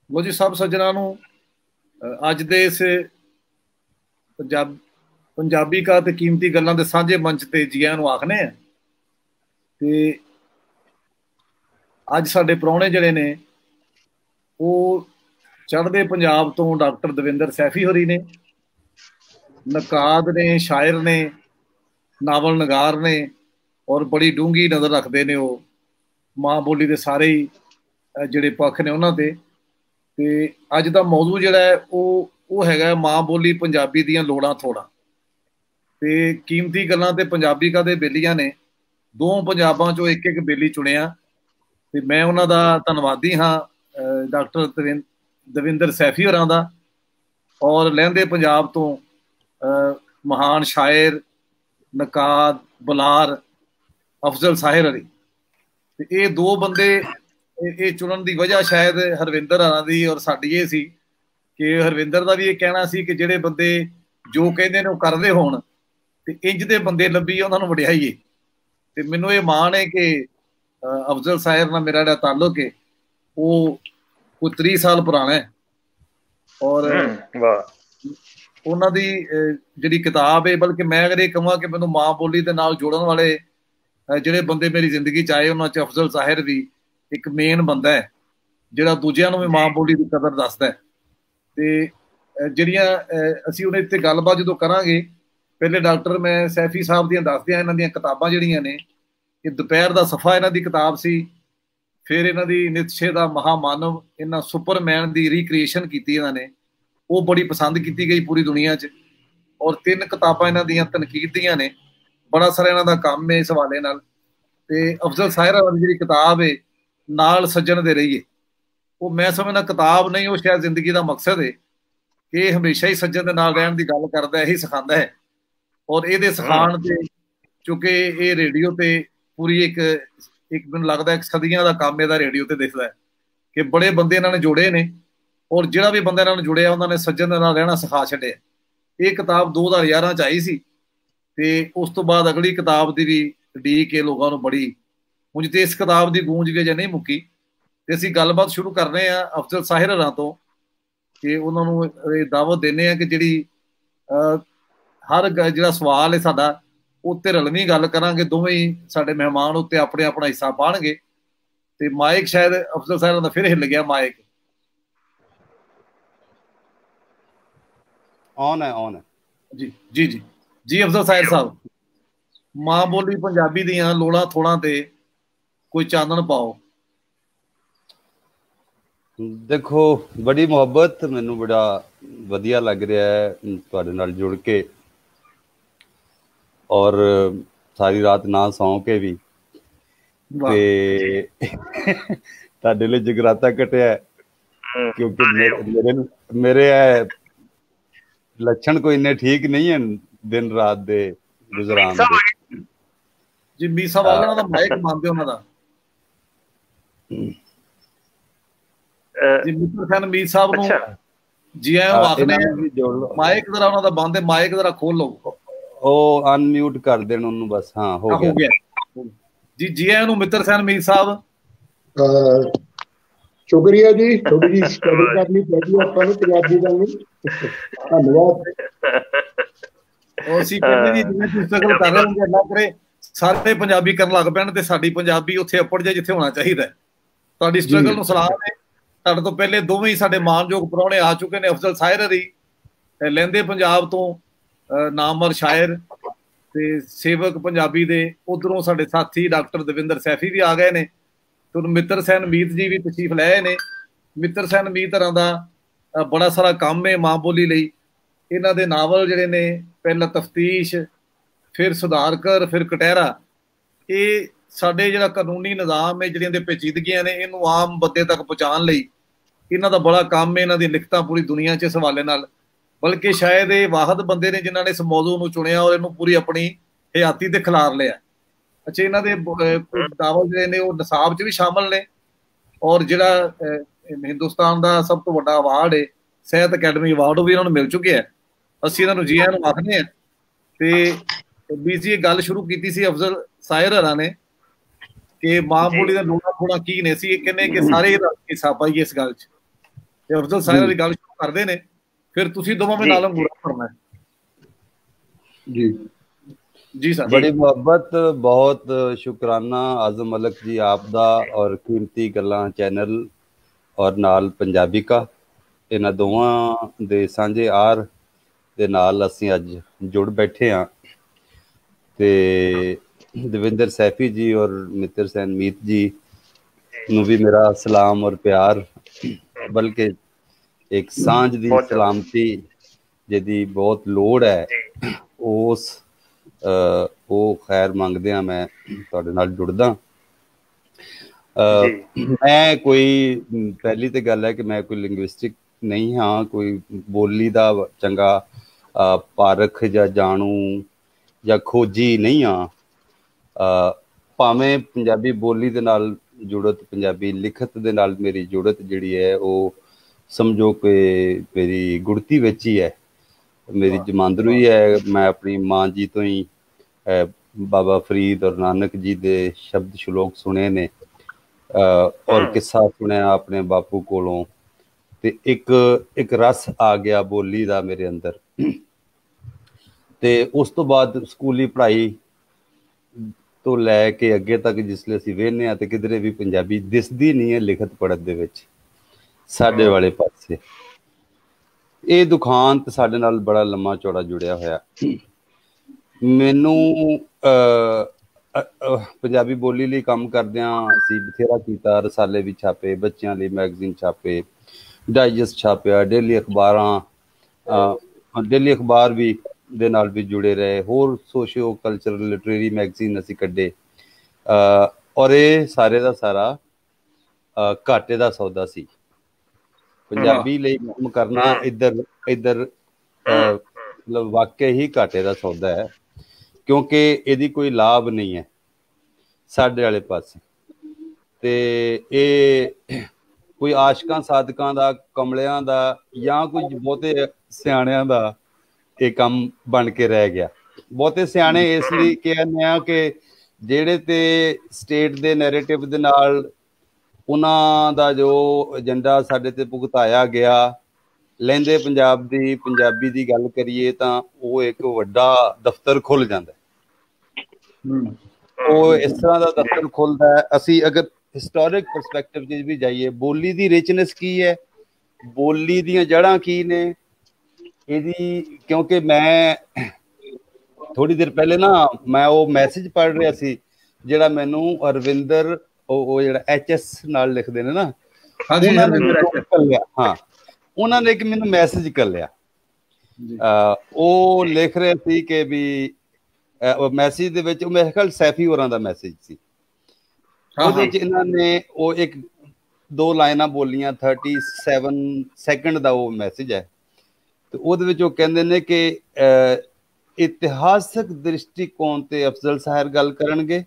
ਲੋ ਜੀ ਸਭ ਸੱਜਣਾਂ ਨੂੰ ਅੱਜ ਦੇ ਇਸ ਪੰਜਾਬੀ ਕਾ ਤੇ ਕੀਮਤੀ ਗੱਲਾਂ ਦੇ ਸਾਂਝੇ ਮੰਚ ਤੇ ਜੀ ਆਇਆਂ ਨੂੰ ਆਖਨੇ ਆ। ਤੇ ਅੱਜ ਸਾਡੇ ਪ੍ਰਾਹੁਣੇ ਜਿਹੜੇ ਨੇ ਉਹ ਚੜ੍ਹਦੇ ਪੰਜਾਬ ਤੋਂ ਡਾਕਟਰ ਦਵਿੰਦਰ ਸੈਫੀ ਹੋਰੀ ਨੇ, ਨਕਾਦ ਨੇ, ਸ਼ਾਇਰ ਨੇ, ਨਾਵਲ ਨਗਾਰ ਨੇ ਔਰ ਬੜੀ ਡੂੰਘੀ ਨਜ਼ਰ ਰੱਖਦੇ ਨੇ ਉਹ ਮਾਂ ਬੋਲੀ ਦੇ ਸਾਰੇ ਹੀ ਜਿਹੜੇ ਪੱਖ ਨੇ ਉਹਨਾਂ ਤੇ। ਤੇ ਅੱਜ ਦਾ ਮੌਜੂ ਜਿਹੜਾ ਹੈ ਉਹ ਹੈਗਾ ਮਾਂ ਬੋਲੀ ਪੰਜਾਬੀ ਦੀਆਂ ਲੋੜਾਂ ਥੋੜਾਂ। ਤੇ ਕੀਮਤੀ ਗੱਲਾਂ ਤੇ ਪੰਜਾਬੀ ਕਾ ਦੇ ਬੇਲੀਆਂ ਨੇ, ਦੋ ਪੰਜਾਬਾਂ ਚੋਂ ਇੱਕ ਇੱਕ ਬੇਲੀ ਚੁਣਿਆ ਤੇ ਮੈਂ ਉਹਨਾਂ ਦਾ ਧੰਨਵਾਦੀ ਹਾਂ ਡਾਕਟਰ ਦਵਿੰਦਰ ਸੈਫੀ ਹੋਰਾਂ ਦਾ, ਔਰ ਲਹਿੰਦੇ ਪੰਜਾਬ ਤੋਂ ਮਹਾਨ ਸ਼ਾਇਰ, ਨਕਾਦ, ਬੁਲਾਰ ਅਫਜ਼ਲ ਸਾਹਿਰ ਅਲੀ। ਤੇ ਇਹ ਦੋ ਬੰਦੇ ਇਹ ਚੁਣਨ ਦੀ ਵਜ੍ਹਾ ਸ਼ਾਇਦ ਹਰਵਿੰਦਰ ਹੋਰਾਂ ਦੀ ਔਰ ਸਾਡੀ ਇਹ ਸੀ ਕਿ ਹਰਵਿੰਦਰ ਦਾ ਵੀ ਇਹ ਕਹਿਣਾ ਸੀ ਕਿ ਜਿਹੜੇ ਬੰਦੇ ਜੋ ਕਹਿੰਦੇ ਨੇ ਉਹ ਕਰਦੇ ਹੋਣ ਤੇ ਇੰਜ ਦੇ ਬੰਦੇ ਲੱਭੀ ਉਹਨਾਂ ਨੂੰ ਵਡਿਆਈਏ। ਤੇ ਮੈਨੂੰ ਇਹ ਮਾਣ ਹੈ ਕਿ ਅਫਜ਼ਲ ਸਾਹਿਰ ਨਾਲ ਮੇਰਾ ਜਿਹੜਾ ਤਾਲੁਕ ਹੈ ਉਹ ਕੋਈ 30 ਸਾਲ ਪੁਰਾਣਾ ਹੈ ਔਰ ਉਹਨਾਂ ਦੀ ਜਿਹੜੀ ਕਿਤਾਬ ਹੈ, ਬਲਕਿ ਮੈਂ ਅਗਰ ਇਹ ਕਹਾਂ ਕਿ ਮੈਨੂੰ ਮਾਂ ਬੋਲੀ ਦੇ ਨਾਲ ਜੋੜਨ ਵਾਲੇ ਜਿਹੜੇ ਬੰਦੇ ਮੇਰੀ ਜ਼ਿੰਦਗੀ 'ਚ ਆਏ ਉਹਨਾਂ 'ਚ ਅਫਜ਼ਲ ਸਾਹਿਰ ਵੀ ਇੱਕ ਮੇਨ ਬੰਦਾ ਹੈ ਜਿਹੜਾ ਦੂਜਿਆਂ ਨੂੰ ਵੀ ਮਾਂ ਬੋਲੀ ਦੀ ਕਦਰ ਦੱਸਦਾ ਹੈ। ਤੇ ਜਿਹੜੀਆਂ ਅਸੀਂ ਉਹਨੇ ਇੱਥੇ ਗੱਲਬਾਤ ਜਦੋਂ ਕਰਾਂਗੇ, ਪਹਿਲੇ ਡਾਕਟਰ ਮੈਂ ਸੈਫੀ ਸਾਹਿਬ ਦੀਆਂ ਦੱਸਦਿਆਂ ਇਹਨਾਂ ਦੀਆਂ ਕਿਤਾਬਾਂ ਜਿਹੜੀਆਂ ਨੇ, ਇਹ ਦੁਪਹਿਰ ਦਾ ਸਫ਼ਾ ਇਹਨਾਂ ਦੀ ਕਿਤਾਬ ਸੀ, ਫਿਰ ਇਹਨਾਂ ਦੀ ਨਿਤਸ਼ੇ ਦਾ ਮਹਾਮਾਨਵ, ਇਹਨਾਂ ਸੁਪਰਮੈਨ ਦੀ ਰੀਕ੍ਰੀਏਸ਼ਨ ਕੀਤੀ ਇਹਨਾਂ ਨੇ, ਉਹ ਬੜੀ ਪਸੰਦ ਕੀਤੀ ਗਈ ਪੂਰੀ ਦੁਨੀਆ 'ਚ। ਔਰ 3 ਕਿਤਾਬਾਂ ਇਹਨਾਂ ਦੀਆਂ ਤਨਕੀਦ ਦੀਆਂ ਨੇ, ਬੜਾ ਸਾਰਾ ਇਹਨਾਂ ਦਾ ਕੰਮ ਹੈ ਇਸ ਹਵਾਲੇ ਨਾਲ। ਤੇ ਅਫਜ਼ਲ ਸਾਹਿਰ ਵਾਲੀ ਜਿਹੜੀ ਕਿਤਾਬ ਹੈ ਨਾਲ ਸੱਜਣ ਦੇ ਰਹੀਏ, ਉਹ ਮੈਂ ਸਮਝਦਾ ਕਿਤਾਬ ਨਹੀਂ, ਉਹ ਸ਼ਾਇਦ ਜ਼ਿੰਦਗੀ ਦਾ ਮਕਸਦ ਹੈ ਕਿ ਇਹ ਹਮੇਸ਼ਾ ਹੀ ਸੱਜਣ ਦੇ ਨਾਲ ਰਹਿਣ ਦੀ ਗੱਲ ਕਰਦਾ, ਇਹੀ ਸਿਖਾਉਂਦਾ ਹੈ। ਔਰ ਇਹਦੇ ਸਿਖਾਉਣ ਤੇ ਚੁੱਕੇ ਇਹ ਰੇਡੀਓ ਤੇ ਪੂਰੀ ਇੱਕ ਮੈਨੂੰ ਲੱਗਦਾ ਇੱਕ ਸਦੀਆਂ ਦਾ ਕੰਮ ਇਹਦਾ ਰੇਡੀਓ ਤੇ ਦਿਖਦਾ ਹੈ ਕਿ ਬੜੇ ਬੰਦੇ ਇਹਨਾਂ ਨੇ ਜੋੜੇ ਨੇ, ਔਰ ਜਿਹੜਾ ਵੀ ਬੰਦਾ ਇਹਨਾਂ ਨੂੰ ਜੁੜਿਆ ਉਹਨਾਂ ਨੇ ਸੱਜਣ ਦੇ ਨਾਲ ਰਹਿਣਾ ਸਿਖਾ ਛੱਡਿਆ। ਇਹ ਕਿਤਾਬ 2011 'ਚ ਆਈ ਸੀ ਤੇ ਉਸ ਤੋਂ ਬਾਅਦ ਅਗਲੀ ਕਿਤਾਬ ਦੀ ਵੀ ਉਡੀਕ ਕੇ ਲੋਕਾਂ ਨੂੰ ਬੜੀ, ਉਂਝ ਤੇ ਇਸ ਕਿਤਾਬ ਦੀ ਗੂੰਜ ਵੀ ਅਜੇ ਨਹੀਂ ਮੁੱਕੀ। ਤੇ ਅਸੀਂ ਗੱਲਬਾਤ ਸ਼ੁਰੂ ਕਰ ਰਹੇ ਹਾਂ ਅਫਜ਼ਲ ਸਾਹਿਰ ਹੋਰਾਂ ਤੋਂ ਕਿ ਉਹਨਾਂ ਨੂੰ ਇਹ ਦਾਵਤ ਦਿੰਦੇ ਹਾਂ ਕਿ ਜਿਹੜੀ ਹਰ ਜਿਹੜਾ ਸਵਾਲ ਹੈ ਸਾਡਾ ਉੱਤੇ ਰਲਵੀਂ ਗੱਲ ਕਰਾਂਗੇ, ਦੋਵੇਂ ਹੀ ਸਾਡੇ ਮਹਿਮਾਨ ਉੱਤੇ ਆਪਣੇ ਆਪਣਾ ਹਿੱਸਾ ਪਾਉਣਗੇ। ਤੇ ਮਾਈਕ ਸ਼ਾਇਦ ਅਫਜ਼ਲ ਸਾਹਿਬ ਦਾ ਫਿਰ ਹਿੱਲ ਗਿਆ ਮਾਈਕ। ਔਨ ਹੈ ਜੀ ਜੀ ਜੀ ਜੀ ਅਫਜ਼ਲ ਸਾਹਿਬ ਸਾਹਿਬ, ਮਾਂ ਬੋਲੀ ਪੰਜਾਬੀ ਦੀਆਂ ਲੋੜਾਂ ਥੋੜਾਂ ਤੇ ਕੋਈ ਚਾਨਣ ਪਾਓ। ਦੇਖੋ, ਬੜੀ ਮੁਹੱਬਤ, ਮੈਨੂੰ ਬੜਾ ਵਧੀਆ ਲੱਗ ਰਿਹਾ ਹੈ ਤੁਹਾਡੇ ਨਾਲ ਜੁੜ ਕੇ, ਔਰ ਸਾਰੀ ਰਾਤ ਨਾ ਸੌਂ ਕੇ ਵੀ। ਤੇ ਤੁਹਾਡੇ ਲਈ ਜਗਰਾਤਾ ਕੱਟਿਆ ਕਿਉਂਕਿ ਮੇਰੇ ਲੱਛਣ ਕੋਈ ਇੰਨੇ ਠੀਕ ਨਹੀਂ ਹਨ ਦਿਨ ਰਾਤ ਦੇ ਗੁਜ਼ਰਾਨ ਦੇ। ਜੀ ਮੀਸਾ ਵਾਲਿਆਂ ਦਾ ਮਾਈਕ ਮੰਨਦੇ ਉਹਨਾਂ ਦਾ ਜੀ, ਮਿੱਤਰ ਸੈਨ ਮੀਰ ਸਾਹਿਬ ਨੂੰ ਜੀ ਆਇਆਂ ਨੂੰ ਆਖਦੇ ਆ। ਮਾਈਕ ਜ਼ਰਾ ਉਹਨਾਂ ਦਾ ਬੰਦ ਹੈ, ਮਾਈਕ ਜ਼ਰਾ ਖੋਲ ਲਓ। ਉਹ ਅਨਮਿਊਟ ਕਰ ਦੇਣ ਉਹਨੂੰ ਬਸ। ਹਾਂ, ਹੋ ਗਿਆ ਜੀ। ਜੀ ਆਇਆਂ ਨੂੰ ਮਿੱਤਰ ਸੈਨ ਮੀਰ ਸਾਹਿਬ। ਸ਼ੁਕਰੀਆ ਜੀ, ਥੋੜੀ ਜਿਹੀ ਸਟੱਡੀ ਕਰਨੀ ਪੈਂਦੀ ਆਪਾਂ ਨੂੰ ਪੰਜਾਬੀ ਦਾ। ਧੰਨਵਾਦ। ਉਹ ਅਸੀਂ ਕਹਿੰਦੇ ਜੀ ਜਿਵੇਂ ਤੁਸੀਂ ਸਟਰਗਲ ਕਰ ਰਹੇ ਹੋ, ਅੱਲਾ ਕਰੇ ਸਾਰੇ ਪੰਜਾਬੀ ਕਰਨ ਲੱਗ ਪੈਣ ਤੇ ਸਾਡੀ ਪੰਜਾਬੀ ਉੱਥੇ ਅੱਪੜ ਜਾਏ ਜਿੱਥੇ ਹੋਣਾ ਚਾਹੀਦਾ। ਤੁਹਾਡੀ ਸਟਰਗਲ ਨੂੰ ਸਲਾਮ ਹੈ। ਤੁਹਾਡੇ ਤੋਂ ਪਹਿਲੇ ਦੋਵੇਂ ਹੀ ਸਾਡੇ ਮਾਣਯੋਗ ਪ੍ਰਾਹੁਣੇ ਆ ਚੁੱਕੇ ਨੇ, ਅਫਜ਼ਲ ਸਾਹਿਰ ਅਲੀ ਲਹਿੰਦੇ ਪੰਜਾਬ ਤੋਂ ਨਾਮਵਰ ਸ਼ਾਇਰ ਤੇ ਸੇਵਕ ਪੰਜਾਬੀ ਦੇ, ਉਧਰੋਂ ਸਾਡੇ ਸਾਥੀ ਡਾਕਟਰ ਦਵਿੰਦਰ ਸੈਫੀ ਵੀ ਆ ਗਏ ਨੇ, ਤੇ ਮਿੱਤਰ ਸੈਨ ਮੀਤ ਜੀ ਵੀ ਤਸ਼ਰੀਫ ਲਏ ਨੇ। ਮਿੱਤਰ ਸੈਨ ਮੀਤ ਹੋਰਾਂ ਦਾ ਬੜਾ ਸਾਰਾ ਕੰਮ ਹੈ ਮਾਂ ਬੋਲੀ ਲਈ। ਇਹਨਾਂ ਦੇ ਨਾਵਲ ਜਿਹੜੇ ਨੇ, ਪਹਿਲਾਂ ਤਫਤੀਸ਼, ਫਿਰ ਸੁਧਾਰਕਰ, ਫਿਰ ਕਟਹਿਰਾ, ਇਹ ਸਾਡੇ ਜਿਹੜਾ ਕਾਨੂੰਨੀ ਨਿਜ਼ਾਮ ਹੈ, ਜਿਹੜੀਆਂ ਦੇ ਪੇਚੀਦਗੀਆਂ ਨੇ, ਇਹਨੂੰ ਆਮ ਬੰਦੇ ਤੱਕ ਪਹੁੰਚਾਉਣ ਲਈ ਇਹਨਾਂ ਦਾ ਬੜਾ ਕੰਮ ਹੈ। ਇਹਨਾਂ ਦੀਆਂ ਲਿਖਤਾਂ ਪੂਰੀ ਦੁਨੀਆ 'ਚ ਇਸ ਹਵਾਲੇ ਨਾਲ, ਬਲਕਿ ਸ਼ਾਇਦ ਇਹ ਵਾਹਦ ਬੰਦੇ ਨੇ ਜਿਨ੍ਹਾਂ ਨੇ ਇਸ ਮੌਜੂ ਨੂੰ ਚੁਣਿਆ ਔਰ ਇਹਨੂੰ ਪੂਰੀ ਆਪਣੀ ਹਯਾਤੀ ਤੇ ਖਿਲਾਰ ਲਿਆ। ਅੱਛਾ, ਇਹਨਾਂ ਦੇ ਨਾਵਲ ਜਿਹੜੇ ਨੇ ਉਹ ਨਿਸਾਬ 'ਚ ਵੀ ਸ਼ਾਮਲ ਨੇ, ਔਰ ਜਿਹੜਾ ਹਿੰਦੁਸਤਾਨ ਦਾ ਸਭ ਤੋਂ ਵੱਡਾ ਅਵਾਰਡ ਹੈ ਸਾਹਿਤ ਅਕੈਡਮੀ ਅਵਾਰਡ, ਉਹ ਵੀ ਇਹਨਾਂ ਨੂੰ ਮਿਲ ਚੁੱਕਿਆ। ਅਸੀਂ ਇਹਨਾਂ ਨੂੰ ਜੀ ਆਇਆਂ ਨੂੰ ਆਖਦੇ ਹਾਂ। ਤੇ ਬੀਜੀ ਇਹ ਗੱਲ ਸ਼ੁਰੂ ਕੀਤੀ ਸੀ ਅਫਜ਼ਲ ਸਾਹਿਰ ਹੋਰਾਂ ਨੇ ਕਿ ਮਾਂ ਬੋਲੀ ਦਾ ਲੋੜਾ ਥੋੜਾ ਕੀ ਨੇ ਸੀ, ਇਹ ਕਹਿੰਦੇ ਕਿ ਸਾਰੇ ਹਿੱਸਾ ਪਾਈਏ ਇਸ ਗੱਲ 'ਚ। ਤੇ ਅਫਜ਼ਲ ਸਾਹਿਬ ਦੀ ਗੱਲ ਸ਼ੁਰੂ ਕਰਦੇ ਨੇ, ਫਿਰ ਤੁਸੀਂ ਦੋਵਾਂ में नालम पूरा करना है जी जी सर। बड़ी मोहब्बत, बहुत शुकराना आजम मलक जी आपदा और कीमती गल्लां चैनल और नाल पंजाबी का, इन्हां दोवां दे सांझे आर ਦੇ ਨਾਲ ਅਸੀਂ ਅੱਜ ਜੁੜ ਬੈਠੇ ਹਾਂ। ਤੇ ਦਵਿੰਦਰ ਸੈਫੀ ਜੀ ਔਰ ਮਿੱਤਰ ਸੈਨ ਮੀਤ ਜੀ ਨੂੰ ਵੀ ਮੇਰਾ ਸਲਾਮ ਔਰ ਪਿਆਰ, ਬਲਕਿ ਇੱਕ ਸਾਂਝ ਦੀ ਸਲਾਮਤੀ ਜਿਹਦੀ ਬਹੁਤ ਲੋੜ ਹੈ, ਉਹ ਖੈਰ ਮੰਗਦਿਆਂ ਮੈਂ ਤੁਹਾਡੇ ਨਾਲ ਜੁੜਦਾ। ਮੈਂ ਕੋਈ, ਪਹਿਲੀ ਤੇ ਗੱਲ ਹੈ ਕਿ ਮੈਂ ਕੋਈ ਲਿੰਗੁਇਸਟਿਕ ਨਹੀਂ ਹਾਂ, ਕੋਈ ਬੋਲੀ ਦਾ ਚੰਗਾ ਪਾਰਖ ਜਾਂ ਜਾਣੂ ਜਾਂ ਖੋਜੀ ਨਹੀਂ ਹਾਂ। ਭਾਵੇਂ ਪੰਜਾਬੀ ਬੋਲੀ ਦੇ ਨਾਲ ਜੁੜਤ, ਪੰਜਾਬੀ ਲਿਖਤ ਦੇ ਨਾਲ ਮੇਰੀ ਜੁੜਤ ਜਿਹੜੀ ਹੈ ਉਹ ਸਮਝੋ ਕਿ ਮੇਰੀ ਗੁੜਤੀ ਵਿੱਚ ਹੀ ਹੈ, ਮੇਰੀ ਜਮਾਂਦਰੂ ਹੀ ਹੈ। ਮੈਂ ਆਪਣੀ ਮਾਂ ਜੀ ਤੋਂ ਹੀ ਬਾਬਾ ਫਰੀਦ ਔਰ ਨਾਨਕ ਜੀ ਦੇ ਸ਼ਬਦ ਸ਼ਲੋਕ ਸੁਣੇ ਨੇ ਔਰ ਕਿੱਸਾ ਸੁਣਿਆ ਆਪਣੇ ਬਾਪੂ ਕੋਲੋਂ, ਤੇ ਇੱਕ ਰਸ ਆ ਗਿਆ ਬੋਲੀ ਦਾ ਮੇਰੇ ਅੰਦਰ। ਤੇ ਉਸ ਤੋਂ ਬਾਅਦ ਸਕੂਲੀ ਪੜ੍ਹਾਈ ਤੋਂ ਲੈ ਕੇ ਅੱਗੇ ਤੱਕ ਜਿਸਲੇ ਅਸੀਂ ਵੇਖਦੇ ਹਾਂ ਤੇ ਕਿਧਰੇ ਵੀ ਪੰਜਾਬੀ ਦਿਸਦੀ ਨਹੀਂ ਹੈ ਲਿਖਤ ਪੜ੍ਹਤ ਦੇ ਵਿੱਚ ਸਾਡੇ ਵਾਲੇ ਪਾਸੇ। ਇਹ ਦੁਖਾਂਤ ਸਾਡੇ ਨਾਲ ਬੜਾ ਲੰਮਾ ਚੌੜਾ ਜੁੜਿਆ ਹੋਇਆ। ਮੈਨੂੰ ਪੰਜਾਬੀ ਬੋਲੀ ਲਈ ਕੰਮ ਕਰਦਿਆਂ ਅਸੀਂ ਬਥੇਰਾ ਕੀਤਾ, ਰਸਾਲੇ ਵੀ ਛਾਪੇ, ਬੱਚਿਆਂ ਲਈ ਮੈਗਜ਼ੀਨ ਛਾਪੇ, ਡਾਈਜੈਸਟ ਛਾਪਿਆ, ਡੇਲੀ ਅਖਬਾਰ ਵੀ ਦੇ ਨਾਲ ਵੀ ਜੁੜੇ ਰਹੇ, ਹੋਰ ਸੋਸ਼ੀਓ ਕਲਚਰਲ ਲਿਟਰੇਰੀ ਮੈਗਜ਼ੀਨ ਅਸੀਂ ਕੱਢੇ। ਔਰ ਇਹ ਸਾਰੇ ਦਾ ਸਾਰਾ ਘਾਟੇ ਦਾ ਸੌਦਾ ਸੀ। ਪੰਜਾਬੀ ਲਈ ਕੰਮ ਕਰਨਾ ਇੱਧਰ ਮਤਲਬ ਵਾਕਿਆ ਹੀ ਘਾਟੇ ਦਾ ਸੌਦਾ ਹੈ, ਕਿਉਂਕਿ ਇਹਦੀ ਕੋਈ ਲਾਭ ਨਹੀਂ ਹੈ ਸਾਡੇ ਵਾਲੇ ਪਾਸੇ। ਤੇ ਇਹ ਕੋਈ ਆਸ਼ਕਾਂ ਸਾਧਕਾਂ ਦਾ, ਕਮਲਿਆਂ ਦਾ ਜਾਂ ਕੁਝ ਬਹੁਤੇ ਸਿਆਣਿਆਂ ਦਾ ਇਹ ਕੰਮ ਬਣ ਕੇ ਰਹਿ ਗਿਆ। ਬਹੁਤੇ ਸਿਆਣੇ ਇਸ ਲਈ ਕਹਿੰਦੇ ਆ ਕਿ ਜਿਹੜੇ ਤੇ ਸਟੇਟ ਦੇ ਨੈਰੇਟਿਵ ਦੇ ਨਾਲ ਉਹਨਾਂ ਦਾ ਜੋ ਏਜੰਡਾ ਸਾਡੇ ਤੇ ਭੁਗਤਾਇਆ ਗਿਆ, ਲਹਿੰਦੇ ਪੰਜਾਬ ਦੀ ਪੰਜਾਬੀ ਦੀ ਗੱਲ ਕਰੀਏ ਤਾਂ ਉਹ ਇੱਕ ਵੱਡਾ ਦਫ਼ਤਰ ਖੁੱਲ ਜਾਂਦਾ। ਉਹ ਇਸ ਤਰ੍ਹਾਂ ਦਾ ਦਫ਼ਤਰ ਖੁੱਲਦਾ ਹੈ। ਅਸੀਂ ਅਗਰ ਹਿਸਟੋਰਿਕ ਪਰਸਪੈਕਟਿਵ 'ਚ ਵੀ ਜਾਈਏ, ਬੋਲੀ ਦੀ ਰਿਚਨੈਸ ਕੀ ਹੈ, ਬੋਲੀ ਦੀਆਂ ਜੜ੍ਹਾਂ ਕੀ ਨੇ ਇਹਦੀ, ਕਿਉਂਕਿ ਮੈਂ ਥੋੜ੍ਹੀ ਦੇਰ ਪਹਿਲੇ ਨਾ ਮੈਂ ਉਹ ਮੈਸੇਜ ਪੜ੍ਹ ਰਿਹਾ ਸੀ ਜਿਹੜਾ ਮੈਨੂੰ ਅਰਵਿੰਦਰ, ਉਹ ਜਿਹੜਾ HS ਨਾਲ ਲਿਖਦੇ ਨੇ ਨਾ, ਉਹਨਾਂ ਨੇ ਘੱਲਿਆ। ਹਾਂ, ਉਹਨਾਂ ਨੇ ਇੱਕ ਮੈਨੂੰ ਮੈਸੇਜ ਘੱਲਿਆ। ਉਹ ਲਿਖ ਰਹੇ ਸੀ ਕਿ ਵੀ ਮੈਸੇਜ ਦੇ ਵਿੱਚ, ਮੇਰੇ ਖਿਆਲ ਸੈਫੀ ਹੋਰਾਂ ਦਾ ਮੈਸੇਜ ਸੀ, ਉਹਦੇ ਵਿੱਚ ਇਹਨਾਂ ਨੇ ਉਹ 1-2 ਲਾਈਨਾਂ ਬੋਲੀਆਂ, 37 ਸੈਕਿੰਡ ਦਾ ਉਹ ਮੈਸੇਜ ਹੈ। ਤੇ ਉਹਦੇ ਵਿੱਚ ਉਹ ਕਹਿੰਦੇ ਨੇ ਕਿ ਇਤਿਹਾਸਕ ਦ੍ਰਿਸ਼ਟੀਕੋਣ ਤੇ ਅਫਜ਼ਲ ਸਾਹਿਬ ਗੱਲ ਕਰਨਗੇ।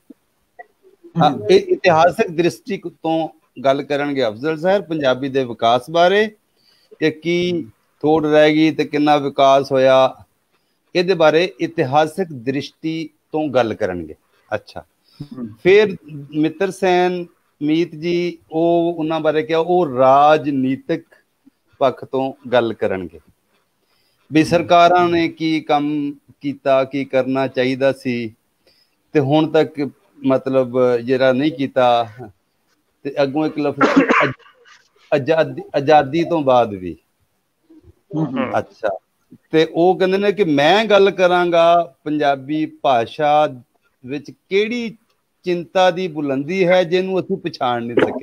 ਇਤਿਹਾਸਕ ਦ੍ਰਿਸ਼ਟੀ ਤੋਂ ਗੱਲ ਕਰਨਗੇ ਅਫਜ਼ਲ ਸਾਹਿਬ ਪੰਜਾਬੀ ਦੇ ਵਿਕਾਸ ਬਾਰੇ, ਕਿ ਕੀ ਥੋੜ ਰਹਿ ਗਈ ਤੇ ਕਿੰਨਾ ਵਿਕਾਸ ਹੋਇਆ, ਇਹਦੇ ਬਾਰੇ ਇਤਿਹਾਸਕ ਦ੍ਰਿਸ਼ਟੀ ਤੋਂ ਗੱਲ ਕਰਨਗੇ। ਅੱਛਾ, ਫਿਰ ਮਿੱਤਰ ਸੈਨ ਮੀਤ ਜੀ ਉਹ ਉਹਨਾਂ ਬਾਰੇ ਕਿਹਾ ਉਹ ਰਾਜਨੀਤਿਕ ਪੱਖ ਤੋਂ ਗੱਲ ਕਰਨਗੇ ਵੀ ਸਰਕਾਰਾਂ ਨੇ ਕੀ ਕੰਮ ਕੀਤਾ, ਕੀ ਕਰਨਾ ਚਾਹੀਦਾ ਸੀ ਤੇ ਹੁਣ ਤੱਕ ਮਤਲਬ ਜਿਹੜਾ ਨਹੀਂ ਕੀਤਾ, ਤੇ ਅੱਗੋਂ ਇੱਕ ਲਫ਼ਜ਼ ਆਜ਼ਾਦੀ ਤੋਂ ਬਾਅਦ ਵੀ। ਅੱਛਾ, ਤੇ ਉਹ ਕਹਿੰਦੇ ਨੇ ਕਿ ਮੈਂ ਗੱਲ ਕਰਾਂਗਾ ਪੰਜਾਬੀ ਭਾਸ਼ਾ ਵਿੱਚ ਕਿਹੜੀ ਚਿੰਤਾ ਦੀ ਬੁਲੰਦੀ ਹੈ ਜਿਹਨੂੰ ਅਸੀਂ ਪਛਾਣ ਨਹੀਂ ਸਕੇ।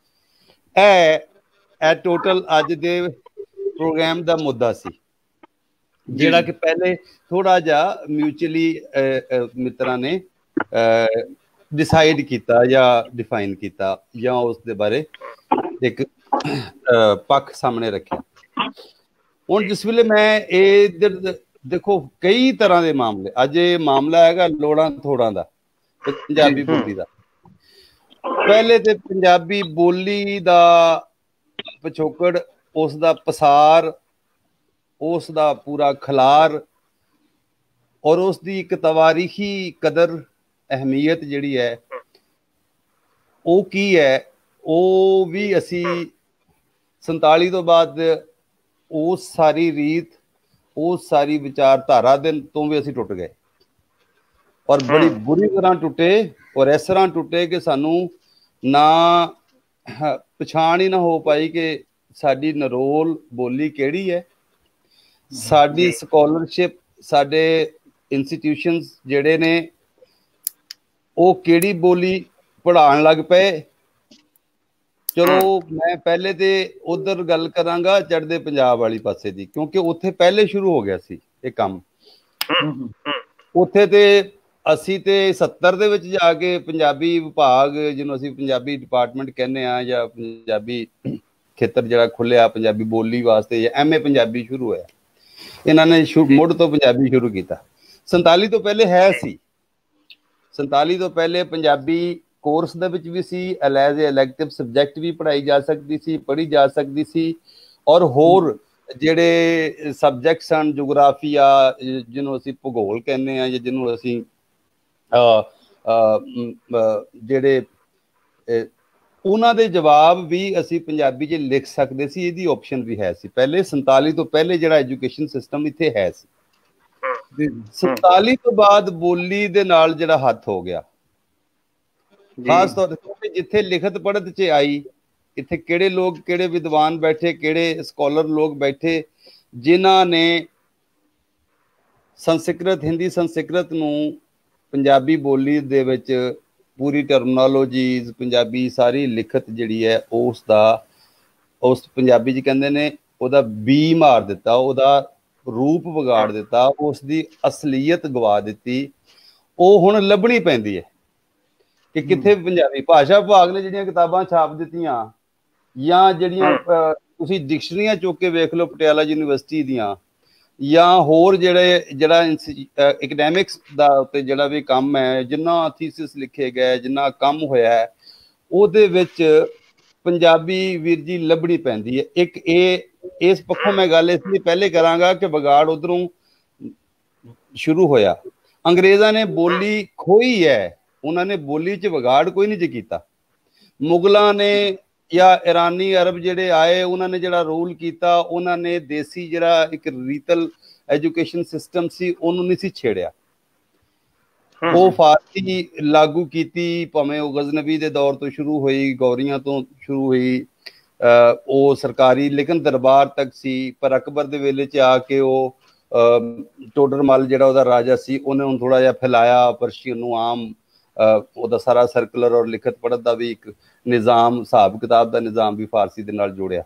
ਇਹ ਟੋਟਲ ਅੱਜ ਦੇ ਪ੍ਰੋਗਰਾਮ ਦਾ ਮੁੱਦਾ ਸੀ, ਜਿਹੜਾ ਕਿ ਪਹਿਲੇ ਥੋੜਾ ਜਿਹਾ ਮਿਊਚੁਅਲੀ ਮਿੱਤਰਾਂ ਨੇ ਡਿਸਾਈਡ ਕੀਤਾ ਜਾਂ ਡਿਫਾਈਨ ਕੀਤਾ ਜਾਂ ਉਸ ਦੇ ਬਾਰੇ ਇੱਕ ਪੱਖ ਸਾਹਮਣੇ ਰੱਖਿਆ। ਹੁਣ ਜਿਸ ਵੇਲੇ ਮੈਂ ਇੱਧਰ ਦੇਖੋ ਕਈ ਤਰ੍ਹਾਂ ਦੇ ਮਾਮਲੇ, ਅੱਜ ਇਹ ਮਾਮਲਾ ਹੈਗਾ ਲੋੜਾਂ ਥੋੜਾਂ ਦਾ ਪੰਜਾਬੀ ਬੋਲੀ ਦਾ। ਪਹਿਲੇ ਤੇ ਪੰਜਾਬੀ ਬੋਲੀ ਦਾ ਪਿਛੋਕੜ, ਉਸ ਦਾ ਪਸਾਰ, ਉਸ ਦਾ ਪੂਰਾ ਖਲਾਰ ਔਰ ਉਸ ਦੀ ਇੱਕ ਤਵਾਰੀਖੀ ਕਦਰ ਅਹਿਮੀਅਤ ਜਿਹੜੀ ਹੈ ਉਹ ਕੀ ਹੈ, ਉਹ ਵੀ ਅਸੀਂ 47 ਤੋਂ ਬਾਅਦ ਉਸ ਸਾਰੀ ਰੀਤ, ਉਸ ਸਾਰੀ ਵਿਚਾਰਧਾਰਾ ਦੇ ਤੋਂ ਵੀ ਅਸੀਂ ਟੁੱਟ ਗਏ, ਔਰ ਬੜੀ ਬੁਰੀ ਤਰ੍ਹਾਂ ਟੁੱਟੇ। ਔਰ ਇਸ ਤਰ੍ਹਾਂ ਟੁੱਟੇ ਕਿ ਸਾਨੂੰ ਨਾ ਪਛਾਣ ਹੀ ਨਾ ਹੋ ਪਾਈ ਕਿ ਸਾਡੀ ਨਰੋਲ ਬੋਲੀ ਕਿਹੜੀ ਹੈ। ਸਾਡੀ ਸਕਾਲਰਸ਼ਿਪ, ਸਾਡੇ ਇੰਸਟੀਟਿਊਸ਼ਨਸ ਜਿਹੜੇ ਨੇ ਉਹ ਕਿਹੜੀ ਬੋਲੀ ਪੜ੍ਹਾਉਣ ਲੱਗ ਪਏ। ਚਲੋ ਮੈਂ ਪਹਿਲੇ ਤੇ ਉਧਰ ਗੱਲ ਕਰਾਂਗਾ ਚੜ੍ਹਦੇ ਪੰਜਾਬ ਵਾਲੀ ਪਾਸੇ ਦੀ, ਕਿਉਂਕਿ ਉੱਥੇ ਪਹਿਲੇ ਸ਼ੁਰੂ ਹੋ ਗਿਆ ਸੀ ਇਹ ਕੰਮ। ਉੱਥੇ ਤੇ ਅਸੀਂ ਤੇ 70 ਦੇ ਵਿੱਚ ਜਾ ਕੇ ਪੰਜਾਬੀ ਵਿਭਾਗ, ਜਿਹਨੂੰ ਅਸੀਂ ਪੰਜਾਬੀ ਡਿਪਾਰਟਮੈਂਟ ਕਹਿੰਦੇ ਆ, ਜਾਂ ਪੰਜਾਬੀ ਖੇਤਰ ਜਿਹੜਾ ਖੁੱਲਿਆ ਪੰਜਾਬੀ ਬੋਲੀ ਵਾਸਤੇ, ਜਾਂ MA ਪੰਜਾਬੀ ਸ਼ੁਰੂ ਹੋਇਆ। ਇਹਨਾਂ ਨੇ ਮੁੱਢ ਤੋਂ ਪੰਜਾਬੀ ਸ਼ੁਰੂ ਕੀਤਾ। 47 ਤੋਂ ਪਹਿਲੇ ਹੈ ਸੀ। 47 ਤੋਂ ਪਹਿਲੇ ਪੰਜਾਬੀ ਕੋਰਸ ਦੇ ਵਿੱਚ ਵੀ ਸੀ, ਐਜ਼ ਏ ਇਲੈਕਟਿਵ ਸਬਜੈਕਟ ਵੀ ਪੜ੍ਹਾਈ ਜਾ ਸਕਦੀ ਸੀ, ਪੜ੍ਹੀ ਜਾ ਸਕਦੀ ਸੀ। ਔਰ ਹੋਰ ਜਿਹੜੇ ਸਬਜੈਕਟਸ ਹਨ, ਜੋਗਰਾਫੀਆ ਜਿਹਨੂੰ ਅਸੀਂ ਭੂਗੋਲ ਕਹਿੰਦੇ ਆ, ਜਾਂ ਜਿਹਨੂੰ ਅਸੀਂ ਜਿਹੜੇ ਉਹਨਾਂ ਦੇ ਜਵਾਬ ਵੀ ਅਸੀਂ ਪੰਜਾਬੀ 'ਚ ਲਿਖ ਸਕਦੇ ਸੀ। ਇਹਦੀ ਆਪਸ਼ਨ ਵੀ ਹੈ ਸੀ ਪਹਿਲੇ। 47 ਤੋਂ ਪਹਿਲੇ ਜਿਹੜਾ ਐਜੂਕੇਸ਼ਨ ਸਿਸਟਮ ਇੱਥੇ ਹੈ ਸੀ। 47 ਤੋਂ ਬਾਅਦ ਬੋਲੀ ਦੇ ਨਾਲ ਜਿਹੜਾ ਹੱਥ ਹੋ ਗਿਆ, ਖਾਸ ਤੌਰ ਤੇ ਜਿੱਥੇ ਲਿਖਤ ਪੜ੍ਹਤ 'ਚ ਆਈ, ਇੱਥੇ ਕਿਹੜੇ ਲੋਕ, ਕਿਹੜੇ ਵਿਦਵਾਨ ਬੈਠੇ, ਕਿਹੜੇ ਸਕਾਲਰ ਲੋਕ ਬੈਠੇ ਜਿਨ੍ਹਾਂ ਨੇ ਸੰਸਕ੍ਰਿਤ, ਹਿੰਦੀ ਸੰਸਕ੍ਰਿਤ ਨੂੰ ਪੰਜਾਬੀ ਬੋਲੀ ਦੇ ਵਿੱਚ ਪੂਰੀ ਟਰਮਨੋਲੋਜੀਜ਼, ਪੰਜਾਬੀ ਸਾਰੀ ਲਿਖਤ ਜਿਹੜੀ ਹੈ ਉਸ ਪੰਜਾਬੀ 'ਚ ਕਹਿੰਦੇ ਨੇ ਉਹਦਾ ਬੀ ਮਾਰ ਦਿੱਤਾ, ਉਹਦਾ ਰੂਪ ਵਿਗਾੜ ਦਿੱਤਾ, ਉਸ ਦੀ ਅਸਲੀਅਤ ਗਵਾ ਦਿੱਤੀ। ਉਹ ਹੁਣ ਲੱਭਣੀ ਪੈਂਦੀ ਹੈ ਕਿ ਕਿੱਥੇ ਪੰਜਾਬੀ ਭਾਸ਼ਾ ਵਿਭਾਗ ਨੇ ਜਿਹੜੀਆਂ ਕਿਤਾਬਾਂ ਛਾਪ ਦਿੱਤੀਆਂ, ਜਾਂ ਜਿਹੜੀਆਂ ਤੁਸੀਂ ਡਿਕਸ਼ਨਰੀਆਂ ਚੁੱਕ ਕੇ ਵੇਖ ਲਓ ਪਟਿਆਲਾ ਯੂਨੀਵਰਸਿਟੀ ਦੀਆਂ, ਜਾਂ ਹੋਰ ਜਿਹੜਾ ਐਕੈਡੈਮਿਕਸ ਦਾ ਉੱਤੇ ਜਿਹੜਾ ਵੀ ਕੰਮ ਹੈ, ਜਿੰਨਾ ਥੀਸਿਸ ਲਿਖੇ ਗਏ, ਜਿੰਨਾ ਕੰਮ ਹੋਇਆ ਹੈ, ਉਹਦੇ ਵਿੱਚ ਪੰਜਾਬੀ ਵੀਰ ਜੀ ਲੱਭਣੀ ਪੈਂਦੀ ਹੈ। ਇੱਕ ਇਸ ਪੱਖੋਂ ਮੈਂ ਗੱਲ ਇਸ ਲਈ ਪਹਿਲੇ ਕਰਾਂਗਾ ਕਿ ਵਿਗਾੜ ਉੱਧਰੋਂ ਸ਼ੁਰੂ ਹੋਇਆ। ਅੰਗਰੇਜ਼ਾਂ ਨੇ ਬੋਲੀ ਖੋਈ ਹੈ, ਉਹਨਾਂ ਨੇ ਬੋਲੀ 'ਚ ਵਿਗਾੜ ਕੋਈ ਨਹੀਂ ਕੀਤਾ। ਮੁਗਲਾਂ ਨੇ ਜਾਂ ਇਰਾਨੀ ਅਰਬ ਜਿਹੜੇ ਆਏ, ਉਹਨਾਂ ਨੇ ਜਿਹੜਾ ਰੂਲ ਕੀਤਾ, ਉਹਨਾਂ ਨੇ ਦੇਸੀ ਜਿਹੜਾ ਇੱਕ ਰੀਤਲ ਐਜੂਕੇਸ਼ਨ ਸਿਸਟਮ ਸੀ ਉਹਨੂੰ ਨਹੀਂ ਸੀ ਛੇੜਿਆ। ਉਹ ਫਾਰਸੀ ਲਾਗੂ ਕੀਤੀ, ਭਾਵੇਂ ਉਹ ਗਜ਼ਨਵੀ ਦੇ ਦੌਰ ਤੋਂ ਸ਼ੁਰੂ ਹੋਈ, ਗੌਰੀਆਂ ਤੋਂ ਸ਼ੁਰੂ ਹੋਈ, ਉਹ ਸਰਕਾਰੀ ਲੇਕਿਨ ਦਰਬਾਰ ਤੱਕ ਸੀ। ਪਰ ਅਕਬਰ ਦੇ ਵੇਲੇ 'ਚ ਆ ਕੇ ਉਹ ਟੋਡਰਮਲ ਜਿਹੜਾ ਉਹਦਾ ਰਾਜਾ ਸੀ, ਉਹਨੇ ਹੁਣ ਥੋੜ੍ਹਾ ਜਿਹਾ ਫੈਲਾਇਆ ਪਰਸ਼ੀਅਨ ਨੂੰ, ਆਮ ਉਹਦਾ ਸਾਰਾ ਸਰਕੂਲਰ ਔਰ ਲਿਖਤ ਪੜ੍ਹਤ ਦਾ ਵੀ ਇੱਕ ਨਿਜ਼ਾਮ, ਹਿਸਾਬ ਕਿਤਾਬ ਦਾ ਨਿਜ਼ਾਮ ਵੀ ਫਾਰਸੀ ਦੇ ਨਾਲ ਜੋੜਿਆ।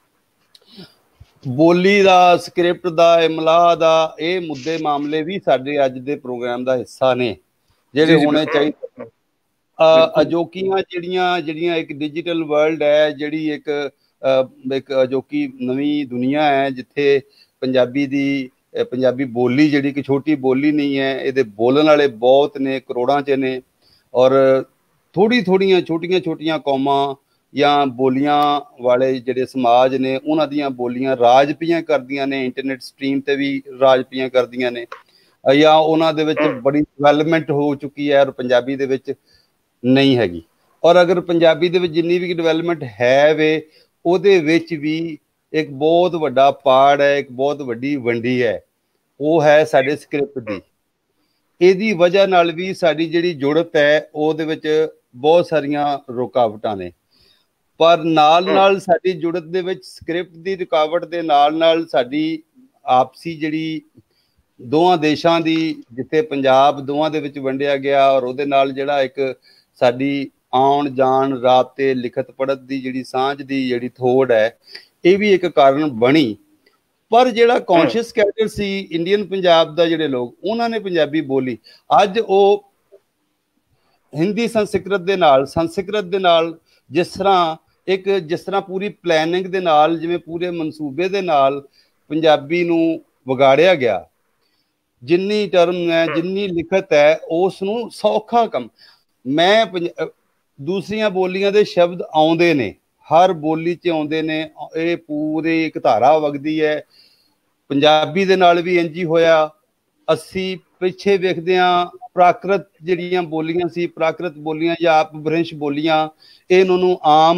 ਬੋਲੀ ਦਾ, ਸਕ੍ਰਿਪਟ ਦਾ, ਇਮਲਾ ਦਾ, ਇਹ ਮੁੱਦੇ ਮਾਮਲੇ ਵੀ ਸਾਡੇ ਅੱਜ ਦੇ ਪ੍ਰੋਗਰਾਮ ਦਾ ਹਿੱਸਾ ਨੇ, ਜਿਹੜੇ ਹੋਣੇ ਚਾਹੀਦੇ। ਅਜੋਕੀਆਂ ਜਿਹੜੀਆਂ ਇੱਕ ਡਿਜੀਟਲ ਵਰਲਡ ਹੈ, ਜਿਹੜੀ ਇੱਕ ਅਜੋਕੀ ਨਵੀਂ ਦੁਨੀਆ ਹੈ, ਜਿੱਥੇ ਪੰਜਾਬੀ ਬੋਲੀ ਜਿਹੜੀ ਇੱਕ ਛੋਟੀ ਬੋਲੀ ਨਹੀਂ ਹੈ, ਇਹਦੇ ਬੋਲਣ ਵਾਲੇ ਬਹੁਤ ਨੇ, ਕਰੋੜਾਂ 'ਚ ਨੇ। ਔਰ ਛੋਟੀਆਂ ਕੌਮਾਂ ਜਾਂ ਬੋਲੀਆਂ ਵਾਲੇ ਜਿਹੜੇ ਸਮਾਜ ਨੇ, ਉਹਨਾਂ ਦੀਆਂ ਬੋਲੀਆਂ ਰਾਜ ਪੀਆਂ ਕਰਦੀਆਂ ਨੇ, ਇੰਟਰਨੈਟ ਸਟਰੀਮ ਤੇ ਵੀ ਰਾਜ ਪੀਆਂ ਕਰਦੀਆਂ ਨੇ, ਜਾਂ ਉਹਨਾਂ ਦੇ ਵਿੱਚ ਬੜੀ ਡਿਵੈਲਪਮੈਂਟ ਹੋ ਚੁੱਕੀ ਹੈ ਔਰ ਪੰਜਾਬੀ ਦੇ ਵਿੱਚ ਨਹੀਂ ਹੈਗੀ। ਔਰ ਅਗਰ ਪੰਜਾਬੀ ਦੇ ਵਿੱਚ ਜਿੰਨੀ ਵੀ ਡਿਵੈਲਪਮੈਂਟ ਹੈ ਵੇ, ਉਹਦੇ ਵਿੱਚ ਵੀ ਇੱਕ ਬਹੁਤ ਵੱਡਾ ਪਾੜ ਹੈ, ਇੱਕ ਬਹੁਤ ਵੱਡੀ ਵੰਡੀ ਹੈ, ਉਹ ਹੈ ਸਾਡੇ ਸਕ੍ਰਿਪਟ ਦੀ। ਇਹਦੀ ਵਜ੍ਹਾ ਨਾਲ ਵੀ ਸਾਡੀ ਜਿਹੜੀ ਜੁੜਤ ਹੈ ਉਹਦੇ ਵਿੱਚ ਬਹੁਤ ਸਾਰੀਆਂ ਰੁਕਾਵਟਾਂ ਨੇ। ਪਰ ਨਾਲ ਸਾਡੀ ਜੁੜਤ ਦੇ ਵਿੱਚ ਸਕ੍ਰਿਪਟ ਦੀ ਰੁਕਾਵਟ ਦੇ ਨਾਲ ਸਾਡੀ ਆਪਸੀ ਜਿਹੜੀ ਦੋਵਾਂ ਦੇਸ਼ਾਂ ਦੀ, ਜਿੱਥੇ ਪੰਜਾਬ ਦੋਵਾਂ ਦੇ ਵਿੱਚ ਵੰਡਿਆ ਗਿਆ, ਔਰ ਉਹਦੇ ਨਾਲ ਜਿਹੜਾ ਇੱਕ ਸਾਡੀ ਆਉਣ ਜਾਣ, ਰਾਬਤੇ, ਲਿਖਤ ਪੜ੍ਹਤ ਦੀ ਜਿਹੜੀ ਸਾਂਝ ਦੀ ਜਿਹੜੀ ਥੋੜ ਹੈ, ਇਹ ਵੀ ਇੱਕ ਕਾਰਨ ਬਣੀ। ਪਰ ਜਿਹੜਾ ਕੌਨਸ਼ੀਅਸ ਕੈਡਰ ਸੀ ਇੰਡੀਅਨ ਪੰਜਾਬ ਦਾ, ਜਿਹੜੇ ਲੋਕ, ਉਹਨਾਂ ਨੇ ਪੰਜਾਬੀ ਬੋਲੀ। ਅੱਜ ਉਹ ਹਿੰਦੀ ਸੰਸਕ੍ਰਿਤ ਦੇ ਨਾਲ ਜਿਸ ਤਰ੍ਹਾਂ ਪੂਰੀ ਪਲੈਨਿੰਗ ਦੇ ਨਾਲ, ਜਿਵੇਂ ਪੂਰੇ ਮਨਸੂਬੇ ਦੇ ਨਾਲ ਪੰਜਾਬੀ ਨੂੰ ਵਿਗਾੜਿਆ ਗਿਆ, ਜਿੰਨੀ ਟਰਮ ਹੈ, ਜਿੰਨੀ ਲਿਖਤ ਹੈ, ਉਸ ਨੂੰ ਸੌਖਾ ਕੰਮ। ਮੈਂ ਦੂਸਰੀਆਂ ਬੋਲੀਆਂ ਦੇ ਸ਼ਬਦ ਆਉਂਦੇ ਨੇ, ਹਰ ਬੋਲੀ 'ਚ ਆਉਂਦੇ ਨੇ, ਇਹ ਪੂਰੀ ਇੱਕ ਧਾਰਾ ਵਗਦੀ ਹੈ। ਪੰਜਾਬੀ ਦੇ ਨਾਲ ਵੀ ਇੰਝ ਹੀ ਹੋਇਆ। ਅਸੀਂ ਪਿੱਛੇ ਵੇਖਦੇ ਹਾਂ, ਪ੍ਰਾਕ੍ਰਿਤ ਜਿਹੜੀਆਂ ਬੋਲੀਆਂ ਸੀ, ਪ੍ਰਾਕ੍ਰਿਤ ਬੋਲੀਆਂ ਜਾਂ ਅਪਭ੍ਰੰਸ਼ ਬੋਲੀਆਂ, ਇਹਨਾਂ ਨੂੰ ਆਮ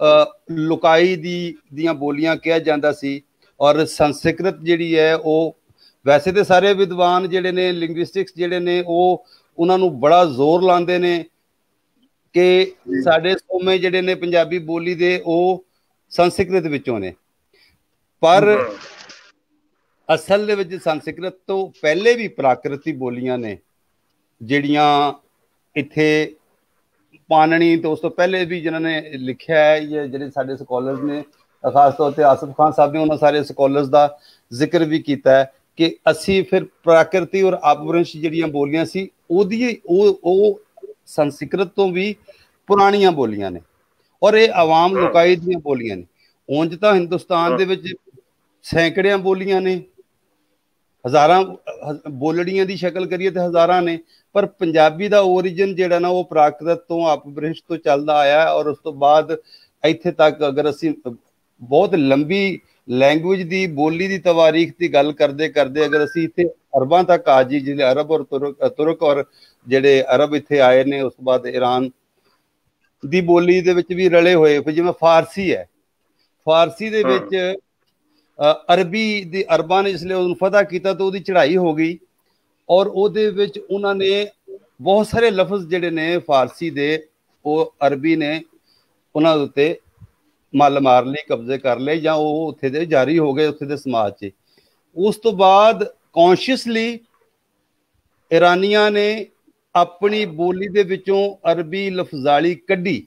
ਲੁਕਾਈ ਦੀਆਂ ਬੋਲੀਆਂ ਕਿਹਾ ਜਾਂਦਾ ਸੀ। ਔਰ ਸੰਸਕ੍ਰਿਤ ਜਿਹੜੀ ਹੈ ਉਹ ਵੈਸੇ ਤੇ ਸਾਰੇ ਵਿਦਵਾਨ ਜਿਹੜੇ ਨੇ ਲਿੰਗੁਇਸਟਿਕਸ ਜਿਹੜੇ ਨੇ ਉਹ ਉਹਨਾਂ ਨੂੰ ਬੜਾ ਜ਼ੋਰ ਲਾਉਂਦੇ ਨੇ ਕਿ ਸਾਡੇ ਸੋਮੇ ਜਿਹੜੇ ਨੇ ਪੰਜਾਬੀ ਬੋਲੀ ਦੇ ਉਹ ਸੰਸਕ੍ਰਿਤ ਵਿੱਚੋਂ ਨੇ, ਪਰ ਅਸਲ ਦੇ ਵਿੱਚ ਸੰਸਕ੍ਰਿਤ ਤੋਂ ਪਹਿਲੇ ਵੀ ਪ੍ਰਾਕ੍ਰਿਤੀ ਬੋਲੀਆਂ ਨੇ ਜਿਹੜੀਆਂ ਇੱਥੇ ਪਾਣਨੀ ਤੋਂ ਉਸ ਤੋਂ ਪਹਿਲੇ ਵੀ ਜਿਨ੍ਹਾਂ ਨੇ ਲਿਖਿਆ ਹੈ, ਜਿਹੜੇ ਸਾਡੇ ਸਕਾਲਰਸ ਨੇ, ਖਾਸ ਤੌਰ ਤੇ ਆਸਿਫ ਖਾਨ ਸਾਹਿਬ ਨੇ ਉਹਨਾਂ ਸਾਰੇ ਸਕਾਲਰਸ ਦਾ ਜ਼ਿਕਰ ਵੀ ਕੀਤਾ ਹੈ ਕਿ ਅਸੀਂ ਫਿਰ ਪ੍ਰਾਕ੍ਰਿਤੀ ਔਰ ਅਪਭ੍ਰੰਸ਼ ਜਿਹੜੀਆਂ ਬੋਲੀਆਂ ਸੀ ਉਹ ਸੰਸਕ੍ਰਿਤ ਤੋਂ ਵੀ ਪੁਰਾਣੀਆਂ ਬੋਲੀਆਂ ਨੇ ਔਰ ਇਹ ਆਵਾਮ ਲੁਕਾਈ ਦੀਆਂ ਬੋਲੀਆਂ ਨੇ। ਉਂਝ ਤਾਂ ਹਿੰਦੁਸਤਾਨ ਦੇ ਵਿੱਚ ਸੈਂਕੜਿਆਂ ਬੋਲੀਆਂ ਨੇ, ਹਜ਼ਾਰਾਂ ਬੋਲੜੀਆਂ ਦੀ ਸ਼ਕਲ ਕਰੀਏ ਤੇ ਹਜ਼ਾਰਾਂ ਨੇ, ਪਰ ਪੰਜਾਬੀ ਦਾ ਓਰੀਜਨ ਜਿਹੜਾ ਨਾ ਉਹ ਪ੍ਰਾਕ੍ਰਿਤ ਤੋਂ ਅਪਭ੍ਰੰਸ਼ ਤੋਂ ਚੱਲਦਾ ਆਇਆ ਔਰ ਉਸ ਤੋਂ ਬਾਅਦ ਇੱਥੇ ਤੱਕ ਅਗਰ ਅਸੀਂ ਬਹੁਤ ਲੰਬੀ ਲੈਂਗੁਏਜ ਦੀ ਬੋਲੀ ਦੀ ਤਵਾਰੀਖ ਦੀ ਗੱਲ ਕਰਦੇ ਕਰਦੇ ਅਗਰ ਅਸੀਂ ਇੱਥੇ ਅਰਬਾਂ ਤੱਕ ਆ ਜੀ, ਜਿਹੜੇ ਅਰਬ ਔਰ ਤੁਰਕ ਔਰ ਜਿਹੜੇ ਅਰਬ ਇੱਥੇ ਆਏ ਨੇ, ਉਸ ਤੋਂ ਬਾਅਦ ਈਰਾਨ ਦੀ ਬੋਲੀ ਦੇ ਵਿੱਚ ਵੀ ਰਲੇ ਹੋਏ, ਜਿਵੇਂ ਫਾਰਸੀ ਹੈ, ਫਾਰਸੀ ਦੇ ਵਿੱਚ ਅਰਬੀ ਦੀ ਅਰਬਾਂ ਨੇ ਜਿਸਲੇ ਉਹਨੂੰ ਫਤਹ ਕੀਤਾ ਤਾਂ ਉਹਦੀ ਚੜ੍ਹਾਈ ਹੋ ਗਈ ਔਰ ਉਹਦੇ ਵਿੱਚ ਉਹਨਾਂ ਨੇ ਬਹੁਤ ਸਾਰੇ ਲਫ਼ਜ਼ ਜਿਹੜੇ ਨੇ ਫਾਰਸੀ ਦੇ ਉਹ ਅਰਬੀ ਨੇ ਉਹਨਾਂ ਦੇ ਉੱਤੇ ਮੱਲ ਮਾਰ ਲਈ, ਕਬਜ਼ੇ ਕਰ ਲਏ ਜਾਂ ਉਹ ਉੱਥੇ ਦੇ ਜਾਰੀ ਹੋ ਗਏ ਉੱਥੇ ਦੇ ਸਮਾਜ 'ਚ। ਉਸ ਤੋਂ ਬਾਅਦ ਕੌਨਸ਼ੀਅਸਲੀ ਇਰਾਨੀਆਂ ਨੇ ਆਪਣੀ ਬੋਲੀ ਦੇ ਵਿੱਚੋਂ ਅਰਬੀ ਲਫ਼ਜ਼ਾਲੀ ਕੱਢੀ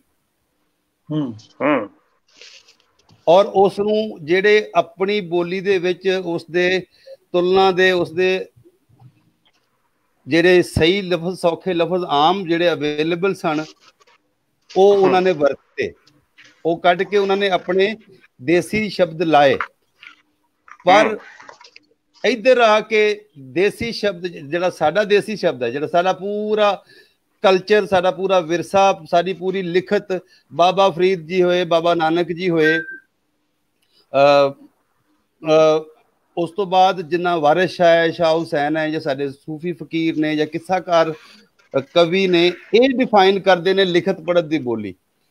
ਔਰ ਉਸ ਨੂੰ ਜਿਹੜੇ ਆਪਣੀ ਬੋਲੀ ਦੇ ਵਿੱਚ ਉਸਦੇ ਤੁਲਨਾ ਦੇ ਉਸਦੇ ਜਿਹੜੇ ਸਹੀ ਲਫ਼ਜ਼ ਸੌਖੇ ਲਫ਼ਜ਼ ਆਮ ਜਿਹੜੇ ਅਵੇਲੇਬਲ ਸਨ ਉਹ ਉਹਨਾਂ ਨੇ ਵਰਤੇ, ਉਹ ਕੱਢ ਕੇ ਉਹਨਾਂ ਨੇ ਆਪਣੇ ਦੇਸੀ ਸ਼ਬਦ ਲਾਏ। ਪਰ ਇੱਧਰ ਆ ਕੇ ਦੇਸੀ ਸ਼ਬਦ ਜਿਹੜਾ ਸਾਡਾ ਦੇਸੀ ਸ਼ਬਦ ਹੈ, ਜਿਹੜਾ ਸਾਡਾ ਪੂਰਾ ਕਲਚਰ, ਸਾਡਾ ਪੂਰਾ ਵਿਰਸਾ, ਸਾਡੀ ਪੂਰੀ ਲਿਖਤ, ਬਾਬਾ ਫਰੀਦ ਜੀ ਹੋਏ, ਬਾਬਾ ਨਾਨਕ ਜੀ ਹੋਏ, ਉਸ ਤੋਂ ਬਾਅਦ ਜਿੰਨਾ ਵਾਰਿਸ ਸ਼ਾਹ ਹੈ, ਸ਼ਾਹ ਹੁਸੈਨ ਹੈ, ਜਾਂ ਸਾਡੇ ਸੂਫੀ ਫਕੀਰ ਨੇ ਜਾਂ ਕਿੱਸਾਕਾਰ ਕਵੀ ਨੇ, ਇਹ ਡਿਫਾਈਨ ਕਰਦੇ ਨੇ ਲਿਖਤ ਪੜ੍ਹਤ ਦੀ ਬੋਲੀ।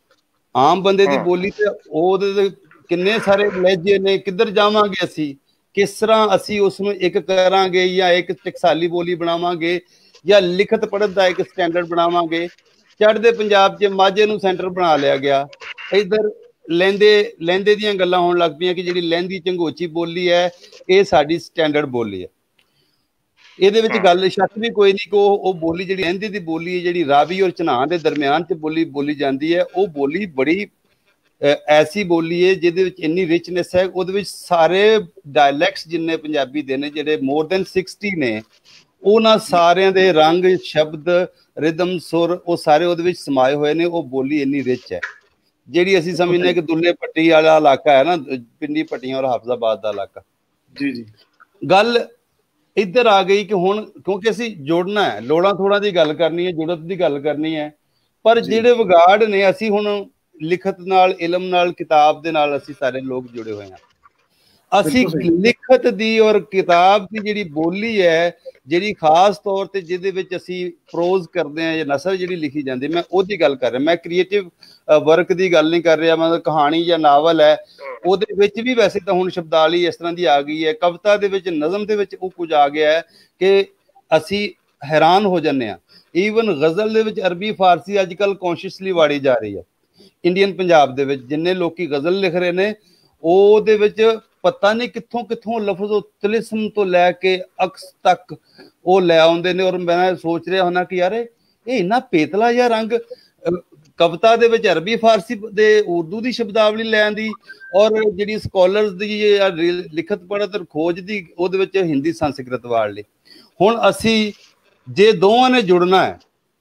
ਆਮ ਬੰਦੇ ਦੀ ਬੋਲੀ ਤੇ ਉਹਦੇ ਕਿੰਨੇ ਸਾਰੇ ਲਹਿਜੇ ਨੇ, ਕਿੱਧਰ ਜਾਵਾਂਗੇ ਅਸੀਂ, ਕਿਸ ਤਰ੍ਹਾਂ ਅਸੀਂ ਉਸ ਨੂੰ ਇੱਕ ਕਰਾਂਗੇ ਜਾਂ ਇੱਕ ਟਕਸਾਲੀ ਬੋਲੀ ਬਣਾਵਾਂਗੇ ਜਾਂ ਲਿਖਤ ਪੜ੍ਹਤ ਦਾ ਇੱਕ ਸਟੈਂਡਰਡ ਬਣਾਵਾਂਗੇ। ਚੜ੍ਹਦੇ ਪੰਜਾਬ 'ਚ ਮਾਝੇ ਨੂੰ ਸੈਂਟਰ ਬਣਾ ਲਿਆ ਗਿਆ, ਇੱਧਰ ਲਹਿੰਦੇ ਦੀਆਂ ਗੱਲਾਂ ਹੋਣ ਲੱਗ ਪਈਆਂ ਕਿ ਜਿਹੜੀ ਲਹਿੰਦੀ ਝੰਗੋਚੀ ਬੋਲੀ ਹੈ ਇਹ ਸਾਡੀ ਸਟੈਂਡਰਡ ਬੋਲੀ ਹੈ। ਇਹਦੇ ਵਿੱਚ ਗੱਲ ਸ਼ੱਕ ਵੀ ਕੋਈ ਨਹੀਂ ਕਿ ਉਹ ਬੋਲੀ ਜਿਹੜੀ ਲਹਿੰਦੀ ਦੀ ਬੋਲੀ ਹੈ, ਜਿਹੜੀ ਰਾਵੀ ਔਰ ਚਨਾਹ ਦੇ ਦਰਮਿਆਨ 'ਚ ਬੋਲੀ ਜਾਂਦੀ ਹੈ, ਉਹ ਬੋਲੀ ਬੜੀ ਐਸੀ ਬੋਲੀ ਹੈ ਜਿਹਦੇ ਵਿੱਚ ਇੰਨੀ ਰਿਚਨੈਸ ਹੈ। ਉਹਦੇ ਵਿੱਚ ਸਾਰੇ ਡਾਇਲੈਕਟਸ ਜਿੰਨੇ ਪੰਜਾਬੀ ਦੇ ਨੇ, ਜਿਹੜੇ ਮੋਰ ਦੈਨ 60 ਨੇ, ਉਹਨਾਂ ਸਾਰਿਆਂ ਦੇ ਰੰਗ, ਸ਼ਬਦ, ਰਿਦਮ, ਸੁਰ ਉਹ ਸਾਰੇ ਉਹਦੇ ਵਿੱਚ ਸਮਾਏ ਹੋਏ ਨੇ। ਉਹ ਬੋਲੀ ਇੰਨੀ ਰਿਚ ਹੈ, ਜਿਹੜੀ ਅਸੀਂ ਸਮਝਦੇ ਕਿ ਦੁੱਲੇ ਪੱਟੀ ਵਾਲਾ ਇਲਾਕਾ ਹੈ ਨਾ, ਪਿੰਡੀ ਪੱਟੀਆਂ ਔਰ ਹਾਫਜ਼ਾਬਾਦ ਦਾ ਇਲਾਕਾ। ਜੀ ਗੱਲ ਇੱਧਰ ਆ ਗਈ ਕਿ ਹੁਣ ਕਿਉਂਕਿ ਅਸੀਂ ਜੋੜਨਾ ਹੈ, ਲੋੜਾਂ ਥੋੜਾਂ ਦੀ ਗੱਲ ਕਰਨੀ ਹੈ, ਜੁੜਤ ਦੀ ਗੱਲ ਕਰਨੀ ਹੈ, ਪਰ ਜਿਹੜੇ ਵਿਗਾੜ ਨੇ, ਅਸੀਂ ਹੁਣ ਲਿਖਤ ਨਾਲ, ਇਲਮ ਨਾਲ, ਕਿਤਾਬ ਦੇ ਨਾਲ ਅਸੀਂ ਸਾਰੇ ਲੋਕ ਜੁੜੇ ਹੋਏ ਹਾਂ। ਅਸੀਂ ਲਿਖਤ ਦੀ ਔਰ ਕਿਤਾਬ ਦੀ ਜਿਹੜੀ ਬੋਲੀ ਹੈ, ਜਿਹੜੀ ਖਾਸ ਤੌਰ ਤੇ ਜਿਹਦੇ ਵਿੱਚ ਅਸੀਂ ਪ੍ਰੋਜ਼ ਕਰਦੇ ਹਾਂ ਜਾਂ ਨਸਰ ਜਿਹੜੀ ਲਿਖੀ ਜਾਂਦੀ, ਮੈਂ ਉਹਦੀ ਗੱਲ ਕਰ ਰਿਹਾ। ਮੈਂ ਕ੍ਰੀਏਟਿਵ ਵਰਕ ਦੀ ਗੱਲ ਨਹੀਂ ਕਰ ਰਿਹਾ। ਮਤਲਬ ਕਹਾਣੀ ਜਾਂ ਨਾਵਲ ਹੈ, ਉਹਦੇ ਵਿੱਚ ਵੀ ਵੈਸੇ ਤਾਂ ਹੁਣ ਸ਼ਬਦਾਵਲੀ ਇਸ ਤਰ੍ਹਾਂ ਦੀ ਆ ਗਈ ਹੈ, ਕਵਿਤਾ ਦੇ ਵਿੱਚ, ਨਜ਼ਮ ਦੇ ਵਿੱਚ ਉਹ ਕੁਝ ਆ ਗਿਆ ਹੈ ਕਿ ਅਸੀਂ ਹੈਰਾਨ ਹੋ ਜਾਂਦੇ ਹਾਂ। ਈਵਨ ਗਜ਼ਲ ਦੇ ਵਿੱਚ ਅਰਬੀ ਫਾਰਸੀ ਅੱਜ ਕੱਲ੍ਹ ਕੌਨਸ਼ੀਅਸਲੀ ਵਾੜੀ ਜਾ ਰਹੀ ਹੈ। ਇੰਡੀਅਨ ਪੰਜਾਬ ਦੇ ਵਿੱਚ ਜਿੰਨੇ ਲੋਕੀ ਗਜ਼ਲ ਲਿਖ ਰਹੇ ਨੇ, ਉਹਦੇ ਵਿੱਚ ਪਤਾ ਨਹੀਂ ਕਿੱਥੋਂ ਲਫ਼ਜ਼ ਉਹ ਤਿਲਿਸਮ ਤੋਂ ਲੈ ਕੇ ਅਕਸ ਤੱਕ ਉਹ ਲੈ ਆਉਂਦੇ ਨੇ। ਔਰ ਮੈਂ ਸੋਚ ਰਿਹਾ ਹੁੰਦਾ ਕਿ ਯਾਰ ਇਹ ਇੰਨਾ ਪੇਤਲਾ ਜਿਹਾ ਰੰਗ ਕਵਿਤਾ ਦੇ ਵਿੱਚ ਅਰਬੀ ਫਾਰਸੀ ਦੇ ਉਰਦੂ ਦੀ ਸ਼ਬਦਾਵਲੀ ਲੈਣ ਦੀ, ਔਰ ਜਿਹੜੀ ਸਕਾਲਰਸ ਦੀ ਲਿਖਤ ਪੜ੍ਹਤ ਖੋਜ ਦੀ ਉਹਦੇ ਵਿੱਚ ਹਿੰਦੀ ਸੰਸਕ੍ਰਿਤ ਵਾੜ ਲਈ। ਹੁਣ ਅਸੀਂ ਜੇ ਦੋਵਾਂ ਨੇ ਜੁੜਨਾ ਹੈ,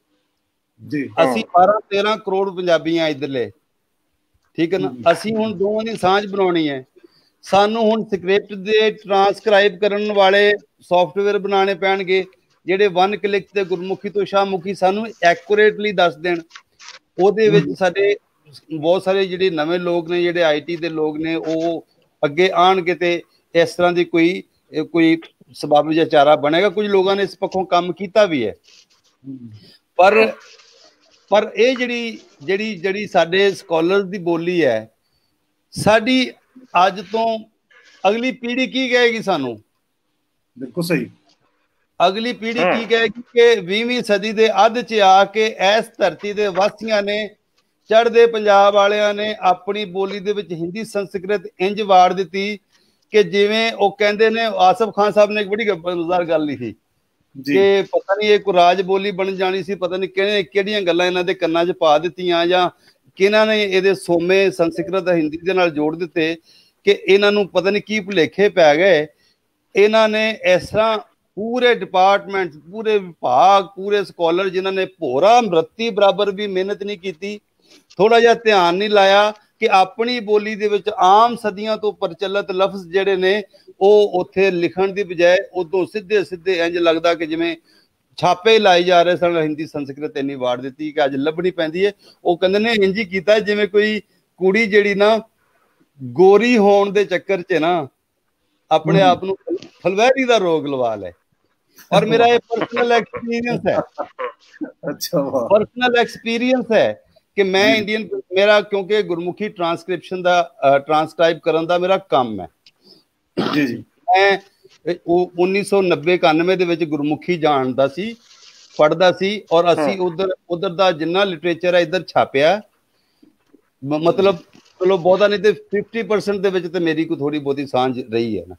ਅਸੀਂ 12-13 ਕਰੋੜ ਪੰਜਾਬੀ ਆ ਇੱਧਰਲੇ, ਠੀਕ ਹੈ ਨਾ, ਅਸੀਂ ਹੁਣ ਦੋਵਾਂ ਦੀ ਸਾਂਝ ਬਣਾਉਣੀ ਹੈ। ਸਾਨੂੰ ਹੁਣ ਸਕ੍ਰਿਪਟ ਦੇ ਟ੍ਰਾਂਸਕ੍ਰਾਈਬ ਕਰਨ ਵਾਲੇ ਸੌਫਟਵੇਅਰ ਬਣਾਉਣੇ ਪੈਣਗੇ, ਜਿਹੜੇ 1 ਕਲਿੱਕ ਤੇ ਗੁਰਮੁਖੀ ਤੋਂ ਸ਼ਾਹਮੁਖੀ ਸਾਨੂੰ ਐਕੂਰੇਟਲੀ ਦੱਸ ਦੇਣ। ਉਹਦੇ ਵਿੱਚ ਸਾਡੇ ਬਹੁਤ ਸਾਰੇ ਜਿਹੜੇ ਨਵੇਂ ਲੋਕ ਨੇ, ਜਿਹੜੇ IT ਦੇ ਲੋਕ ਨੇ, ਉਹ ਅੱਗੇ ਆਉਣਗੇ ਤੇ ਇਸ ਤਰ੍ਹਾਂ ਦੀ ਕੋਈ ਸਬੱਬ ਜਾਂ ਚਾਰਾ ਬਣੇਗਾ। ਕੁਝ ਲੋਕਾਂ ਨੇ ਇਸ ਪੱਖੋਂ ਕੰਮ ਕੀਤਾ ਵੀ ਹੈ, ਪਰ ਇਹ ਜਿਹੜੀ ਸਾਡੇ ਸਕਾਲਰਸ ਦੀ ਬੋਲੀ ਹੈ, ਸਾਡੀ ਅੱਜ ਤੋਂ ਅਗਲੀ ਪੀੜ੍ਹੀ ਕੀ ਕਹੇਗੀ ਸਾਨੂੰ? ਬਿਲਕੁਲ ਸਹੀ। ਅਗਲੀ ਪੀੜ੍ਹੀ ਕੀ ਕਹੇਗੀ ਕਿ 20ਵੀਂ ਸਦੀ ਦੇ ਅੱਧ 'ਚ ਆ ਕੇ ਇਸ ਧਰਤੀ ਦੇ ਵਾਸੀਆਂ ਨੇ, ਚੜ੍ਹਦੇ ਪੰਜਾਬ ਵਾਲਿਆਂ ਨੇ ਆਪਣੀ ਬੋਲੀ ਦੇ ਵਿੱਚ ਹਿੰਦੀ ਸੰਸਕ੍ਰਿਤ ਇੰਜ ਵਾੜ ਦਿੱਤੀ ਕਿ ਜਿਵੇਂ ਉਹ ਕਹਿੰਦੇ ਨੇ, ਆਸਫ ਖਾਨ ਸਾਹਿਬ ਨੇ ਇੱਕ ਬੜੀ ਮਜ਼ੇਦਾਰ ਗੱਲ ਲਿਖੀ ਕਿ ਪਤਾ ਨਹੀਂ ਇਹ ਕੋਈ ਰਾਜ ਬੋਲੀ ਬਣ ਜਾਣੀ ਸੀ, ਪਤਾ ਨਹੀਂ ਕਿਹੜੀਆਂ ਗੱਲਾਂ ਇਹਨਾਂ ਦੇ ਕੰਨਾਂ 'ਚ ਪਾ ਦਿੱਤੀਆਂ ਜਾਂ ਕਿਹਨਾਂ ਨੇ ਇਹਦੇ ਸੋਮੇ ਸੰਸਕ੍ਰਿਤ ਹਿੰਦੀ ਦੇ ਨਾਲ ਜੋੜ ਦਿੱਤੇ ਕਿ ਇਹਨਾਂ ਨੂੰ ਪਤਾ ਨਹੀਂ ਕੀ ਭੁਲੇਖੇ ਪੈ ਗਏ। ਇਹਨਾਂ ਨੇ ਇਸ ਤਰ੍ਹਾਂ ਪੂਰੇ ਡਿਪਾਰਟਮੈਂਟ, ਪੂਰੇ ਵਿਭਾਗ, ਪੂਰੇ ਸਕਾਲਰ ਜਿਨ੍ਹਾਂ ਨੇ ਭੋਰਾ ਮਰਤੀ ਬਰਾਬਰ ਵੀ ਮਿਹਨਤ ਨਹੀਂ ਕੀਤੀ, ਥੋੜਾ ਜਿਹਾ ਧਿਆਨ ਨਹੀਂ ਲਾਇਆ ਕਿ ਆਪਣੀ ਬੋਲੀ ਦੇ ਵਿੱਚ ਆਮ ਸਦੀਆਂ ਤੋਂ ਪ੍ਰਚਲਿਤ ਲਫ਼ਜ਼ ਜਿਹੜੇ ਨੇ ਉਹ ਉੱਥੇ ਲਿਖਣ ਦੀ ਬਜਾਏ ਉਦੋਂ ਸਿੱਧੇ ਸਿੱਧੇ ਇੰਜ ਲੱਗਦਾ ਕਿ ਜਿਵੇਂ ਛਾਪੇ ਲਾਏ ਜਾ ਰਹੇ ਸਨ। ਹਿੰਦੀ ਸੰਸਕ੍ਰਿਤ ਇੰਨੀ ਵਾੜ ਦਿੱਤੀ ਕਿ ਅੱਜ ਲੱਭਣੀ ਪੈਂਦੀ ਹੈ। ਉਹ ਕਹਿੰਦੇ ਨੇ ਇੰਜ ਹੀ ਕੀਤਾ ਜਿਵੇਂ ਕੋਈ ਕੁੜੀ ਜਿਹੜੀ ਨਾ ਗੋਰੀ ਹੋਣ ਦੇ ਚੱਕਰ 'ਚ ਨਾ ਆਪਣੇ ਆਪ ਨੂੰ ਫਲਵੈਰੀ ਦਾ ਰੋਗ ਲਵਾ ਲੈ। ਔਰ ਮੇਰਾ ਇਹ ਪਰਸਨਲ ਐਕਸਪੀਰੀਅੰਸ ਹੈ, ਪਰਸਨਲ ਐਕਸਪੀਰੀਅੰਸ ਹੈ ਕਿ ਮੈਂ ਇੰਡੀਅਨ, ਮੇਰਾ ਕਿਉਂਕਿ ਗੁਰਮੁਖੀ ਟ੍ਰਾਂਸਕ੍ਰਿਪਸ਼ਨ ਦਾ ਟ੍ਰਾਂਸਕ੍ਰਾਈਬ ਕਰਨ ਦਾ ਮੇਰਾ ਕੰਮ ਹੈ ਜੀ ਜੀ। ਮੈਂ 1990-91 ਦੇ ਵਿੱਚ ਗੁਰਮੁਖੀ ਜਾਣਦਾ ਸੀ, ਪੜ੍ਹਦਾ ਸੀ, ਔਰ ਅਸੀਂ ਉਧਰ ਦਾ ਜਿੰਨਾ ਲਿਟਰੇਚਰ ਹੈ ਇੱਧਰ ਛਾਪਿਆ, ਮਤਲਬ ਚਲੋ ਬਹੁਤਾ ਨਹੀਂ ਤੇ 50% ਦੇ ਵਿੱਚ ਤੇ ਮੇਰੀ ਕੋਈ ਥੋੜੀ ਬਹੁਤੀ ਸਾਂਝ ਰਹੀ ਹੈ ਨਾ।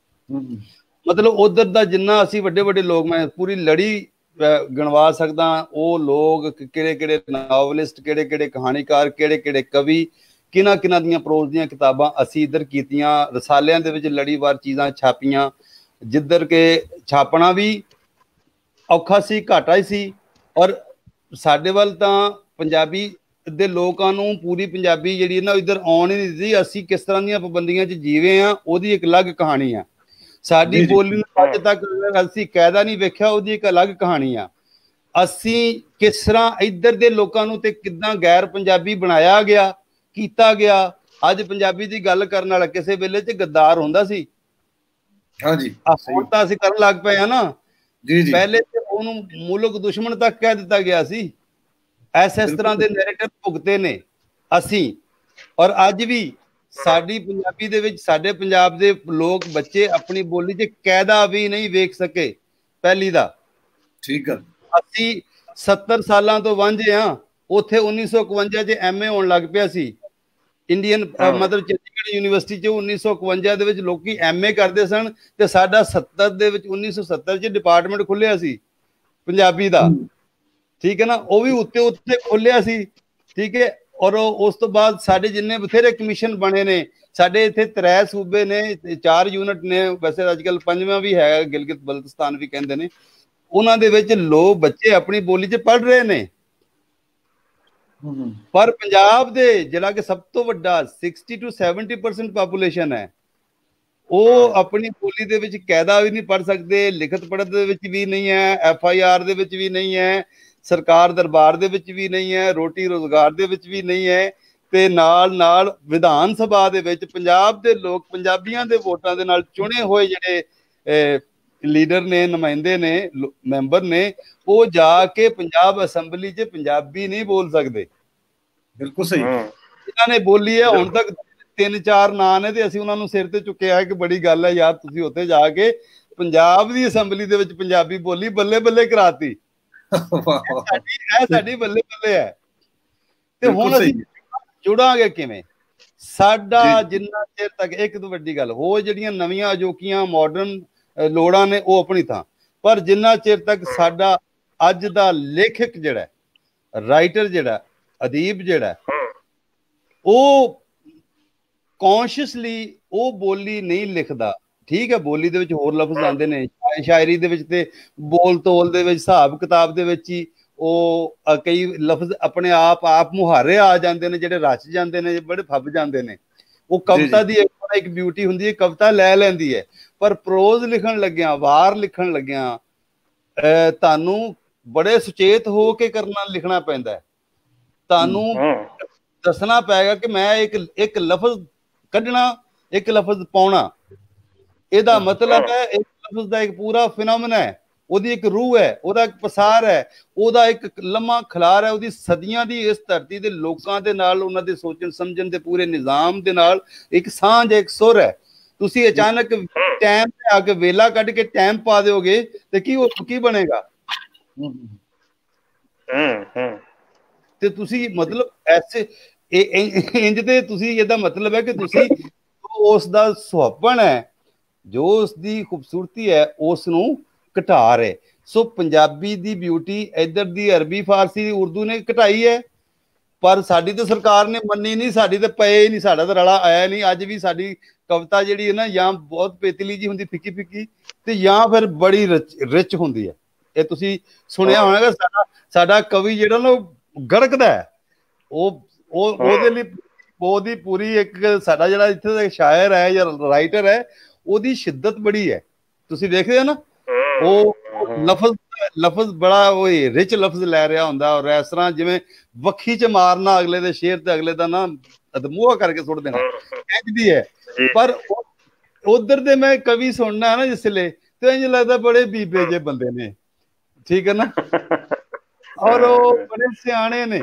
ਮਤਲਬ ਉਧਰ ਦਾ ਜਿੰਨਾ ਅਸੀਂ ਵੱਡੇ ਵੱਡੇ ਲੋਕ, ਮੈਂ ਪੂਰੀ ਲੜੀ ਗਿਣਵਾ ਸਕਦਾ, ਉਹ ਲੋਕ ਕਿਹੜੇ ਕਿਹੜੇ ਨਾਵਲਿਸਟ, ਕਿਹੜੇ ਕਿਹੜੇ ਕਹਾਣੀਕਾਰ, ਕਿਹੜੇ ਕਿਹੜੇ ਕਵੀ, ਕਿਹਨਾਂ ਕਿਹਨਾਂ ਦੀਆਂ ਪ੍ਰੋਜ਼ ਦੀਆਂ ਕਿਤਾਬਾਂ ਅਸੀਂ ਇੱਧਰ ਕੀਤੀਆਂ, ਰਸਾਲਿਆਂ ਦੇ ਵਿੱਚ ਲੜੀਵਾਰ ਚੀਜ਼ਾਂ ਛਾਪੀਆਂ, ਜਿੱਧਰ ਕਿ ਛਾਪਣਾ ਵੀ ਔਖਾ ਸੀ, ਘਾਟਾ ਹੀ ਸੀ। ਔਰ ਸਾਡੇ ਵੱਲ ਤਾਂ ਪੰਜਾਬੀ ਦੇ ਲੋਕਾਂ ਨੂੰ ਪੂਰੀ ਪੰਜਾਬੀ ਜਿਹੜੀ ਨਾ ਇੱਧਰ ਆਉਣ ਹੀ ਨਹੀਂ ਦਿੱਤੀ। ਅਸੀਂ ਕਿਸ ਤਰ੍ਹਾਂ ਦੀਆਂ ਪਾਬੰਦੀਆਂ 'ਚ ਜੀਵੇ ਆ ਉਹਦੀ ਇੱਕ ਅਲੱਗ ਕਹਾਣੀ ਆ। ਸਾਡੀ ਬੋਲੀ ਨੂੰ ਅੱਜ ਤੱਕ ਅਸੀਂ ਕਾਇਦਾ ਨਹੀਂ ਵੇਖਿਆ, ਉਹਦੀ ਇੱਕ ਅਲੱਗ ਕਹਾਣੀ ਆ। ਅਸੀਂ ਕਿਸ ਤਰ੍ਹਾਂ ਇੱਧਰ ਦੇ ਲੋਕਾਂ ਨੂੰ ਤੇ ਕਿੱਦਾਂ ਗੈਰ ਪੰਜਾਬੀ ਬਣਾਇਆ ਗਿਆ, ਕੀਤਾ ਗਿਆ। ਅੱਜ ਪੰਜਾਬੀ ਦੀ ਗੱਲ ਕਰਨ ਵਾਲਾ ਕਿਸੇ ਵੇਲੇ 'ਚ ਗੱਦਾਰ ਹੁੰਦਾ ਸੀ, ਹਾਂਜੀ, ਹੁਣ ਤਾਂ ਅਸੀਂ ਕਰਨ ਲੱਗ ਪਏ ਆ ਨਾ। ਪਹਿਲੇ ਤੇ ਉਹਨੂੰ ਮੁਲਕ ਦੁਸ਼ਮਣ ਤੱਕ ਕਹਿ ਦਿੱਤਾ ਗਿਆ ਸੀ। ਇਸ ਤਰ੍ਹਾਂ ਦੇ ਨੈਰੇਟਿਵ ਭੁਗਤੇ ਨੇ ਅਸੀਂ। ਔਰ ਅੱਜ ਵੀ ਸਾਡੀ ਪੰਜਾਬੀ ਦੇ ਵਿੱਚ ਸਾਡੇ ਪੰਜਾਬ ਦੇ ਲੋਕ, ਬੱਚੇ ਆਪਣੀ ਬੋਲੀ 'ਚ ਕਾਇਦਾ ਵੀ ਨਹੀਂ ਵੇਖ ਸਕੇ। ਪਹਿਲੀ ਦਾ ਠੀਕ ਹੈ, ਅਸੀਂ 70 ਸਾਲਾਂ ਤੋਂ ਵਾਂਝੇ ਆ। ਉੱਥੇ 1951 'ਚ MA ਹੋਣ ਲੱਗ ਪਿਆ ਸੀ ਇੰਡੀਅਨ, ਮਤਲਬ ਚੰਡੀਗੜ੍ਹ ਯੂਨੀਵਰਸਿਟੀ 'ਚ 1951 ਦੇ ਵਿੱਚ ਲੋਕੀ MA ਕਰਦੇ ਸਨ ਤੇ ਸਾਡਾ 70 ਦੇ ਵਿੱਚ 1970 'ਚ ਡਿਪਾਰਟਮੈਂਟ ਖੁੱਲਿਆ ਸੀ ਪੰਜਾਬੀ ਦਾ, ਠੀਕ ਹੈ ਨਾ। ਉਹ ਵੀ ਉੱਤੇ ਖੋਲਿਆ ਸੀ, ਠੀਕ ਹੈ। ਔਰ ਉਸ ਤੋਂ ਬਾਅਦ ਸਾਡੇ ਜਿੰਨੇ ਬਥੇਰੇ ਕਮਿਸ਼ਨ ਬਣੇ ਨੇ, ਸਾਡੇ ਇੱਥੇ 3 ਸੂਬੇ ਨੇ, 4 ਯੂਨਿਟ ਨੇ, ਵੈਸੇ ਅੱਜ ਕੱਲ੍ਹ 5ਵਾਂ ਵੀ ਹੈ, ਗਿਲਗਿਤ ਬਲਤਿਸਤਾਨ ਵੀ ਕਹਿੰਦੇ ਨੇ। ਉਹਨਾਂ ਦੇ ਵਿੱਚ ਲੋਕ ਬੱਚੇ ਆਪਣੀ ਬੋਲੀ 'ਚ ਪੜ੍ਹ ਰਹੇ ਨੇ। ਪਰ ਪੰਜਾਬ ਦੇ ਜਿਹੜਾ ਕਿ ਸਭ ਤੋਂ ਵੱਡਾ 60 to 70% ਪਾਪੂਲੇਸ਼ਨ ਹੈ, ਉਹ ਆਪਣੀ ਬੋਲੀ ਦੇ ਵਿੱਚ ਕਾਇਦਾ ਵੀ ਨਹੀਂ ਪੜ੍ਹ ਸਕਦੇ, ਲਿਖਤ ਪੜ੍ਹਤ ਦੇ ਵਿੱਚ ਵੀ ਨਹੀਂ ਹੈ, FIR ਦੇ ਵਿੱਚ ਵੀ ਨਹੀਂ ਹੈ, ਸਰਕਾਰ ਦਰਬਾਰ ਦੇ ਵਿੱਚ ਵੀ ਨਹੀਂ ਹੈ, ਰੋਟੀ ਰੋਜ਼ਗਾਰ ਦੇ ਵਿੱਚ ਵੀ ਨਹੀਂ ਹੈ, ਤੇ ਨਾਲ ਨਾਲ ਵਿਧਾਨ ਸਭਾ ਦੇ ਵਿੱਚ ਪੰਜਾਬ ਦੇ ਲੋਕ, ਪੰਜਾਬੀਆਂ ਦੇ ਵੋਟਾਂ ਦੇ ਨਾਲ ਚੁਣੇ ਹੋਏ ਜਿਹੜੇ ਲੀਡਰ ਨੇ, ਨੁਮਾਇੰਦੇ ਨੇ, ਮੈਂਬਰ ਨੇ, ਉਹ ਜਾ ਕੇ ਪੰਜਾਬ ਅਸੈਂਬਲੀ 'ਚ ਪੰਜਾਬੀ ਨਹੀਂ ਬੋਲ ਸਕਦੇ। ਬਿਲਕੁਲ ਸਹੀ, ਇਹਨਾਂ ਨੇ ਬੋਲੀ ਹੈ ਹੁਣ ਤੱਕ 3-4 ਨਾਂ ਨੇ ਤੇ ਅਸੀਂ ਉਹਨਾਂ ਨੂੰ ਸਿਰ ਤੇ ਚੁੱਕਿਆ ਕਿ ਬੜੀ ਗੱਲ ਹੈ ਯਾਰ, ਤੁਸੀਂ ਉੱਥੇ ਜਾ ਕੇ ਪੰਜਾਬ ਦੀ ਅਸੈਂਬਲੀ ਦੇ ਵਿੱਚ ਪੰਜਾਬੀ ਬੋਲੀ ਬੱਲੇ ਬੱਲੇ ਕਰਾਤੀ। ਸਾਡੀ ਬੱਲੇ ਬੱਲੇ ਹੈ। ਤੇ ਹੁਣ ਅਸੀਂ ਜੁੜਾਂਗੇ ਕਿਵੇਂ? ਸਾਡਾ ਜਿੰਨਾ ਚਿਰ ਤੱਕ, ਇੱਕ ਤੋਂ ਵੱਡੀ ਗੱਲ ਹੋਰ ਜਿਹੜੀਆਂ ਨਵੀਆਂ ਅਜੋਕੀਆਂ ਮਾਡਰਨ ਲੋੜਾਂ ਨੇ ਉਹ ਆਪਣੀ ਥਾਂ, ਪਰ ਜਿੰਨਾ ਚਿਰ ਤੱਕ ਸਾਡਾ ਅੱਜ ਦਾ ਲੇਖਕ ਜਿਹੜਾ, ਰਾਈਟਰ ਜਿਹੜਾ, ਅਦੀਬ ਜਿਹੜਾ, ਉਹ ਕੌਨਸ਼ੀਅਸਲੀ ਉਹ ਬੋਲੀ ਨਹੀਂ ਲਿਖਦਾ, ਠੀਕ ਹੈ, ਬੋਲੀ ਦੇ ਵਿੱਚ ਹੋਰ ਲਫ਼ਜ਼ ਆਉਂਦੇ ਨੇ, ਸ਼ਾਇਰੀ ਦੇ ਵਿੱਚ ਤੇ ਬੋਲ ਤੋਲ ਦੇ ਵਿੱਚ, ਹਿਸਾਬ ਕਿਤਾਬ ਦੇ ਵਿੱਚ ਹੀ ਉਹ ਕਈ ਲਫ਼ਜ਼ ਆਪਣੇ ਆਪ ਮੁਹਾਰੇ ਆ ਜਾਂਦੇ ਨੇ, ਜਿਹੜੇ ਰਚ ਜਾਂਦੇ ਨੇ, ਬੜੇ ਫੱਬ ਜਾਂਦੇ ਨੇ। ਉਹ ਕਵਿਤਾ ਦੀ ਇੱਕ ਬਿਊਟੀ ਹੁੰਦੀ ਹੈ, ਕਵਿਤਾ ਲੈ ਲੈਂਦੀ ਹੈ। ਪਰ ਪ੍ਰੋਜ਼ ਲਿਖਣ ਲੱਗਿਆ, ਵਾਰ ਲਿਖਣ ਲੱਗਿਆ, ਤੁਹਾਨੂੰ ਬੜੇ ਸੁਚੇਤ ਹੋ ਕੇ ਕਰਨਾ, ਲਿਖਣਾ ਪੈਂਦਾ ਹੈ। ਤੁਹਾਨੂੰ ਦੱਸਣਾ ਪਏਗਾ ਕਿ ਮੈਂ ਇੱਕ ਲਫ਼ਜ਼ ਕੱਢਣਾ, ਇੱਕ ਲਫ਼ਜ਼ ਪਾਉਣਾ, ਇਹਦਾ ਮਤਲਬ ਹੈ ਇੱਕ ਲਫ਼ਜ਼ ਦਾ ਇੱਕ ਪੂਰਾ ਫਿਨੋਮੀਨਾ ਹੈ। ਉਹਦੀ ਇੱਕ ਰੂਹ ਹੈ, ਉਹਦਾ ਇੱਕ ਪਸਾਰ ਹੈ, ਉਹਦਾ ਇੱਕ ਲੰਮਾ ਖਿਲਾਰ ਹੈ, ਉਹਦੀ ਸਦੀਆਂ ਦੀ ਇਸ ਧਰਤੀ ਦੇ ਲੋਕਾਂ ਦੇ ਨਾਲ, ਉਹਨਾਂ ਦੇ ਸੋਚਣ ਸਮਝਣ ਦੇ ਪੂਰੇ ਨਿਜ਼ਾਮ ਦੇ ਨਾਲ ਇੱਕ ਸਾਂਝ, ਇੱਕ ਸੁਰ ਹੈ। ਤੁਸੀਂ ਅਚਾਨਕ ਟਾਈਮ ਤੇ ਆ ਕੇ ਵੇਲਾ ਕੱਢ ਕੇ ਟਾਈਮ ਪਾ ਦਿਓਗੇ ਤੇ ਕੀ ਬਣੇਗਾ? ਤੇ ਤੁਸੀਂ ਮਤਲਬ ਐਸੇ ਇੰਜ ਤੇ ਤੁਸੀਂ, ਇਹਦਾ ਮਤਲਬ ਹੈ ਕਿ ਤੁਸੀਂ ਉਸ ਦਾ ਸੁਹੱਪਣ ਹੈ, ਜੋ ਉਸ ਦੀ ਖੂਬਸੂਰਤੀ ਹੈ, ਉਸ ਨੂੰ ਘਟਾ ਰਹੇ। ਸੋ ਪੰਜਾਬੀ ਦੀ ਬਿਊਟੀ ਇੱਧਰ ਦੀ ਅਰਬੀ, ਫਾਰਸੀ, ਉਰਦੂ ਨੇ ਘਟਾਈ ਹੈ, ਪਰ ਸਾਡੀ ਤਾਂ ਸਰਕਾਰ ਨੇ ਮੰਨੀ ਨਹੀਂ, ਸਾਡੀ ਤਾਂ ਪਏ ਨਹੀਂ, ਸਾਡਾ ਤਾਂ ਰਲਾ ਆਇਆ ਨਹੀਂ। ਅੱਜ ਵੀ ਸਾਡੀ ਕਵਿਤਾ ਜਿਹੜੀ ਹੈ ਨਾ, ਜਾਂ ਬਹੁਤ ਪੇਤਲੀ ਜੀ ਹੁੰਦੀ, ਫਿੱਕੀ ਫਿੱਕੀ, ਤੇ ਜਾਂ ਫਿਰ ਬੜੀ ਰਿਚ ਹੁੰਦੀ ਹੈ। ਇਹ ਤੁਸੀਂ ਸੁਣਿਆ ਹੋਵੇਗਾ, ਸਾਡਾ ਕਵੀ ਜਿਹੜਾ ਨਾ ਗੜਕਦਾ ਹੈ, ਉਹਦੇ ਲਈ ਉਹਦੀ ਪੂਰੀ ਇੱਕ, ਸਾਡਾ ਜਿਹੜਾ ਇੱਥੇ ਦਾ ਸ਼ਾਇਰ ਹੈ ਜਾਂ ਰਾਈਟਰ ਹੈ, ਉਹਦੀ ਸ਼ਿੱਦਤ ਬੜੀ ਹੈ। ਤੁਸੀਂ ਦੇਖਦੇ ਹੋ ਨਾ, ਉਹ ਲਫ਼ਜ਼ ਬੜਾ ਉਹ ਰਿਚ ਲਫ਼ਜ਼ ਲੈ ਰਿਹਾ ਹੁੰਦਾ, ਔਰ ਇਸ ਤਰ੍ਹਾਂ ਜਿਵੇਂ ਵੱਖੀ ਚ ਮਾਰਨਾ ਅਗਲੇ ਦੇ ਸ਼ੇਰ ਤੇ ਅਗਲੇ ਦਾ ਨਾ ਮੂੰਹ ਕਰਕੇ ਸੁੱਟ ਦੇਣਾ, ਇੰਝ ਹੈ। ਪਰ ਉਧਰ ਦੇ ਮੈਂ ਕਵੀ ਸੁਣਨਾ ਨਾ ਜਿਸਲੇ, ਤੇ ਇੰਝ ਲੱਗਦਾ ਬੜੇ ਬੀਬੇ ਜੇ ਬੰਦੇ ਨੇ, ਠੀਕ ਹੈ ਨਾ, ਔਰ ਉਹ ਬੜੇ ਸਿਆਣੇ ਨੇ।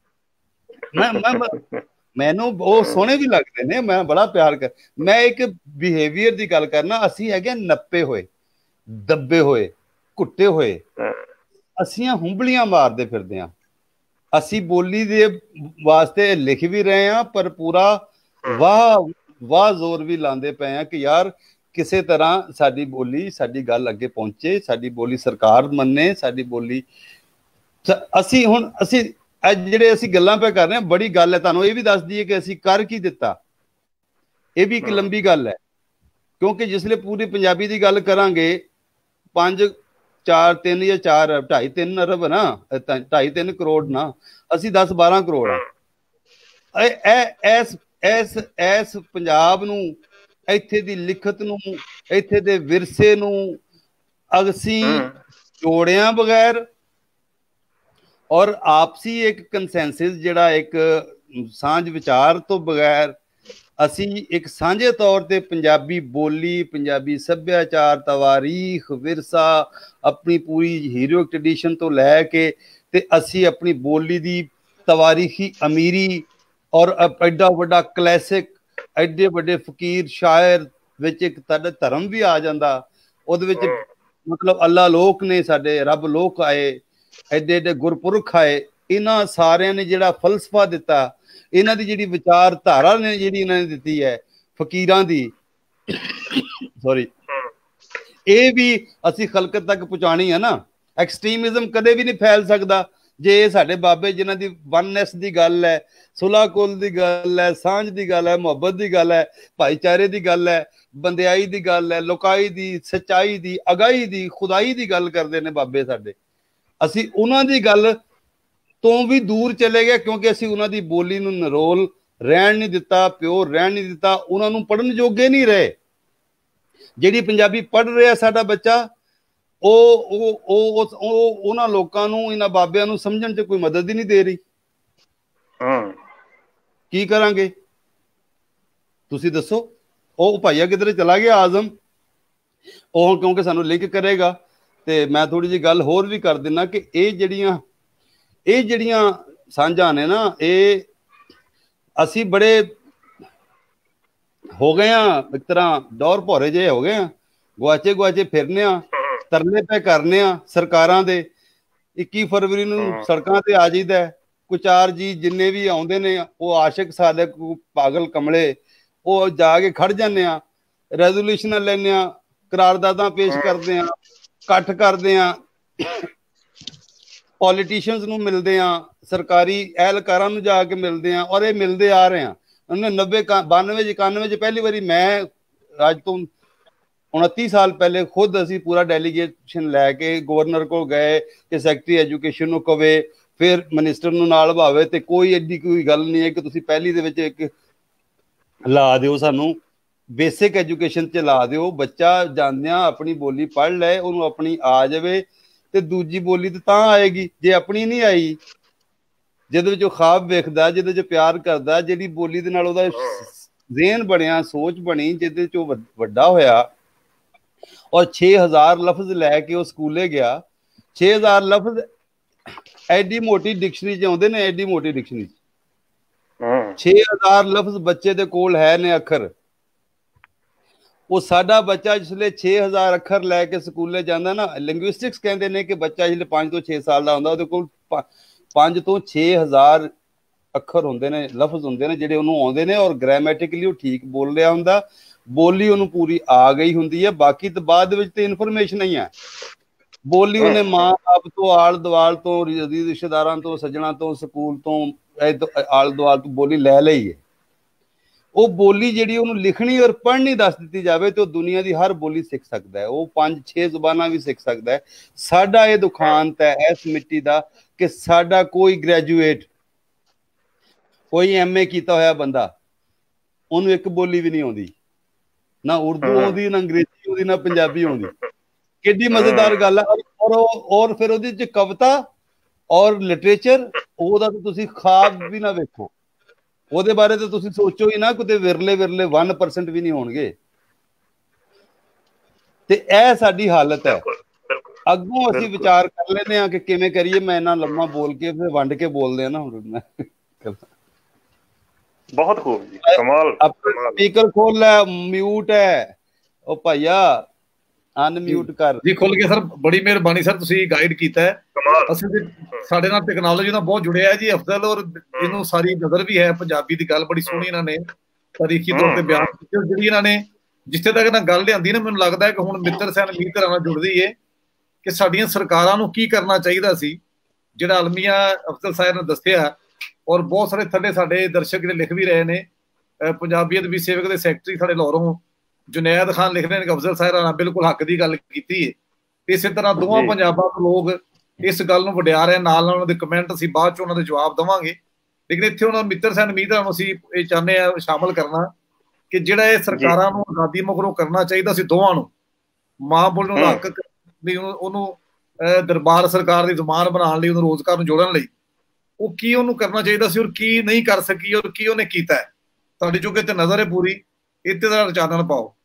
ਮੈਨੂੰ ਉਹ ਸੋਹਣੇ ਵੀ ਲੱਗਦੇ ਨੇ, ਮੈਂ ਬੜਾ ਪਿਆਰ ਕਰ। ਮੈਂ ਇੱਕ ਬਿਹੇਵੀਅਰ ਦੀ ਗੱਲ ਕਰਨਾ, ਅਸੀਂ ਹੈਗੇ ਨੱਪੇ ਹੋਏ, ਦੱਬੇ ਹੋਏ, ਘੁੱਟੇ ਹੋਏ, ਅਸੀਂ ਹੁੰਬਲੀਆਂ ਮਾਰਦੇ ਫਿਰਦੇ ਹਾਂ। ਅਸੀਂ ਬੋਲੀ ਦੇ ਵਾਸਤੇ ਲਿਖ ਵੀ ਰਹੇ ਹਾਂ, ਪਰ ਪੂਰਾ ਵਾਹ ਜ਼ੋਰ ਵੀ ਲਾਉਂਦੇ ਪਏ ਹਾਂ ਕਿ ਯਾਰ ਕਿਸੇ ਤਰ੍ਹਾਂ ਸਾਡੀ ਬੋਲੀ, ਸਾਡੀ ਗੱਲ ਅੱਗੇ ਪਹੁੰਚੇ, ਸਾਡੀ ਬੋਲੀ ਸਰਕਾਰ ਮੰਨੇ, ਸਾਡੀ ਬੋਲੀ। ਅਸੀਂ ਜਿਹੜੇ ਅਸੀਂ ਗੱਲਾਂ ਪੈ ਕਰ ਰਹੇ ਹਾਂ, ਬੜੀ ਗੱਲ ਹੈ। ਤੁਹਾਨੂੰ ਇਹ ਵੀ ਦੱਸ ਦਈਏ ਕਿ ਅਸੀਂ ਕਰ ਕੀ ਦਿੱਤਾ, ਇਹ ਵੀ ਇੱਕ ਲੰਬੀ ਗੱਲ ਹੈ, ਕਿਉਂਕਿ ਜਿਸਲੇ ਪੂਰੀ ਪੰਜਾਬੀ ਦੀ ਗੱਲ ਕਰਾਂਗੇ, 5, 4, 3 ਜਾਂ 4 ਅਰਬ, 2.5, 3 ਅਰਬ ਨਾ, 2.5, 3 ਕਰੋੜ ਨਾ, ਅਸੀਂ 10, 12 ਕਰੋੜ ਆ। ਇਸ ਪੰਜਾਬ ਨੂੰ, ਇੱਥੇ ਦੀ ਲਿਖਤ ਨੂੰ, ਇੱਥੇ ਦੇ ਵਿਰਸੇ ਨੂੰ ਅਸੀਂ ਜੋੜਿਆਂ ਬਗੈਰ, ਔਰ ਆਪਸੀ ਇੱਕ ਕੰਸੈਂਸਸ, ਜਿਹੜਾ ਇੱਕ ਸਾਂਝ ਵਿਚਾਰ ਤੋਂ ਬਗੈਰ, ਅਸੀਂ ਇੱਕ ਸਾਂਝੇ ਤੌਰ ਤੇ ਪੰਜਾਬੀ ਬੋਲੀ, ਪੰਜਾਬੀ ਸੱਭਿਆਚਾਰ, ਤਵਾਰੀਖ, ਵਿਰਸਾ, ਆਪਣੀ ਪੂਰੀ ਹੀਰੋਇਕ ਟ੍ਰੈਡੀਸ਼ਨ ਤੋਂ ਲੈ ਕੇ, ਤੇ ਅਸੀਂ ਆਪਣੀ ਬੋਲੀ ਦੀ ਤਵਾਰੀਖੀ ਅਮੀਰੀ, ਔਰ ਐਡਾ ਵੱਡਾ ਕਲਾਸਿਕ, ਐਡੇ ਵੱਡੇ ਫਕੀਰ ਸ਼ਾਇਰ ਵਿੱਚ ਇੱਕ ਧਰਮ ਵੀ ਆ ਜਾਂਦਾ, ਉਹਦੇ ਵਿੱਚ ਮਤਲਬ ਅੱਲਾ ਲੋਕ ਨੇ, ਸਾਡੇ ਰੱਬ ਲੋਕ ਆਏ, ਐਡੇ ਐਡੇ ਗੁਰਪੁਰਖ ਆਏ। ਇਹਨਾਂ ਸਾਰਿਆਂ ਨੇ ਜਿਹੜਾ ਫਲਸਫਾ ਦਿੱਤਾ, ਇਹਨਾਂ ਦੀ ਜਿਹੜੀ ਵਿਚਾਰਧਾਰਾ ਨੇ ਜਿਹੜੀ ਇਹਨਾਂ ਨੇ ਦਿੱਤੀ ਹੈ ਫਕੀਰਾਂ ਦੀ, ਸੌਰੀ, ਇਹ ਵੀ ਅਸੀਂ ਖਲਕਤ ਤੱਕ ਪਹੁੰਚਾਣੀ ਹੈ ਨਾ। ਐਕਸਟ੍ਰੀਮਿਜ਼ਮ ਕਦੇ ਵੀ ਨਹੀਂ ਫੈਲ ਸਕਦਾ ਜੇ ਸਾਡੇ ਬਾਬੇ, ਜਿਨ੍ਹਾਂ ਦੀ ਵਨਨੈਸ ਦੀ ਗੱਲ ਹੈ, ਸੁਲਾ ਕੁਲ ਦੀ ਗੱਲ ਹੈ, ਸਾਂਝ ਦੀ ਗੱਲ ਹੈ, ਮੁਹੱਬਤ ਦੀ ਗੱਲ ਹੈ, ਭਾਈਚਾਰੇ ਦੀ ਗੱਲ ਹੈ, ਬੰਦਿਆਈ ਦੀ ਗੱਲ ਹੈ, ਲੋਕਾਈ ਦੀ, ਸੱਚਾਈ ਦੀ, ਅਗਾਈ ਦੀ, ਖੁਦਾਈ ਦੀ ਗੱਲ ਕਰਦੇ ਨੇ ਬਾਬੇ ਸਾਡੇ। ਅਸੀਂ ਉਹਨਾਂ ਦੀ ਗੱਲ ਤੋਂ ਵੀ ਦੂਰ ਚਲੇ ਗਏ, ਕਿਉਂਕਿ ਅਸੀਂ ਉਹਨਾਂ ਦੀ ਬੋਲੀ ਨੂੰ ਨਿਰੋਲ ਰਹਿਣ ਨਹੀਂ ਦਿੱਤਾ, ਪਿਓਰ ਰਹਿਣ ਨਹੀਂ ਦਿੱਤਾ, ਉਹਨਾਂ ਨੂੰ ਪੜ੍ਹਨ ਜੋਗੇ ਨਹੀਂ ਰਹੇ। ਜਿਹੜੀ ਪੰਜਾਬੀ ਪੜ੍ਹ ਰਿਹਾ ਸਾਡਾ ਬੱਚਾ, ਉਹ ਉਹਨਾਂ ਲੋਕਾਂ ਨੂੰ, ਇਹਨਾਂ ਬਾਬਿਆਂ ਨੂੰ ਸਮਝਣ 'ਚ ਕੋਈ ਮਦਦ ਹੀ ਨਹੀਂ ਦੇ ਰਹੀ। ਕੀ ਕਰਾਂਗੇ ਤੁਸੀਂ ਦੱਸੋ? ਉਹ ਭਾਈਆ ਕਿਧਰੇ ਚਲਾ ਗਿਆ ਆਜ਼ਮ, ਉਹ ਕਿਉਂਕਿ ਸਾਨੂੰ ਲਿੰਕ ਕਰੇਗਾ, ਤੇ ਮੈਂ ਥੋੜੀ ਜਿਹੀ ਗੱਲ ਹੋਰ ਵੀ ਕਰ ਦਿੰਦਾ ਕਿ ਇਹ ਜਿਹੜੀਆਂ ਸਾਂਝਾਂ ਨੇ ਨਾ, ਇਹ ਅਸੀਂ ਬੜੇ ਹੋ ਗਏ ਆ, ਇੱਕ ਤਰ੍ਹਾਂ ਡੌਰ ਭੋਰੇ ਜਿਹੇ ਹੋ ਗਏ ਆ, ਗੁਆਚੇ ਫਿਰਨੇ ਆ, ਤਰਲੇ ਪੈ ਕਰਨੇ ਆ ਸਰਕਾਰਾਂ ਦੇ। 21 ਫਰਵਰੀ ਨੂੰ ਸੜਕਾਂ ਤੇ ਆ ਜਾਈਦਾ, ਕੋਈ 4 ਜੀ ਜਿੰਨੇ ਵੀ ਆਉਂਦੇ ਨੇ, ਉਹ ਆਸ਼ਿਕ ਸਾਦਕ ਪਾਗਲ ਕਮਲੇ, ਉਹ ਜਾ ਕੇ ਖੜ ਜਾਂਦੇ ਆ, ਰੈਜ਼ੋਲੂਸ਼ਨਾਂ ਲੈਂਦੇ ਆ, ਕਰਾਰਦਾਦਾਂ ਪੇਸ਼ ਕਰਦੇ ਆ, ਇਕੱਠ ਕਰਦੇ ਆ, ਪੋਲੀਟੀਸ਼ੀਅਨਸ ਨੂੰ ਮਿਲਦੇ ਆ, ਸਰਕਾਰੀ ਅਹਿਲਕਾਰਾਂ ਨੂੰ ਜਾ ਕੇ ਮਿਲਦੇ ਆ, ਔਰ ਇਹ ਮਿਲਦੇ ਆ ਰਹੇ ਆ। 90, 92, 91 ਚ ਪਹਿਲੀ ਵਾਰੀ ਮੈਂ, ਅੱਜ ਤੋਂ 29 ਸਾਲ ਪਹਿਲੇ, ਖੁਦ ਅਸੀਂ ਪੂਰਾ ਡੈਲੀਗੇਸ਼ਨ ਲੈ ਕੇ ਗਵਰਨਰ ਕੋਲ ਗਏ ਕਿ ਸੈਕਟਰੀ ਐਜੂਕੇਸ਼ਨ ਨੂੰ ਕਵੇ, ਫਿਰ ਮਿਨਿਸਟਰ ਨੂੰ ਨਾਲ ਭਾਵੇ, ਤੇ ਕੋਈ ਐਡੀ ਕੋਈ ਗੱਲ ਨਹੀਂ ਹੈ ਕਿ ਤੁਸੀਂ ਪਹਿਲੀ ਦੇ ਵਿੱਚ ਇੱਕ ਲਾ ਦਿਓ, ਸਾਨੂੰ ਬੇਸਿਕ ਐਜੂਕੇਸ਼ਨ 'ਚ ਲਾ ਦਿਓ। ਬੱਚਾ ਜਾਂਦਿਆਂ ਆਪਣੀ ਬੋਲੀ ਪੜ੍ਹ ਲੈ, ਉਹਨੂੰ ਆਪਣੀ ਆ ਜਾਵੇ, ਤੇ ਦੂਜੀ ਬੋਲੀ ਤਾਂ ਆਏਗੀ ਜੇ ਆਪਣੀ ਨਹੀਂ ਆਈ, ਜਿਹਦੇ ਵਿੱਚ ਉਹ ਖਾਬ ਵੇਖਦਾ, ਜਿਹਦੇ 'ਚ ਪਿਆਰ ਕਰਦਾ, ਜਿਹੜੀ ਬੋਲੀ ਦੇ ਨਾਲ ਉਹਦਾ ਜ਼ੇਨ ਬਣਿਆ, ਸੋਚ ਬਣੀ, ਜਿਹਦੇ 'ਚ ਉਹ ਵੱਡਾ ਹੋਇਆ, ਔਰ 6000 ਲਫ਼ਜ਼ ਲੈ ਕੇ ਉਹ ਸਕੂਲੇ ਗਿਆ। 6000 ਲਫ਼ਜ਼ ਐਡੀ ਮੋਟੀ ਡਿਕਸ਼ਨਰੀ 'ਚ ਆਉਂਦੇ ਨੇ, ਐਡੀ ਮੋਟੀ ਡਿਕਸ਼ਨਰੀ 6000 ਲਫ਼ਜ਼ ਬੱਚੇ ਦੇ ਕੋਲ ਹੈ ਨੇ ਅੱਖਰ। ਉਹ ਸਾਡਾ ਬੱਚਾ ਜਿਸਲੇ 6000 ਅੱਖਰ ਲੈ ਕੇ ਸਕੂਲੇ ਜਾਂਦਾ ਨਾ, ਲਿੰਗੁਇਸਟਿਕਸ ਕਹਿੰਦੇ ਨੇ ਕਿ ਬੱਚਾ ਜਿਸਲੇ 5 ਤੋਂ 6 ਸਾਲ ਦਾ ਹੁੰਦਾ ਉਹਦੇ ਕੋਲ 5 ਤੋਂ 6000 ਅੱਖਰ ਹੁੰਦੇ ਨੇ, ਲਫ਼ਜ਼ ਹੁੰਦੇ ਨੇ ਜਿਹੜੇ ਉਹਨੂੰ ਆਉਂਦੇ ਨੇ, ਔਰ ਗ੍ਰਾਮੈਟਿਕਲੀ ਉਹ ਠੀਕ ਬੋਲ ਰਿਹਾ ਹੁੰਦਾ, ਬੋਲੀ ਉਹਨੂੰ ਪੂਰੀ ਆ ਗਈ ਹੁੰਦੀ ਹੈ। ਬਾਕੀ ਤਾਂ ਬਾਅਦ ਵਿੱਚ ਤੇ ਇਨਫੋਰਮੇਸ਼ਨ ਹੀ ਹੈ। ਬੋਲੀ ਉਹਨੇ ਮਾਂ ਬਾਪ ਤੋਂ, ਆਲ ਦੁਆਲ ਤੋਂ, ਰਿਸ਼ਤੇਦਾਰਾਂ ਤੋਂ, ਸੱਜਣਾ ਤੋਂ, ਸਕੂਲ ਤੋਂ, ਆਲ ਦੁਆਲ ਤੋਂ ਬੋਲੀ ਲੈ ਲਈ ਹੈ। ਉਹ ਬੋਲੀ ਜਿਹੜੀ ਉਹਨੂੰ ਲਿਖਣੀ ਔਰ ਪੜ੍ਹਨੀ ਦੱਸ ਦਿੱਤੀ ਜਾਵੇ ਤੇ ਉਹ ਦੁਨੀਆ ਦੀ ਹਰ ਬੋਲੀ ਸਿੱਖ ਸਕਦਾ ਹੈ। ਉਹ 5-6 ਜ਼ੁਬਾਨਾਂ ਵੀ ਸਿੱਖ ਸਕਦਾ ਹੈ। ਸਾਡਾ ਇਹ ਦੁਖਾਂਤ ਹੈ ਇਸ ਮਿੱਟੀ ਦਾ ਕਿ ਸਾਡਾ ਕੋਈ ਗ੍ਰੈਜੂਏਟ, ਕੋਈ MA ਕੀਤਾ ਹੋਇਆ ਬੰਦਾ, ਉਹਨੂੰ ਇੱਕ ਬੋਲੀ ਵੀ ਨਹੀਂ ਆਉਂਦੀ, ਨਾ ਉਰਦੂ ਆਉਂਦੀ, ਨਾ ਅੰਗਰੇਜ਼ੀ ਆਉਂਦੀ, ਨਾ ਪੰਜਾਬੀ ਆਉਂਦੀ। ਕਿੱਡੀ ਮਜ਼ੇਦਾਰ ਗੱਲ ਹੈ। ਔਰ ਫਿਰ ਉਹਦੇ ਚ ਕਵਿਤਾ ਔਰ ਲਿਟਰੇਚਰ, ਉਹਦਾ ਤਾਂ ਤੁਸੀਂ ਖਾਬ ਵੀ ਨਾ ਵੇਖੋ, ਉਹਦੇ ਬਾਰੇ ਤਾਂ ਤੁਸੀਂ ਸੋਚੋ ਹੀ ਨਾ, ਕਿਤੇ ਵਿਰਲੇ 1% ਵੀ ਨਹੀਂ ਹੋਣਗੇ। ਤੇ ਇਹ ਸਾਡੀ ਹਾਲਤ ਹੈ। ਅੱਗੋਂ ਅਸੀਂ ਵਿਚਾਰ ਕਰ ਲੈਂਦੇ ਹਾਂ ਕਿ ਕਿਵੇਂ ਕਰੀਏ। ਮੈਂ ਇੰਨਾ ਲੰਮਾ ਬੋਲ ਕੇ ਫਿਰ ਵੰਡ ਕੇ ਬੋਲਦੇ ਆ ਨਾ ਹੁਣ। ਬਹੁਤ ਖੂਬ ਜੀ, ਕਮਾਲ। ਸਪੀਕਰ ਖੋਲ ਲੈ, ਮਿਊਟ ਹੈ ਉਹ ਭਾਈਆ, ਅਨਮਿਊਟ ਕਰ ਜੀ। ਖੁੱਲ ਕੇ ਸਰ, ਬੜੀ ਮਿਹਰਬਾਨੀ ਸਰ, ਤੁਸੀਂ ਗਾਈਡ ਕੀਤਾ ਹੈ। ਅਸੀਂ ਸਾਡੇ ਨਾਲ ਟੈਕਨੋਲੋਜੀ ਨਾਲ ਬਹੁਤ ਜੁੜਿਆ ਹੈ ਜੀ ਅਫਜ਼ਲ, ਔਰ ਇਹਨੂੰ ਸਾਰੀ ਨਜ਼ਰ ਵੀ ਹੈ। ਪੰਜਾਬੀ ਦੀ ਗੱਲ ਬੜੀ ਸੋਹਣੀ ਇਹਨਾਂ ਨੇ ਤਾਰੀਖੀ ਤੌਰ ਤੇ ਬਿਆਨ ਕੀਤੀ, ਜਿਹੜੀ ਇਹਨਾਂ ਨੇ ਜਿੱਥੇ ਤੱਕ ਨਾ ਗੱਲ ਲਿਆਂਦੀ ਨਾ, ਮੈਨੂੰ ਲੱਗਦਾ ਹੈ ਕਿ ਹੁਣ ਮਿੱਤਰ ਸੈਨ ਮੀਤਰਾਂ ਨਾਲ ਜੁੜਦੀ ਹੈ ਕਿ ਸਾਡੀਆਂ ਸਰਕਾਰਾਂ ਨੂੰ ਕੀ ਕਰਨਾ ਚਾਹੀਦਾ ਸੀ, ਜਿਹੜਾ ਅਲਮੀਆ ਅਫਜ਼ਲ ਸਾਹਿਬ ਨੇ ਦੱਸਿਆ। ਔਰ ਬਹੁਤ ਸਾਰੇ ਥੱਲੇ ਸਾਡੇ ਦਰਸ਼ਕ ਜਿਹੜੇ ਲਿਖ ਵੀ ਰਹੇ ਨੇ, ਪੰਜਾਬੀਅਤ ਵੀ ਸੇਵਕ ਦੇ ਸੈਕਟਰੀ ਸਾਡੇ ਲਾਹੌਰੋਂ ਜੁਨੈਦ ਖਾਨ ਲਿਖ ਰਹੇ ਨੇ ਕਿ ਅਫਜ਼ਲ ਸਾਹਿਬ ਨਾਲ ਬਿਲਕੁਲ ਹੱਕ ਦੀ ਗੱਲ ਕੀਤੀ ਹੈ। ਇਸੇ ਤਰ੍ਹਾਂ ਦੋਵਾਂ ਪੰਜਾਬਾਂ ਤੋਂ ਲੋਕ ਇਸ ਗੱਲ ਨੂੰ ਵਡਿਆ ਰਹੇ, ਨਾਲ ਉਹਨਾਂ ਦੇ ਕਮੈਂਟ ਅਸੀਂ ਬਾਅਦ ਚ ਉਹਨਾਂ ਦੇ ਜਵਾਬ ਦੇਵਾਂਗੇ। ਲੇਕਿਨ ਇੱਥੇ ਉਹਨਾਂ ਮਿੱਤਰ ਸੈਨ ਮੀਤਰਾਂ ਨੂੰ ਅਸੀਂ ਇਹ ਚਾਹੁੰਦੇ ਹਾਂ ਸ਼ਾਮਲ ਕਰਨਾ ਕਿ ਜਿਹੜਾ ਇਹ ਸਰਕਾਰਾਂ ਨੂੰ ਆਜ਼ਾਦੀ ਮਗਰੋਂ ਕਰਨਾ ਚਾਹੀਦਾ ਸੀ, ਦੋਵਾਂ ਨੂੰ ਮਾਂ ਬੋਲੀ ਨੂੰ ਹੱਕ ਵੀ ਉਹਨੂੰ ਦਰਬਾਰ ਸਰਕਾਰ ਦੀ ਜ਼ੁਬਾਨ ਬਣਾਉਣ ਲਈ, ਉਹਨੂੰ ਰੋਜ਼ਗਾਰ ਨੂੰ ਜੋੜਨ ਲਈ, ਉਹ ਕੀ ਉਹਨੂੰ ਕਰਨਾ ਚਾਹੀਦਾ ਸੀ ਔਰ ਕੀ ਨਹੀਂ ਕਰ ਸਕੀ ਔਰ ਕੀ ਉਹਨੇ ਕੀਤਾ ਹੈ। ਤੁਹਾਡੀ ਜੋ ਕਿ ਨਜ਼ਰ ਹੈ ਪੂਰੀ, ਇੱਥੇ ਦਾ ਚਾਨਣ ਪਾਓ।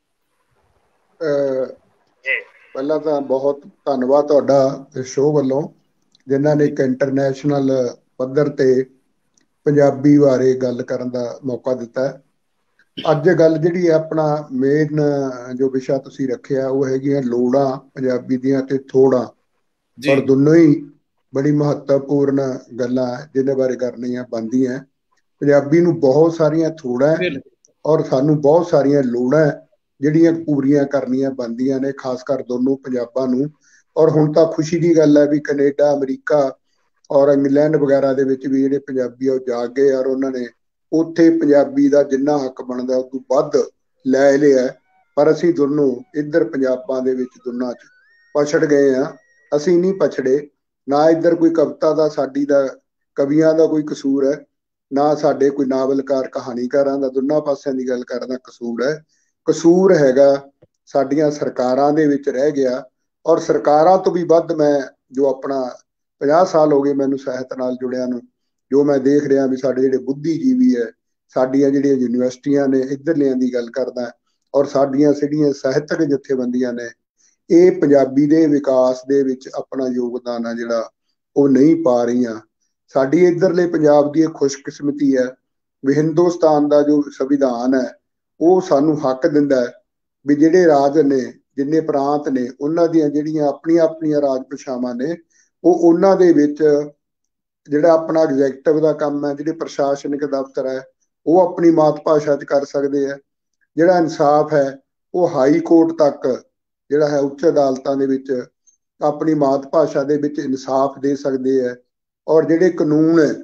ਪਹਿਲਾਂ ਤਾਂ ਬਹੁਤ ਧੰਨਵਾਦ ਤੁਹਾਡਾ ਸ਼ੋਅ ਵੱਲੋਂ, ਜਿਨ੍ਹਾਂ ਨੇ ਇੱਕ ਇੰਟਰਨੈਸ਼ਨਲ ਪੱਧਰ ਤੇ ਪੰਜਾਬੀ ਬਾਰੇ ਗੱਲ ਕਰਨ ਦਾ ਮੌਕਾ ਦਿੱਤਾ। ਅੱਜ ਗੱਲ ਜਿਹੜੀ ਹੈ, ਆਪਣਾ ਮੇਨ ਜੋ ਵਿਸ਼ਾ ਤੁਸੀਂ ਰੱਖਿਆ ਉਹ ਹੈਗੀਆਂ ਲੋੜਾਂ ਪੰਜਾਬੀ ਦੀਆਂ ਤੇ ਥੋੜਾਂ, ਔਰ ਦੋਨੋਂ ਹੀ ਬੜੀ ਮਹੱਤਵਪੂਰਨ ਗੱਲਾਂ ਜਿਹਦੇ ਬਾਰੇ ਕਰਨੀਆਂ ਬਣਦੀਆਂ। ਪੰਜਾਬੀ ਨੂੰ ਬਹੁਤ ਸਾਰੀਆਂ ਥੋੜਾਂ ਔਰ ਸਾਨੂੰ ਬਹੁਤ ਸਾਰੀਆਂ ਲੋੜਾਂ ਜਿਹੜੀਆਂ ਪੂਰੀਆਂ ਕਰਨੀਆਂ ਬਣਦੀਆਂ ਨੇ, ਖਾਸ ਕਰ ਦੋਨੋਂ ਪੰਜਾਬਾਂ ਨੂੰ। ਔਰ ਹੁਣ ਤਾਂ ਖੁਸ਼ੀ ਦੀ ਗੱਲ ਹੈ ਵੀ ਕੈਨੇਡਾ, ਅਮਰੀਕਾ ਔਰ ਇੰਗਲੈਂਡ ਵਗੈਰਾ ਦੇ ਵਿੱਚ ਵੀ ਜਿਹੜੇ ਪੰਜਾਬੀ ਆ ਉਹ ਜਾ ਗਏ, ਔਰ ਉਹਨਾਂ ਨੇ ਉੱਥੇ ਪੰਜਾਬੀ ਦਾ ਜਿੰਨਾ ਹੱਕ ਬਣਦਾ ਉਸ ਤੋਂ ਵੱਧ ਲੈ ਲਿਆ। ਪਰ ਅਸੀਂ ਦੋਨੋਂ ਇੱਧਰ ਪੰਜਾਬਾਂ ਦੇ ਵਿੱਚ ਦੋਨਾਂ 'ਚ ਪਛੜ ਗਏ ਹਾਂ। ਅਸੀਂ ਨਹੀਂ ਪਛੜੇ, ਨਾ ਇੱਧਰ ਕੋਈ ਕਵਿਤਾ ਦਾ, ਸਾਡੀ ਦਾ, ਕਵੀਆਂ ਦਾ ਕੋਈ ਕਸੂਰ ਹੈ, ਨਾ ਸਾਡੇ ਕੋਈ ਨਾਵਲਕਾਰ, ਕਹਾਣੀਕਾਰਾਂ ਦਾ। ਦੋਨਾਂ ਪਾਸਿਆਂ ਦੀ ਗੱਲ ਕਰਦਾ ਕਸੂਰ ਹੈ। ਕਸੂਰ ਹੈਗਾ ਸਾਡੀਆਂ ਸਰਕਾਰਾਂ ਦੇ ਵਿੱਚ ਰਹਿ ਗਿਆ। ਔਰ ਸਰਕਾਰਾਂ ਤੋਂ ਵੀ ਵੱਧ ਮੈਂ ਜੋ ਆਪਣਾ 50 ਸਾਲ ਹੋ ਗਏ ਮੈਨੂੰ ਸਾਹਿਤ ਨਾਲ ਜੁੜਿਆ ਨੂੰ, ਜੋ ਮੈਂ ਦੇਖ ਰਿਹਾ ਵੀ ਸਾਡੇ ਜਿਹੜੇ ਬੁੱਧੀਜੀਵੀ ਹੈ, ਸਾਡੀਆਂ ਜਿਹੜੀਆਂ ਯੂਨੀਵਰਸਿਟੀਆਂ ਨੇ ਇੱਧਰਲਿਆਂ ਦੀ ਗੱਲ ਕਰਦਾ, ਔਰ ਸਾਡੀਆਂ ਜਿਹੜੀਆਂ ਸਾਹਿਤਕ ਜਥੇਬੰਦੀਆਂ ਨੇ, ਇਹ ਪੰਜਾਬੀ ਦੇ ਵਿਕਾਸ ਦੇ ਵਿੱਚ ਆਪਣਾ ਯੋਗਦਾਨ ਆ ਜਿਹੜਾ ਉਹ ਨਹੀਂ ਪਾ ਰਹੀਆਂ। ਸਾਡੀ ਇੱਧਰਲੇ ਪੰਜਾਬ ਦੀ ਇਹ ਖੁਸ਼ਕਿਸਮਤੀ ਹੈ ਵੀ ਹਿੰਦੁਸਤਾਨ ਦਾ ਜੋ ਸੰਵਿਧਾਨ ਹੈ ਉਹ ਸਾਨੂੰ ਹੱਕ ਦਿੰਦਾ ਹੈ ਵੀ ਜਿਹੜੇ ਰਾਜ ਨੇ, ਜਿੰਨੇ ਪ੍ਰਾਂਤ ਨੇ, ਉਹਨਾਂ ਦੀਆਂ ਜਿਹੜੀਆਂ ਆਪਣੀਆਂ ਆਪਣੀਆਂ ਰਾਜ ਭਾਸ਼ਾਵਾਂ ਨੇ, ਉਹ ਉਹਨਾਂ ਦੇ ਵਿੱਚ ਜਿਹੜਾ ਆਪਣਾ ਐਗਜ਼ੈਕਟਿਵ ਦਾ ਕੰਮ ਹੈ, ਜਿਹੜੇ ਪ੍ਰਸ਼ਾਸਨਿਕ ਦਫ਼ਤਰ ਹੈ, ਉਹ ਆਪਣੀ ਮਾਤ ਭਾਸ਼ਾ 'ਚ ਕਰ ਸਕਦੇ ਆ। ਜਿਹੜਾ ਇਨਸਾਫ ਹੈ ਉਹ ਹਾਈ ਕੋਰਟ ਤੱਕ ਜਿਹੜਾ ਹੈ, ਉੱਚ ਅਦਾਲਤਾਂ ਦੇ ਵਿੱਚ ਆਪਣੀ ਮਾਤ ਭਾਸ਼ਾ ਦੇ ਵਿੱਚ ਇਨਸਾਫ ਦੇ ਸਕਦੇ ਹੈ। ਔਰ ਜਿਹੜੇ ਕਾਨੂੰਨ ਹੈ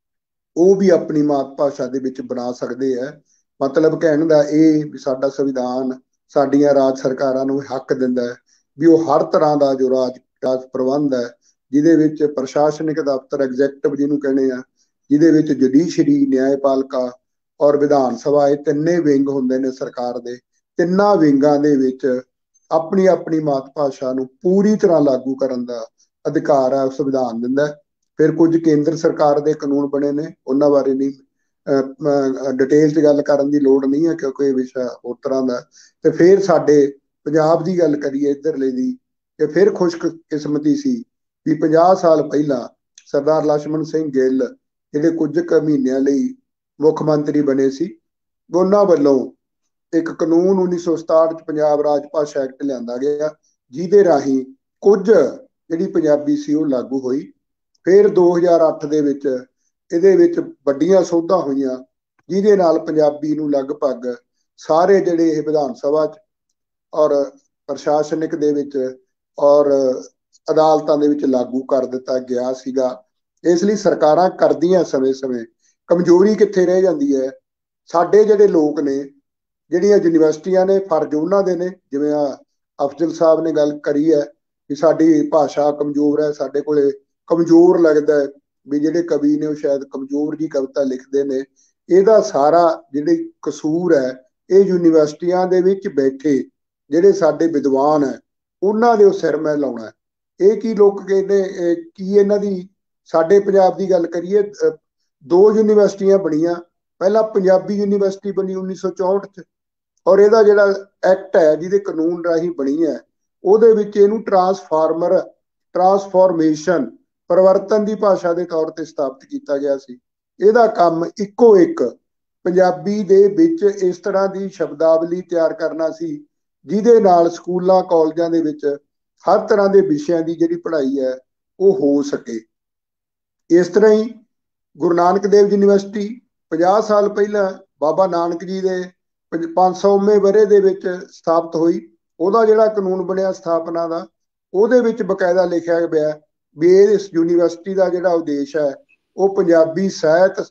ਉਹ ਵੀ ਆਪਣੀ ਮਾਤ ਭਾਸ਼ਾ ਦੇ ਵਿੱਚ ਬਣਾ ਸਕਦੇ ਹੈ। ਮਤਲਬ ਕਹਿਣ ਦਾ ਇਹ ਵੀ ਸਾਡਾ ਸੰਵਿਧਾਨ ਸਾਡੀਆਂ ਰਾਜ ਸਰਕਾਰਾਂ ਨੂੰ ਹੱਕ ਦਿੰਦਾ ਹੈ ਵੀ ਉਹ ਹਰ ਤਰ੍ਹਾਂ ਦਾ ਜੋ ਰਾਜ ਪ੍ਰਬੰਧ ਹੈ, ਜਿਹਦੇ ਵਿੱਚ ਪ੍ਰਸ਼ਾਸਨਿਕ ਦਫ਼ਤਰ, ਐਗਜ਼ੈਕਟਿਵ ਜਿਹਨੂੰ ਕਹਿੰਦੇ ਆ, ਜਿਹਦੇ ਵਿੱਚ ਜੁਡੀਸ਼ਰੀ, ਨਿਆਂਪਾਲਿਕਾ ਔਰ ਵਿਧਾਨ ਸਭਾ, ਇਹ ਤਿੰਨੇ ਵਿੰਗ ਹੁੰਦੇ ਨੇ ਸਰਕਾਰ ਦੇ। ਤਿੰਨਾਂ ਵਿੰਗਾਂ ਦੇ ਵਿੱਚ ਆਪਣੀ ਆਪਣੀ ਮਾਤ ਭਾਸ਼ਾ ਨੂੰ ਪੂਰੀ ਤਰ੍ਹਾਂ ਲਾਗੂ ਕਰਨ ਦਾ ਅਧਿਕਾਰ ਹੈ, ਸੰਵਿਧਾਨ ਦਿੰਦਾ। ਫਿਰ ਕੁਝ ਕੇਂਦਰ ਸਰਕਾਰ ਦੇ ਕਾਨੂੰਨ ਬਣੇ ਨੇ, ਉਹਨਾਂ ਬਾਰੇ ਨਹੀਂ ਡਿਟੇਲ 'ਚ ਗੱਲ ਕਰਨ ਦੀ ਲੋੜ ਨਹੀਂ ਹੈ ਕਿਉਂਕਿ ਇਹ ਵਿਸ਼ਾ ਹੋਰ ਤਰ੍ਹਾਂ ਦਾ। ਤੇ ਫਿਰ ਸਾਡੇ ਪੰਜਾਬ ਦੀ ਗੱਲ ਕਰੀਏ ਇੱਧਰਲੇ ਦੀ, ਇਹ ਫਿਰ ਖੁਸ਼ਕਿਸਮਤੀ ਸੀ ਵੀ 50 ਸਾਲ ਪਹਿਲਾਂ ਸਰਦਾਰ ਲਛਮਣ ਸਿੰਘ ਗਿੱਲ ਜਿਹੜੇ ਕੁਝ ਕੁ ਮਹੀਨਿਆਂ ਲਈ ਮੁੱਖ ਮੰਤਰੀ ਬਣੇ ਸੀ, ਉਹਨਾਂ ਵੱਲੋਂ ਇੱਕ ਕਾਨੂੰਨ 1967 ਚ ਪੰਜਾਬ ਰਾਜ ਭਾਸ਼ਾ ਐਕਟ ਲਿਆਂਦਾ ਗਿਆ, ਜਿਹਦੇ ਰਾਹੀਂ ਕੁਝ ਜਿਹੜੀ ਪੰਜਾਬੀ ਸੀ ਉਹ ਲਾਗੂ ਹੋਈ। ਫਿਰ 2008 ਦੇ ਵਿੱਚ ਇਹਦੇ ਵਿੱਚ ਵੱਡੀਆਂ ਸੋਧਾਂ ਹੋਈਆਂ, ਜਿਹਦੇ ਨਾਲ ਪੰਜਾਬੀ ਨੂੰ ਲਗਭਗ ਸਾਰੇ ਜਿਹੜੇ ਇਹ ਵਿਧਾਨ ਸਭਾ ਚ ਔਰ ਪ੍ਰਸ਼ਾਸਨਿਕ ਦੇ ਵਿੱਚ ਔਰ ਅਦਾਲਤਾਂ ਦੇ ਵਿੱਚ ਲਾਗੂ ਕਰ ਦਿੱਤਾ ਗਿਆ ਸੀਗਾ। ਇਸ ਲਈ ਸਰਕਾਰਾਂ ਕਰਦੀਆਂ ਸਮੇਂ-ਸਮੇਂ, ਕਮਜ਼ੋਰੀ ਕਿੱਥੇ ਰਹਿ ਜਾਂਦੀ ਹੈ, ਸਾਡੇ ਜਿਹੜੇ ਲੋਕ ਨੇ, ਜਿਹੜੀਆਂ ਯੂਨੀਵਰਸਿਟੀਆਂ ਨੇ, ਫਰਜ਼ ਉਹਨਾਂ ਦੇ ਨੇ। ਜਿਵੇਂ ਅਫਜ਼ਲ ਸਾਹਿਬ ਨੇ ਗੱਲ ਕਰੀ ਹੈ ਕਿ ਸਾਡੀ ਭਾਸ਼ਾ ਕਮਜ਼ੋਰ ਹੈ, ਸਾਡੇ ਕੋਲੇ ਕਮਜ਼ੋਰ ਲੱਗਦਾ ਵੀ ਜਿਹੜੇ ਕਵੀ ਨੇ ਉਹ ਸ਼ਾਇਦ ਕਮਜ਼ੋਰ ਜੀ ਕਵਿਤਾ ਲਿਖਦੇ ਨੇ। ਇਹਦਾ ਸਾਰਾ ਜਿਹੜੀ ਕਸੂਰ ਹੈ ਇਹ ਯੂਨੀਵਰਸਿਟੀਆਂ ਦੇ ਵਿੱਚ ਬੈਠੇ ਜਿਹੜੇ ਸਾਡੇ ਵਿਦਵਾਨ ਹੈ ਉਹਨਾਂ ਦੇ ਉਹ ਸਿਰ ਮੈਂ ਲਾਉਣਾ। ਇਹ ਕੀ ਲੋਕ ਕਹਿੰਦੇ, ਕੀ ਇਹਨਾਂ ਦੀ, ਸਾਡੇ ਪੰਜਾਬ ਦੀ ਗੱਲ ਕਰੀਏ, 2 ਯੂਨੀਵਰਸਿਟੀਆਂ ਬਣੀਆਂ। ਪਹਿਲਾਂ ਪੰਜਾਬੀ ਯੂਨੀਵਰਸਿਟੀ ਬਣੀ 1964 ਚ, ਔਰ ਇਹਦਾ ਜਿਹੜਾ ਐਕਟ ਹੈ ਜਿਹਦੇ ਕਾਨੂੰਨ ਰਾਹੀਂ ਬਣੀ ਹੈ, ਉਹਦੇ ਵਿੱਚ ਇਹਨੂੰ ਟਰਾਂਸਫਾਰਮੇਸ਼ਨ, ਪਰਿਵਰਤਨ ਦੀ ਭਾਸ਼ਾ ਦੇ ਤੌਰ ਤੇ ਸਥਾਪਿਤ ਕੀਤਾ ਗਿਆ ਸੀ। ਇਹਦਾ ਕੰਮ ਇੱਕੋ ਇੱਕ ਪੰਜਾਬੀ ਦੇ ਵਿੱਚ ਇਸ ਤਰ੍ਹਾਂ ਦੀ ਸ਼ਬਦਾਵਲੀ ਤਿਆਰ ਕਰਨਾ ਸੀ ਜਿਹਦੇ ਨਾਲ ਸਕੂਲਾਂ ਕਾਲਜਾਂ ਦੇ ਵਿੱਚ ਹਰ ਤਰ੍ਹਾਂ ਦੇ ਵਿਸ਼ਿਆਂ ਦੀ ਜਿਹੜੀ ਪੜ੍ਹਾਈ ਹੈ ਉਹ ਹੋ ਸਕੇ। ਇਸ ਤਰ੍ਹਾਂ ਹੀ ਗੁਰੂ ਨਾਨਕ ਦੇਵ ਯੂਨੀਵਰਸਿਟੀ 50 ਸਾਲ ਪਹਿਲਾਂ ਬਾਬਾ ਨਾਨਕ ਜੀ ਦੇ 500ਵੇਂ ਵਰ੍ਹੇ ਦੇ ਵਿੱਚ ਸਥਾਪਿਤ ਹੋਈ। ਉਹਦਾ ਜਿਹੜਾ ਕਾਨੂੰਨ ਬਣਿਆ ਸਥਾਪਨਾ ਦਾ, ਉਹਦੇ ਵਿੱਚ ਬਕਾਇਦਾ ਲਿਖਿਆ ਗਿਆ ਵੀ ਇਸ ਯੂਨੀਵਰਸਿਟੀ ਦਾ ਜਿਹੜਾ ਉਦੇਸ਼ ਹੈ ਉਹ ਪੰਜਾਬੀ ਸਾਹਿਤ,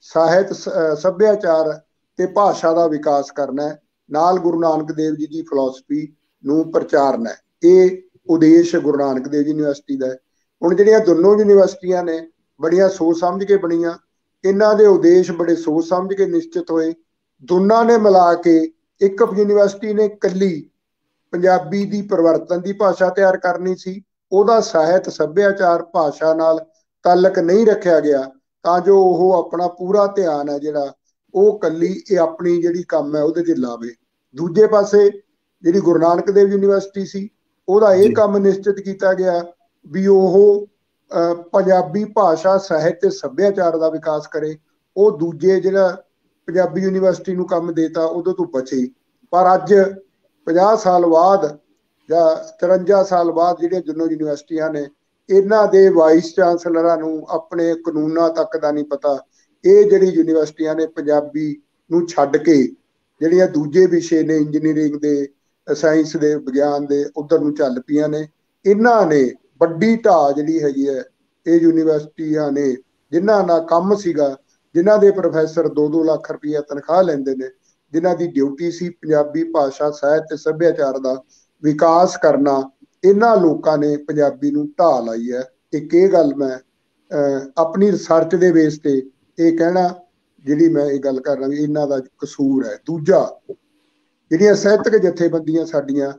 ਸੱਭਿਆਚਾਰ ਤੇ ਭਾਸ਼ਾ ਦਾ ਵਿਕਾਸ ਕਰਨਾ ਹੈ, ਨਾਲ ਗੁਰੂ ਨਾਨਕ ਦੇਵ ਜੀ ਦੀ ਫਿਲਾਸਫੀ ਨੂੰ ਪ੍ਰਚਾਰਨਾ ਹੈ। ਇਹ ਉਦੇਸ਼ ਗੁਰੂ ਨਾਨਕ ਦੇਵ ਯੂਨੀਵਰਸਿਟੀ ਦਾ ਹੈ। ਹੁਣ ਜਿਹੜੀਆਂ ਦੋਨੋਂ ਯੂਨੀਵਰਸਿਟੀਆਂ ਨੇ ਬੜੀਆਂ ਸੋਚ ਸਮਝ ਕੇ ਬਣੀਆਂ, ਇਹਨਾਂ ਦੇ ਉਦੇਸ਼ ਬੜੇ ਸੋਚ ਸਮਝ ਕੇ ਨਿਸ਼ਚਿਤ ਹੋਏ। ਦੋਨਾਂ ਨੇ ਮਿਲਾ ਕੇ, ਇੱਕ ਯੂਨੀਵਰਸਿਟੀ ਨੇ ਇਕੱਲੀ ਪੰਜਾਬੀ ਦੀ ਪਰਿਵਰਤਨ ਦੀ ਭਾਸ਼ਾ ਤਿਆਰ ਕਰਨੀ ਸੀ, ਉਹਦਾ ਸਾਹਿਤ, ਸੱਭਿਆਚਾਰ, ਭਾਸ਼ਾ ਨਾਲ ਤਾਲਕ ਨਹੀਂ ਰੱਖਿਆ ਗਿਆ ਤਾਂ ਜੋ ਉਹ ਆਪਣਾ ਪੂਰਾ ਧਿਆਨ ਹੈ ਜਿਹੜਾ ਉਹ ਇਕੱਲੀ ਇਹ ਆਪਣੀ ਜਿਹੜੀ ਕੰਮ ਹੈ ਉਹਦੇ 'ਤੇ ਲਾਵੇ। ਦੂਜੇ ਪਾਸੇ ਜਿਹੜੀ ਗੁਰੂ ਨਾਨਕ ਦੇਵ ਯੂਨੀਵਰਸਿਟੀ ਸੀ, ਉਹਦਾ ਇਹ ਕੰਮ ਨਿਸ਼ਚਿਤ ਕੀਤਾ ਗਿਆ ਵੀ ਉਹ ਪੰਜਾਬੀ ਭਾਸ਼ਾ, ਸਾਹਿਤ ਤੇ ਸੱਭਿਆਚਾਰ ਦਾ ਵਿਕਾਸ ਕਰੇ। ਉਹ ਦੂਜੇ ਜਿਹੜਾ ਪੰਜਾਬੀ ਯੂਨੀਵਰਸਿਟੀ ਨੂੰ ਕੰਮ ਦੇਤਾ ਉਹਦੇ ਤੋਂ ਬਚੇ। ਪਰ ਅੱਜ 50 ਸਾਲ ਬਾਅਦ ਜਾਂ 53 ਸਾਲ ਬਾਅਦ ਜਿਹੜੀਆਂ ਦੋਨੋਂ ਯੂਨੀਵਰਸਿਟੀਆਂ ਨੇ, ਇਹਨਾਂ ਦੇ ਵਾਈਸ ਚਾਂਸਲਰਾਂ ਨੂੰ ਆਪਣੇ ਕਾਨੂੰਨਾਂ ਤੱਕ ਦਾ ਨਹੀਂ ਪਤਾ। ਇਹ ਜਿਹੜੀ ਯੂਨੀਵਰਸਿਟੀਆਂ ਨੇ ਪੰਜਾਬੀ ਨੂੰ ਛੱਡ ਕੇ ਜਿਹੜੀਆਂ ਦੂਜੇ ਵਿਸ਼ੇ ਨੇ, ਇੰਜੀਨੀਅਰਿੰਗ ਦੇ, ਸਾਇੰਸ ਦੇ, ਵਿਗਿਆਨ ਦੇ, ਉਧਰ ਨੂੰ ਚੱਲ ਪਈਆਂ ਨੇ। ਇਹਨਾਂ ਨੇ ਵੱਡੀ ਢਾਹ ਜਿਹੜੀ ਹੈਗੀ ਹੈ ਇਹ ਯੂਨੀਵਰਸਿਟੀਆਂ ਨੇ, ਜਿਨ੍ਹਾਂ ਦਾ ਕੰਮ ਸੀਗਾ, ਜਿਨ੍ਹਾਂ ਦੇ ਪ੍ਰੋਫੈਸਰ 2-2 ਲੱਖ ਰੁਪਈਆ ਤਨਖਾਹ ਲੈਂਦੇ ਨੇ, ਜਿਨ੍ਹਾਂ ਦੀ ਡਿਊਟੀ ਸੀ ਪੰਜਾਬੀ ਭਾਸ਼ਾ, ਸਾਹਿਤ ਤੇ ਸੱਭਿਆਚਾਰ ਦਾ ਵਿਕਾਸ ਕਰਨਾ, ਇਹਨਾਂ ਲੋਕਾਂ ਨੇ ਪੰਜਾਬੀ ਨੂੰ ਢਾਹ ਲਾਈ ਹੈ। ਇੱਕ ਇਹ ਗੱਲ ਮੈਂ ਆਪਣੀ ਰਿਸਰਚ ਦੇ ਬੇਸ ਤੇ ਇਹ ਕਹਿਣਾ, ਜਿਹੜੀ ਮੈਂ ਇਹ ਗੱਲ ਕਰ ਰਿਹਾ ਵੀ ਇਹਨਾਂ ਦਾ ਕਸੂਰ ਹੈ। ਦੂਜਾ, ਜਿਹੜੀਆਂ ਸਾਹਿਤਕ ਜਥੇਬੰਦੀਆਂ ਸਾਡੀਆਂ,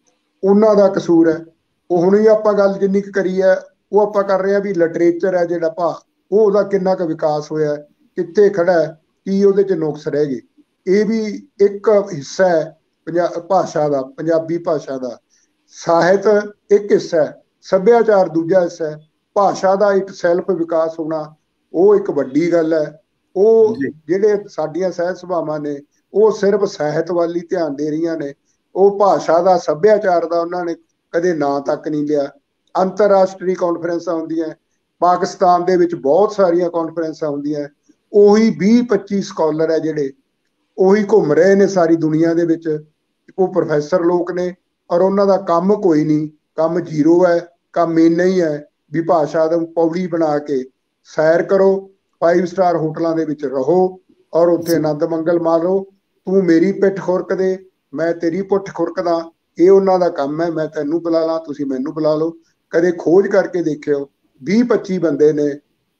ਉਹਨਾਂ ਦਾ ਕਸੂਰ ਹੈ। ਉਹ ਹੁਣ ਹੀ ਆਪਾਂ ਗੱਲ ਜਿੰਨੀ ਕੁ ਕਰੀ ਹੈ ਉਹ ਆਪਾਂ ਕਰ ਰਹੇ ਹਾਂ ਵੀ ਲਿਟਰੇਚਰ ਹੈ ਜਿਹੜਾ ਉਹ ਉਹਦਾ ਕਿੰਨਾ ਕੁ ਵਿਕਾਸ ਹੋਇਆ, ਕਿੱਥੇ ਖੜਾ ਹੈ, ਕੀ ਉਹਦੇ 'ਚ ਨੁਕਸ ਰਹਿ ਗਏ। ਇਹ ਵੀ ਇੱਕ ਹਿੱਸਾ ਹੈ ਭਾਸ਼ਾ ਦਾ, ਪੰਜਾਬੀ ਭਾਸ਼ਾ ਦਾ। ਸਾਹਿਤ ਇੱਕ ਹਿੱਸਾ ਹੈ, ਸੱਭਿਆਚਾਰ ਦੂਜਾ ਹਿੱਸਾ ਹੈ। ਭਾਸ਼ਾ ਦਾ ਇੱਕ ਸੈਲਫ ਵਿਕਾਸ ਹੋਣਾ ਉਹ ਇੱਕ ਵੱਡੀ ਗੱਲ ਹੈ। ਉਹ ਜਿਹੜੇ ਸਾਡੀਆਂ ਸਹਿਤ ਸਭਾਵਾਂ ਨੇ ਉਹ ਸਿਰਫ ਸਾਹਿਤ ਵੱਲ ਹੀ ਧਿਆਨ ਦੇ ਰਹੀਆਂ ਨੇ, ਉਹ ਭਾਸ਼ਾ ਦਾ, ਸੱਭਿਆਚਾਰ ਦਾ ਉਹਨਾਂ ਨੇ ਕਦੇ ਨਾਂ ਤੱਕ ਨਹੀਂ ਲਿਆ। ਅੰਤਰਰਾਸ਼ਟਰੀ ਕਾਨਫਰੰਸਾਂ ਹੁੰਦੀਆਂ, ਪਾਕਿਸਤਾਨ ਦੇ ਵਿੱਚ ਬਹੁਤ ਸਾਰੀਆਂ ਕਾਨਫਰੰਸਾਂ ਹੁੰਦੀਆਂ, ਉਹੀ 20-25 ਸਕਾਲਰ ਹੈ ਜਿਹੜੇ ਉਹੀ ਘੁੰਮ ਰਹੇ ਨੇ ਸਾਰੀ ਦੁਨੀਆ ਦੇ ਵਿੱਚ। ਉਹ ਪ੍ਰੋਫੈਸਰ ਲੋਕ ਨੇ ਔਰ ਉਹਨਾਂ ਦਾ ਕੰਮ ਕੋਈ ਨਹੀਂ, ਕੰਮ ਜ਼ੀਰੋ ਹੈ। ਕੰਮ ਇੰਨਾ ਹੀ ਹੈ ਵੀ ਭਾਸ਼ਾ ਦਾ ਪੌੜੀ ਬਣਾ ਕੇ ਸੈਰ ਕਰੋ, 5 ਸਟਾਰ ਹੋਟਲਾਂ ਦੇ ਵਿੱਚ ਰਹੋ ਔਰ ਉੱਥੇ ਆਨੰਦ ਮੰਗਲ ਮਾਰੋ। ਤੂੰ ਮੇਰੀ ਪਿੱਠ ਖੁਰਕ ਦੇ, ਮੈਂ ਤੇਰੀ ਪੁੱਠ ਖੁਰਕਦਾ, ਇਹ ਉਹਨਾਂ ਦਾ ਕੰਮ ਹੈ। ਮੈਂ ਤੈਨੂੰ ਬੁਲਾ ਲਾਂ, ਤੁਸੀਂ ਮੈਨੂੰ ਬੁਲਾ ਲਓ। ਕਦੇ ਖੋਜ ਕਰਕੇ ਦੇਖਿਓ, 20-25 ਬੰਦੇ ਨੇ,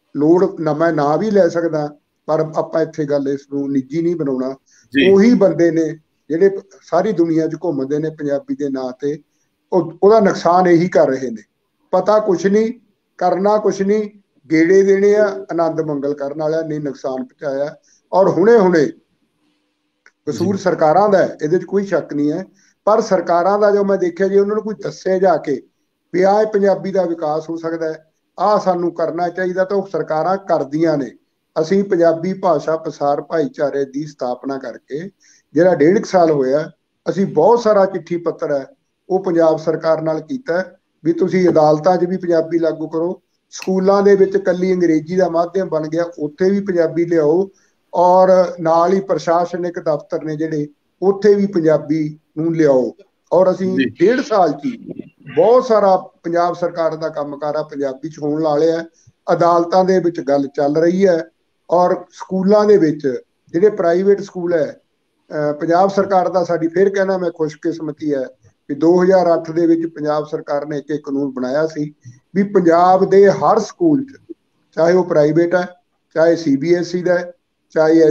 ਲੋੜ ਨਾ ਮੈਂ ਨਾਂ ਵੀ ਲੈ ਸਕਦਾ ਪਰ ਆਪਾਂ ਇੱਥੇ ਗੱਲ ਇਸ ਨੂੰ ਨਿੱਜੀ ਨਹੀਂ ਬਣਾਉਣਾ। ਉਹੀ ਬੰਦੇ ਨੇ ਜਿਹੜੇ ਸਾਰੀ ਦੁਨੀਆ 'ਚ ਘੁੰਮਦੇ ਨੇ ਪੰਜਾਬੀ ਦੇ ਨਾਂ ਤੇ, ਉਹਦਾ ਨੁਕਸਾਨ ਇਹੀ ਕਰ ਰਹੇ ਨੇ। ਪਤਾ ਕੁਛ ਨਹੀਂ, ਕਰਨਾ ਕੁਛ ਨਹੀਂ, ਗੇੜੇ ਦੇਣੇ ਆ, ਆਨੰਦ ਮੰਗਲ ਕਰਨ ਵਾਲਿਆਂ ਨੇ ਨੁਕਸਾਨ ਪਹੁੰਚਾਇਆ। ਔਰ ਹੁਣੇ ਕਸੂਰ ਸਰਕਾਰਾਂ ਦਾ ਹੈ, ਇਹਦੇ 'ਚ ਕੋਈ ਸ਼ੱਕ ਨਹੀਂ ਹੈ। ਪਰ ਸਰਕਾਰਾਂ ਦਾ ਜੋ ਮੈਂ ਦੇਖਿਆ ਜੀ, ਉਹਨਾਂ ਨੂੰ ਕੋਈ ਦੱਸੇ ਜਾ ਕੇ ਵੀ ਆਹ ਪੰਜਾਬੀ ਦਾ ਵਿਕਾਸ ਹੋ ਸਕਦਾ ਹੈ, ਆਹ ਸਾਨੂੰ ਕਰਨਾ ਚਾਹੀਦਾ, ਤਾਂ ਉਹ ਸਰਕਾਰਾਂ ਕਰਦੀਆਂ ਨੇ। ਅਸੀਂ ਪੰਜਾਬੀ ਭਾਸ਼ਾ ਪ੍ਰਸਾਰ ਭਾਈਚਾਰੇ ਦੀ ਸਥਾਪਨਾ ਕਰਕੇ ਜਿਹੜਾ 1.5 ਸਾਲ ਹੋਇਆ, ਅਸੀਂ ਬਹੁਤ ਸਾਰਾ ਚਿੱਠੀ ਪੱਤਰ ਹੈ ਉਹ ਪੰਜਾਬ ਸਰਕਾਰ ਨਾਲ ਕੀਤਾ ਵੀ ਤੁਸੀਂ ਅਦਾਲਤਾਂ 'ਚ ਵੀ ਪੰਜਾਬੀ ਲਾਗੂ ਕਰੋ, ਸਕੂਲਾਂ ਦੇ ਵਿੱਚ ਇਕੱਲੀ ਅੰਗਰੇਜ਼ੀ ਦਾ ਮਾਧਿਅਮ ਬਣ ਗਿਆ, ਉੱਥੇ ਵੀ ਪੰਜਾਬੀ ਲਿਆਓ, ਔਰ ਨਾਲ ਹੀ ਪ੍ਰਸ਼ਾਸਨਿਕ ਦਫ਼ਤਰ ਨੇ ਜਿਹੜੇ, ਉੱਥੇ ਵੀ ਪੰਜਾਬੀ ਨੂੰ ਲਿਆਓ। ਔਰ ਅਸੀਂ 1.5 ਸਾਲ 'ਚ ਬਹੁਤ ਸਾਰਾ ਪੰਜਾਬ ਸਰਕਾਰ ਦਾ ਕੰਮਕਾਰ ਆ ਪੰਜਾਬੀ 'ਚ ਹੋਣ ਵਾਲੇ ਆ। ਅਦਾਲਤਾਂ ਦੇ ਵਿੱਚ ਗੱਲ ਚੱਲ ਰਹੀ ਹੈ, ਔਰ ਸਕੂਲਾਂ ਦੇ ਵਿੱਚ ਜਿਹੜੇ ਪ੍ਰਾਈਵੇਟ ਸਕੂਲ ਹੈ, ਪੰਜਾਬ ਸਰਕਾਰ ਦਾ ਸਾਡੀ ਫਿਰ ਕਹਿਣਾ ਮੈਂ ਖੁਸ਼ਕਿਸਮਤੀ ਹੈ ਵੀ 2008 ਦੇ ਵਿੱਚ ਪੰਜਾਬ ਸਰਕਾਰ ਨੇ ਇੱਕ ਕਾਨੂੰਨ ਬਣਾਇਆ ਸੀ ਵੀ ਪੰਜਾਬ ਦੇ ਹਰ ਸਕੂਲ 'ਚ, ਚਾਹੇ ਉਹ ਪ੍ਰਾਈਵੇਟ ਹੈ, ਚਾਹੇ CBSE ਦਾ, ਚਾਹੇ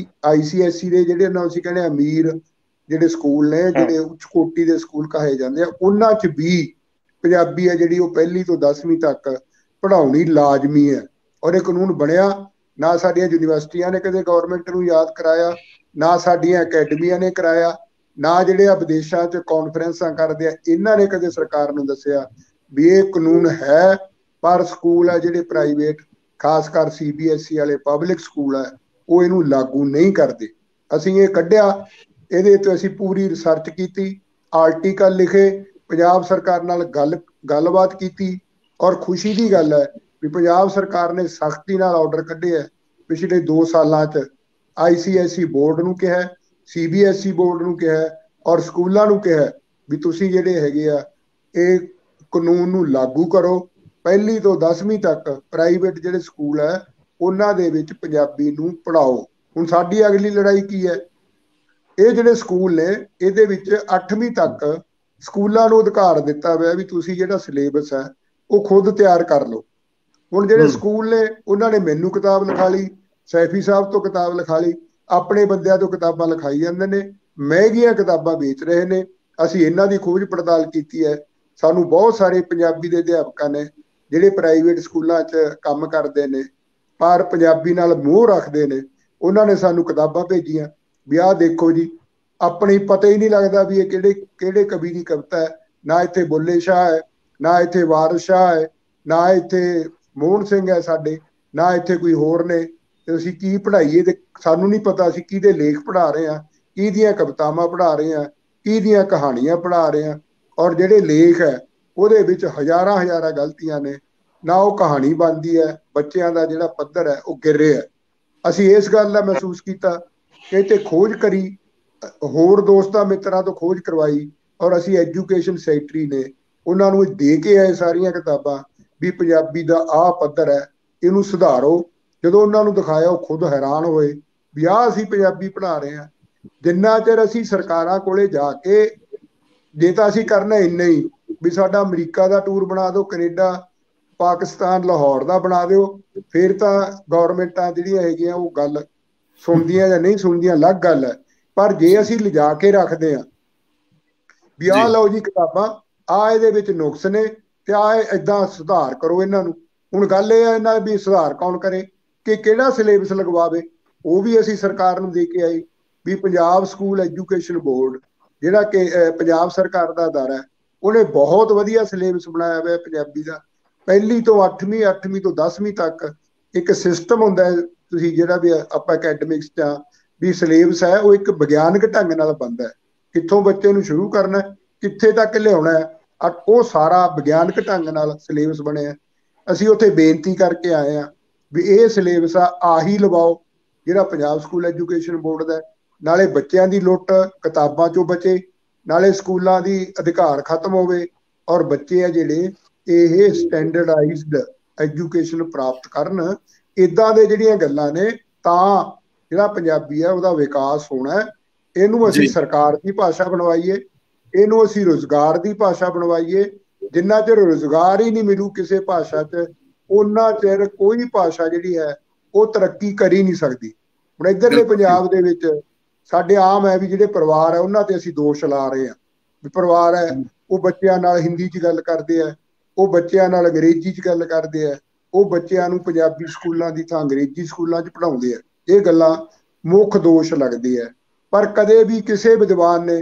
ICSE ਦੇ ਜਿਹੜੇ ਨਾਲ ਅਸੀਂ ਕਹਿੰਦੇ ਅਮੀਰ ਜਿਹੜੇ ਸਕੂਲ ਨੇ, ਜਿਹੜੇ ਉੱਚ ਕੋਟੀ ਦੇ ਸਕੂਲ ਕਹੇ ਜਾਂਦੇ ਆ, ਉਹਨਾਂ 'ਚ ਵੀ ਪੰਜਾਬੀ ਹੈ ਜਿਹੜੀ ਉਹ 1ਲੀ ਤੋਂ 10ਵੀਂ ਤੱਕ ਪੜ੍ਹਾਉਣੀ ਲਾਜ਼ਮੀ ਹੈ। ਔਰ ਇਹ ਕਾਨੂੰਨ ਬਣਿਆ, ਨਾ ਸਾਡੀਆਂ ਯੂਨੀਵਰਸਿਟੀਆਂ ਨੇ ਕਦੇ ਗੌਰਮੈਂਟ ਨੂੰ ਯਾਦ ਕਰਾਇਆ, ਨਾ ਸਾਡੀਆਂ ਅਕੈਡਮੀਆਂ ਨੇ ਕਰਾਇਆ, ਨਾ ਜਿਹੜੇ ਆ ਵਿਦੇਸ਼ਾਂ 'ਚ ਕਾਨਫਰੰਸਾਂ ਕਰਦੇ ਆ ਇਹਨਾਂ ਨੇ ਕਦੇ ਸਰਕਾਰ ਨੂੰ ਦੱਸਿਆ ਵੀ ਇਹ ਕਾਨੂੰਨ ਹੈ। ਪਰ ਸਕੂਲ ਆ ਜਿਹੜੇ ਪ੍ਰਾਈਵੇਟ, ਖਾਸ ਕਰ CBSE ਵਾਲੇ ਪਬਲਿਕ ਸਕੂਲ ਹੈ, ਉਹ ਇਹਨੂੰ ਲਾਗੂ ਨਹੀਂ ਕਰਦੇ। ਅਸੀਂ ਇਹ ਕੱਢਿਆ, ਇਹਦੇ ਤੇ ਅਸੀਂ ਪੂਰੀ ਰਿਸਰਚ ਕੀਤੀ, ਆਰਟੀਕਲ ਲਿਖੇ, ਪੰਜਾਬ ਸਰਕਾਰ ਨਾਲ ਗੱਲਬਾਤ ਕੀਤੀ, ਔਰ ਖੁਸ਼ੀ ਦੀ ਗੱਲ ਹੈ ਵੀ ਪੰਜਾਬ ਸਰਕਾਰ ਨੇ ਸਖਤੀ ਨਾਲ ਆਰਡਰ ਕੱਢੇ ਹੈ। ਪਿਛਲੇ 2 ਸਾਲਾਂ 'ਚ ICSE ਬੋਰਡ ਨੂੰ ਕਿਹਾ, CBSE ਬੋਰਡ ਨੂੰ ਕਿਹਾ, ਔਰ ਸਕੂਲਾਂ ਨੂੰ ਕਿਹਾ ਵੀ ਤੁਸੀਂ ਜਿਹੜੇ ਹੈਗੇ ਆ ਇਹ ਕਾਨੂੰਨ ਨੂੰ ਲਾਗੂ ਕਰੋ, 1ਲੀ ਤੋਂ 10ਵੀਂ ਤੱਕ ਪ੍ਰਾਈਵੇਟ ਜਿਹੜੇ ਸਕੂਲ ਹੈ ਉਹਨਾਂ ਦੇ ਵਿੱਚ ਪੰਜਾਬੀ ਨੂੰ ਪੜ੍ਹਾਓ। ਹੁਣ ਸਾਡੀ ਅਗਲੀ ਲੜਾਈ ਕੀ ਹੈ, ਇਹ ਜਿਹੜੇ ਸਕੂਲ ਨੇ ਇਹਦੇ ਵਿੱਚ 8ਵੀਂ ਤੱਕ ਸਕੂਲਾਂ ਨੂੰ ਅਧਿਕਾਰ ਦਿੱਤਾ ਹੋਇਆ ਵੀ ਤੁਸੀਂ ਜਿਹੜਾ ਸਿਲੇਬਸ ਹੈ ਉਹ ਖੁਦ ਤਿਆਰ ਕਰ ਲਓ। ਹੁਣ ਜਿਹੜੇ ਸਕੂਲ ਨੇ ਉਹਨਾਂ ਨੇ ਮੈਨੂੰ ਕਿਤਾਬ ਲਿਖਾ ਲਈ, ਸੈਫੀ ਸਾਹਿਬ ਤੋਂ ਕਿਤਾਬ ਲਿਖਾ ਲਈ, ਆਪਣੇ ਬੰਦਿਆਂ ਤੋਂ ਕਿਤਾਬਾਂ ਲਿਖਾਈ ਜਾਂਦੇ ਨੇ, ਮਹਿੰਗੀਆਂ ਕਿਤਾਬਾਂ ਵੇਚ ਰਹੇ ਨੇ। ਅਸੀਂ ਇਹਨਾਂ ਦੀ ਖੋਜ ਪੜਤਾਲ ਕੀਤੀ ਹੈ, ਸਾਨੂੰ ਬਹੁਤ ਸਾਰੇ ਪੰਜਾਬੀ ਦੇ ਅਧਿਆਪਕਾਂ ਨੇ ਜਿਹੜੇ ਪ੍ਰਾਈਵੇਟ ਸਕੂਲਾਂ 'ਚ ਕੰਮ ਕਰਦੇ ਨੇ ਪਰ ਪੰਜਾਬੀ ਨਾਲ ਮੋਹ ਰੱਖਦੇ ਨੇ, ਉਹਨਾਂ ਨੇ ਸਾਨੂੰ ਕਿਤਾਬਾਂ ਭੇਜੀਆਂ ਵੀ ਆਹ ਦੇਖੋ ਜੀ, ਆਪਣੀ ਪਤਾ ਹੀ ਨਹੀਂ ਲੱਗਦਾ ਵੀ ਇਹ ਕਿਹੜੇ ਕਵੀ ਦੀ ਕਵਿਤਾ ਹੈ। ਨਾ ਇੱਥੇ ਬੁੱਲੇ ਸ਼ਾਹ ਹੈ, ਨਾ ਇੱਥੇ ਵਾਰਿਸ ਸ਼ਾਹ ਹੈ, ਨਾ ਇੱਥੇ ਮੋਹਨ ਸਿੰਘ ਹੈ ਸਾਡੇ, ਨਾ ਇੱਥੇ ਕੋਈ ਹੋਰ ਨੇ, ਤੇ ਅਸੀਂ ਕੀ ਪੜ੍ਹਾਈਏ ਤੇ ਸਾਨੂੰ ਨਹੀਂ ਪਤਾ ਅਸੀਂ ਕਿਹਦੇ ਲੇਖ ਪੜ੍ਹਾ ਰਹੇ ਹਾਂ, ਕਿਹਦੀਆਂ ਕਵਿਤਾਵਾਂ ਪੜ੍ਹਾ ਰਹੇ ਹਾਂ, ਕਿਹਦੀਆਂ ਕਹਾਣੀਆਂ ਪੜ੍ਹਾ ਰਹੇ ਹਾਂ। ਔਰ ਜਿਹੜੇ ਲੇਖ ਹੈ ਉਹਦੇ ਵਿੱਚ ਹਜ਼ਾਰਾਂ ਗਲਤੀਆਂ ਨੇ, ਨਾ ਉਹ ਕਹਾਣੀ ਬਣਦੀ ਹੈ, ਬੱਚਿਆਂ ਦਾ ਜਿਹੜਾ ਪੱਧਰ ਹੈ ਉਹ ਗਿਰ ਰਿਹਾ। ਅਸੀਂ ਇਸ ਗੱਲ ਦਾ ਮਹਿਸੂਸ ਕੀਤਾ ਕਿ ਤੇ ਖੋਜ ਕਰੀ, ਹੋਰ ਦੋਸਤਾਂ ਮਿੱਤਰਾਂ ਤੋਂ ਖੋਜ ਕਰਵਾਈ, ਔਰ ਅਸੀਂ ਐਜੂਕੇਸ਼ਨ ਸੈਕਟਰੀ ਨੇ ਉਹਨਾਂ ਨੂੰ ਦੇ ਕੇ ਆਏ ਸਾਰੀਆਂ ਕਿਤਾਬਾਂ ਵੀ ਪੰਜਾਬੀ ਦਾ ਆਹ ਪੱਧਰ ਹੈ, ਇਹਨੂੰ ਸੁਧਾਰੋ। ਜਦੋਂ ਉਹਨਾਂ ਨੂੰ ਦਿਖਾਇਆ ਉਹ ਖੁਦ ਹੈਰਾਨ ਹੋਏ ਵੀ ਆਹ ਅਸੀਂ ਪੰਜਾਬੀ ਪੜ੍ਹਾ ਰਹੇ ਹਾਂ। ਜਿੰਨਾ ਚਿਰ ਅਸੀਂ ਸਰਕਾਰਾਂ ਕੋਲੇ ਜਾ ਕੇ, ਜੇ ਤਾਂ ਅਸੀਂ ਕਰਨਾ ਇੰਨਾ ਹੀ ਵੀ ਸਾਡਾ ਅਮਰੀਕਾ ਦਾ ਟੂਰ ਬਣਾ ਦਿਓ, ਕੈਨੇਡਾ, ਪਾਕਿਸਤਾਨ, ਲਾਹੌਰ ਦਾ ਬਣਾ ਦਿਓ, ਫਿਰ ਤਾਂ ਗੌਰਮੈਂਟਾਂ ਜਿਹੜੀਆਂ ਹੈਗੀਆਂ ਉਹ ਗੱਲ ਸੁਣਦੀਆਂ ਜਾਂ ਨਹੀਂ ਸੁਣਦੀਆਂ ਅਲੱਗ ਗੱਲ ਹੈ। ਪਰ ਜੇ ਅਸੀਂ ਲਿਜਾ ਕੇ ਰੱਖਦੇ ਹਾਂ ਵੀ ਆਹ ਲਓ ਜੀ ਕਿਤਾਬਾਂ, ਆਹ ਇਹਦੇ ਵਿੱਚ ਨੁਕਸ ਨੇ ਤੇ ਆਹ ਏਦਾਂ ਸੁਧਾਰ ਕਰੋ ਇਹਨਾਂ ਨੂੰ। ਹੁਣ ਗੱਲ ਇਹ ਹੈ ਇਹਨਾਂ ਵੀ ਸੁਧਾਰ ਕੌਣ ਕਰੇ ਕਿ ਕਿਹੜਾ ਸਿਲੇਬਸ ਲਗਵਾਵੇ। ਉਹ ਵੀ ਅਸੀਂ ਸਰਕਾਰ ਨੂੰ ਦੇ ਕੇ ਆਏ ਵੀ ਪੰਜਾਬ ਸਕੂਲ ਐਜੂਕੇਸ਼ਨ ਬੋਰਡ ਜਿਹੜਾ ਕਿ ਪੰਜਾਬ ਸਰਕਾਰ ਦਾ ਅਦਾਰਾ ਹੈ, ਉਹਨੇ ਬਹੁਤ ਵਧੀਆ ਸਿਲੇਬਸ ਬਣਾਇਆ ਹੋਇਆ ਪੰਜਾਬੀ ਦਾ। 1ਲੀ ਤੋਂ 8ਵੀਂ, 8ਵੀਂ ਤੋਂ 10ਵੀਂ ਤੱਕ ਇੱਕ ਸਿਸਟਮ ਹੁੰਦਾ ਹੈ, ਤੁਸੀਂ ਜਿਹੜਾ ਵੀ ਆਪਾਂ ਅਕੈਡਮਿਕਸ ਜਾਂ ਵੀ ਸਿਲੇਬਸ ਹੈ ਉਹ ਇੱਕ ਵਿਗਿਆਨਕ ਢੰਗ ਨਾਲ ਬਣਦਾ ਹੈ, ਕਿੱਥੋਂ ਬੱਚੇ ਨੂੰ ਸ਼ੁਰੂ ਕਰਨਾ, ਕਿੱਥੇ ਤੱਕ ਲਿਆਉਣਾ ਹੈ, ਉਹ ਸਾਰਾ ਵਿਗਿਆਨਕ ਢੰਗ ਨਾਲ ਸਿਲੇਬਸ ਬਣਿਆ। ਅਸੀਂ ਉੱਥੇ ਬੇਨਤੀ ਕਰਕੇ ਆਏ ਹਾਂ ਵੀ ਇਹ ਸਿਲੇਬਸ ਆਹੀ ਲਵਾਓ ਜਿਹੜਾ ਪੰਜਾਬ ਸਕੂਲ ਐਜੂਕੇਸ਼ਨ ਬੋਰਡ ਦਾ, ਨਾਲੇ ਬੱਚਿਆਂ ਦੀ ਲੁੱਟ ਕਿਤਾਬਾਂ ਚੋਂ ਬਚੇ, ਨਾਲੇ ਸਕੂਲਾਂ ਦੀ ਅਧਿਕਾਰ ਖਤਮ ਹੋਵੇ, ਔਰ ਬੱਚੇ ਆ ਜਿਹੜੇ ਇਹ ਸਟੈਂਡਰਡਾਈਜ਼ਡ ਐਜੂਕੇਸ਼ਨ ਪ੍ਰਾਪਤ ਕਰਨ। ਇੱਦਾਂ ਦੇ ਜਿਹੜੀਆਂ ਗੱਲਾਂ ਨੇ ਤਾਂ ਜਿਹੜਾ ਪੰਜਾਬੀ ਹੈ ਉਹਦਾ ਵਿਕਾਸ ਹੋਣਾ। ਇਹਨੂੰ ਅਸੀਂ ਸਰਕਾਰ ਦੀ ਭਾਸ਼ਾ ਬਣਵਾਈਏ, ਇਹਨੂੰ ਅਸੀਂ ਰੁਜ਼ਗਾਰ ਦੀ ਭਾਸ਼ਾ ਬਣਵਾਈਏ। ਜਿੰਨਾ ਚਿਰ ਰੁਜ਼ਗਾਰ ਹੀ ਨਹੀਂ ਮਿਲੂ ਕਿਸੇ ਭਾਸ਼ਾ 'ਚ, ਉਹਨਾਂ ਚਿਰ ਕੋਈ ਭਾਸ਼ਾ ਜਿਹੜੀ ਹੈ ਉਹ ਤਰੱਕੀ ਕਰ ਹੀ ਨਹੀਂ ਸਕਦੀ। ਹੁਣ ਇੱਧਰਲੇ ਪੰਜਾਬ ਦੇ ਵਿੱਚ ਸਾਡੇ ਆਮ ਹੈ ਵੀ ਜਿਹੜੇ ਪਰਿਵਾਰ ਹੈ ਉਹਨਾਂ ਤੇ ਅਸੀਂ ਦੋਸ਼ ਲਾ ਰਹੇ ਹਾਂ ਵੀ ਪਰਿਵਾਰ ਹੈ ਉਹ ਬੱਚਿਆਂ ਨਾਲ ਹਿੰਦੀ 'ਚ ਗੱਲ ਕਰਦੇ ਆ, ਉਹ ਬੱਚਿਆਂ ਨਾਲ ਅੰਗਰੇਜ਼ੀ 'ਚ ਗੱਲ ਕਰਦੇ ਆ, ਉਹ ਬੱਚਿਆਂ ਨੂੰ ਪੰਜਾਬੀ ਸਕੂਲਾਂ ਦੀ ਥਾਂ ਅੰਗਰੇਜ਼ੀ ਸਕੂਲਾਂ 'ਚ ਪੜ੍ਹਾਉਂਦੇ ਆ। ਇਹ ਗੱਲਾਂ ਮੁੱਖ ਦੋਸ਼ ਲੱਗਦੇ ਆ। ਪਰ ਕਦੇ ਵੀ ਕਿਸੇ ਵਿਦਵਾਨ ਨੇ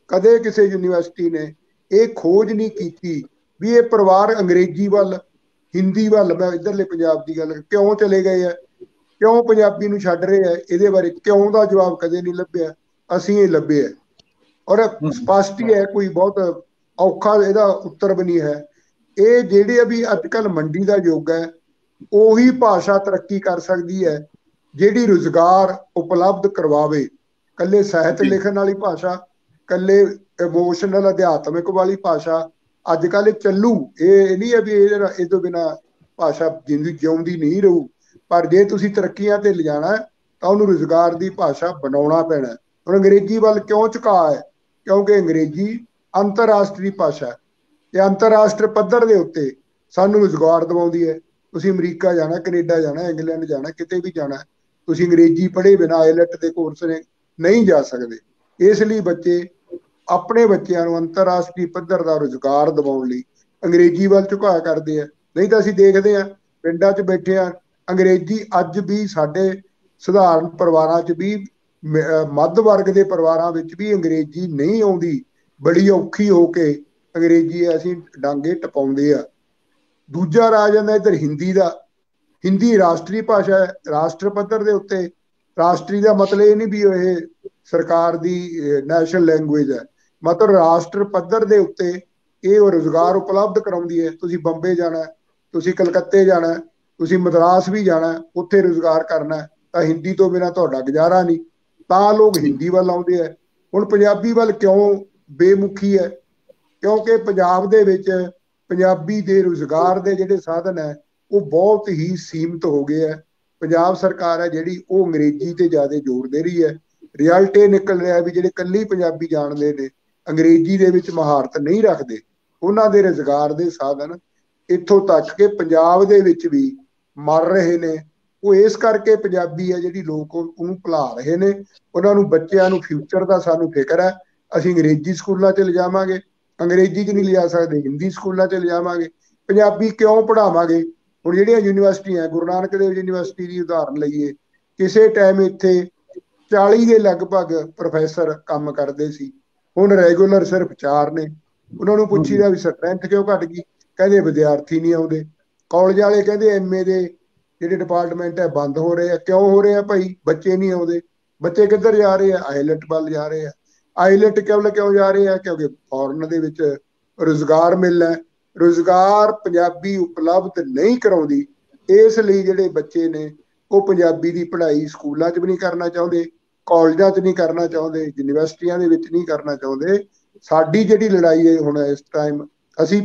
ਕਦੇ ਕਿਸੇ ਯੂਨੀਵਰਸਿਟੀ ਨੇ ਇਹ ਖੋਜ ਨਹੀਂ ਕੀਤੀ ਵੀ ਇਹ ਪਰਿਵਾਰ ਅੰਗਰੇਜ਼ੀ ਵੱਲ, ਹਿੰਦੀ ਵੱਲ, ਮੈਂ ਇੱਧਰਲੇ ਪੰਜਾਬ ਦੀ ਗੱਲ ਕਿਉਂ ਚਲੇ ਗਏ ਆ, ਕਿਉਂ ਪੰਜਾਬੀ ਨੂੰ ਛੱਡ ਰਹੇ ਆ, ਇਹਦੇ ਬਾਰੇ ਕਿਉਂ ਦਾ ਜਵਾਬ ਕਦੇ ਨਹੀਂ ਲੱਭਿਆ। ਅਸੀਂ ਇਹ ਲੱਭਿਆ ਔਰ ਸਪਸ਼ਟ ਹੀ ਹੈ, ਕੋਈ ਬਹੁਤ ਔਖਾ ਇਹਦਾ ਉੱਤਰ ਵੀ ਨਹੀਂ ਹੈ। ਇਹ ਜਿਹੜੇ ਵੀ ਅੱਜ ਕੱਲ੍ਹ ਮੰਡੀ ਦਾ ਯੁੱਗ ਹੈ, ਉਹੀ ਭਾਸ਼ਾ ਤਰੱਕੀ ਕਰ ਸਕਦੀ ਹੈ ਜਿਹੜੀ ਰੁਜ਼ਗਾਰ ਉਪਲਬਧ ਕਰਵਾਵੇ। ਇਕੱਲੇ ਸਾਹਿਤ ਲਿਖਣ ਵਾਲੀ ਭਾਸ਼ਾ, ਇਕੱਲੇ ਇਮੋਸ਼ਨਲ ਅਧਿਆਤਮਿਕ ਵਾਲੀ ਭਾਸ਼ਾ ਅੱਜ ਕੱਲ੍ਹ ਚੱਲੂ, ਇਹ ਨਹੀਂ ਹੈ ਵੀ ਇਹ ਤੋਂ ਬਿਨਾਂ ਭਾਸ਼ਾ ਜ਼ਿੰਦਗੀ ਜਿਉਂਦੀ ਨਹੀਂ ਰਹੂ। ਪਰ ਜੇ ਤੁਸੀਂ ਤਰੱਕੀਆਂ ਤੇ ਲਿਜਾਣਾ ਤਾਂ ਉਹਨੂੰ ਰੁਜ਼ਗਾਰ ਦੀ ਭਾਸ਼ਾ ਬਣਾਉਣਾ ਪੈਣਾ। ਹੁਣ ਅੰਗਰੇਜ਼ੀ ਵੱਲ ਕਿਉਂ ਝੁਕਾਅ ਹੈ? ਕਿਉਂਕਿ ਅੰਗਰੇਜ਼ੀ ਅੰਤਰਰਾਸ਼ਟਰੀ ਭਾਸ਼ਾ ਤੇ ਅੰਤਰਰਾਸ਼ਟਰੀ ਪੱਧਰ ਦੇ ਉੱਤੇ ਸਾਨੂੰ ਰੁਜ਼ਗਾਰ ਦਿਵਾਉਂਦੀ ਹੈ। ਤੁਸੀਂ ਅਮਰੀਕਾ ਜਾਣਾ, ਕੈਨੇਡਾ ਜਾਣਾ, ਇੰਗਲੈਂਡ ਜਾਣਾ, ਕਿਤੇ ਵੀ ਜਾਣਾ, ਤੁਸੀਂ ਅੰਗਰੇਜ਼ੀ ਪੜ੍ਹੇ ਬਿਨਾਂ ਆਈਲੈਟ ਦੇ ਕੋਰਸ ਨੇ ਨਹੀਂ ਜਾ ਸਕਦੇ। ਇਸ ਲਈ ਬੱਚੇ ਆਪਣੇ ਬੱਚਿਆਂ ਨੂੰ ਅੰਤਰਰਾਸ਼ਟਰੀ ਪੱਧਰ ਦਾ ਰੁਜ਼ਗਾਰ ਦਿਵਾਉਣ ਲਈ ਅੰਗਰੇਜ਼ੀ ਵੱਲ ਝੁਕਾਅ ਕਰਦੇ ਆ। ਨਹੀਂ ਤਾਂ ਅਸੀਂ ਦੇਖਦੇ ਹਾਂ ਪਿੰਡਾਂ 'ਚ ਬੈਠੇ ਆ, ਅੰਗਰੇਜ਼ੀ ਅੱਜ ਵੀ ਸਾਡੇ ਸਧਾਰਨ ਪਰਿਵਾਰਾਂ 'ਚ ਵੀ, ਮੱਧ ਵਰਗ ਦੇ ਪਰਿਵਾਰਾਂ ਵਿੱਚ ਵੀ ਅੰਗਰੇਜ਼ੀ ਨਹੀਂ ਆਉਂਦੀ। ਬੜੀ ਔਖੀ ਹੋ ਕੇ ਅੰਗਰੇਜ਼ੀ ਅਸੀਂ ਡਾਂਗੇ ਟਪਾਉਂਦੇ ਆ। ਦੂਜਾ ਰਾਜ ਜਾਂਦਾ ਇੱਧਰ ਹਿੰਦੀ ਦਾ। ਹਿੰਦੀ ਰਾਸ਼ਟਰੀ ਭਾਸ਼ਾ ਹੈ, ਰਾਸ਼ਟਰ ਪੱਧਰ ਦੇ ਉੱਤੇ। ਰਾਸ਼ਟਰੀ ਦਾ ਮਤਲਬ ਇਹ ਨਹੀਂ ਵੀ ਇਹ ਸਰਕਾਰ ਦੀ ਨੈਸ਼ਨਲ ਲੈਂਗੁਏਜ ਹੈ, ਮਤਲਬ ਰਾਸ਼ਟਰ ਪੱਧਰ ਦੇ ਉੱਤੇ ਇਹ ਰੁਜ਼ਗਾਰ ਉਪਲਬਧ ਕਰਾਉਂਦੀ ਹੈ। ਤੁਸੀਂ ਬੰਬੇ ਜਾਣਾ, ਤੁਸੀਂ ਕਲਕੱਤੇ ਜਾਣਾ, ਤੁਸੀਂ ਮਦਰਾਸ ਵੀ ਜਾਣਾ, ਉੱਥੇ ਰੁਜ਼ਗਾਰ ਕਰਨਾ ਤਾਂ ਹਿੰਦੀ ਤੋਂ ਬਿਨਾਂ ਤੁਹਾਡਾ ਗੁਜ਼ਾਰਾ ਨਹੀਂ, ਤਾਂ ਲੋਕ ਹਿੰਦੀ ਵੱਲ ਆਉਂਦੇ ਹੈ। ਹੁਣ ਪੰਜਾਬੀ ਵੱਲ ਕਿਉਂ ਬੇਮੁਖੀ ਹੈ? ਕਿਉਂਕਿ ਪੰਜਾਬ ਦੇ ਵਿੱਚ ਪੰਜਾਬੀ ਦੇ ਰੁਜ਼ਗਾਰ ਦੇ ਜਿਹੜੇ ਸਾਧਨ ਹੈ ਉਹ ਬਹੁਤ ਹੀ ਸੀਮਿਤ ਹੋ ਗਏ ਹੈ। ਪੰਜਾਬ ਸਰਕਾਰ ਹੈ ਜਿਹੜੀ ਉਹ ਅੰਗਰੇਜ਼ੀ ਤੇ ਜ਼ਿਆਦਾ ਜ਼ੋਰ ਦੇ ਰਹੀ ਹੈ। ਰਿਜ਼ਲਟ ਇਹ ਨਿਕਲ ਰਿਹਾ ਵੀ ਜਿਹੜੇ ਇਕੱਲੀ ਪੰਜਾਬੀ ਜਾਣਦੇ ਨੇ, ਅੰਗਰੇਜ਼ੀ ਦੇ ਵਿੱਚ ਮਹਾਰਤ ਨਹੀਂ ਰੱਖਦੇ, ਉਹਨਾਂ ਦੇ ਰੁਜ਼ਗਾਰ ਦੇ ਸਾਧਨ ਇੱਥੋਂ ਤੱਕ ਕਿ ਪੰਜਾਬ ਦੇ ਵਿੱਚ ਵੀ ਮਰ ਰਹੇ ਨੇ। ਉਹ ਇਸ ਕਰਕੇ ਪੰਜਾਬੀ ਹੈ ਜਿਹੜੀ ਲੋਕ ਉਹਨੂੰ ਭੁਲਾ ਰਹੇ ਨੇ। ਉਹਨਾਂ ਨੂੰ, ਬੱਚਿਆਂ ਨੂੰ ਫਿਊਚਰ ਦਾ ਸਾਨੂੰ ਫਿਕਰ ਹੈ। ਅਸੀਂ ਅੰਗਰੇਜ਼ੀ ਸਕੂਲਾਂ 'ਚ ਲਿਜਾਵਾਂਗੇ, ਅੰਗਰੇਜ਼ੀ 'ਚ ਨਹੀਂ ਲਿਜਾ ਸਕਦੇ, ਹਿੰਦੀ ਸਕੂਲਾਂ 'ਚ ਲਿਜਾਵਾਂਗੇ, ਪੰਜਾਬੀ ਕਿਉਂ ਪੜ੍ਹਾਵਾਂਗੇ? ਹੁਣ ਜਿਹੜੀਆਂ ਯੂਨੀਵਰਸਿਟੀਆਂ, ਗੁਰੂ ਨਾਨਕ ਦੇਵ ਯੂਨੀਵਰਸਿਟੀ ਦੀ ਉਦਾਹਰਨ ਲਈਏ, ਕਿਸੇ ਟਾਈਮ ਇੱਥੇ 40 ਦੇ ਲਗਭਗ ਪ੍ਰੋਫੈਸਰ ਕੰਮ ਕਰਦੇ ਸੀ, ਹੁਣ ਰੈਗੂਲਰ ਸਿਰਫ 4 ਨੇ। ਉਹਨਾਂ ਨੂੰ ਪੁੱਛੀਦਾ ਵੀ ਸਟਰੈਂਥ ਕਿਉਂ ਘਟ ਗਈ? ਕਹਿੰਦੇ ਵਿਦਿਆਰਥੀ ਨਹੀਂ ਆਉਂਦੇ। ਕਾਲਜ ਵਾਲੇ ਕਹਿੰਦੇ ਐਮਏ ਦੇ ਜਿਹੜੇ ਡਿਪਾਰਟਮੈਂਟ ਹੈ ਬੰਦ ਹੋ ਰਹੇ ਆ। ਕਿਉਂ ਹੋ ਰਹੇ ਆ ਭਾਈ? ਬੱਚੇ ਨਹੀਂ ਆਉਂਦੇ। ਬੱਚੇ ਕਿੱਧਰ ਜਾ ਰਹੇ ਆ? ਆਈਲੈਟ ਵੱਲ ਜਾ ਰਹੇ ਆ। ਆਈਲੈਟ ਕਿਉਂ ਜਾ ਰਹੇ ਆ? ਕਿਉਂਕਿ ਫੋਰਨ ਦੇ ਵਿੱਚ ਰੁਜ਼ਗਾਰ ਮਿਲਣਾ। ਰੁਜ਼ਗਾਰ ਪੰਜਾਬੀ ਉਪਲਬਧ ਨਹੀਂ ਕਰਾਉਂਦੀ, ਇਸ ਲਈ ਜਿਹੜੇ ਬੱਚੇ ਨੇ ਉਹ ਪੰਜਾਬੀ ਦੀ ਪੜ੍ਹਾਈ ਸਕੂਲਾਂ 'ਚ ਵੀ ਨਹੀਂ ਕਰਨਾ ਚਾਹੁੰਦੇ, ਕਾਲਜਾਂ 'ਚ ਨਹੀਂ ਕਰਨਾ ਚਾਹੁੰਦੇ, ਯੂਨੀਵਰਸਿਟੀਆਂ ਦੇ ਵਿੱਚ ਨਹੀਂ ਕਰਨਾ ਚਾਹੁੰਦੇ। ਸਾਡੀ ਜਿਹੜੀ ਲੜਾਈ ਹੈ ਹੁਣ ਇਸ ਟਾਈਮ, ਅਸੀਂ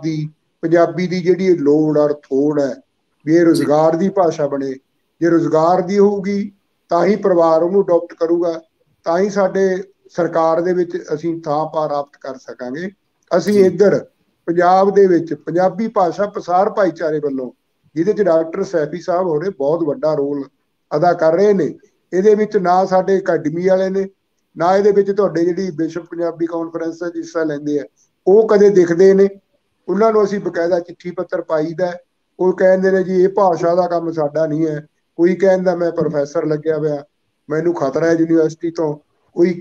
ਪੰਜਾਬੀ ਦੀ ਜਿਹੜੀ ਲੋੜ ਔਰ ਥੋੜ ਹੈ ਵੀ ਇਹ ਰੁਜ਼ਗਾਰ ਦੀ ਭਾਸ਼ਾ ਬਣੇ। ਜੇ ਰੁਜ਼ਗਾਰ ਦੀ ਹੋਊਗੀ ਤਾਂ ਹੀ ਪਰਿਵਾਰ ਉਹਨੂੰ ਅਡੋਪਟ ਕਰੂਗਾ, ਤਾਂ ਹੀ ਸਾਡੇ ਸਰਕਾਰ ਦੇ ਵਿੱਚ ਅਸੀਂ ਥਾਂ ਪ੍ਰਾਪਤ ਕਰ ਸਕਾਂਗੇ। ਅਸੀਂ ਇੱਧਰ ਪੰਜਾਬ ਦੇ ਵਿੱਚ ਪੰਜਾਬੀ ਭਾਸ਼ਾ ਪ੍ਰਸਾਰ ਭਾਈਚਾਰੇ ਵੱਲੋਂ, ਜਿਹਦੇ 'ਚ ਡਾਕਟਰ ਸੈਫੀ ਸਾਹਿਬ ਹੋਰੇ ਬਹੁਤ ਵੱਡਾ ਰੋਲ ਅਦਾ ਕਰ ਰਹੇ ਨੇ, ਇਹਦੇ ਵਿੱਚ ਨਾ ਸਾਡੇ ਅਕੈਡਮੀ ਵਾਲੇ ਨੇ, ਨਾ ਇਹਦੇ ਵਿੱਚ ਤੁਹਾਡੇ ਜਿਹੜੀ ਵਿਸ਼ਵ ਪੰਜਾਬੀ ਕਾਨਫਰੰਸ 'ਚ ਹਿੱਸਾ ਲੈਂਦੇ ਆ ਉਹ ਕਦੇ ਦਿਖਦੇ ਨੇ। ਉਹਨਾਂ ਨੂੰ ਅਸੀਂ ਬਕਾਇਦਾ ਚਿੱਠੀ ਪੱਤਰ ਪਾਈਦਾ, ਉਹ ਕਹਿੰਦੇ ਨੇ ਜੀ ਇਹ ਭਾਸ਼ਾ ਦਾ ਕੰਮ ਸਾਡਾ ਨਹੀਂ ਹੈ। ਕੋਈ ਕਹਿੰਦਾ ਮੈਂ ਪ੍ਰੋਫੈਸਰ ਲੱਗਿਆ ਹੋਇਆ, ਮੈਨੂੰ ਖਤਰਾ ਹੈ ਯੂਨੀਵਰਸਿਟੀ ਤੋਂ। ਕੋਈ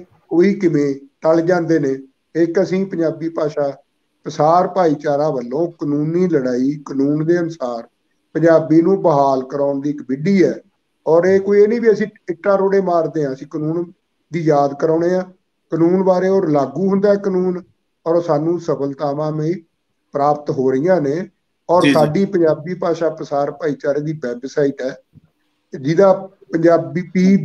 ਕਿਵੇਂ ਟਲ ਜਾਂਦੇ ਨੇ। ਇੱਕ ਅਸੀਂ ਪੰਜਾਬੀ ਭਾਸ਼ਾ ਪ੍ਰਸਾਰ ਭਾਈਚਾਰਾ ਵੱਲੋਂ ਕਾਨੂੰਨੀ ਲੜਾਈ, ਕਾਨੂੰਨ ਦੇ ਅਨੁਸਾਰ ਪੰਜਾਬੀ ਨੂੰ ਬਹਾਲ ਕਰਾਉਣ ਦੀ ਇੱਕ ਵਿਧੀ ਹੈ। ਔਰ ਇਹ ਨਹੀਂ ਵੀ ਅਸੀਂ ਇੱਟਾਂ ਰੋੜੇ ਮਾਰਦੇ ਹਾਂ, ਅਸੀਂ ਕਾਨੂੰਨ ਦੀ ਯਾਦ ਕਰਾਉਣੇ ਆ। ਕਾਨੂੰਨ ਬਾਰੇ ਔਰ ਲਾਗੂ ਹੁੰਦਾ ਕਾਨੂੰਨ, ਔਰ ਸਾਨੂੰ ਸਫਲਤਾਵਾਂ ਵੀ ਪ੍ਰਾਪਤ ਹੋ ਰਹੀਆਂ ਨੇ। ਔਰ ਸਾਡੀ ਪੰਜਾਬੀ ਭਾਸ਼ਾ ਪ੍ਰਸਾਰ ਭਾਈਚਾਰੇ ਦੀ ਵੈਬਸਾਈਟ ਹੈ, ਜਿਹਦਾ ਪੰਜਾਬੀ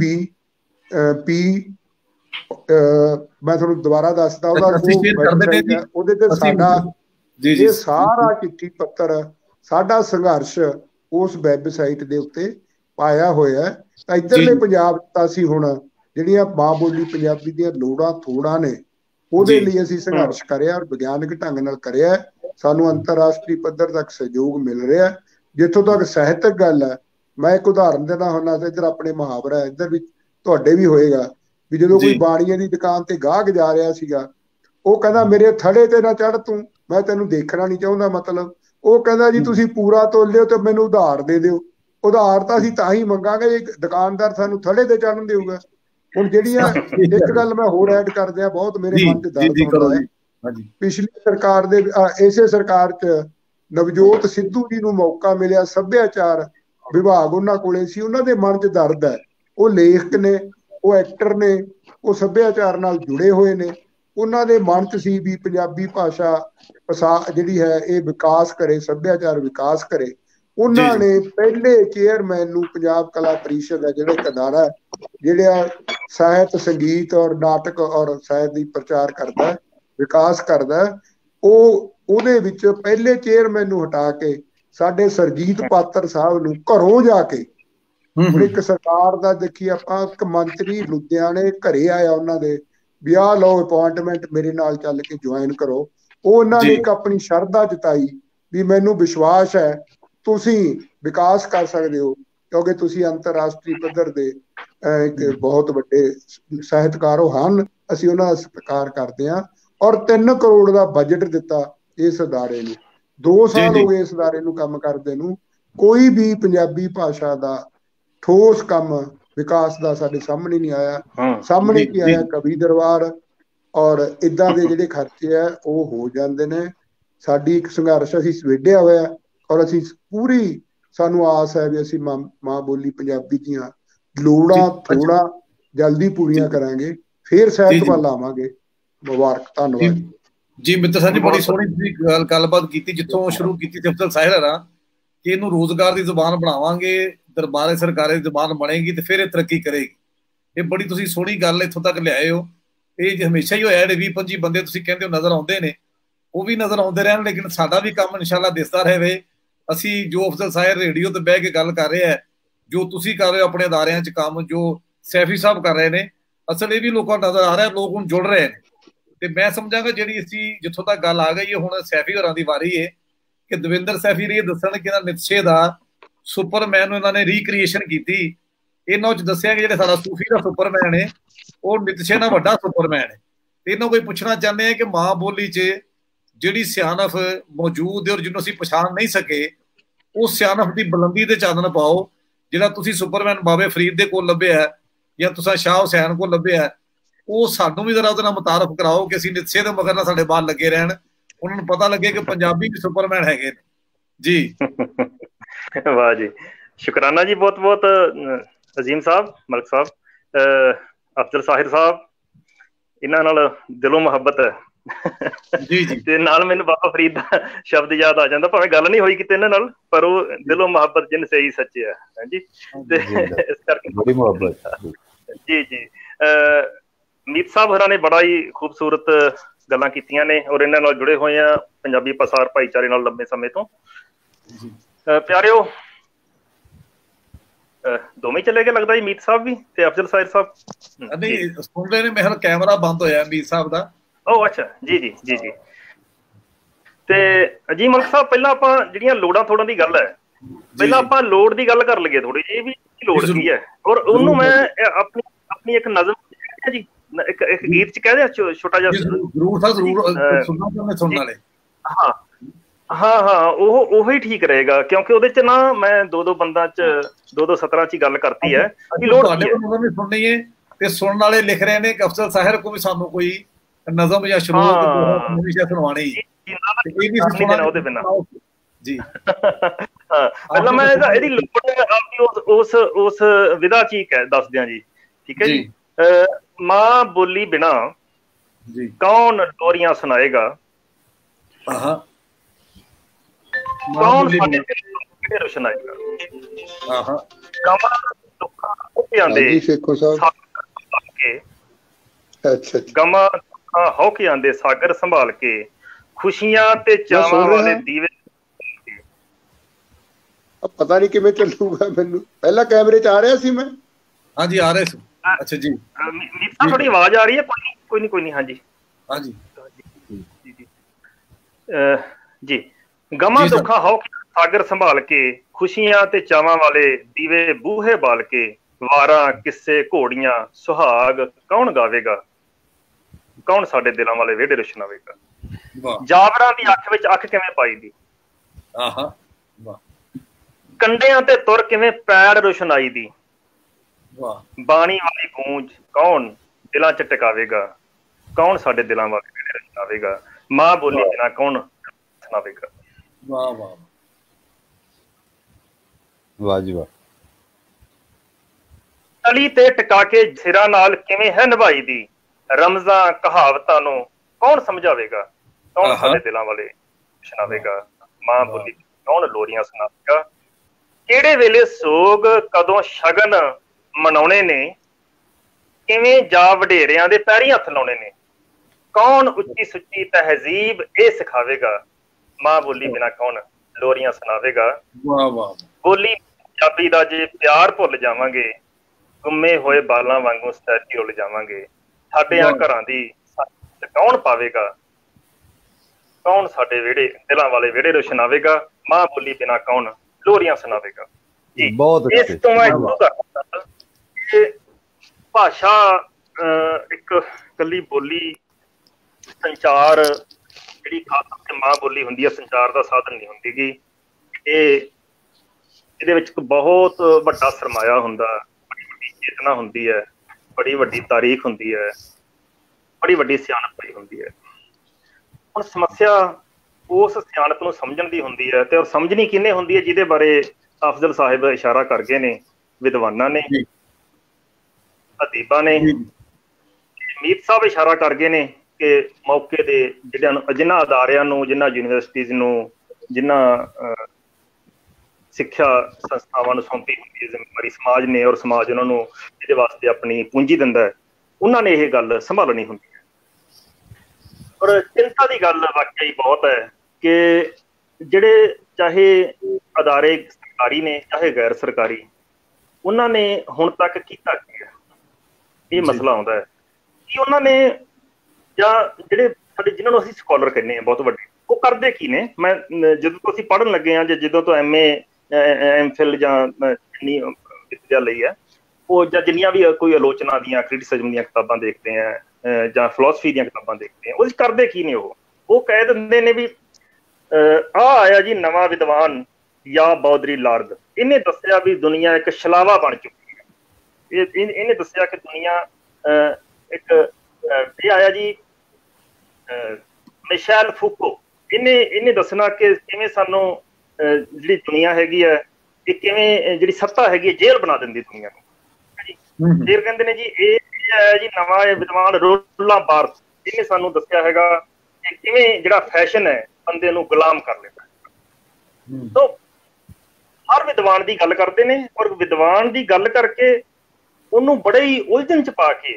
ਮੈਂ ਤੁਹਾਨੂੰ ਦੁਬਾਰਾ ਦੱਸਦਾ, ਉਹਦੇ ਤੇ ਸਾਡਾ ਇਹ ਸਾਰਾ ਚਿੱਠੀ ਪੱਤਰ, ਸਾਡਾ ਸੰਘਰਸ਼ ਉਸ ਵੈਬਸਾਈਟ ਦੇ ਉੱਤੇ ਪਾਇਆ ਹੋਇਆ। ਤਾਂ ਇੱਧਰਲੇ ਪੰਜਾਬ ਤਾਂ ਅਸੀਂ ਹੁਣ ਜਿਹੜੀਆਂ ਮਾਂ ਬੋਲੀ ਪੰਜਾਬੀ ਦੀਆਂ ਲੋੜਾਂ ਥੋੜਾਂ ਨੇ, ਉਹਦੇ ਲਈ ਅਸੀਂ ਸੰਘਰਸ਼ ਕਰਿਆ ਔਰ ਵਿਗਿਆਨਕ ਢੰਗ ਨਾਲ ਕਰਿਆ। ਸਾਨੂੰ ਅੰਤਰਰਾਸ਼ਟਰੀ ਪੱਧਰ ਤੱਕ ਸਹਿਯੋਗ ਮਿਲ ਰਿਹਾ। ਜਿੱਥੋਂ ਤੱਕ ਸਾਹਿਤਕ ਗੱਲ ਹੈ, ਮੈਂ ਇੱਕ ਉਦਾਹਰਨ ਦੇਣਾ ਹੁੰਦਾ, ਇੱਧਰ ਆਪਣੇ ਮੁਹਾਵਰਾ, ਇੱਧਰ ਵੀ ਤੁਹਾਡੇ ਵੀ ਹੋਏਗਾ ਵੀ ਜਦੋਂ ਕੋਈ ਬਾਣੀਏ ਦੀ ਦੁਕਾਨ ਤੇ ਗਾਹਕ ਜਾ ਰਿਹਾ ਸੀਗਾ, ਉਹ ਕਹਿੰਦਾ ਮੇਰੇ ਥੜੇ ਤੇ ਨਾ ਚੜ੍ਹ ਤੂੰ, ਮੈਂ ਤੈਨੂੰ ਦੇਖਣਾ ਨਹੀਂ ਚਾਹੁੰਦਾ। ਮਤਲਬ ਉਹ ਕਹਿੰਦਾ ਜੀ ਤੁਸੀਂ ਪੂਰਾ ਤੋਲ ਲਿਓ ਤੇ ਮੈਨੂੰ ਉਧਾਰ ਦੇ ਦਿਓ। ਉਧਾਰ ਤਾਂ ਅਸੀਂ ਤਾਂ ਹੀ ਮੰਗਾਂਗੇ ਜੇ ਦੁਕਾਨਦਾਰ ਸਾਨੂੰ ਥੜੇ ਤੇ ਚੜ੍ਹਨ ਦੇਊਗਾ। ਹੁਣ ਜਿਹੜੀਆਂ ਇੱਕ ਗੱਲ ਮੈਂ ਹੋਰ ਐਡ ਕਰਦੇ ਆ, ਬਹੁਤ ਮੇਰੇ ਮਨ 'ਚ ਦਰਦ ਹੁੰਦਾ ਹੈ। ਪਿਛਲੀ ਸਰਕਾਰ ਦੇ ਇਸੇ ਸਰਕਾਰ 'ਚ ਨਵਜੋਤ ਸਿੱਧੂ ਜੀ ਨੂੰ ਮੌਕਾ ਮਿਲਿਆ, ਸੱਭਿਆਚਾਰ ਵਿਭਾਗ ਉਹਨਾਂ ਕੋਲੇ ਸੀ, ਉਹਨਾਂ ਦੇ ਮਨ 'ਚ ਦਰਦ ਹੈ। ਉਹ ਲੇਖਕ ਨੇ, ਉਹ ਐਕਟਰ ਨੇ, ਉਹ ਸੱਭਿਆਚਾਰ ਨਾਲ ਜੁੜੇ ਹੋਏ ਨੇ। ਉਹਨਾਂ ਦੇ ਮਨ 'ਚ ਸੀ ਵੀ ਪੰਜਾਬੀ ਭਾਸ਼ਾ ਜਿਹੜੀ ਹੈ ਇਹ ਵਿਕਾਸ ਕਰੇ, ਸੱਭਿਆਚਾਰ ਵਿਕਾਸ ਕਰੇ। ਉਹਨਾਂ ਨੇ ਪਹਿਲੇ ਚੇਅਰਮੈਨ ਨੂੰ ਪੰਜਾਬ ਕਲਾ ਪਰਿਸ਼ਦ ਹੈ ਜਿਹੜਾ ਇੱਕ ਅਦਾਰਾ ਜਿਹੜਾ ਸਾਹਿਤ, ਸੰਗੀਤ ਔਰ ਨਾਟਕ ਔਰ ਸਾਹਿਤ ਦੀ ਪ੍ਰਚਾਰ ਕਰਦਾ, ਵਿਕਾਸ ਕਰਦਾ, ਉਹਦੇ ਵਿੱਚ ਪਹਿਲੇ ਚੇਅਰਮੈਨ ਨੂੰ ਹਟਾ ਕੇ ਸਾਡੇ ਸਰਜੀਤ ਪਾਤਰ ਸਾਹਿਬ ਨੂੰ ਘਰੋਂ ਜਾ ਕੇ, ਹੁਣ ਇੱਕ ਸਰਕਾਰ ਦਾ ਦੇਖੀ ਆਪਾਂ, ਇੱਕ ਮੰਤਰੀ ਲੁਧਿਆਣੇ ਘਰੇ ਆਇਆ ਉਹਨਾਂ ਦੇ ਵੀ ਆਹ ਲਓ ਅਪੁਆਇੰਟਮੈਂਟ, ਮੇਰੇ ਨਾਲ ਚੱਲ ਕੇ ਜੁਆਇਨ ਕਰੋ। ਉਹ ਉਹਨਾਂ ਨੇ ਇੱਕ ਆਪਣੀ ਸ਼ਰਧਾ ਜਤਾਈ ਵੀ ਮੈਨੂੰ ਵਿਸ਼ਵਾਸ ਹੈ ਤੁਸੀਂ ਵਿਕਾਸ ਕਰ ਸਕਦੇ ਹੋ, ਕਿਉਂਕਿ ਤੁਸੀਂ ਅੰਤਰਰਾਸ਼ਟਰੀ ਪੱਧਰ ਦੇ ਇੱਕ ਬਹੁਤ ਵੱਡੇ ਸਾਹਿਤਕਾਰ ਹਨ, ਅਸੀਂ ਉਹਨਾਂ ਦਾ ਸਤਿਕਾਰ ਕਰਦੇ ਹਾਂ। ਔਰ 3 ਕਰੋੜ ਦਾ ਬਜਟ ਦਿੱਤਾ ਇਸ ਅਦਾਰੇ ਨੂੰ। 2 ਸਾਲ ਹੋ ਗਏ ਇਸ ਅਦਾਰੇ ਨੂੰ ਕੰਮ ਕਰਦੇ ਨੂੰ, ਕੋਈ ਵੀ ਪੰਜਾਬੀ ਭਾਸ਼ਾ ਦਾ ਠੋਸ ਕੰਮ ਵਿਕਾਸ ਦਾ ਸਾਡੇ ਸਾਹਮਣੇ ਨਹੀਂ ਆਇਆ। ਸਾਹਮਣੇ ਕੀ ਆਇਆ, ਕਵੀ ਦਰਬਾਰ ਔਰ ਇੱਦਾਂ ਦੇ ਜਿਹੜੇ ਖਰਚੇ ਆ ਉਹ ਹੋ ਜਾਂਦੇ ਨੇ। ਸਾਡੀ ਇੱਕ ਸੰਘਰਸ਼ ਅਸੀਂ ਸਵੇਡਿਆ ਹੋਇਆ ਔਰ ਅਸੀਂ ਪੂਰੀ ਸਾਨੂੰ ਆਸ ਹੈ ਵੀ ਅਸੀਂ ਮਾਂ ਬੋਲੀ ਪੰਜਾਬੀ ਦੀਆਂ ਲੋੜਾਂ ਥੋੜਾ ਜਲਦੀ ਪੂਰੀਆਂ ਕਰਾਂਗੇ, ਫਿਰ ਸਾਹਿਤ ਵੱਲ ਆਵਾਂਗੇ। ਮੁਬਾਰਕ, ਧੰਨਵਾਦ ਜੀ। ਮਿੱਤਰ ਸਾਹਿਬ ਜੀ, ਬੜੀ ਸੋਹਣੀ ਤੁਸੀਂ ਗੱਲਬਾਤ ਕੀਤੀ, ਜਿੱਥੋਂ ਸ਼ੁਰੂ ਕੀਤੀ ਸੀ ਅਫਜ਼ਲ ਸਾਹਿਲ ਹਰਾਂ ਕਿ ਇਹਨੂੰ ਰੋਜ਼ਗਾਰ ਦੀ ਜ਼ੁਬਾਨ ਬਣਾਵਾਂਗੇ, ਦਰਬਾਰੇ ਸਰਕਾਰੀ ਦੀ ਜ਼ੁਬਾਨ ਬਣੇਗੀ ਤੇ ਫਿਰ ਇਹ ਤਰੱਕੀ ਕਰੇਗੀ। ਇਹ ਬੜੀ ਤੁਸੀਂ ਸੋਹਣੀ ਗੱਲ ਇੱਥੋਂ ਤੱਕ ਲਿਆਏ ਹੋ। ਇਹ ਹਮੇਸ਼ਾ ਹੀ ਹੋਇਆ, ਜਿਹੜੇ 20-25 ਬੰਦੇ ਤੁਸੀਂ ਕਹਿੰਦੇ ਹੋ ਨਜ਼ਰ ਆਉਂਦੇ ਨੇ, ਉਹ ਵੀ ਨਜ਼ਰ ਆਉਂਦੇ ਰਹਿਣ, ਲੇਕਿਨ ਸਾਡਾ ਵੀ ਕੰਮ ਇਨਸ਼ਾਅੱਲਾ ਦਿਸਦਾ ਰਹੇ। ਅਸੀਂ ਜੋ ਅਫਜ਼ਲ ਸਾਹਿਲ ਰੇਡੀਓ ਤੇ ਬਹਿ ਕੇ ਗੱਲ ਕਰ ਰਹੇ ਆ, ਜੋ ਤੁਸੀਂ ਕਰ ਰਹੇ ਹੋ ਆਪਣੇ ਅਦਾਰਿਆਂ 'ਚ ਕੰਮ, ਜੋ ਸੈਫੀ ਸਾਹਿਬ ਕਰ ਰਹੇ ਨੇ, ਅਸਲ ਇਹ ਵੀ ਲੋਕਾਂ ਨੂੰ ਨਜ਼ਰ ਆ ਰਿਹਾ, ਲੋਕ ਹੁਣ ਜੁੜ ਰਹੇ ਨੇ। ਤੇ ਮੈਂ ਸਮਝਾਂਗਾ ਜਿਹੜੀ ਅਸੀਂ ਜਿੱਥੋਂ ਤੱਕ ਗੱਲ ਆ ਗਈ ਹੈ, ਹੁਣ ਸੈਫੀ ਹੋਰਾਂ ਦੀ ਵਾਰੀ ਹੈ ਕਿ ਦਵਿੰਦਰ ਸੈਫੀ ਇਹ ਦੱਸਣ ਕਿ ਇਹਨਾਂ ਨਿਤਸ਼ੇ ਦਾ ਸੁਪਰਮੈਨ ਨੂੰ ਇਹਨਾਂ ਨੇ ਰੀਕ੍ਰੀਏਸ਼ਨ ਕੀਤੀ। ਇਹਨਾਂ ਵਿੱਚ ਦੱਸਿਆ ਕਿ ਜਿਹੜੇ ਸਾਡਾ ਸੂਫੀ ਦਾ ਸੁਪਰਮੈਨ ਹੈ ਉਹ ਨਿਤਸ਼ੇ ਨਾਲ ਵੱਡਾ ਸੁਪਰਮੈਨ ਹੈ। ਤੇ ਇਹਨਾਂ ਕੋਈ ਪੁੱਛਣਾ ਚਾਹੁੰਦੇ ਆ ਕਿ ਮਾਂ ਬੋਲੀ 'ਚ ਜਿਹੜੀ ਸਿਆਣਫ ਮੌਜੂਦ ਹੈ ਔਰ ਜਿਹਨੂੰ ਅਸੀਂ ਪਛਾਣ ਨਹੀਂ ਸਕੇ, ਉਸ ਸਿਆਣਫ ਦੀ ਬੁਲੰਦੀ ਤੇ ਚਾਨਣ ਪਾਓ। ਜਿਹੜਾ ਤੁਸੀਂ ਸੁਪਰਮੈਨ ਬਾਬੇ ਫਰੀਦ ਦੇ ਕੋਲ ਲੱਭਿਆ ਜਾਂ ਤੁਸੀਂ ਸ਼ਾਹ ਹੁਸੈਨ ਕੋਲ ਲੱਭਿਆ, ਉਹ ਸਾਨੂੰ ਵੀ ਜ਼ਰਾ ਉਹਦੇ ਨਾਲ ਮੁਤਾਰਫ ਕਰਾਓ ਕਿ ਅਸੀਂ ਨਿਤਸ਼ੇ ਦੇ ਮਗਰ ਨਾਲ ਸਾਡੇ ਬਾਲ ਲੱਗੇ ਰਹਿਣ, ਉਹਨਾਂ ਨੂੰ ਪਤਾ ਲੱਗੇ ਕਿ ਪੰਜਾਬੀ ਵੀ ਸੁਪਰਮੈਨ ਹੈਗੇ ਨੇ ਜੀ। ਵਾਹ ਜੀ, ਸ਼ੁਕਰਾਨਾ ਜੀ, ਬਹੁਤ ਬਹੁਤ ਅਜ਼ੀਮ ਸਾਹਿਬ, ਮਲਕ ਸਾਹਿਬ, ਅਫਜ਼ਲ ਸਾਹਿਲ ਸਾਹਿਬ, ਇਹਨਾਂ ਨਾਲ ਦਿਲੋਂ ਮੁਹੱਬਤ ਹੈ ਜੀ ਜੀ। ਤੇ ਨਾਲ ਮੈਨੂੰ ਬਾਬਾ ਫਰੀਦ ਦਾ ਸ਼ਬਦ ਯਾਦ ਆ ਜਾਂਦਾ, ਭਾਵੇਂ ਗੱਲ ਨਹੀਂ ਹੋਈ ਕਿਤੇ ਇਹਨਾਂ ਨਾਲ, ਪਰ ਉਹ ਦਿਲੋਂ ਮੁਹੱਬਤ ਜਿਨ ਸਹੀ ਸੱਚੇ ਹੈ। ਹਾਂਜੀ, ਤੇ ਇਸ ਕਰਕੇ ਬੜੀ ਮੁਹੱਬਤ ਜੀ ਜੀ। ਮੀਤ ਸਾਹਿਬ ਹੋਰਾਂ ਨੇ ਬੜਾ ਹੀ ਖੂਬਸੂਰਤ ਗੱਲਾਂ ਕੀਤੀਆਂ ਨੇ ਔਰ ਇਹਨਾਂ ਨਾਲ ਜੁੜੇ ਹੋਏ ਆ ਪੰਜਾਬੀ ਪਸਾਰ ਭਾਈਚਾਰੇ ਨਾਲ ਲੰਬੇ ਸਮੇਂ ਤੋਂ। ਪਿਆਰਿਓ, ਦੋਵੇਂ ਚਲੇ ਗਏ ਲੱਗਦਾ ਜੀ, ਮੀਤ ਸਾਹਿਬ ਵੀ ਤੇ ਅਫਜ਼ਲ ਸਾਹਿਲ ਸਾਹਿਬ। ਨਹੀਂ ਸੁਣ ਰਹੇ ਨੇ, ਮੇਰਾ ਕੈਮਰਾ ਬੰਦ ਹੋਇਆ ਮੀਤ ਸਾਹਿਬ ਦਾ। ਉਹ ਅੱਛਾ, ਜੀ ਜੀ ਜੀ ਜੀ। ਤੇ ਅਜੀ ਮਲਕ ਸਾਹਿਬ, ਪਹਿਲਾਂ ਆਪਾਂ ਜਿਹੜੀਆਂ ਲੋੜਾਂ ਥੋੜਾਂ ਦੀ ਗੱਲ ਹੈ, ਪਹਿਲਾਂ ਆਪਾਂ ਲੋੜ ਦੀ ਗੱਲ ਕਰ ਲਈਏ ਥੋੜੀ ਜਿਹੀ, ਵੀ ਲੋੜ ਕੀ ਹੈ। ਔਰ ਉਹਨੂੰ ਮੈਂ ਆਪਣੀ ਇੱਕ ਨਜ਼ਮ ਜੀ, ਇੱਕ ਗੀਤ ਚ ਕਹਿ ਦਿਆਂ ਛੋਟਾ ਜਿਹਾ। ਜ਼ਰੂਰ ਸਰ, ਜ਼ਰੂਰ ਸੁਣਨਾ ਸੁਣਨ ਵਾਲੇ। ਹਾਂ ਹਾਂ ਹਾਂ, ਉਹੀ ਠੀਕ ਰਹੇਗਾ, ਕਿਉਂਕਿ ਉਹਦੇ ਚ ਨਾ ਮੈਂ ਦੋ ਬੰਦਾਂ ਚ ਦੋ ਸਤਰਾਂ ਚ ਗੱਲ ਕਰਤੀ ਹੈ ਕਿ ਲੋੜ ਸੁਣਨੀ ਹੈ। ਤੇ ਸੁਣਨ ਵਾਲੇ ਲਿਖ ਰਹੇ ਨੇ ਕਿ ਅਫਜ਼ਲ ਸਾਹਿਲ ਕੋ ਵੀ ਸਾਨੂੰ ਕੋਈ ਨਜ਼ਮ ਜਾਂ ਸ਼ਲੋਕ ਸੁਣਵਾਣੀ ਉਹਦੇ ਬਿਨਾਂ ਜੀ। ਪਹਿਲਾਂ ਮੈਂ ਇਹਦੀ ਲੋੜ ਆਪਣੀ ਉਸ ਵਿਧਾ ਚ ਹੀ ਦੱਸ ਦਿਆਂ ਜੀ, ਠੀਕ ਹੈ ਜੀ। ਮਾਂ ਬੋਲੀ ਬਿਨਾ ਕੌਣ ਲੋਰੀਆਂ ਸੁਣਾਏਗਾ, ਕੌਣ ਸਾਡੇ ਰੋਸ਼ਨਾਏਗਾ। ਗਮਾਂ ਹੋ ਕੇ ਆਂਦੇ ਸਾਗਰ ਸੰਭਾਲ ਕੇ, ਖੁਸ਼ੀਆਂ ਤੇ ਚਾਵਾਂ ਵਾਲੇ ਦੀਵੇ। ਪਤਾ ਨਹੀਂ ਕਿਵੇਂ ਚੱਲੂਗਾ, ਮੈਨੂੰ ਪਹਿਲਾਂ ਕੈਮਰੇ ਚ ਆ ਰਿਹਾ ਸੀ ਮੈਂ। ਹਾਂਜੀ ਆ ਰਹੇ ਸੀ। ਅੱਛਾ ਜੀ, ਮੀਤਾ ਥੋੜੀ ਆਵਾਜ਼ ਆ ਰਹੀ ਹੈ? ਕੋਈ ਨਹੀਂ। ਹਾਂਜੀ ਹਾਂਜੀ ਜੀ। ਗਮਾਂ ਦੁੱਖਾਂ ਹੋ ਕੇ ਸਾਗਰ ਸੰਭਾਲ ਕੇ, ਖੁਸ਼ੀਆਂ ਤੇ ਚਾਵਾਂ ਵਾਲੇ ਦੀਵੇ ਬੂਹੇ ਬਾਲ ਕੇ, ਵਾਰਾਂ ਕਿੱਸੇ ਘੋੜੀਆਂ ਸੁਹਾਗ ਕੌਣ ਗਾਵੇਗਾ, ਕੌਣ ਸਾਡੇ ਦਿਲਾਂ ਵਾਲੇ ਵਿਹੜੇ ਰੁਸ਼ਨਾਵੇਗਾ। ਜਾਵਰਾਂ ਦੀ ਅੱਖ ਵਿੱਚ ਅੱਖ ਕਿਵੇਂ ਪਾਈ ਦੀ, ਕੰਡਿਆਂ ਤੇ ਤੁਰ ਕਿਵੇਂ ਪੈੜ ਰੁਸ਼ਨਾਈ ਦੀ, ਬਾਣੀ ਵਾਲੀ ਗੂੰਜ ਕੌਣ ਦਿਲਾਂ 'ਚ ਟਿਕਾਵੇਗਾ, ਕੌਣ ਸਾਡੇ ਦਿਲਾਂ ਵਾਲੇ ਰਚਾਵੇਗਾ, ਮਾਂ ਬੋਲੀ ਬਿਨਾਂ ਕੌਣ ਸੁਣਾਵੇਗਾ। ਵਾਹ ਵਾਹ ਵਾਹ ਜੀ ਵਾਹ। ਤਲੀ ਤੇ ਟਿਕਾ ਕੇ ਸਿਰਾਂ ਨਾਲ ਕਿਵੇਂ ਹੈ ਨਿਭਾਈ ਦੀ, ਰਮਜ਼ਾਂ ਕਹਾਵਤਾਂ ਨੂੰ ਕੌਣ ਸਮਝਾਵੇਗਾ, ਕੌਣ ਸਾਡੇ ਦਿਲਾਂ ਵਾਲੇ ਸੁਣਾਵੇਗਾ, ਮਾਂ ਬੋਲੀ ਕੌਣ ਲੋਰੀਆਂ ਸੁਣਾਵੇਗਾ। ਕਿਹੜੇ ਵੇਲੇ ਸੋਗ ਕਦੋਂ ਸ਼ਗਨ ਮਨਾਉਣੇ ਨੇ, ਕਿਵੇਂ ਜਾ ਵਡੇਰਿਆਂ ਦੇ ਪੈਰੀਂ ਹੱਥ ਲਾਉਣੇ ਨੇ, ਕੌਣ ਉੱਚੀ ਸੁੱਚੀ ਤਹਿਜ਼ੀਬ ਇਹ ਸਿਖਾਵੇਗਾ, ਮਾਂ ਬੋਲੀ ਬਿਨਾਂ ਕੌਣ ਲੋਰੀਆਂ ਸੁਣਾਵੇਗਾ। ਵਾਹ ਵਾਹ। ਬੋਲੀ ਪੰਜਾਬੀ ਦਾ ਜੇ ਪਿਆਰ ਭੁੱਲ ਜਾਵਾਂਗੇ, ਗੁੰਮੇ ਹੋਏ ਬਾਲਾਂ ਵਾਂਗੂ ਸਥਿਤੀ ਰੁੱਲ ਜਾਵਾਂਗੇ। ਸਾਡਿਆਂ ਘਰਾਂ ਦੀ ਕੌਣ ਪਾਵੇਗਾ, ਕੌਣ ਸਾਡੇ ਵਿਹੜੇ ਦਿਲਾਂ ਵਾਲੇ ਵਿਹੜੇ ਰੁਸ਼ਨਾਵੇਗਾ, ਮਾਂ ਬੋਲੀ ਬਿਨਾਂ ਕੌਣ ਲੋਰੀਆਂ ਸੁਣਾਵੇਗਾ। ਜੀ ਬਹੁਤ ਇਸ ਤੋਂ ਮੈਂ ਭਾਸ਼ਾ ਇੱਕ ਇਕੱਲੀ ਬੋਲੀ ਸੰਚਾਰ ਜਿਹੜੀ ਖਾਸ ਕਰਕੇ ਮਾਂ ਬੋਲੀ ਹੁੰਦੀ ਹੈ, ਸੰਚਾਰ ਦਾ ਸਾਧਨ ਨਹੀਂ ਹੁੰਦੀ ਗੀ। ਇਹਦੇ ਵਿੱਚ ਇੱਕ ਬਹੁਤ ਵੱਡਾ ਸਰਮਾਇਆ ਹੁੰਦਾ, ਬੜੀ ਵੱਡੀ ਚੇਤਨਾ ਹੁੰਦੀ ਹੈ, ਬੜੀ ਵੱਡੀ ਤਾਰੀਖ ਹੁੰਦੀ ਹੈ, ਬੜੀ ਵੱਡੀ ਸਿਆਣਪ ਪਈ ਹੁੰਦੀ ਹੈ। ਹੁਣ ਸਮੱਸਿਆ ਉਸ ਸਿਆਣਪ ਨੂੰ ਸਮਝਣ ਦੀ ਹੁੰਦੀ ਹੈ, ਤੇ ਸਮਝਣੀ ਕਿਹਨੇ ਹੁੰਦੀ ਹੈ, ਜਿਹਦੇ ਬਾਰੇ ਅਫਜ਼ਲ ਸਾਹਿਬ ਇਸ਼ਾਰਾ ਕਰ ਗਏ ਨੇ, ਵਿਦਵਾਨਾਂ ਨੇ, ਅਦੀਬਾਂ ਨੇ। ਮੀਤ ਸਾਹਿਬ ਇਸ਼ਾਰਾ ਕਰ ਗਏ ਨੇ ਕਿ ਮੌਕੇ ਦੇ ਜਿਹਨਾਂ ਅਦਾਰਿਆਂ ਨੂੰ, ਜਿਹਨਾਂ ਯੂਨੀਵਰਸਿਟੀਜ਼ ਨੂੰ, ਜਿਹਨਾਂ ਸਿੱਖਿਆ ਸੰਸਥਾਵਾਂ ਨੂੰ ਸੌਂਪੀ ਹੁੰਦੀ ਹੈ ਜ਼ਿੰਮੇਵਾਰੀ ਸਮਾਜ ਨੇ, ਔਰ ਸਮਾਜ ਉਹਨਾਂ ਨੂੰ ਇਹਦੇ ਵਾਸਤੇ ਆਪਣੀ ਪੂੰਜੀ ਦਿੰਦਾ ਹੈ, ਉਹਨਾਂ ਨੇ ਇਹ ਗੱਲ ਸੰਭਾਲਣੀ ਹੁੰਦੀ ਹੈ। ਔਰ ਚਿੰਤਾ ਦੀ ਗੱਲ ਵਾਕਿਆ ਹੀ ਬਹੁਤ ਹੈ ਕਿ ਜਿਹੜੇ ਚਾਹੇ ਅਦਾਰੇ ਸਰਕਾਰੀ ਨੇ ਚਾਹੇ ਗੈਰ ਸਰਕਾਰੀ, ਉਹਨਾਂ ਨੇ ਹੁਣ ਤੱਕ ਕੀਤਾ ਕੀ ਹੈ, ਇਹ ਮਸਲਾ ਆਉਂਦਾ ਹੈ ਕਿ ਉਹਨਾਂ ਨੇ, ਜਾਂ ਜਿਹੜੇ ਸਾਡੇ ਜਿਹਨਾਂ ਨੂੰ ਅਸੀਂ ਸਕਾਲਰ ਕਹਿੰਦੇ ਹਾਂ ਬਹੁਤ ਵੱਡੇ, ਉਹ ਕਰਦੇ ਕੀ ਨੇ। ਮੈਂ ਜਦੋਂ ਤੋਂ ਅਸੀਂ ਪੜ੍ਹਨ ਲੱਗੇ ਹਾਂ, ਜਾਂ ਜਦੋਂ ਤੋਂ MA MPhil ਜਾਂ ਜਿੰਨੀ ਵਿੱਦਿਆ ਲਈ ਹੈ, ਉਹ ਜਾਂ ਜਿੰਨੀਆਂ ਵੀ ਕੋਈ ਆਲੋਚਨਾ ਦੀਆਂ, ਕ੍ਰਿਟਿਸਿਜ਼ਮ ਦੀਆਂ ਕਿਤਾਬਾਂ ਦੇਖਦੇ ਆ, ਜਾਂ ਫਿਲੋਸਫੀ ਦੀਆਂ ਕਿਤਾਬਾਂ ਦੇਖਦੇ ਆ, ਉਹਦੇ 'ਚ ਕਰਦੇ ਕੀ ਨੇ, ਉਹ ਕਹਿ ਦਿੰਦੇ ਨੇ ਵੀ ਆਹ ਆਇਆ ਜੀ ਨਵਾਂ ਵਿਦਵਾਨ ਜਾਂ ਬੌਧਰੀ ਲਾਰਦ, ਇਹਨੇ ਦੱਸਿਆ ਵੀ ਦੁਨੀਆ ਇੱਕ ਛਲਾਵਾ ਬਣ ਚੁੱਕੀ ਹੈ। ਇਹਨੇ ਦੱਸਿਆ ਕਿ ਦੁਨੀਆ ਇੱਕ, ਇਹ ਆਇਆ ਜੀ ਮਿਸ਼ੈਲ ਫੂਕੋ, ਇਹਨੇ ਦੱਸਣਾ ਕਿ ਕਿਵੇਂ ਸਾਨੂੰ ਜਿਹੜੀ ਦੁਨੀਆ ਹੈਗੀ ਹੈ, ਇਹ ਕਿਵੇਂ ਜਿਹੜੀ ਸੱਤਾ ਹੈਗੀ ਹੈ ਜੇਲ੍ਹ ਬਣਾ ਦਿੰਦੀ ਦੁਨੀਆ ਨੂੰ। ਫਿਰ ਕਹਿੰਦੇ ਨੇ ਜੀ ਇਹ ਹੈ ਜੀ ਨਵਾਂ ਵਿਦਵਾਨ ਰੋਲਾਂ ਬਾਰਤ, ਇਹਨੇ ਸਾਨੂੰ ਦੱਸਿਆ ਹੈਗਾ ਕਿ ਕਿਵੇਂ ਜਿਹੜਾ ਫੈਸ਼ਨ ਹੈ ਬੰਦੇ ਨੂੰ ਗੁਲਾਮ ਕਰ ਲੈਂਦਾ। ਤਾਂ ਹਰ ਵਿਦਵਾਨ ਦੀ ਗੱਲ ਕਰਦੇ ਨੇ, ਔਰ ਵਿਦਵਾਨ ਦੀ ਗੱਲ ਕਰਕੇ ਉਹਨੂੰ ਬੜੇ ਹੀ ਉਲਝਣ 'ਚ ਪਾ ਕੇ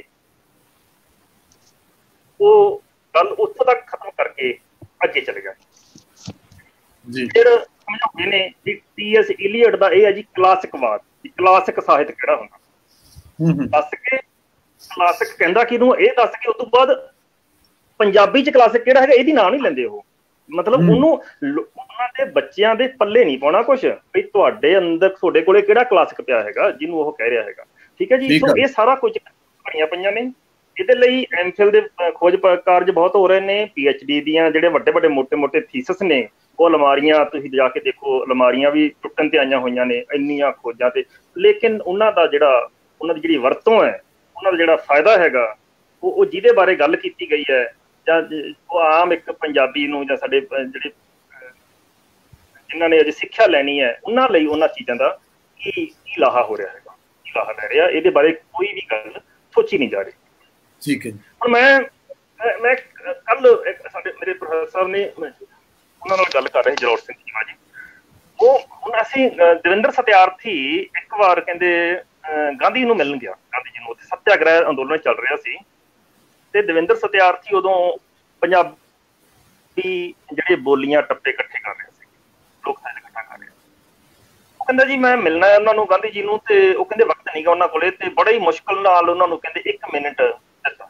ਉਹ ਗੱਲ ਉੱਥੋਂ ਤੱਕ ਖਤਮ ਕਰਕੇ ਅੱਗੇ ਚਲੇ ਗਏ। ਫਿਰ ਸਮਝਾਉਂਦੇ ਨੇ ਵੀ T.S. ਇਲੀਅਟ ਦਾ ਇਹ ਹੈ ਜੀ ਕਲਾਸਿਕਵਾਦ, ਕਲਾਸਿਕ ਸਾਹਿਤ ਕਿਹੜਾ ਹੁੰਦਾ, ਦੱਸ ਕੇ ਕਲਾਸਿਕ ਕਹਿੰਦਾ ਕਿਹਨੂੰ, ਇਹ ਦੱਸ ਕੇ ਉਸ ਤੋਂ ਬਾਅਦ ਪੰਜਾਬੀ 'ਚ ਕਲਾਸਿਕ ਕਿਹੜਾ ਹੈਗਾ ਇਹਦੀ ਨਾਂ ਨਹੀਂ ਲੈਂਦੇ ਉਹ। ਮਤਲਬ ਉਹਨੂੰ ਉਹਨਾਂ ਦੇ ਬੱਚਿਆਂ ਦੇ ਪੱਲੇ ਨਹੀਂ ਪਾਉਣਾ ਕੁਛ, ਵੀ ਤੁਹਾਡੇ ਅੰਦਰ ਤੁਹਾਡੇ ਕੋਲੇ ਕਿਹੜਾ ਕਲਾਸਿਕ ਪਿਆ ਹੈਗਾ ਜਿਹਨੂੰ ਉਹ ਕਹਿ ਰਿਹਾ ਹੈਗਾ। ਠੀਕ ਹੈ ਜੀ। ਸੋ ਇਹ ਸਾਰਾ ਕੁਝ ਬਣੀਆਂ ਪਈਆਂ ਨੇ। ਇਹਦੇ ਲਈ MPhil ਦੇ ਖੋਜ ਕਾਰਜ ਬਹੁਤ ਹੋ ਰਹੇ ਨੇ। PhD ਦੀਆਂ ਜਿਹੜੇ ਵੱਡੇ ਵੱਡੇ ਮੋਟੇ ਮੋਟੇ ਥੀਸਿਸ ਨੇ, ਉਹ ਅਲਮਾਰੀਆਂ ਤੁਸੀਂ ਜਾ ਕੇ ਦੇਖੋ, ਅਲਮਾਰੀਆਂ ਵੀ ਟੁੱਟਣ ਤੇ ਆਈਆਂ ਹੋਈਆਂ ਨੇ ਇੰਨੀਆਂ ਖੋਜਾਂ ਤੇ। ਲੇਕਿਨ ਉਹਨਾਂ ਦੀ ਜਿਹੜੀ ਵਰਤੋਂ ਹੈ, ਉਹਨਾਂ ਦਾ ਜਿਹੜਾ ਫਾਇਦਾ ਹੈਗਾ, ਉਹ ਜਿਹਦੇ ਬਾਰੇ ਗੱਲ ਕੀਤੀ ਗਈ ਹੈ, ਜਾਂ ਉਹ ਆਮ ਇੱਕ ਪੰਜਾਬੀ ਨੂੰ, ਜਾਂ ਸਾਡੇ ਜਿਹੜੇ ਜਿਨ੍ਹਾਂ ਨੇ ਅਜੇ ਸਿੱਖਿਆ ਲੈਣੀ ਹੈ, ਉਹਨਾਂ ਲਈ ਉਹਨਾਂ ਚੀਜ਼ਾਂ ਦਾ ਕੀ ਲਾਹਾ ਹੋ ਰਿਹਾ ਹੈਗਾ, ਕੀ ਲਾਹਾ ਲੈ ਰਿਹਾ, ਇਹਦੇ ਬਾਰੇ ਕੋਈ ਵੀ ਗੱਲ ਸੋਚੀ ਨਹੀਂ ਜਾ ਰਹੀ। ਠੀਕ ਹੈ। ਹੁਣ ਮੈਂ ਕੱਲ ਸਾਡੇ ਮੇਰੇ ਪ੍ਰੋਫੈਸਰ ਸਾਹਿਬ ਨੇ, ਉਹਨਾਂ ਨਾਲ ਗੱਲ ਕਰ ਰਹੇ ਜਰੌਰ ਸਿੰਘ ਚੀਮਾ ਜੀ, ਉਹ ਹੁਣ ਅਸੀਂ ਦਵਿੰਦਰ ਸਤਿਆਰਥੀ ਇੱਕ ਵਾਰ ਕਹਿੰਦੇ ਗਾਂਧੀ ਨੂੰ ਮਿਲਣ ਗਿਆ, ਗਾਂਧੀ ਜੀ ਨੂੰ, ਉੱਥੇ ਸੱਤਿਆਗ੍ਰਹਿ ਅੰਦੋਲਨ ਚੱਲ ਰਿਹਾ ਸੀ, ਤੇ ਦਵਿੰਦਰ ਸਤਿਆਰਥੀ ਉਦੋਂ ਪੰਜਾਬੀ ਜਿਹੜੇ ਬੋਲੀਆਂ ਟੱਪੇ ਇਕੱਠੇ ਕਰ ਰਿਹਾ ਸੀ, ਲੋਕ ਸਾਹਿਤ ਇਕੱਠਾ ਕਰ ਰਿਹਾ। ਉਹ ਕਹਿੰਦਾ ਜੀ ਮੈਂ ਮਿਲਣਾ ਹੈ ਉਹਨਾਂ ਨੂੰ, ਗਾਂਧੀ ਜੀ ਨੂੰ, ਤੇ ਉਹ ਕਹਿੰਦੇ ਵਕਤ ਨਹੀਂ ਗਾ ਉਹਨਾਂ ਕੋਲੇ, ਤੇ ਬੜੇ ਹੀ ਮੁਸ਼ਕਿਲ ਨਾਲ ਉਹਨਾਂ ਨੂੰ ਕਹਿੰਦੇ 1 ਮਿੰਟ ਦਿੱਤਾ,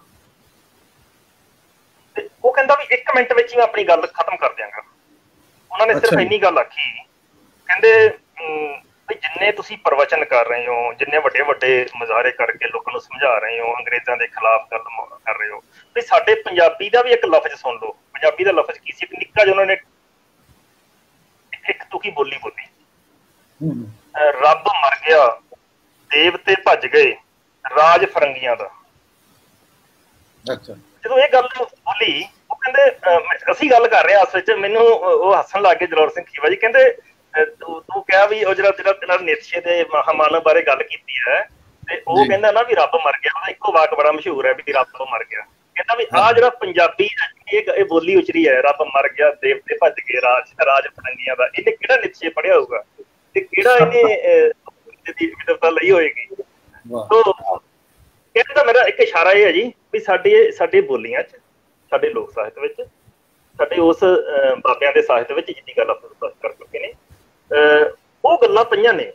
ਤੇ ਉਹ ਕਹਿੰਦਾ ਵੀ 1 ਮਿੰਟ ਵਿੱਚ ਹੀ ਮੈਂ ਆਪਣੀ ਗੱਲ ਖਤਮ ਕਰ ਦਿਆਂਗਾ। ਉਹਨਾਂ ਨੇ ਸਿਰਫ ਇੰਨੀ ਗੱਲ ਆਖੀ, ਕਹਿੰਦੇ ਵੀ ਜਿੰਨੇ ਤੁਸੀਂ ਪ੍ਰਵਚਨ ਕਰ ਰਹੇ ਹੋ, ਜਿੰਨੇ ਵੱਡੇ ਵੱਡੇ ਮੁਜ਼ਾਹਰੇ ਕਰਕੇ ਲੋਕਾਂ ਨੂੰ ਸਮਝਾ ਰਹੇ ਹੋ, ਅੰਗਰੇਜ਼ਾਂ ਦੇ ਖਿਲਾਫ ਗੱਲ ਕਰ ਰਹੇ ਹੋ, ਵੀ ਸਾਡੇ ਪੰਜਾਬੀ ਦਾ ਵੀ ਇੱਕ ਲਫ਼ਜ਼ ਸੁਣ ਲਓ। ਪੰਜਾਬੀ ਦਾ ਲਫ਼ਜ਼ ਕੀ ਸੀ? ਇੱਕ ਨਿੱਕਾ ਜਿਹਾ ਉਹਨਾਂ ਨੇ ਇੱਕ ਤੁਕੀ ਬੋਲੀ, ਰੱਬ ਮਰ ਗਿਆ ਦੇਵਤੇ ਭੱਜ ਗਏ ਰਾਜ ਫਰੰਗੀਆਂ ਦਾ। ਜਦੋਂ ਇਹ ਗੱਲ ਬੋਲੀ, ਉਹ ਕਹਿੰਦੇ ਅਸੀਂ ਗੱਲ ਕਰ ਰਹੇ ਆਪਸ ਵਿੱਚ, ਮੈਨੂੰ ਉਹ ਹੱਸਣ ਲੱਗ ਗਏ ਜਲੋਰ ਸਿੰਘ ਖੀਵਾ ਜੀ। ਕਹਿੰਦੇ ਤੂੰ ਕਿਹਾ ਵੀ ਉਹ ਜਿਹੜਾ ਨੀਤਸ਼ੇ ਦੇ ਮਹਾਮਾਨਵ ਬਾਰੇ ਗੱਲ ਕੀਤੀ ਹੈ, ਤੇ ਉਹ ਕਹਿੰਦਾ ਨਾ ਵੀ ਰੱਬ ਮਰ ਗਿਆ, ਉਹਦਾ ਇੱਕੋ ਵਾਕ ਬੜਾ ਮਸ਼ਹੂਰ ਹੈ ਵੀ ਰੱਬ ਮਰ ਗਿਆ। ਕਹਿੰਦਾ ਵੀ ਆਹ ਜਿਹੜਾ ਪੰਜਾਬੀ ਇਹ ਬੋਲੀ ਉਚਰੀ ਹੈ, ਰੱਬ ਮਰ ਗਿਆ ਦੇਵਤੇ ਭੱਜ ਗਏ ਰਾਜ ਫਰੰਗੀਆਂ ਦਾ, ਇਹਨੇ ਕਿਹੜਾ ਨੀਤਸ਼ੇ ਪੜ੍ਹਿਆ ਹੋਊਗਾ ਤੇ ਕਿਹੜਾ ਇਹਨੇ ਵਿਦਵਤਾ ਲਈ ਹੋਏਗੀ। ਕਹਿੰਦਾ ਮੇਰਾ ਇੱਕ ਇਸ਼ਾਰਾ ਇਹ ਹੈ ਜੀ ਵੀ ਸਾਡੇ ਬੋਲੀਆਂ 'ਚ, ਸਾਡੇ ਲੋਕ ਸਾਹਿਤ ਵਿੱਚ, ਸਾਡੇ ਉਸ ਬਾਬਿਆਂ ਦੇ ਸਾਹਿਤ ਵਿੱਚ ਜਿੰਨੀ ਗੱਲ ਆਪਾਂ ਕਰ ਚੁੱਕੇ ਨੇ, ਉਹ ਗੱਲਾਂ ਪਈਆਂ ਨੇ।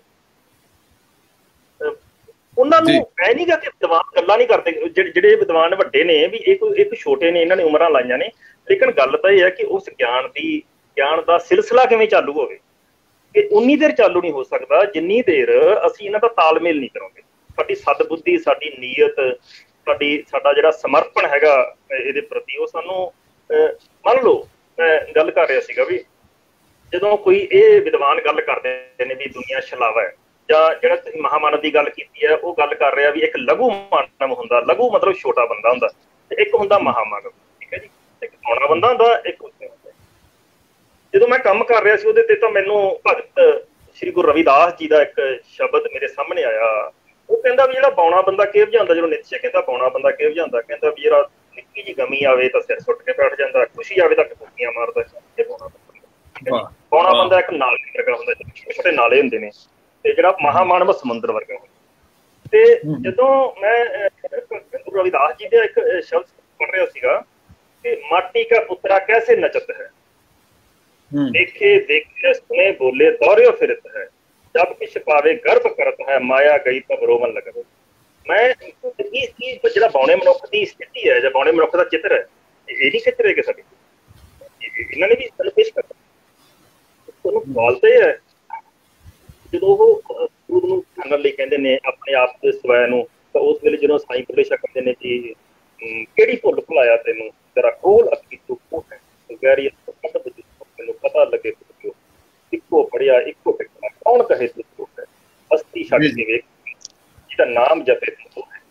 ਉਹਨਾਂ ਨੂੰ ਇਹ ਨੀ ਗਾ ਕਿ ਵਿਦਵਾਨ ਗੱਲਾਂ ਨਹੀਂ ਕਰਦੇ, ਜਿਹੜੇ ਵਿਦਵਾਨ ਵੱਡੇ ਨੇ ਵੀ ਇੱਕ ਛੋਟੇ ਨੇ, ਇਹਨਾਂ ਨੇ ਉਮਰਾਂ ਲਾਈਆਂ ਨੇ, ਲੇਕਿਨ ਗੱਲ ਤਾਂ ਇਹ ਹੈ ਕਿ ਉਸ ਗਿਆਨ ਦਾ ਸਿਲਸਿਲਾ ਕਿਵੇਂ ਚਾਲੂ ਹੋਵੇ। ਇਹ ਉਨੀ ਦੇਰ ਚਾਲੂ ਨਹੀਂ ਹੋ ਸਕਦਾ ਜਿੰਨੀ ਦੇਰ ਅਸੀਂ ਇਹਨਾਂ ਦਾ ਤਾਲਮੇਲ ਨਹੀਂ ਕਰਾਂਗੇ। ਸਾਡੀ ਸਦਬੁੱਧੀ, ਸਾਡੀ ਨੀਅਤ, ਸਾਡਾ ਜਿਹੜਾ ਸਮਰਪਣ ਹੈਗਾ ਇਹਦੇ ਪ੍ਰਤੀ, ਉਹ ਸਾਨੂੰ ਮੰਨ ਲਓ, ਮੈਂ ਗੱਲ ਕਰ ਰਿਹਾ ਸੀਗਾ ਵੀ ਜਦੋਂ ਕੋਈ ਇਹ ਵਿਦਵਾਨ ਗੱਲ ਕਰਦੇ ਨੇ ਵੀ ਦੁਨੀਆ ਛਲਾਵਾ ਹੈ, ਜਾਂ ਜਿਹੜਾ ਤੁਸੀਂ ਮਹਾਮਾਨਵ ਦੀ ਗੱਲ ਕੀਤੀ ਹੈ, ਉਹ ਗੱਲ ਕਰ ਰਿਹਾ ਵੀ ਇੱਕ ਲਘੂ ਮਾਨਵ ਹੁੰਦਾ, ਲਘੂ ਮਤਲਬ ਛੋਟਾ ਬੰਦਾ ਹੁੰਦਾ, ਤੇ ਇੱਕ ਹੁੰਦਾ ਮਹਾਮਾਨਵ। ਠੀਕ ਹੈ ਜੀ, ਇੱਕ ਸੋਹਣਾ ਬੰਦਾ ਹੁੰਦਾ, ਇੱਕ ਜਦੋਂ ਮੈਂ ਕੰਮ ਕਰ ਰਿਹਾ ਸੀ ਉਹਦੇ ਤੇ, ਤਾਂ ਮੈਨੂੰ ਭਗਤ ਸ੍ਰੀ ਗੁਰੂ ਰਵਿਦਾਸ ਜੀ ਦਾ ਇੱਕ ਸ਼ਬਦ ਮੇਰੇ ਸਾਹਮਣੇ ਆਇਆ। ਉਹ ਕਹਿੰਦਾ ਵੀ ਜਿਹੜਾ ਬੌਣਾ ਬੰਦਾ ਕਿਹੋ ਜਿਹਾ ਹੁੰਦਾ, ਜਦੋਂ ਨੀਤਸ਼ੇ ਕਹਿੰਦਾ ਬੌਣਾ ਬੰਦਾ ਕਿਹੋ ਜਿਹਾ ਹੁੰਦਾ, ਕਹਿੰਦਾ ਵੀ ਜਿਹੜਾ ਨਿੱਕੀ ਜਿਹੀ ਗਮੀ ਆਵੇ ਤਾਂ ਸਿਰ ਸੁੱਟ ਕੇ ਬੈਠ ਜਾਂਦਾ, ਖੁਸ਼ੀ ਆਵੇ ਤਾਂ ਕਬੂਤੀਆਂ ਮਾਰਦਾ, ਇਹ ਬੌਣਾ ਬੰਦਾ। ਬੌਣਾ ਬੰਦਾ ਇੱਕ ਨਾਲੇ ਵਰਗਾ ਹੁੰਦਾ, ਛੋਟੇ ਛੋਟੇ ਨਾਲੇ ਹੁੰਦੇ ਨੇ, ਤੇ ਜਿਹੜਾ ਮਹਾਮਾਨਵ ਸਮੁੰਦਰ ਵਰਗਾ ਹੁੰਦਾ। ਤੇ ਜਦੋਂ ਮੈਂ ਗੁਰੂ ਰਵਿਦਾਸ ਜੀ ਦਾ ਇੱਕ ਸ਼ਬਦ ਪੜ੍ਹ ਰਿਹਾ ਸੀਗਾ ਕਿ ਮਾਟੀ ਕਾ ਪੁੱਤਰਾ ਕੈਸੇ ਨਚਤ ਹੈ, देखे देखे सुने बोले दौड़ियो फिरत है, जब किछ पावे गर्भ करत है, माया गई तब रोवन लगत। मैं ਜਿਹੜਾ ਬੌਣੇ ਮਨੁੱਖ ਦੀ ਸਥਿਤੀ ਹੈ ਜਾਂ ਬੌਣੇ ਮਨੁੱਖ ਦਾ ਚਿੱਤਰ ਹੈ, ਇਹ ਨਹੀਂ ਖਿੱਚ ਰਹੇ ਕਿ ਸਾਡੀ ਇਹਨਾਂ ਨੇ ਵੀ ਸਾਨੂੰ ਪੇਸ਼ ਕਰਤਾ। ਤੁਹਾਨੂੰ ਸਵਾਲ ਤਾਂ ਇਹ ਹੈ, ਜਦੋਂ ਉਹ ਖੁਦ ਨੂੰ ਜਾਣਨ ਲਈ ਕਹਿੰਦੇ ਨੇ ਆਪਣੇ ਆਪ ਦੇ ਸਵੈ ਨੂੰ, ਤਾਂ ਉਸ ਵੇਲੇ ਜਦੋਂ ਸਾਈਂ ਬੁੱਲੇ ਸ਼ਾਹ ਕਹਿੰਦੇ ਨੇ ਕਿ ਕਿਹੜੀ ਭੁੱਲ ਭੁਲਾਇਆ ਤੈਨੂੰ, ਤੇਰਾ ਕੋਲ ਅੱਖੀ ਤੂੰ ਹੈ ਗੈਰੀ ਮੈਨੂੰ ਪਤਾ ਲੱਗੇ ਕਿਉਂ, ਇੱਕੋ ਪੜਿਆ ਇੱਕੋ ਟਿਕਣਾ, ਕੌਣ ਕਹੇ ਤੂੰ ਹੈ, ਹਸਤੀ ਛੱਡ ਕੇ ਵੇਖ ਜਿਹਦਾ ਨਾਮ ਜਪੇ ਤੂੰ ਹੈ।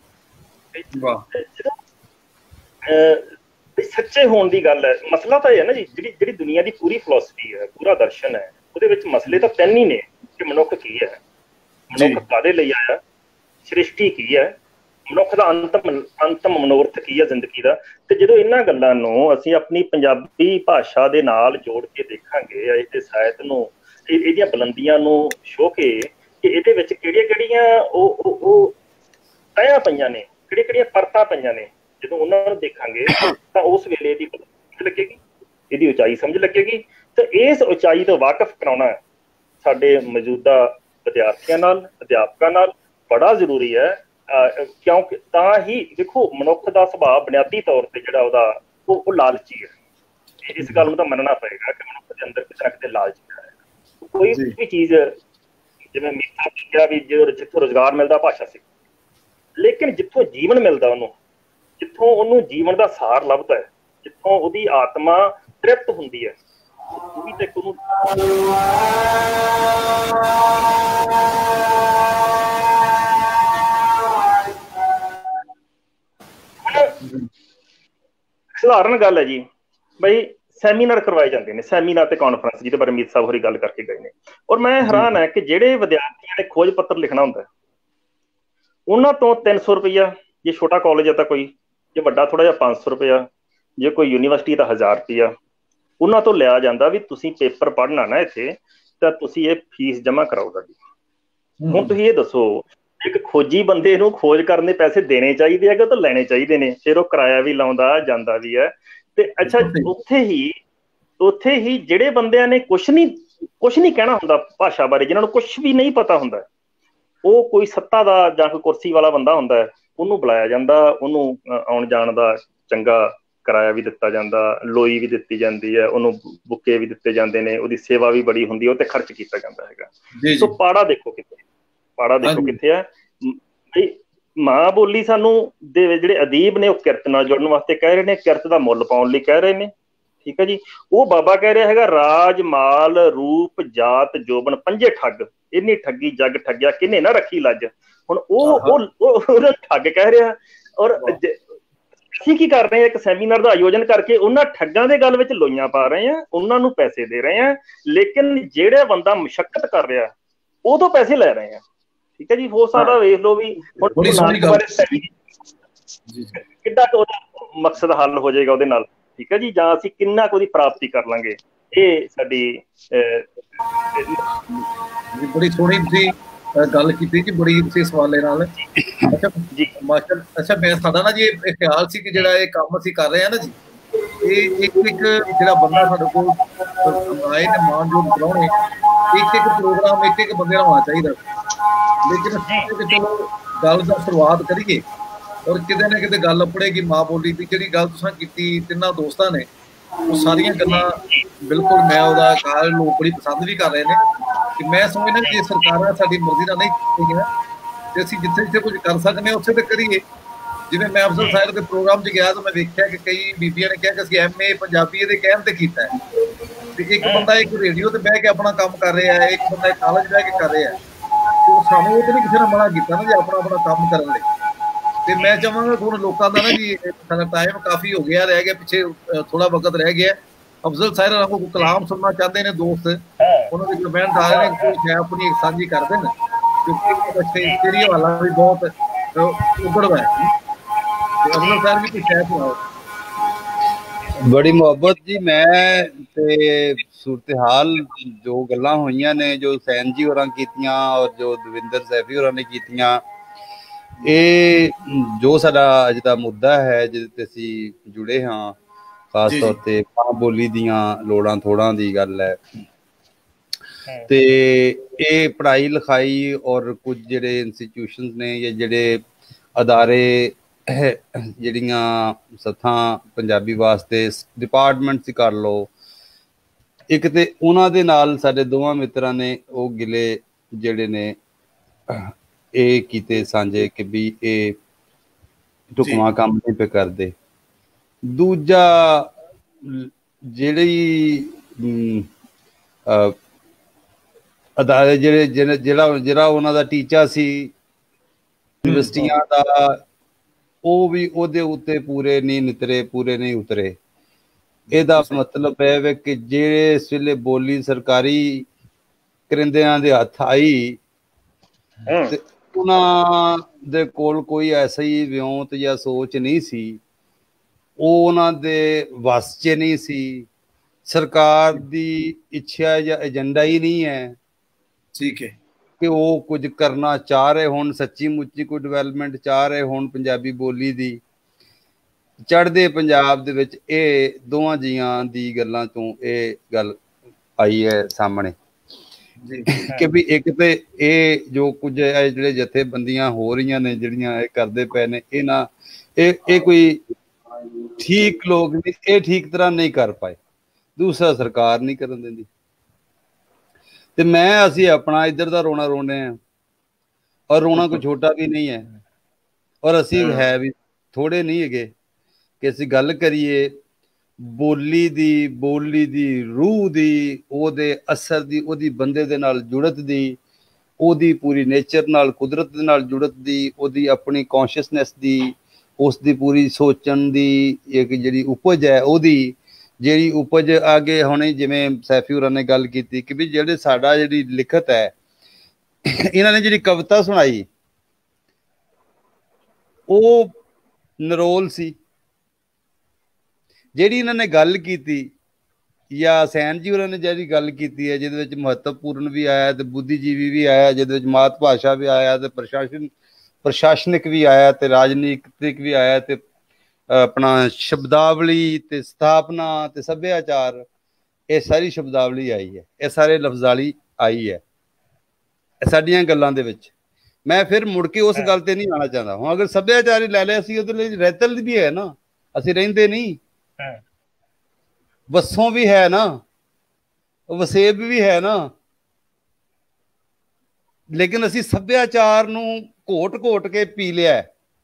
ਸੱਚੇ ਹੋਣ ਦੀ ਗੱਲ ਹੈ। ਮਸਲਾ ਤਾਂ ਇਹ ਹੈ ਨਾ ਜੀ, ਜਿਹੜੀ ਦੁਨੀਆ ਦੀ ਪੂਰੀ ਫਿਲਾਸਫੀ ਹੈ, ਪੂਰਾ ਦਰਸ਼ਨ ਹੈ, ਉਹਦੇ ਵਿੱਚ ਮਸਲੇ ਤਾਂ ਤਿੰਨ ਹੀ ਨੇ ਕਿ ਮਨੁੱਖ ਕੀ ਹੈ, ਮਨੁੱਖ ਕਾਹਦੇ ਲਈ ਆਇਆ, ਸ੍ਰਿਸ਼ਟੀ ਕੀ ਹੈ, ਮਨੁੱਖ ਦਾ ਅੰਤਮ ਮਨੋਰਥ ਕੀ ਹੈ ਜ਼ਿੰਦਗੀ ਦਾ। ਤੇ ਜਦੋਂ ਇਹਨਾਂ ਗੱਲਾਂ ਨੂੰ ਅਸੀਂ ਆਪਣੀ ਪੰਜਾਬੀ ਭਾਸ਼ਾ ਦੇ ਨਾਲ ਜੋੜ ਕੇ ਦੇਖਾਂਗੇ, ਇਹਦੇ ਸਾਹਿਤ ਨੂੰ, ਇਹਦੀਆਂ ਬੁਲੰਦੀਆਂ ਨੂੰ ਛੋਹ ਕੇ ਕਿ ਇਹਦੇ ਵਿੱਚ ਕਿਹੜੀਆਂ ਉਹ ਤਹਿਆਂ ਪਈਆਂ ਨੇ, ਕਿਹੜੀਆਂ ਪਰਤਾਂ ਪਈਆਂ ਨੇ, ਜਦੋਂ ਉਹਨਾਂ ਨੂੰ ਦੇਖਾਂਗੇ ਤਾਂ ਉਸ ਵੇਲੇ ਇਹਦੀ ਸਮਝ ਲੱਗੇਗੀ, ਇਹਦੀ ਉਚਾਈ ਸਮਝ ਲੱਗੇਗੀ। ਤੇ ਇਸ ਉਚਾਈ ਤੋਂ ਵਾਕਫ ਕਰਾਉਣਾ ਸਾਡੇ ਮੌਜੂਦਾ ਵਿਦਿਆਰਥੀਆਂ ਨਾਲ, ਅਧਿਆਪਕਾਂ ਨਾਲ ਬੜਾ ਜ਼ਰੂਰੀ ਹੈ। ਕਿਉਂਕਿ ਤਾਂ ਹੀ ਦੇਖੋ, ਮਨੁੱਖ ਦਾ ਸੁਭਾਅ ਬੁਨਿਆਦੀ ਤੌਰ ਤੇ ਜਿਹੜਾ ਉਹਦਾ ਉਹ ਲਾਲਚੀ ਹੈ। ਇਸ ਗੱਲ ਨੂੰ ਤਾਂ ਮੰਨਣਾ ਪਏਗਾ ਕਿ ਮਨੁੱਖ ਦੇ ਅੰਦਰ ਕਿਤੇ ਨਾ ਕਿਤੇ ਲਾਲਚ ਹੈ। ਕੋਈ ਵੀ ਚੀਜ਼, ਜਿਵੇਂ ਮੀਠਾ ਕਿਹਾ ਵੀ ਜਿੱਥੋਂ ਰੁਜ਼ਗਾਰ ਮਿਲਦਾ ਭਾਸ਼ਾ ਸਿੱਖ, ਲੇਕਿਨ ਜਿੱਥੋਂ ਜੀਵਨ ਮਿਲਦਾ ਉਹਨੂੰ, ਜਿੱਥੋਂ ਉਹਨੂੰ ਜੀਵਨ ਦਾ ਸਾਰ ਲੱਭਦਾ ਹੈ, ਜਿੱਥੋਂ ਉਹਦੀ ਆਤਮਾ ਤ੍ਰਿਪਤ ਹੁੰਦੀ ਹੈ, ਉਹੀ ਤੇ ਉਹਨੂੰ ਸਧਾਰਨ ਗੱਲ ਹੈ ਜੀ ਬਈ, ਸੈਮੀਨਾਰ ਕਰਵਾਏ ਜਾਂਦੇ ਨੇ, ਸੈਮੀਨਾਰ ਤੇ ਕਾਨਫਰੰਸ, ਜਿਹਦੇ ਬਾਰੇ ਮੀਤ ਸਾਹਿਬ ਹੋਰੀ ਗੱਲ ਕਰਕੇ ਗਏ ਨੇ। ਔਰ ਮੈਂ ਹੈਰਾਨ ਹੈ ਕਿ ਜਿਹੜੇ ਵਿਦਿਆਰਥੀਆਂ ਨੇ ਖੋਜ ਪੱਤਰ ਲਿਖਣਾ ਹੁੰਦਾ, ਉਹਨਾਂ ਤੋਂ 300 ਰੁਪਇਆ, ਜੇ ਛੋਟਾ ਕਾਲਜ ਹੈ ਤਾਂ ਕੋਈ, ਜੇ ਵੱਡਾ ਥੋੜਾ ਜਿਹਾ 500 ਰੁਪਇਆ, ਜੇ ਕੋਈ ਯੂਨੀਵਰਸਿਟੀ ਤਾਂ 1000 ਰੁਪਇਆ, ਉਹਨਾਂ ਤੋਂ ਲਿਆ ਜਾਂਦਾ ਵੀ ਤੁਸੀਂ ਪੇਪਰ ਪੜ੍ਹਨਾ ਨਾ ਇੱਥੇ, ਤਾਂ ਤੁਸੀਂ ਇਹ ਫੀਸ ਜਮ੍ਹਾਂ ਕਰਾਓ ਸਾਡੀ। ਹੁਣ ਤੁਸੀਂ ਇਹ ਦੱਸੋ, ਇੱਕ ਖੋਜੀ ਬੰਦੇ ਨੂੰ ਖੋਜ ਕਰਨ ਦੇ ਪੈਸੇ ਦੇਣੇ ਚਾਹੀਦੇ ਆ ਕਿ ਉਹ ਤਾਂ ਲੈਣੇ ਚਾਹੀਦੇ ਨੇ? ਫਿਰ ਉਹ ਕਿਰਾਇਆ ਵੀ ਲਾਉਂਦਾ, ਜਾਂਦਾ ਵੀ ਹੈ। ਤੇ ਅੱਛਾ, ਉੱਥੇ ਹੀ ਜਿਹੜੇ ਬੰਦਿਆਂ ਨੇ ਕੁਛ ਨਹੀਂ ਕਹਿਣਾ ਹੁੰਦਾ ਭਾਸ਼ਾ ਬਾਰੇ, ਜਿਹਨਾਂ ਨੂੰ ਕੁਛ ਵੀ ਨਹੀਂ ਪਤਾ ਹੁੰਦਾ, ਉਹ ਕੋਈ ਸੱਤਾ ਦਾ ਜਾਂ ਕੋਈ ਕੁਰਸੀ ਵਾਲਾ ਬੰਦਾ ਹੁੰਦਾ, ਉਹਨੂੰ ਬੁਲਾਇਆ ਜਾਂਦਾ, ਉਹਨੂੰ ਆਉਣ ਜਾਣ ਦਾ ਚੰਗਾ ਕਿਰਾਇਆ ਵੀ ਦਿੱਤਾ ਜਾਂਦਾ, ਲੋਈ ਵੀ ਦਿੱਤੀ ਜਾਂਦੀ ਹੈ, ਉਹਨੂੰ ਬੁੱਕੇ ਵੀ ਦਿੱਤੇ ਜਾਂਦੇ ਨੇ, ਉਹਦੀ ਸੇਵਾ ਵੀ ਬੜੀ ਹੁੰਦੀ ਹੈ, ਉਹ ਤੇ ਖਰਚ ਕੀਤਾ ਜਾਂਦਾ ਹੈਗਾ। ਸੋ ਪਾੜਾ ਦੇਖੋ ਕਿੱਥੇ ਹੈ। ਮਾਂ ਬੋਲੀ ਸਾਨੂੰ ਦੇ ਜਿਹੜੇ ਅਦੀਬ ਨੇ, ਉਹ ਕਿਰਤ ਨਾਲ ਜੁੜਨ ਵਾਸਤੇ ਕਹਿ ਰਹੇ ਨੇ, ਕਿਰਤ ਦਾ ਮੁੱਲ ਪਾਉਣ ਲਈ ਕਹਿ ਰਹੇ ਨੇ। ਠੀਕ ਹੈ ਜੀ। ਉਹ ਬਾਬਾ ਕਹਿ ਰਿਹਾ ਹੈਗਾ, ਰਾਜ ਮਾਲ ਰੂਪ ਜਾਤ ਜੋਬਨ ਪੰਜੇ ਠੱਗ, ਇੰਨੀ ਠੱਗੀ ਜੱਗ ਠੱਗਿਆ ਕਿਹਨੇ ਨਾ ਰੱਖੀ ਲੱਜ। ਹੁਣ ਉਹ ਠੱਗ ਕਹਿ ਰਿਹਾ। ਔਰ ਅਸੀਂ ਕੀ ਕਰ ਰਹੇ ਹਾਂ, ਇੱਕ ਸੈਮੀਨਾਰ ਦਾ ਆਯੋਜਨ ਕਰਕੇ ਉਹਨਾਂ ਠੱਗਾਂ ਦੇ ਗੱਲ ਵਿੱਚ ਲੋਈਆਂ ਪਾ ਰਹੇ ਹਾਂ, ਉਹਨਾਂ ਨੂੰ ਪੈਸੇ ਦੇ ਰਹੇ ਹਾਂ, ਲੇਕਿਨ ਜਿਹੜਾ ਬੰਦਾ ਮੁਸ਼ੱਕਤ ਕਰ ਰਿਹਾ ਉਹ ਤੋਂ ਪੈਸੇ ਲੈ ਰਹੇ ਆ। ਠੀਕ ਹੈ ਜੀ, ਹੋ ਸਕਦਾ ਵੇਖ ਲਓ ਵੀ ਹੁਣ ਕਿੱਡਾ ਕੁ ਉਹਦਾ ਮਕਸਦ ਹੱਲ ਹੋ ਜਾਏਗਾ ਉਹਦੇ ਨਾਲ। ਠੀਕ ਹੈ ਜੀ, ਜਾਂ ਅਸੀਂ ਕਿੰਨਾ ਕੁ ਉਹਦੀ ਪ੍ਰਾਪਤੀ ਕਰ ਲਾਂਗੇ। ਇਹ ਸਾਡੀ ਬੜੀ ਸੋਹਣੀ ਤੁਸੀਂ ਗੱਲ ਕੀਤੀ ਜੀ, ਬੜੀ ਇਸ ਹਵਾਲੇ ਨਾਲ। ਅੱਛਾ ਜੀ ਮਾਸਟਰ, ਅੱਛਾ ਮੈਂ ਸਾਡਾ ਨਾ ਜੀ ਇਹ ਖਿਆਲ ਸੀ ਕਿ ਜਿਹੜਾ ਇਹ ਕੰਮ ਅਸੀਂ ਕਰ ਰਹੇ ਹਾਂ ਨਾ ਜੀ, ਇਹ ਇੱਕ ਜਿਹੜਾ ਬੰਦਾ ਸਾਡੇ ਕੋਲ ਆਏ ਨੇ ਮਾਨਯੋਗ ਬਣਾਉਣੇ, ਇੱਕ ਪ੍ਰੋਗਰਾਮ ਇੱਕ ਬੰਦੇ ਨਾਲ ਹੋਣਾ ਚਾਹੀਦਾ। ਲੇਕਿਨ ਚਲੋ ਗੱਲ ਦਾ ਸ਼ੁਰੂਆਤ ਕਰੀਏ ਔਰ ਕਿਤੇ ਨਾ ਕਿਤੇ ਗੱਲ ਆਪਣੇਗੀ ਮਾਂ ਬੋਲੀ ਦੀ। ਜਿਹੜੀ ਗੱਲ ਤੁਸੀਂ ਕੀਤੀ ਤਿੰਨਾਂ ਦੋਸਤਾਂ ਨੇ, ਉਹ ਸਾਰੀਆਂ ਗੱਲਾਂ ਬਿਲਕੁਲ ਮੈਂ ਉਹਦਾ ਕਾਲ ਲੋਕ ਬੜੀ ਪਸੰਦ ਵੀ ਕਰ ਰਹੇ ਨੇ। ਕਿ ਮੈਂ ਸਮਝਦਾ ਜੇ ਸਰਕਾਰਾਂ ਸਾਡੀ ਮਰਜ਼ੀ ਨਾਲ ਨਹੀਂ ਕੀਤੀਆਂ ਤੇ ਅਸੀਂ ਜਿੱਥੇ ਜਿੱਥੇ ਕੁਝ ਕਰ ਸਕਦੇ ਹਾਂ ਉੱਥੇ ਤੇ ਕਰੀਏ। ਜਿਵੇਂ ਮੈਂ ਅਫਜ਼ਲ ਸਾਹਿਬ ਦੇ ਪ੍ਰੋਗਰਾਮ 'ਚ ਗਿਆ ਤਾਂ ਮੈਂ ਵੇਖਿਆ ਕਿ ਕਈ ਬੀਬੀਆਂ ਨੇ ਕਿਹਾ ਕਿ ਅਸੀਂ MA ਪੰਜਾਬੀ ਇਹਦੇ ਕਹਿਣ ਤੇ ਕੀਤਾ ਹੈ, ਤੇ ਇੱਕ ਬੰਦਾ ਇੱਕ ਰੇਡੀਓ ਤੇ ਬਹਿ ਕੇ ਆਪਣਾ ਕੰਮ ਕਰ ਰਿਹਾ ਹੈ, ਇੱਕ ਬੰਦਾ ਕਾਲਜ ਬਹਿ ਕੇ ਕਰ ਰਿਹਾ ਹੈ। ਤੇ ਸਾਨੂੰ ਉਹ ਤੇ ਨਹੀਂ ਕਿਸੇ ਨੇ ਮਨਾ ਕੀਤਾ ਨਾ ਜੀ ਆਪਣਾ ਕੰਮ ਕਰਨ ਲਈ। ਤੇ ਮੈਂ ਚਾਹਾਂਗਾ ਹੁਣ ਲੋਕਾਂ ਦਾ ਨਾ ਜੀ ਟਾਈਮ ਕਾਫੀ ਹੋ ਗਿਆ, ਰਹਿ ਗਿਆ ਪਿੱਛੇ, ਥੋੜਾ ਵਕਤ ਰਹਿ ਗਿਆ। ਅਫਜ਼ਲ ਸਾਹਿਬ ਨਾਲ ਕੋਈ ਕਲਾਮ ਸੁਣਨਾ ਚਾਹੁੰਦੇ ਨੇ ਦੋਸਤ, ਉਹਨਾਂ ਦੇ ਕਮੈਂਟ ਆ ਰਹੇ ਨੇ, ਕੋਈ ਆਪਣੀ ਇੱਕ ਸਾਂਝੀ ਕਰ ਦੇਣ, ਕਿਉਂਕਿ ਤੇਰੀ ਹਵਾਲਾ ਵੀ ਬਹੁਤ ਉਗੜਵਾ ਹੈ। ਅਫਜ਼ਲ ਸਾਹਿਬ ਵੀ ਕੋਈ ਸ਼ਾਇਦ ਸੁਣਾਓ। ਬੜੀ ਮੁਹੱਬਤ ਜੀ। ਮੈਂ ਤੇ ਸੂਰਤ-ਹਾਲ ਜੋ ਗੱਲਾਂ ਹੋਈਆਂ ਨੇ, ਜੋ ਸੈਨ ਜੀ ਹੋਰਾਂ ਕੀਤੀਆਂ ਔਰ ਜੋ ਦਵਿੰਦਰ ਸੈਫੀ ਹੋਰਾਂ ਨੇ ਕੀਤੀਆਂ, ਇਹ ਜੋ ਸਾਡਾ ਅੱਜ ਦਾ ਮੁੱਦਾ ਹੈ ਜਿਹਦੇ ਤੇ ਅਸੀਂ ਜੁੜੇ ਹਾਂ, ਖਾਸ ਤੌਰ ਤੇ ਮਾਂ ਬੋਲੀ ਦੀਆਂ ਲੋੜਾਂ ਥੋੜਾਂ ਦੀ ਗੱਲ ਹੈ। ਤੇ ਇਹ ਪੜ੍ਹਾਈ ਲਿਖਾਈ ਔਰ ਕੁਝ ਜਿਹੜੇ ਇੰਸਟੀਟਿਊਸ਼ਨਸ ਨੇ ਜਾਂ ਜਿਹੜੇ ਅਦਾਰੇ ਜਿਹੜੀਆਂ ਸੱਥਾਂ ਪੰਜਾਬੀ ਵਾਸਤੇ ਡਿਪਾਰਟਮੈਂਟਸ ਕਰ ਲਓ, ਇੱਕ ਤੇ ਉਹਨਾਂ ਦੇ ਨਾਲ ਸਾਡੇ ਦੋਵਾਂ ਮਿੱਤਰਾਂ ਨੇ ਉਹ ਗਿਲੇ ਜਿਹੜੇ ਨੇ ਇਹ ਕੀਤੇ ਸਾਂਝੇ ਕਿ ਵੀ ਇਹ ਢੁਕਵਾਂ ਕੰਮ ਨਹੀਂ ਪੇ ਕਰਦੇ। ਦੂਜਾ ਜਿਹੜੀ ਅਦਾਰੇ ਜਿਹੜਾ ਉਹਨਾਂ ਦਾ ਟੀਚਾ ਸੀ ਯੂਨੀਵਰਸਿਟੀਆਂ ਦਾ, ਉਹ ਵੀ ਉਹਦੇ ਉੱਤੇ ਪੂਰੇ ਨਹੀਂ ਨਿਤਰੇ, ਪੂਰੇ ਨਹੀਂ ਉਤਰੇ। ਇਹਦਾ ਮਤਲਬ ਹੈ ਕਿ ਜਿਹੜੇ ਇਸ ਵੇਲੇ ਬੋਲੀ ਸਰਕਾਰੀ ਕਰਿੰਦਿਆਂ ਦੇ ਹੱਥ ਆਈ ਤੇ ਉਹਨਾਂ ਦੇ ਕੋਲ ਕੋਈ ਐਸੀ ਵਿਉਂਤ ਜਾਂ ਸੋਚ ਨਹੀਂ ਸੀ, ਉਹ ਉਹਨਾਂ ਦੇ ਵੱਸ 'ਚ ਨਹੀਂ ਸੀ, ਸਰਕਾਰ ਦੀ ਇੱਛਾ ਜਾਂ ਏਜੰਡਾ ਹੀ ਨਹੀਂ ਹੈ। ਠੀਕ ਹੈ ਕਿ ਉਹ ਕੁਝ ਕਰਨਾ ਚਾਹ ਰਹੇ ਹੋਣ, ਸੱਚੀ ਮੁੱਚੀ ਕੋਈ ਡਿਵੈਲਪਮੈਂਟ ਚਾਹ ਰਹੇ ਹੋਣ ਪੰਜਾਬੀ ਬੋਲੀ ਦੀ। ਚੜ੍ਹਦੇ ਪੰਜਾਬ ਦੇ ਵਿੱਚ ਇਹ ਦੋਵਾਂ ਜੀਆਂ ਦੀ ਗੱਲਾਂ ਤੋਂ ਇਹ ਗੱਲ ਆਈ ਹੈ ਸਾਹਮਣੇ ਕਿ ਵੀ ਇੱਕ ਤੇ ਇਹ ਜੋ ਕੁਝ ਜਿਹੜੇ ਜਥੇਬੰਦੀਆਂ ਹੋ ਰਹੀਆਂ ਨੇ, ਜਿਹੜੀਆਂ ਇਹ ਕਰਦੇ ਪਏ ਨੇ, ਇਹ ਕੋਈ ਠੀਕ ਲੋਕ ਨਹੀਂ, ਇਹ ਠੀਕ ਤਰ੍ਹਾਂ ਨਹੀਂ ਕਰ ਪਾਏ। ਦੂਸਰਾ ਸਰਕਾਰ ਨਹੀਂ ਕਰਨ ਦਿੰਦੀ। ਤੇ ਅਸੀਂ ਆਪਣਾ ਇੱਧਰ ਦਾ ਰੋਣਾ ਰੋਣੇ ਆ, ਔਰ ਰੋਣਾ ਕੋਈ ਛੋਟਾ ਵੀ ਨਹੀਂ ਹੈ, ਔਰ ਅਸੀਂ ਹੈ ਵੀ ਥੋੜੇ ਨਹੀਂ ਹੈਗੇ ਕਿ ਅਸੀਂ ਗੱਲ ਕਰੀਏ ਬੋਲੀ ਦੀ ਰੂਹ ਦੀ, ਉਹਦੇ ਅਸਰ ਦੀ, ਉਹਦੀ ਬੰਦੇ ਦੇ ਨਾਲ ਜੁੜਤ ਦੀ, ਉਹਦੀ ਪੂਰੀ ਨੇਚਰ ਨਾਲ, ਕੁਦਰਤ ਦੇ ਨਾਲ ਜੁੜਤ ਦੀ, ਉਹਦੀ ਆਪਣੀ ਕੌਨਸ਼ੀਅਸਨੈਸ ਦੀ, ਉਸ ਦੀ ਪੂਰੀ ਸੋਚਣ ਦੀ ਇੱਕ ਜਿਹੜੀ ਉਪਜ ਹੈ, ਉਹਦੀ ਜਿਹੜੀ ਉਪਜ ਅੱਗੇ ਹੁਣੇ ਜਿਵੇਂ ਸੈਫੀ ਹੋਰਾਂ ਨੇ ਗੱਲ ਕੀਤੀ ਕਿ ਵੀ ਜਿਹੜੇ ਸਾਡਾ ਜਿਹੜੀ ਲਿਖਤ ਹੈ, ਇਹਨਾਂ ਨੇ ਜਿਹੜੀ ਕਵਿਤਾ ਸੁਣਾਈ ਉਹ ਨਰੋਲ ਸੀ। ਜਿਹੜੀ ਇਹਨਾਂ ਨੇ ਗੱਲ ਕੀਤੀ ਜਾਂ ਸੈਨ ਜੀ ਹੋਰਾਂ ਨੇ ਜਿਹੜੀ ਗੱਲ ਕੀਤੀ ਹੈ, ਜਿਹਦੇ ਵਿੱਚ ਮਹੱਤਵਪੂਰਨ ਵੀ ਆਇਆ ਤੇ ਬੁੱਧੀਜੀਵੀ ਵੀ ਆਇਆ, ਜਿਹਦੇ ਵਿੱਚ ਮਾਤ ਭਾਸ਼ਾ ਵੀ ਆਇਆ ਤੇ ਪ੍ਰਸ਼ਾਸਨਿਕ ਵੀ ਆਇਆ ਤੇ ਰਾਜਨੀਤਿਕ ਵੀ ਆਇਆ ਤੇ ਆਪਣਾ ਸ਼ਬਦਾਵਲੀ ਤੇ ਸਥਾਪਨਾ ਤੇ ਸੱਭਿਆਚਾਰ, ਇਹ ਸਾਰੀ ਸ਼ਬਦਾਵਲੀ ਆਈ ਹੈ, ਇਹ ਸਾਰੇ ਲਫ਼ਜ਼ਾਵਲੀ ਆਈ ਹੈ ਸਾਡੀਆਂ ਗੱਲਾਂ ਦੇ ਵਿੱਚ। ਮੈਂ ਫਿਰ ਮੁੜ ਕੇ ਉਸ ਗੱਲ ਤੇ ਨਹੀਂ ਆਉਣਾ ਚਾਹੁੰਦਾ। ਹੁਣ ਅਗਰ ਸੱਭਿਆਚਾਰ ਹੀ ਲੈ ਲਿਆ, ਅਸੀਂ ਉਹਦੇ ਲਈ ਰਹਿਤਲ ਵੀ ਹੈ ਨਾ, ਅਸੀਂ ਰਹਿੰਦੇ ਨਹੀਂ, ਵਸੋਂ ਵੀ ਹੈ ਨਾ, ਵਸੇਬ ਵੀ ਹੈ ਨਾ, ਲੇਕਿਨ ਅਸੀਂ ਸੱਭਿਆਚਾਰ ਨੂੰ ਘੋਟ ਕੇ ਪੀ ਲਿਆ।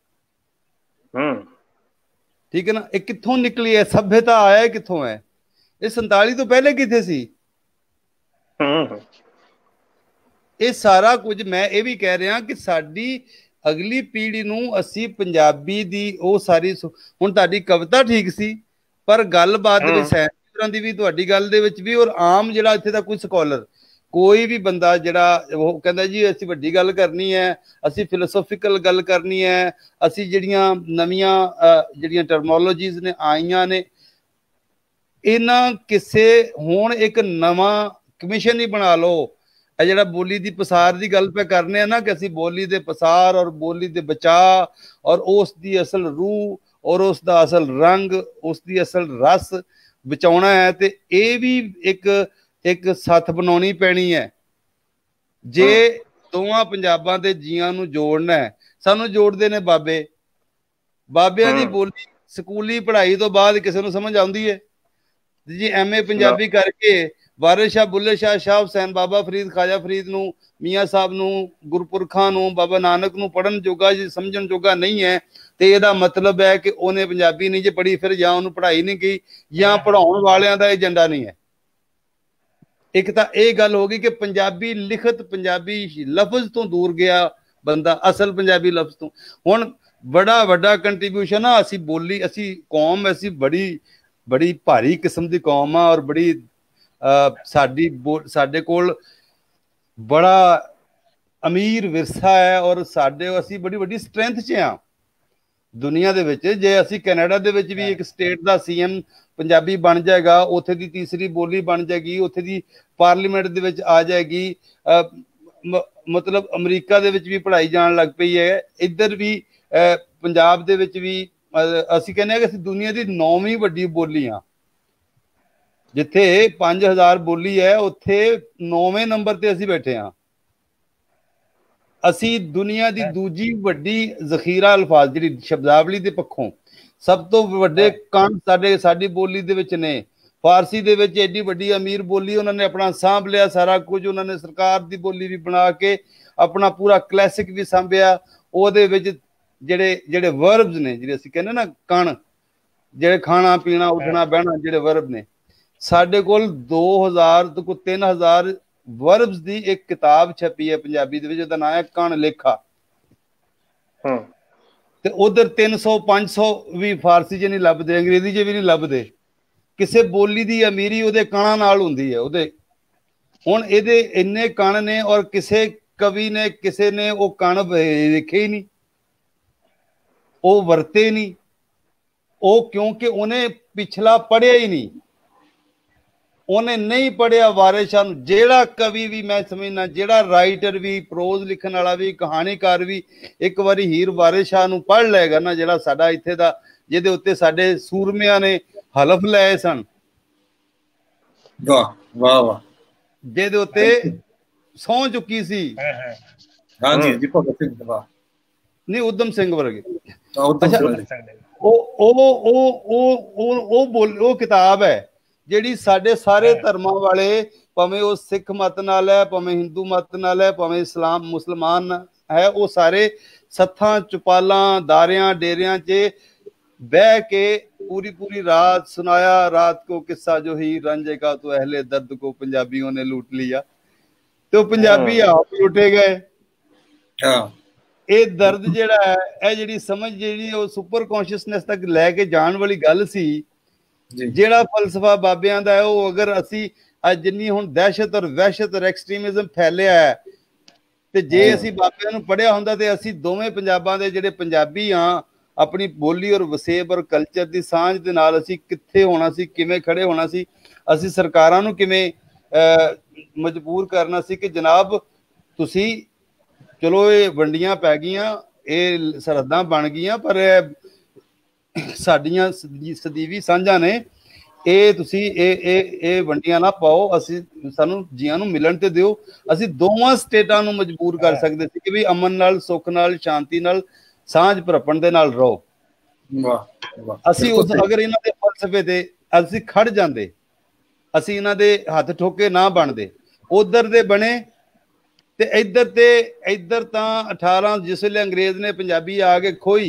ਠੀਕ ਹੈ ਨਾ। ਇਹ ਕਿੱਥੋਂ ਨਿਕਲੀ ਹੈ ਸੱਭਿਅਤਾ, ਆਇਆ ਕਿੱਥੋਂ ਹੈ? ਇਹ 47 ਤੋਂ ਪਹਿਲੇ ਕਿੱਥੇ ਸੀ? ਇਹ ਸਾਰਾ ਕੁਝ ਮੈਂ ਇਹ ਵੀ ਕਹਿ ਰਿਹਾ ਕਿ ਸਾਡੀ ਅਗਲੀ ਪੀੜ੍ਹੀ ਨੂੰ ਅਸੀਂ ਪੰਜਾਬੀ ਦੀ ਉਹ ਸਾਰੀ ਹੁਣ ਤੁਹਾਡੀ ਕਵਿਤਾ ਠੀਕ ਸੀ, ਪਰ ਗੱਲਬਾਤ ਦੇ ਵਿੱਚ ਤਰ੍ਹਾਂ ਦੀ ਵੀ ਤੁਹਾਡੀ ਗੱਲ ਦੇ ਵਿੱਚ ਵੀ, ਔਰ ਆਮ ਜਿਹੜਾ ਇੱਥੇ ਦਾ ਕੋਈ ਸਕੋਲਰ ਕੋਈ ਵੀ ਬੰਦਾ ਜਿਹੜਾ ਉਹ ਕਹਿੰਦਾ ਜੀ ਅਸੀਂ ਵੱਡੀ ਗੱਲ ਕਰਨੀ ਹੈ, ਅਸੀਂ ਫਿਲੋਸੋਫੀਕਲ ਗੱਲ ਕਰਨੀ ਹੈ, ਅਸੀਂ ਜਿਹੜੀਆਂ ਨਵੀਆਂ ਜਿਹੜੀਆਂ ਟਰਮੋਲੋਜੀਜ਼ ਨੇ ਆਈਆਂ ਨੇ ਇਹਨਾਂ ਕਿਸੇ ਹੁਣ ਇੱਕ ਨਵਾਂ ਕਮਿਸ਼ਨ ਹੀ ਬਣਾ ਲਓ। ਇਹ ਜਿਹੜਾ ਬੋਲੀ ਦੀ ਪਸਾਰ ਦੀ ਗੱਲ ਪੈ ਕਰਨੇ ਆ ਨਾ ਕਿ ਅਸੀਂ ਬੋਲੀ ਦੇ ਪਸਾਰ ਔਰ ਬੋਲੀ ਦੇ ਬਚਾਅ ਔਰ ਉਸ ਦੀ ਅਸਲ ਰੂਹ ਔਰ ਉਸ ਦਾ ਅਸਲ ਰੰਗ ਉਸ ਦੀ ਅਸਲ ਰਸ ਬਚਾਉਣਾ ਹੈ, ਤੇ ਇਹ ਵੀ ਇੱਕ ਸੱਥ ਬਣਾਉਣੀ ਪੈਣੀ ਹੈ। ਜੇ ਦੋਵਾਂ ਪੰਜਾਬਾਂ ਦੇ ਜੀਆਂ ਨੂੰ ਜੋੜਨਾ ਹੈ, ਸਾਨੂੰ ਜੋੜਦੇ ਨੇ ਬਾਬਿਆਂ ਦੀ ਬੋਲੀ ਸਕੂਲੀ ਪੜ੍ਹਾਈ ਤੋਂ ਬਾਅਦ ਕਿਸੇ ਨੂੰ ਸਮਝ ਆਉਂਦੀ ਹੈ ਜੀ? ਐਮਏ ਪੰਜਾਬੀ ਕਰਕੇ ਵਾਰਿਸ ਸ਼ਾਹ, ਬੁੱਲੇ ਸ਼ਾਹ, ਸ਼ਾਹ ਹੁਸੈਨ, ਬਾਬਾ ਫਰੀਦ, ਖਾਜਾ ਫਰੀਦ ਨੂੰ, ਮੀਆਂ ਸਾਹਿਬ ਨੂੰ, ਗੁਰਪੁਰਖਾਂ ਨੂੰ, ਬਾਬਾ ਨਾਨਕ ਨੂੰ ਪੜ੍ਹਨ ਜੋਗਾ ਜੀ ਸਮਝਣ ਜੋਗਾ ਨਹੀਂ ਹੈ, ਤੇ ਇਹਦਾ ਮਤਲਬ ਹੈ ਕਿ ਉਹਨੇ ਪੰਜਾਬੀ ਨਹੀਂ ਜੇ ਪੜ੍ਹੀ, ਫਿਰ ਜਾਂ ਉਹਨੂੰ ਪੜ੍ਹਾਈ ਨਹੀਂ ਗਈ ਜਾਂ ਪੜ੍ਹਾਉਣ ਵਾਲਿਆਂ ਦਾ ਏਜੰਡਾ ਨਹੀਂ ਹੈ। ਇੱਕ ਤਾਂ ਇਹ ਗੱਲ ਹੋ ਗਈ ਕਿ ਪੰਜਾਬੀ ਲਿਖਤ, ਪੰਜਾਬੀ ਲਫ਼ਜ਼ ਤੋਂ ਦੂਰ ਗਿਆ ਬੰਦਾ ਅਸਲ ਪੰਜਾਬੀ ਲਫ਼ਜ਼ ਤੋਂ। ਹੁਣ ਬੜਾ ਵੱਡਾ ਕੰਟਰੀਬਿਊਸ਼ਨ ਆ, ਅਸੀਂ ਬੋਲੀ, ਅਸੀਂ ਕੌਮ, ਅਸੀਂ ਬੜੀ ਭਾਰੀ ਕਿਸਮ ਦੀ ਕੌਮ ਆ, ਔਰ ਬੜੀ ਸਾਡੇ ਕੋਲ ਬੜਾ ਅਮੀਰ ਵਿਰਸਾ ਹੈ, ਔਰ ਅਸੀਂ ਬੜੀ ਵੱਡੀ ਸਟਰੈਂਥ 'ਚ ਆ ਦੁਨੀਆ ਦੇ ਵਿੱਚ। ਜੇ ਅਸੀਂ ਕੈਨੇਡਾ ਦੇ ਵਿੱਚ ਵੀ ਇੱਕ ਸਟੇਟ ਦਾ CM ਪੰਜਾਬੀ ਬਣ ਜਾਏਗਾ, ਉੱਥੇ ਦੀ ਤੀਸਰੀ ਬੋਲੀ ਬਣ ਜਾਏਗੀ, ਉੱਥੇ ਦੀ ਪਾਰਲੀਮੈਂਟ ਦੇ ਵਿੱਚ ਆ ਜਾਏਗੀ, ਮਤਲਬ ਅਮਰੀਕਾ ਦੇ ਵਿੱਚ ਵੀ ਪੜ੍ਹਾਈ ਜਾਣ ਲੱਗ ਪਈ ਹੈ, ਇੱਧਰ ਵੀ ਪੰਜਾਬ ਦੇ ਵਿੱਚ ਵੀ। ਅਸੀਂ ਕਹਿੰਦੇ ਹਾਂ ਕਿ ਅਸੀਂ ਦੁਨੀਆ ਦੀ 9ਵੀਂ ਵੱਡੀ ਬੋਲੀ ਆ। ਜਿੱਥੇ 5000 ਬੋਲੀ ਹੈ, ਉੱਥੇ 9ਵੇਂ ਨੰਬਰ ਤੇ ਅਸੀਂ ਬੈਠੇ ਹਾਂ। ਅਸੀਂ ਦੁਨੀਆ ਦੀ ਦੂਜੀ ਵੱਡੀ ਜ਼ਖੀਰਾ ਅਲਫਾਜ਼ ਜਿਹੜੀ ਸ਼ਬਦਾਵਲੀ ਦੇ ਪੱਖੋਂ ਸਭ ਤੋਂ ਵੱਡੇ ਕਣ ਸਾਡੀ ਬੋਲੀ ਦੇ ਵਿੱਚ ਨੇ। ਫਾਰਸੀ ਦੇ ਵਿੱਚ ਐਡੀ ਵੱਡੀ ਅਮੀਰ ਬੋਲੀ, ਉਹਨਾਂ ਨੇ ਆਪਣਾ ਸਾਂਭ ਲਿਆ ਸਾਰਾ ਕੁਝ, ਉਹਨਾਂ ਨੇ ਸਰਕਾਰ ਦੀ ਬੋਲੀ ਵੀ ਬਣਾ ਕੇ ਆਪਣਾ ਪੂਰਾ ਕਲਾਸਿਕ ਵੀ ਸਾਂਭਿਆ। ਉਹਦੇ ਵਿੱਚ ਜਿਹੜੇ ਵਰਬਸ ਨੇ, ਜਿਹੜੇ ਅਸੀਂ ਕਹਿੰਦੇ ਨਾ ਕਣ, ਜਿਹੜੇ ਖਾਣਾ ਪੀਣਾ ਉੱਠਣਾ ਬਹਿਣਾ ਜਿਹੜੇ ਵਰਬ ਨੇ, ਸਾਡੇ ਕੋਲ 2000 ਤੋਂ 3000 ਵਰਬਸ ਦੀ ਇੱਕ ਕਿਤਾਬ ਛਪੀ ਹੈ ਪੰਜਾਬੀ ਦੇ ਵਿੱਚ, ਉਹਦਾ ਨਾਮ ਹੈ ਕਣ ਲੇਖਾ। ਤੇ ਉਧਰ 300 500 ਵੀ ਫਾਰਸੀ 'ਚ ਨਹੀਂ ਲੱਭਦੇ, ਅੰਗਰੇਜ਼ੀ 'ਚ ਵੀ ਨਹੀਂ ਲੱਭਦੇ। ਕਿਸੇ ਬੋਲੀ ਦੀ ਅਮੀਰੀ ਉਹਦੇ ਕਣਾਂ ਨਾਲ ਹੁੰਦੀ ਹੈ ਉਹਦੇ। ਹੁਣ ਇਹਦੇ ਇੰਨੇ ਕਣ ਨੇ, ਔਰ ਕਿਸੇ ਕਵੀ ਨੇ ਕਿਸੇ ਨੇ ਉਹ ਕਣ ਵੇਖੇ ਹੀ ਨਹੀਂ, ਉਹ ਵਰਤੇ ਨਹੀਂ, ਉਹ ਕਿਉਂਕਿ ਉਹਨੇ ਪਿਛਲਾ ਪੜ੍ਹਿਆ ਹੀ ਨਹੀਂ, ਉਹਨੇ ਨਹੀਂ ਪੜ੍ਹਿਆ ਵਾਰਿਸ ਸ਼ਾਹ ਨੂੰ। ਜਿਹੜਾ ਕਵੀ ਵੀ ਮੈਂ ਸਮਝਣਾ, ਜਿਹੜਾ ਰਾਈਟਰ ਵੀ, ਪ੍ਰੋਜ਼ ਲਿਖਣ ਵਾਲਾ ਵੀ, ਕਹਾਣੀਕਾਰ ਵੀ ਇੱਕ ਵਾਰੀ ਹੀਰ ਵਾਰਿਸ ਸ਼ਾਹ ਨੂੰ ਪੜ੍ਹ ਲਏਗਾ ਨਾ, ਜਿਹੜਾ ਸਾਡਾ ਇੱਥੇ ਦਾ, ਜਿਹਦੇ ਉੱਤੇ ਸਾਡੇ ਸੂਰਮਿਆਂ ਨੇ ਹਲਫ ਲਏ ਸਨ, ਵਾਹ ਵਾਹ ਵਾਹ, ਜਿਹਦੇ ਉੱਤੇ ਸਹੁੰ ਚੁੱਕੀ ਸੀ। ਹਾਂਜੀ ਜੀ, ਭਗਤ ਸਿੰਘ, ਵਾਹ ਨਹੀਂ ਉਦਮ ਸਿੰਘ ਵਰਗੇ। ਉਹ ਕਿਤਾਬ ਹੈ ਜਿਹੜੀ ਸਾਡੇ ਸਾਰੇ ਧਰਮਾਂ ਵਾਲੇ, ਭਾਵੇਂ ਉਹ ਸਿੱਖ ਮਤ ਨਾਲ ਹੈ, ਭਾਵੇਂ ਹਿੰਦੂ ਮਤ ਨਾਲ ਹੈ, ਭਾਵੇਂ ਇਸਲਾਮ ਮੁਸਲਮਾਨ ਹੈ, ਉਹ ਸਾਰੇ ਸੱਥਾਂ, ਚੁਪਾਲਾਂ, ਦਾਰਿਆਂ, ਡੇਰਿਆਂ 'ਚ ਬਹਿ ਕੇ पूरी रात सुनाया, रात को किस्सा जो ही रंजे का तो अहले दर्द को पंजाबियों ने लूट लिया। तो पंजाबी आप लुटे गए। ਇਹ ਦਰਦ ਜਿਹੜਾ ਹੈ, ਇਹ ਜਿਹੜੀ ਸਮਝ ਜਿਹੜੀ ਉਹ ਸੁਪਰ ਕੌਨਸ਼ੀਅਸਨੈਸ ਤੱਕ ਲੈ ਕੇ ਜਾਣ ਵਾਲੀ ਗੱਲ ਸੀ। ਜਿਹੜਾ ਫਲਸਫਾ ਬਾਬਿਆਂ ਦਾ ਹੈ, ਉਹ ਅਗਰ ਅਸੀਂ ਅੱਜ ਜਿੰਨੀ ਹੁਣ ਦਹਿਸ਼ਤ ਔਰ ਵਹਿਸ਼ਤ ਔਰ ਐਕਸਟ੍ਰੀਮਿਜ਼ਮ ਫੈਲਿਆ ਹੈ, ਤੇ ਜੇ ਅਸੀਂ ਬਾਬਿਆਂ ਨੂੰ ਪੜ੍ਹਿਆ ਹੁੰਦਾ ਤੇ ਅਸੀਂ ਦੋਵੇਂ ਪੰਜਾਬਾਂ ਦੇ ਜਿਹੜੇ ਪੰਜਾਬੀ ਹਾਂ, ਆਪਣੀ ਬੋਲੀ ਔਰ ਵਸੇਬ ਔਰ ਕਲਚਰ ਦੀ ਸਾਂਝ ਦੇ ਨਾਲ ਅਸੀਂ ਕਿੱਥੇ ਹੋਣਾ ਸੀ, ਕਿਵੇਂ ਖੜੇ ਹੋਣਾ ਸੀ, ਅਸੀਂ ਸਰਕਾਰਾਂ ਨੂੰ ਕਿਵੇਂ ਮਜਬੂਰ ਕਰਨਾ ਸੀ ਕਿ ਜਨਾਬ ਤੁਸੀਂ ਚਲੋ ਇਹ ਵੰਡੀਆਂ ਪੈ ਗਈਆਂ, ਇਹ ਸਰਹੱਦਾਂ ਬਣ ਗਈਆਂ, ਪਰ ਸਾਡੀਆਂ ਸਦੀਵੀ ਸਾਂਝਾਂ ਨੇ, ਇਹ ਤੁਸੀਂ ਇਹ ਵੰਡੀਆਂ ਨਾ ਪਾਓ, ਸਾਨੂੰ ਜੀਆਂ ਨੂੰ ਮਿਲਣ ਤੇ ਦਿਓ। ਅਸੀਂ ਦੋਵਾਂ ਸਟੇਟਾਂ ਨੂੰ ਮਜਬੂਰ ਕਰ ਸਕਦੇ ਸੀ ਕਿ ਵੀ ਅਮਨ ਨਾਲ, ਸੁੱਖ ਨਾਲ, ਸ਼ਾਂਤੀ ਨਾਲ, ਸਾਂਝ ਭਰਪਣ ਦੇ ਨਾਲ ਰਹੋ। ਅਸੀਂ ਅਗਰ ਇਹਨਾਂ ਦੇ ਫਲਸਫੇ ਤੇ ਅਸੀਂ ਖੜ ਜਾਂਦੇ, ਅਸੀਂ ਇਹਨਾਂ ਦੇ ਹੱਥ ਠੋਕੇ ਨਾ ਬਣਦੇ, ਉਧਰ ਦੇ ਬਣੇ ਤੇ ਇੱਧਰ ਤਾਂ 18 ਜਿਸ ਵੇਲੇ ਅੰਗਰੇਜ਼ ਨੇ ਪੰਜਾਬੀ ਆ ਕੇ ਖੋਈ,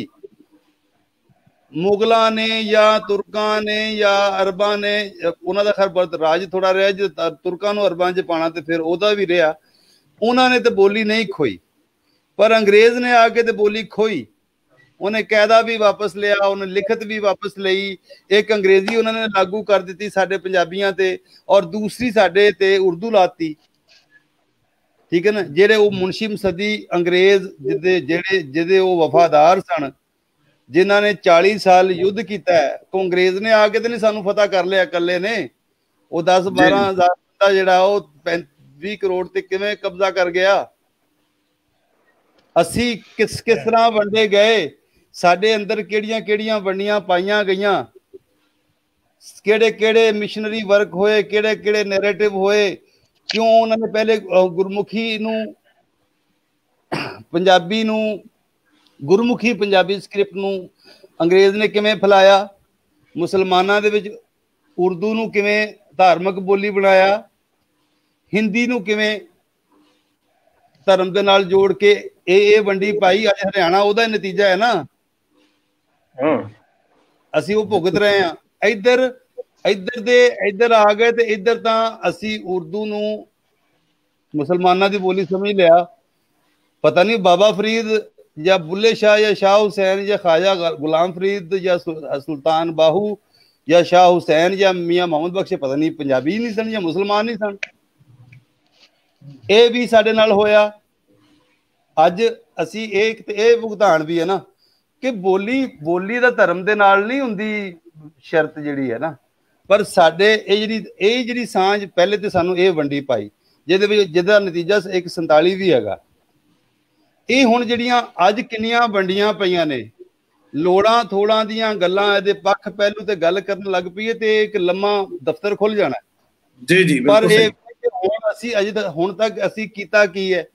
ਮੁਗਲਾਂ ਨੇ ਜਾਂ ਤੁਰਕਾਂ ਨੇ ਜਾਂ ਅਰਬਾਂ ਨੇ, ਉਹਨਾਂ ਦਾ ਖੈਰ ਬਹੁਤ ਰਾਜ ਥੋੜਾ ਰਿਹਾ, ਜੇ ਤੁਰਕਾਂ ਨੂੰ ਅਰਬਾਂ 'ਚ ਪਾਣਾ ਤੇ ਫਿਰ ਉਹਦਾ ਵੀ ਰਿਹਾ, ਉਹਨਾਂ ਨੇ ਤੇ ਬੋਲੀ ਨਹੀਂ ਖੋਈ, ਪਰ ਅੰਗਰੇਜ਼ ਨੇ ਆ ਕੇ ਤੇ ਬੋਲੀ ਖੋਈ। ਉਹਨੇ ਕਾਇਦਾ ਵੀ ਵਾਪਸ ਲਿਆ, ਉਹਨੇ ਲਿਖਤ ਵੀ ਵਾਪਸ ਲਈ। ਇੱਕ ਅੰਗਰੇਜ਼ੀ ਉਹਨਾਂ ਨੇ ਲਾਗੂ ਕਰ ਦਿੱਤੀ ਸਾਡੇ ਪੰਜਾਬੀਆਂ ਤੇ, ਔਰ ਦੂਸਰੀ ਸਾਡੇ ਤੇ ਉਰਦੂ ਲਾਤੀ। ਠੀਕ ਹੈ ਨਾ। ਜਿਹੜੇ ਉਹ ਮੁਨਸ਼ੀ ਮਸਦੀ ਅੰਗਰੇਜ਼ ਜਿਹਦੇ ਉਹ ਵਫਾਦਾਰ ਸਨ, ਜਿਨ੍ਹਾਂ ਨੇ 40 ਸਾਲ ਯੁੱਧ ਕੀਤਾ ਹੈ, ਉਹ ਅੰਗਰੇਜ਼ ਨੇ ਆ ਕੇ ਤੇ ਨਹੀਂ ਸਾਨੂੰ ਫਤਿਹ ਕਰ ਲਿਆ ਇਕੱਲੇ ਨੇ। ਉਹ 10-12 ਹਜ਼ਾਰ ਬੰਦਾ ਜਿਹੜਾ ਉਹ 20 ਕਰੋੜ ਤੇ ਕਿਵੇਂ ਕਬਜ਼ਾ ਕਰ ਗਿਆ। ਅਸੀਂ ਕਿਸ ਤਰ੍ਹਾਂ ਵੰਡੇ ਗਏ, ਸਾਡੇ ਅੰਦਰ ਕਿਹੜੀਆਂ ਵੰਡੀਆਂ ਪਾਈਆਂ ਗਈਆਂ, ਕਿਹੜੇ ਮਿਸ਼ਨਰੀ ਵਰਕ ਹੋਏ, ਕਿਹੜੇ ਨੈਰੇਟਿਵ ਹੋਏ। ਕਿਉਂ ਉਹਨਾਂ ਨੇ ਪਹਿਲੇ ਗੁਰਮੁਖੀ ਨੂੰ, ਪੰਜਾਬੀ ਸਕ੍ਰਿਪਟ ਨੂੰ ਅੰਗਰੇਜ਼ ਨੇ ਕਿਵੇਂ ਫੈਲਾਇਆ, ਮੁਸਲਮਾਨਾਂ ਦੇ ਵਿੱਚ ਉਰਦੂ ਨੂੰ ਕਿਵੇਂ ਧਾਰਮਿਕ ਬੋਲੀ ਬਣਾਇਆ, ਹਿੰਦੀ ਨੂੰ ਕਿਵੇਂ ਧਰਮ ਦੇ ਨਾਲ ਜੋੜ ਕੇ ਇਹ ਵੰਡੀ ਪਾਈ। ਅੱਜ ਹਰਿਆਣਾ ਉਹਦਾ ਨਤੀਜਾ ਹੈ ਨਾ। ਅਸੀਂ ਉਹ ਭੁਗਤ ਰਹੇ ਹਾਂ। ਇੱਧਰ ਆ ਗਏ ਤੇ ਇੱਧਰ ਤਾਂ ਅਸੀਂ ਉਰਦੂ ਨੂੰ ਮੁਸਲਮਾਨਾਂ ਦੀ ਬੋਲੀ ਸਮਝ ਲਿਆ। ਪਤਾ ਨਹੀਂ ਬਾਬਾ ਫਰੀਦ ਜਾਂ ਬੁੱਲੇ ਸ਼ਾਹ ਜਾਂ ਸ਼ਾਹ ਹੁਸੈਨ ਜਾਂ ख्वाजा गुलाम फरीद ਜਾਂ ਸੁਲਤਾਨ ਬਾਹੂ ਜਾਂ ਸ਼ਾਹ ਹੁਸੈਨ ਜਾਂ ਮੀਆਂ ਮੁਹੰਮਦ ਬਖਸ਼ ਪਤਾ ਨਹੀਂ ਪੰਜਾਬੀ ਨਹੀਂ ਸਨ ਜਾਂ ਮੁਸਲਮਾਨ ਨਹੀਂ ਸਨ। ਇਹ ਵੀ ਸਾਡੇ ਨਾਲ ਹੋਇਆ। ਅੱਜ ਅਸੀਂ ਇਹ ਭੁਗਤਾਨ ਵੀ ਹੈ ਨਾ ਕਿ ਬੋਲੀ ਦਾ ਧਰਮ ਦੇ ਨਾਲ ਨਹੀਂ ਹੁੰਦੀ ਸ਼ਰਤ ਜਿਹੜੀ ਹੈ ਨਾ, ਪਰ ਸਾਡੇ ਇਹ ਜਿਹੜੀ ਸਾਂਝ ਪਹਿਲੇ ਤੇ ਸਾਨੂੰ ਇਹ ਵੰਡੀ ਪਾਈ, ਜਿਹਦਾ ਨਤੀਜਾ 147 ਵੀ ਹੈਗਾ। ਇਹ ਹੁਣ ਜਿਹੜੀਆਂ ਅੱਜ ਕਿੰਨੀਆਂ ਵੰਡੀਆਂ ਪਈਆਂ ਨੇ, ਲੋੜਾਂ ਥੋੜਾਂ ਦੀਆਂ ਗੱਲਾਂ, ਇਹਦੇ ਪੱਖ ਪਹਿਲੂ ਤੇ ਗੱਲ ਕਰਨ ਲੱਗ ਪਈਏ ਤੇ ਇੱਕ ਲੰਮਾ ਦਫ਼ਤਰ ਖੁੱਲ ਜਾਣਾ। ਜੀ ਪਰ ਇਹ ਹੁਣ ਤੱਕ ਅਸੀਂ ਕੀਤਾ ਕੀ ਹੈ,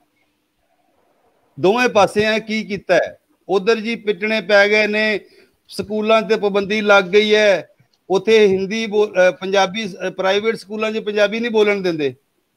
ਦੋਵੇਂ ਪਾਸੇ ਕੀ ਕੀਤਾ ਹੈ। ਉਧਰ ਜੀ ਪਿੱਟਣੇ ਪੈ ਗਏ ਨੇ, ਸਕੂਲਾਂ ਤੇ ਪਾਬੰਦੀ ਲੱਗ ਗਈ ਹੈ, ਉੱਥੇ ਹਿੰਦੀ ਪੰਜਾਬੀ ਪ੍ਰਾਈਵੇਟ ਸਕੂਲਾਂ 'ਚ ਪੰਜਾਬੀ ਨਹੀਂ ਬੋਲਣ ਦਿੰਦੇ।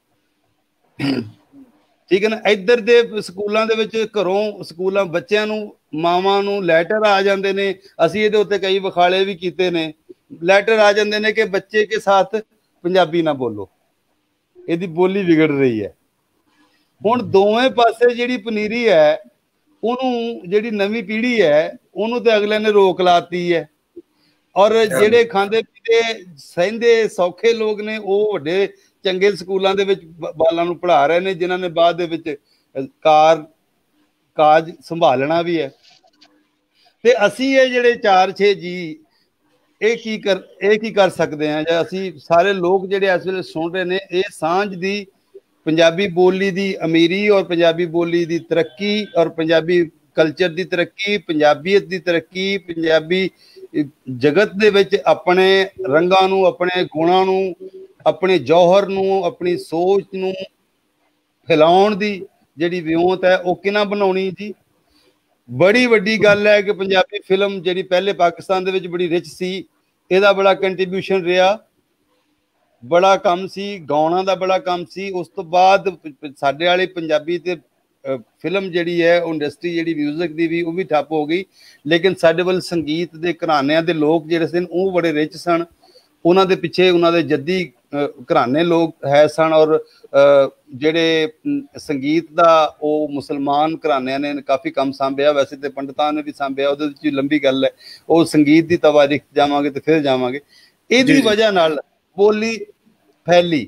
ਠੀਕ ਹੈ ਨਾ। ਇੱਧਰ ਦੇ ਸਕੂਲਾਂ ਦੇ ਵਿੱਚ ਸਕੂਲਾਂ ਬੱਚਿਆਂ ਨੂੰ, ਮਾਵਾਂ ਨੂੰ ਲੈਟਰ ਆ ਜਾਂਦੇ ਨੇ। ਅਸੀਂ ਇਹਦੇ ਉੱਤੇ ਕਈ ਵਿਖਾਲੇ ਵੀ ਕੀਤੇ ਨੇ। ਲੈਟਰ ਆ ਜਾਂਦੇ ਨੇ ਕਿ ਬੱਚੇ ਕੇ ਸਾਥ ਪੰਜਾਬੀ ਨਾ ਬੋਲੋ, ਇਹਦੀ ਬੋਲੀ ਵਿਗੜ ਰਹੀ ਹੈ। ਹੁਣ ਦੋਵੇਂ ਪਾਸੇ ਜਿਹੜੀ ਪਨੀਰੀ ਹੈ, ਉਹਨੂੰ ਜਿਹੜੀ ਨਵੀਂ ਪੀੜ੍ਹੀ ਹੈ ਉਹਨੂੰ ਤੇ ਅਗਲੇ ਨੇ ਰੋਕ ਲਾਤੀ ਹੈ। ਔਰ ਜਿਹੜੇ ਖਾਂਦੇ ਪੀਂਦੇ ਸਹਿੰਦੇ ਸੌਖੇ ਲੋਕ ਨੇ, ਉਹ ਵੱਡੇ ਚੰਗੇ ਸਕੂਲਾਂ ਦੇ ਵਿੱਚ ਬਾਲਾਂ ਨੂੰ ਪੜ੍ਹਾ ਰਹੇ ਨੇ, ਜਿਨ੍ਹਾਂ ਨੇ ਬਾਅਦ ਦੇ ਵਿੱਚ ਕਾਜ ਸੰਭਾਲਣਾ ਵੀ ਹੈ। ਤੇ ਅਸੀਂ ਇਹ ਜਿਹੜੇ 4-6 ਜੀ ਇਹ ਕੀ ਕਰ ਸਕਦੇ ਹਾਂ, ਜਾਂ ਅਸੀਂ ਸਾਰੇ ਲੋਕ ਜਿਹੜੇ ਇਸ ਵੇਲੇ ਸੁਣ ਰਹੇ ਨੇ, ਇਹ ਸਾਂਝ ਦੀ ਪੰਜਾਬੀ ਬੋਲੀ ਦੀ ਅਮੀਰੀ ਔਰ ਪੰਜਾਬੀ ਬੋਲੀ ਦੀ ਤਰੱਕੀ ਔਰ ਪੰਜਾਬੀ ਕਲਚਰ ਦੀ ਤਰੱਕੀ, ਪੰਜਾਬੀਅਤ ਦੀ ਤਰੱਕੀ, ਪੰਜਾਬੀ ਜਗਤ ਦੇ ਵਿੱਚ ਆਪਣੇ ਰੰਗਾਂ ਨੂੰ, ਆਪਣੇ ਗੁਣਾਂ ਨੂੰ, ਆਪਣੇ ਜੌਹਰ ਨੂੰ, ਆਪਣੀ ਸੋਚ ਨੂੰ ਫੈਲਾਉਣ ਦੀ ਜਿਹੜੀ ਵਿਉਂਤ ਹੈ ਉਹ ਕਿਹਨਾਂ ਬਣਾਉਣੀ ਜੀ। ਬੜੀ ਵੱਡੀ ਗੱਲ ਹੈ ਕਿ ਪੰਜਾਬੀ ਫਿਲਮ ਜਿਹੜੀ ਪਹਿਲੇ ਪਾਕਿਸਤਾਨ ਦੇ ਵਿੱਚ ਬੜੀ ਰਿਚ ਸੀ, ਇਹਦਾ ਬੜਾ ਕੰਟਰੀਬਿਊਸ਼ਨ ਰਿਹਾ, ਬੜਾ ਕੰਮ ਸੀ, ਗਾਉਣਾ ਦਾ ਬੜਾ ਕੰਮ ਸੀ। ਉਸ ਤੋਂ ਬਾਅਦ ਸਾਡੇ ਵਾਲੇ ਪੰਜਾਬੀ ਤੇ ਫਿਲਮ ਜਿਹੜੀ ਹੈ ਉਹ ਇੰਡਸਟਰੀ ਜਿਹੜੀ ਮਿਊਜ਼ਿਕ ਦੀ ਵੀ ਉਹ ਵੀ ਠੱਪ ਹੋ ਗਈ। ਲੇਕਿਨ ਸਾਡੇ ਵੱਲ ਸੰਗੀਤ ਦੇ ਘਰਾਣਿਆਂ ਦੇ ਲੋਕ ਜਿਹੜੇ ਸਨ ਉਹ ਬੜੇ ਰਿਚ ਸਨ। ਉਹਨਾਂ ਦੇ ਪਿੱਛੇ ਉਹਨਾਂ ਦੇ ਜੱਦੀ ਘਰਾਣੇ ਲੋਕ ਹੈ ਸਨ, ਔਰ ਜਿਹੜੇ ਸੰਗੀਤ ਦਾ ਉਹ ਮੁਸਲਮਾਨ ਘਰਾਣਿਆਂ ਨੇ ਕਾਫੀ ਕੰਮ ਸਾਂਭਿਆ। ਵੈਸੇ ਤੇ ਪੰਡਤਾਂ ਨੇ ਵੀ ਸਾਂਭਿਆ, ਉਹਦੇ ਵਿੱਚ ਲੰਬੀ ਗੱਲ ਹੈ, ਉਹ ਸੰਗੀਤ ਦੀ ਤਵਾਰੀਖ ਜਾਵਾਂਗੇ ਤੇ ਫਿਰ ਜਾਵਾਂਗੇ। ਇਹਦੀ ਵਜ੍ਹਾ ਨਾਲ ਬੋਲੀ ਫੈਲੀ,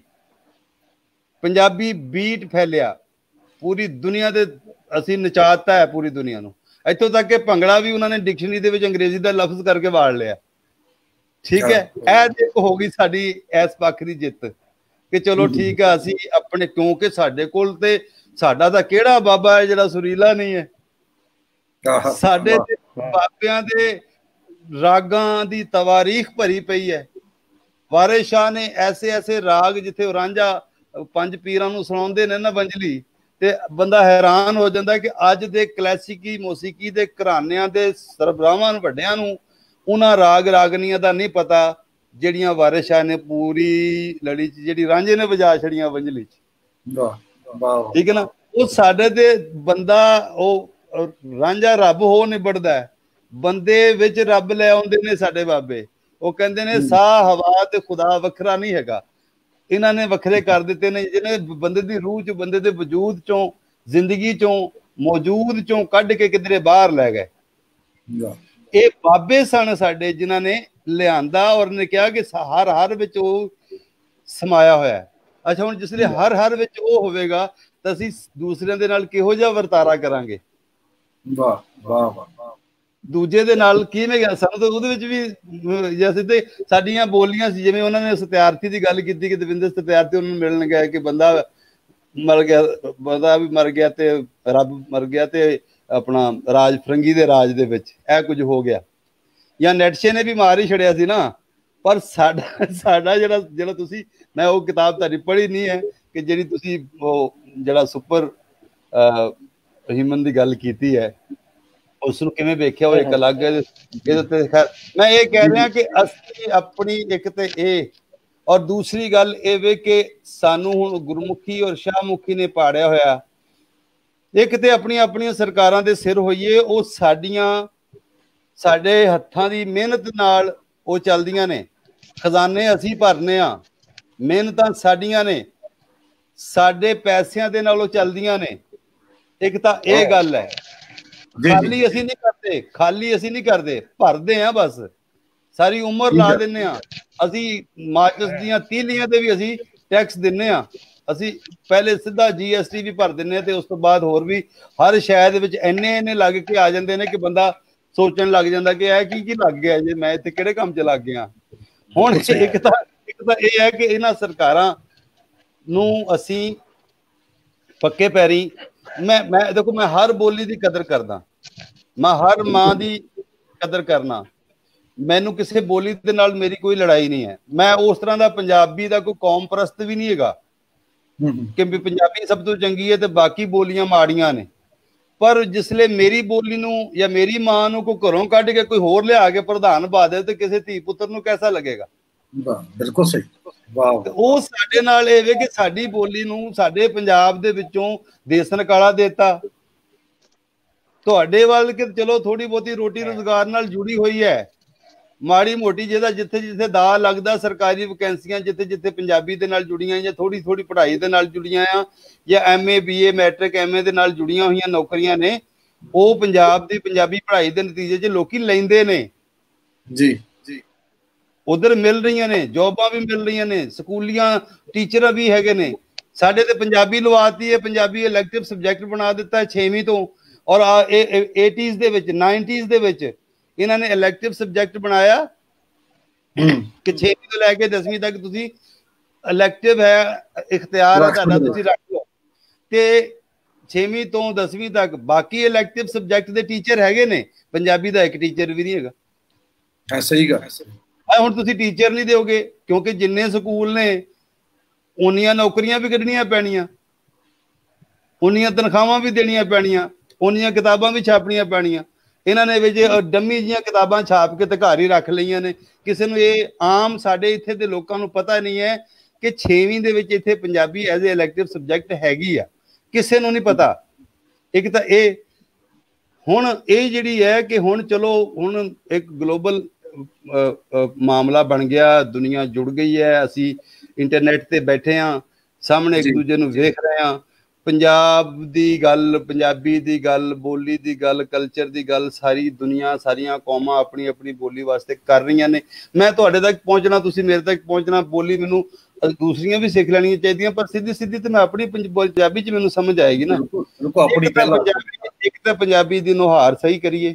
ਪੰਜਾਬੀ ਬੀਟ ਫੈਲਿਆ ਪੂਰੀ ਦੁਨੀਆ ਦੇ। ਅਸੀਂ ਨਚਾਤਾ ਹੈ ਪੂਰੀ ਦੁਨੀਆ ਨੂੰ, ਇੱਥੋਂ ਤੱਕ ਕਿ ਭੰਗੜਾ ਵੀ ਉਹਨਾਂ ਨੇ ਡਿਕਸ਼ਨਰੀ ਦੇ ਵਿੱਚ ਅੰਗਰੇਜ਼ੀ ਦਾ ਲਫ਼ਜ਼ ਕਰਕੇ ਵਾੜ ਲਿਆ। ਠੀਕ ਹੈ। ਇਹ ਦੇਖੋ ਹੋ ਗਈ ਸਾਡੀ ਇਸ ਪੱਖ ਦੀ ਜਿੱਤ ਕਿ ਚਲੋ ਠੀਕ ਹੈ, ਅਸੀਂ ਆਪਣੇ, ਕਿਉਂਕਿ ਸਾਡੇ ਕੋਲ ਤੇ ਸਾਡਾ ਤਾਂ ਕਿਹੜਾ ਬਾਬਾ ਹੈ ਜਿਹੜਾ ਸੁਰੀਲਾ ਨਹੀਂ ਹੈ। ਸਾਡੇ ਬਾਬਿਆਂ ਦੇ ਰਾਗਾਂ ਦੀ ਤਵਾਰੀਖ ਭਰੀ ਪਈ ਹੈ। ਵਾਰਿਸ ਸ਼ਾਹ ਨੇ ਐਸੇ ਰਾਗ, ਜਿੱਥੇ ਰਾਂਝਾ 5 ਪੀਰਾਂ ਨੂੰ ਸੁਣਾਉਂਦੇ ਨੇ ਨਾ ਵੰਜਲੀ, ਤੇ ਬੰਦਾ ਹੈਰਾਨ ਹੋ ਜਾਂਦਾ ਕਿ ਅੱਜ ਦੇ ਕਲਾਸਿਕੀ ਮੌਸੀਕੀ ਦੇ ਘਰਾਣਿਆਂ ਦੇ ਸਰਬਰਾਹਾਂ ਨੂੰ, ਵੱਡਿਆਂ ਨੂੰ, ਉਹਨਾਂ ਰਾਗ ਰਾਗਨੀਆਂ ਦਾ ਨਹੀਂ ਪਤਾ ਜਿਹੜੀਆਂ ਵਾਰਿਸ ਸ਼ਾਹ ਨੇ ਪੂਰੀ ਲੜੀ 'ਚ, ਜਿਹੜੀ ਰਾਂਝੇ ਨੇ ਵਜਾ ਛੜੀਆਂ ਵੰਜਲੀ 'ਚ। ਠੀਕ ਹੈ ਨਾ। ਉਹ ਸਾਡੇ ਤੇ ਬੰਦਾ, ਉਹ ਰਾਂਝਾ ਰੱਬ ਹੋ ਨਿਬੜਦਾ, ਬੰਦੇ ਵਿੱਚ ਰੱਬ ਲੈ ਆਉਂਦੇ ਨੇ ਸਾਡੇ ਬਾਬੇ। ਉਹ ਕਹਿੰਦੇ ਨੇ ਸਾਹ ਹਵਾ ਤੇ ਖੁਦਾ ਵੱਖਰਾ ਨਹੀਂ ਹੈਗਾ। ਇਹਨਾਂ ਨੇ ਵੱਖਰੇ ਕਰ ਦਿੱਤੇ ਨੇ, ਜਿਹਨੇ ਬੰਦੇ ਦੀ ਰੂਹ ਚੋਂ, ਬੰਦੇ ਦੇ ਵਜੂਦ ਚੋਂ, ਜ਼ਿੰਦਗੀ ਚੋਂ, ਮੌਜੂਦ ਚੋਂ ਕੱਢ ਕੇ ਕਿਧਰੇ ਬਾਹਰ ਲੈ ਗਏ। ਇਹ ਬਾਬੇ ਸਨ ਸਾਡੇ ਜਿਨ੍ਹਾਂ ਨੇ ਲਿਆਂਦਾ ਔਰ ਨੇ ਕਿਹਾ ਕਿ ਹਰ ਵਿੱਚ ਉਹ ਸਮਾਇਆ ਹੋਇਆ ਹੈ। ਅੱਛਾ, ਹੁਣ ਜਿਸ ਲਈ ਹਰ ਵਿੱਚ ਉਹ ਹੋਵੇਗਾ ਤਾਂ ਅਸੀਂ ਦੂਸਰਿਆਂ ਦੇ ਨਾਲ ਕਿਹੋ ਜਿਹਾ ਵਰਤਾਰਾ ਕਰਾਂਗੇ? ਵਾਹ ਵਾਹ ਵਾਹ। ਦੂਜੇ ਦੇ ਨਾਲ ਕਿਵੇਂ ਗਿਆ? ਸਾਨੂੰ ਤਾਂ ਉਹਦੇ ਵਿੱਚ ਵੀ ਜੈਸੇ ਤੇ ਸਾਡੀਆਂ ਬੋਲੀਆਂ ਸੀ, ਜਿਵੇਂ ਉਹਨਾਂ ਨੇ ਸਤਿਆਰਥੀ ਦੀ ਗੱਲ ਕੀਤੀ ਕਿ ਦਵਿੰਦਰ ਸਤਿਆਰਥੀ ਉਹਨਾਂ ਨੂੰ ਮਿਲਣ ਗਏ ਕਿ ਬੰਦਾ ਮਰ ਗਿਆ, ਬੰਦਾ ਵੀ ਮਰ ਗਿਆ ਤੇ ਰੱਬ ਮਰ ਗਿਆ ਤੇ ਆਪਣਾ ਰਾਜ ਫਰੰਗੀ ਦੇ ਰਾਜ ਦੇ ਵਿੱਚ ਇਹ ਕੁਝ ਹੋ ਗਿਆ। ਜਾਂ ਨੈਟਸ਼ੇ ਨੇ ਵੀ ਮਾਰ ਹੀ ਛੜਿਆ ਸੀ ਨਾ। ਪਰ ਸਾਡਾ ਜਿਹੜਾ ਤੁਸੀਂ, ਮੈਂ ਉਹ ਕਿਤਾਬ ਤੁਹਾਡੀ ਪੜ੍ਹੀ ਨਹੀਂ ਹੈ ਕਿ ਜਿਹੜੀ ਤੁਸੀਂ ਉਹ ਜਿਹੜਾ ਸੁਪਰ ਹਿਊਮਨ ਦੀ ਗੱਲ ਕੀਤੀ ਹੈ, ਉਸ ਨੂੰ ਕਿਵੇਂ ਵੇਖਿਆ, ਉਹ ਇੱਕ ਅਲੱਗ ਹੈ। ਇਹਦੇ ਉੱਤੇ ਖੈਰ ਮੈਂ ਇਹ ਕਹਿ ਰਿਹਾ ਕਿ ਅਸੀਂ ਆਪਣੀ ਇੱਕ ਤੇ ਇਹ, ਔਰ ਦੂਸਰੀ ਗੱਲ ਇਹ ਵੇ ਕਿ ਸਾਨੂੰ ਹੁਣ ਗੁਰਮੁਖੀ ਔਰ ਸ਼ਾਹਮੁਖੀ ਨੇ ਪਾੜਿਆ ਹੋਇਆ। ਇੱਕ ਤੇ ਆਪਣੀਆਂ ਸਰਕਾਰਾਂ ਦੇ ਸਿਰ ਹੋਈਏ, ਉਹ ਸਾਡੇ ਹੱਥਾਂ ਦੀ ਮਿਹਨਤ ਨਾਲ ਉਹ ਚੱਲਦੀਆਂ ਨੇ। ਖਜ਼ਾਨੇ ਅਸੀਂ ਭਰਨੇ ਆ, ਮਿਹਨਤਾਂ ਸਾਡੀਆਂ ਨੇ, ਸਾਡੇ ਪੈਸਿਆਂ ਦੇ ਨਾਲ ਉਹ ਚੱਲਦੀਆਂ ਨੇ। ਇੱਕ ਤਾਂ ਇਹ ਗੱਲ ਹੈ। ਖਾਲੀ ਅਸੀਂ ਨਹੀਂ ਕਰਦੇ, ਭਰਦੇ ਆ ਬਸ, ਸਾਰੀ ਉਮਰ ਲਾ ਦਿੰਨੇ ਆ। ਅਸੀਂ ਮਾਚਸ ਦੀਆਂ ਤੀਲੀਆਂ ਤੇ ਵੀ ਅਸੀਂ ਟੈਕਸ ਦਿੰਨੇ ਆ। ਅਸੀਂ ਪਹਿਲੇ ਸਿੱਧਾ GST ਵੀ ਭਰ ਦਿੰਨੇ ਆ ਤੇ ਉਸ ਤੋਂ ਬਾਅਦ ਹੋਰ ਵੀ ਹਰ ਸ਼ਹਿਰ ਦੇ ਵਿੱਚ ਇੰਨੇ ਲੱਗ ਕੇ ਆ ਜਾਂਦੇ ਨੇ ਕਿ ਬੰਦਾ ਸੋਚਣ ਲੱਗ ਜਾਂਦਾ ਕਿ ਇਹ ਕੀ ਲੱਗ ਗਿਆ ਜੇ, ਮੈਂ ਇੱਥੇ ਕਿਹੜੇ ਕੰਮ 'ਚ ਲੱਗ ਗਿਆ। ਹੁਣ ਇੱਕ ਤਾਂ ਇਹ ਹੈ ਕਿ ਇਹਨਾਂ ਸਰਕਾਰਾਂ ਨੂੰ ਅਸੀਂ ਪੱਕੇ ਪੈਰੀ, ਮੈਂ ਦੇਖੋ, ਮੈਂ ਹਰ ਬੋਲੀ ਦੀ ਕਦਰ ਕਰਦਾ, ਮੈਂ ਹਰ ਮਾਂ ਦੀ ਕਦਰ ਕਰਨਾ। ਮੈਨੂੰ ਕਿਸੇ ਬੋਲੀ ਦੇ ਨਾਲ ਮੇਰੀ ਕੋਈ ਲੜਾਈ ਨਹੀਂ ਹੈ। ਮੈਂ ਉਸ ਤਰ੍ਹਾਂ ਦਾ ਪੰਜਾਬੀ ਦਾ ਕੋਈ ਕੌਮ ਪ੍ਰਸਤ ਵੀ ਨਹੀਂ ਹੈਗਾ ਕਿ ਪੰਜਾਬੀ ਸਭ ਤੋਂ ਚੰਗੀ ਹੈ ਤੇ ਬਾਕੀ ਬੋਲੀਆਂ ਮਾੜੀਆਂ ਨੇ। ਪਰ ਜਿਸਲੇ ਮੇਰੀ ਬੋਲੀ ਨੂੰ ਜਾਂ ਮੇਰੀ ਮਾਂ ਨੂੰ ਕੋਈ ਘਰੋਂ ਕੱਢ ਕੇ ਕੋਈ ਹੋਰ ਲਿਆ ਕੇ ਪ੍ਰਧਾਨ ਪਾ ਦੇ ਤੇ ਕਿਸੇ ਧੀ ਪੁੱਤਰ ਨੂੰ ਕੈਸਾ ਲੱਗੇਗਾ? ਬਿਲਕੁਲ ਸਹੀ। ਉਹ ਸਾਡੇ ਨਾਲ ਇਹ ਵੇ ਕਿ ਸਾਡੀ ਬੋਲੀ ਨੂੰ ਸਾਡੇ ਪੰਜਾਬ ਦੇ ਵਿੱਚੋਂ ਦੇਸਨ ਕਾਲਾ ਦੇਤਾ। ਤੁਹਾਡੇ ਵੱਲ ਕਿ ਚਲੋ ਥੋੜੀ ਬਹੁਤੀ ਰੋਟੀ ਰੋਜ਼ਗਾਰ ਨਾਲ ਜੁੜੀ ਹੋਈ ਹੈ, ਮਾੜੀ ਮੋਟੀ ਜਿਹਦਾ ਜਿੱਥੇ ਦਾ ਲੱਗਦਾ, ਸਰਕਾਰੀ ਵੈਕੈਂਸੀਆਂ ਜਿੱਥੇ ਪੰਜਾਬੀ ਦੇ ਨਾਲ ਜੁੜੀਆਂ ਜਾਂ ਥੋੜੀ ਪੜ੍ਹਾਈ ਦੇ ਨਾਲ ਜੁੜੀਆਂ ਆ, ਜਾਂ MA BA ਮੈਟ੍ਰਿਕ MA ਦੇ ਨਾਲ ਜੁੜੀਆਂ ਹੋਈਆਂ ਨੌਕਰੀਆਂ ਨੇ, ਉਹ ਪੰਜਾਬੀ ਪੜ੍ਹਾਈ ਦੇ ਨਤੀਜੇ 'ਚ ਲੋਕੀ ਲੈਂਦੇ ਨੇ ਜੀ। ਉਧਰ ਮਿਲ ਰਹੀਆਂ ਨੇ, ਜੋਬਾਂ ਵੀ ਮਿਲ ਰਹੀਆਂ ਨੇ, ਸਕੂਲੀਆਂ ਟੀਚਰਾਂ ਵੀ ਹੈਗੇ ਨੇ। ਸਾਡੇ ਤੇ ਪੰਜਾਬੀ ਲਵਾਤੀ ਹੈ, ਪੰਜਾਬੀ ਇਲੈਕਟਿਵ ਸਬਜੈਕਟ ਬਣਾ ਦਿੱਤਾ 6ਵੀਂ ਤੋਂ। ਔਰ 80s ਦੇ ਵਿੱਚ 90s ਦੇ ਵਿੱਚ ਇਹਨਾਂ ਨੇ ਇਲੈਕਟਿਵ ਸਬਜੈਕਟ ਬਣਾਇਆ ਕਿ 6ਵੀਂ ਤੋਂ ਲੈ ਕੇ 10ਵੀਂ ਤੱਕ ਤੁਸੀਂ ਇਲੈਕਟਿਵ ਹੈ, ਇਖਤਿਆਰ ਹੈ ਤੁਹਾਡਾ, ਤੁਸੀਂ ਰੱਖ ਲਓ। ਤੇ 6ਵੀਂ ਤੋਂ 10ਵੀਂ ਤੱਕ ਬਾਕੀ ਇਲੈਕਟਿਵ ਸਬਜੈਕਟ ਦੇ ਟੀਚਰ ਹੈਗੇ ਨੇ, ਪੰਜਾਬੀ ਦਾ ਇੱਕ ਟੀਚਰ ਵੀ ਨਹੀਂ ਹੈਗਾ। ਸਹੀ ਗੱਲ। ਹੁਣ ਤੁਸੀਂ ਟੀਚਰ ਨਹੀਂ ਦਿਓਗੇ ਕਿਉਂਕਿ ਜਿੰਨੇ ਸਕੂਲ ਨੇ ਉਨੀਆਂ ਨੌਕਰੀਆਂ ਵੀ ਕੱਢਣੀਆਂ ਪੈਣੀਆਂ, ਉਨੀਆਂ ਤਨਖਾਹਾਂ ਵੀ ਦੇਣੀਆਂ ਪੈਣੀਆਂ, ਉਨੀਆਂ ਕਿਤਾਬਾਂ ਵੀ ਛਾਪਣੀਆਂ ਪੈਣੀਆਂ। ਇਹਨਾਂ ਨੇ ਵਿੱਚ ਡੰਮੀ ਜੀਆਂ ਕਿਤਾਬਾਂ ਛਾਪ ਕੇ ਤੇ ਘਰ ਹੀ ਰੱਖ ਲਈਆਂ ਨੇ। ਕਿਸੇ ਨੂੰ ਇਹ ਆਮ ਸਾਡੇ ਇੱਥੇ ਦੇ ਲੋਕਾਂ ਨੂੰ ਪਤਾ ਨਹੀਂ ਹੈ ਕਿ 6ਵੀਂ ਦੇ ਵਿੱਚ ਇੱਥੇ Punjabi as a elective subject ਹੈਗੀ ਆ, ਕਿਸੇ ਨੂੰ ਨਹੀਂ ਪਤਾ। ਇੱਕ ਤਾਂ ਇਹ ਹੁਣ ਇਹ ਜਿਹੜੀ ਹੈ ਕਿ ਹੁਣ ਚਲੋ ਹੁਣ ਇੱਕ ਗਲੋਬਲ ਮਾਮਲਾ ਬਣ ਗਿਆ, ਦੁਨੀਆ ਜੁੜ ਗਈ ਹੈ, ਅਸੀਂ ਇੰਟਰਨੈਟ ਤੇ ਬੈਠੇ ਹਾਂ, ਸਾਹਮਣੇ ਇੱਕ ਦੂਜੇ ਨੂੰ ਵੇਖ ਰਹੇ ਹਾਂ। ਪੰਜਾਬ ਦੀ ਗੱਲ, ਪੰਜਾਬੀ ਦੀ ਗੱਲ, ਬੋਲੀ ਦੀ ਗੱਲ, ਕਲਚਰ ਦੀ ਗੱਲ ਸਾਰੀ ਦੁਨੀਆ, ਸਾਰੀਆਂ ਕੌਮਾਂ ਆਪਣੀ ਆਪਣੀ ਬੋਲੀ ਵਾਸਤੇ ਕਰ ਰਹੀਆਂ ਨੇ। ਮੈਂ ਤੁਹਾਡੇ ਤੱਕ ਪਹੁੰਚਣਾ, ਤੁਸੀਂ ਮੇਰੇ ਤੱਕ ਪਹੁੰਚਣਾ, ਬੋਲੀ ਮੈਨੂੰ ਦੂਸਰੀਆਂ ਵੀ ਸਿੱਖ ਲੈਣੀਆਂ ਚਾਹੀਦੀਆਂ, ਪਰ ਸਿੱਧੀ ਤੇ ਮੈਂ ਆਪਣੀ ਪੰਜਾਬੀ 'ਚ ਮੈਨੂੰ ਸਮਝ ਆਏਗੀ ਨਾ। ਇੱਕ ਤਾਂ ਪੰਜਾਬੀ ਦੀ ਨੁਹਾਰ ਸਹੀ ਕਰੀਏ,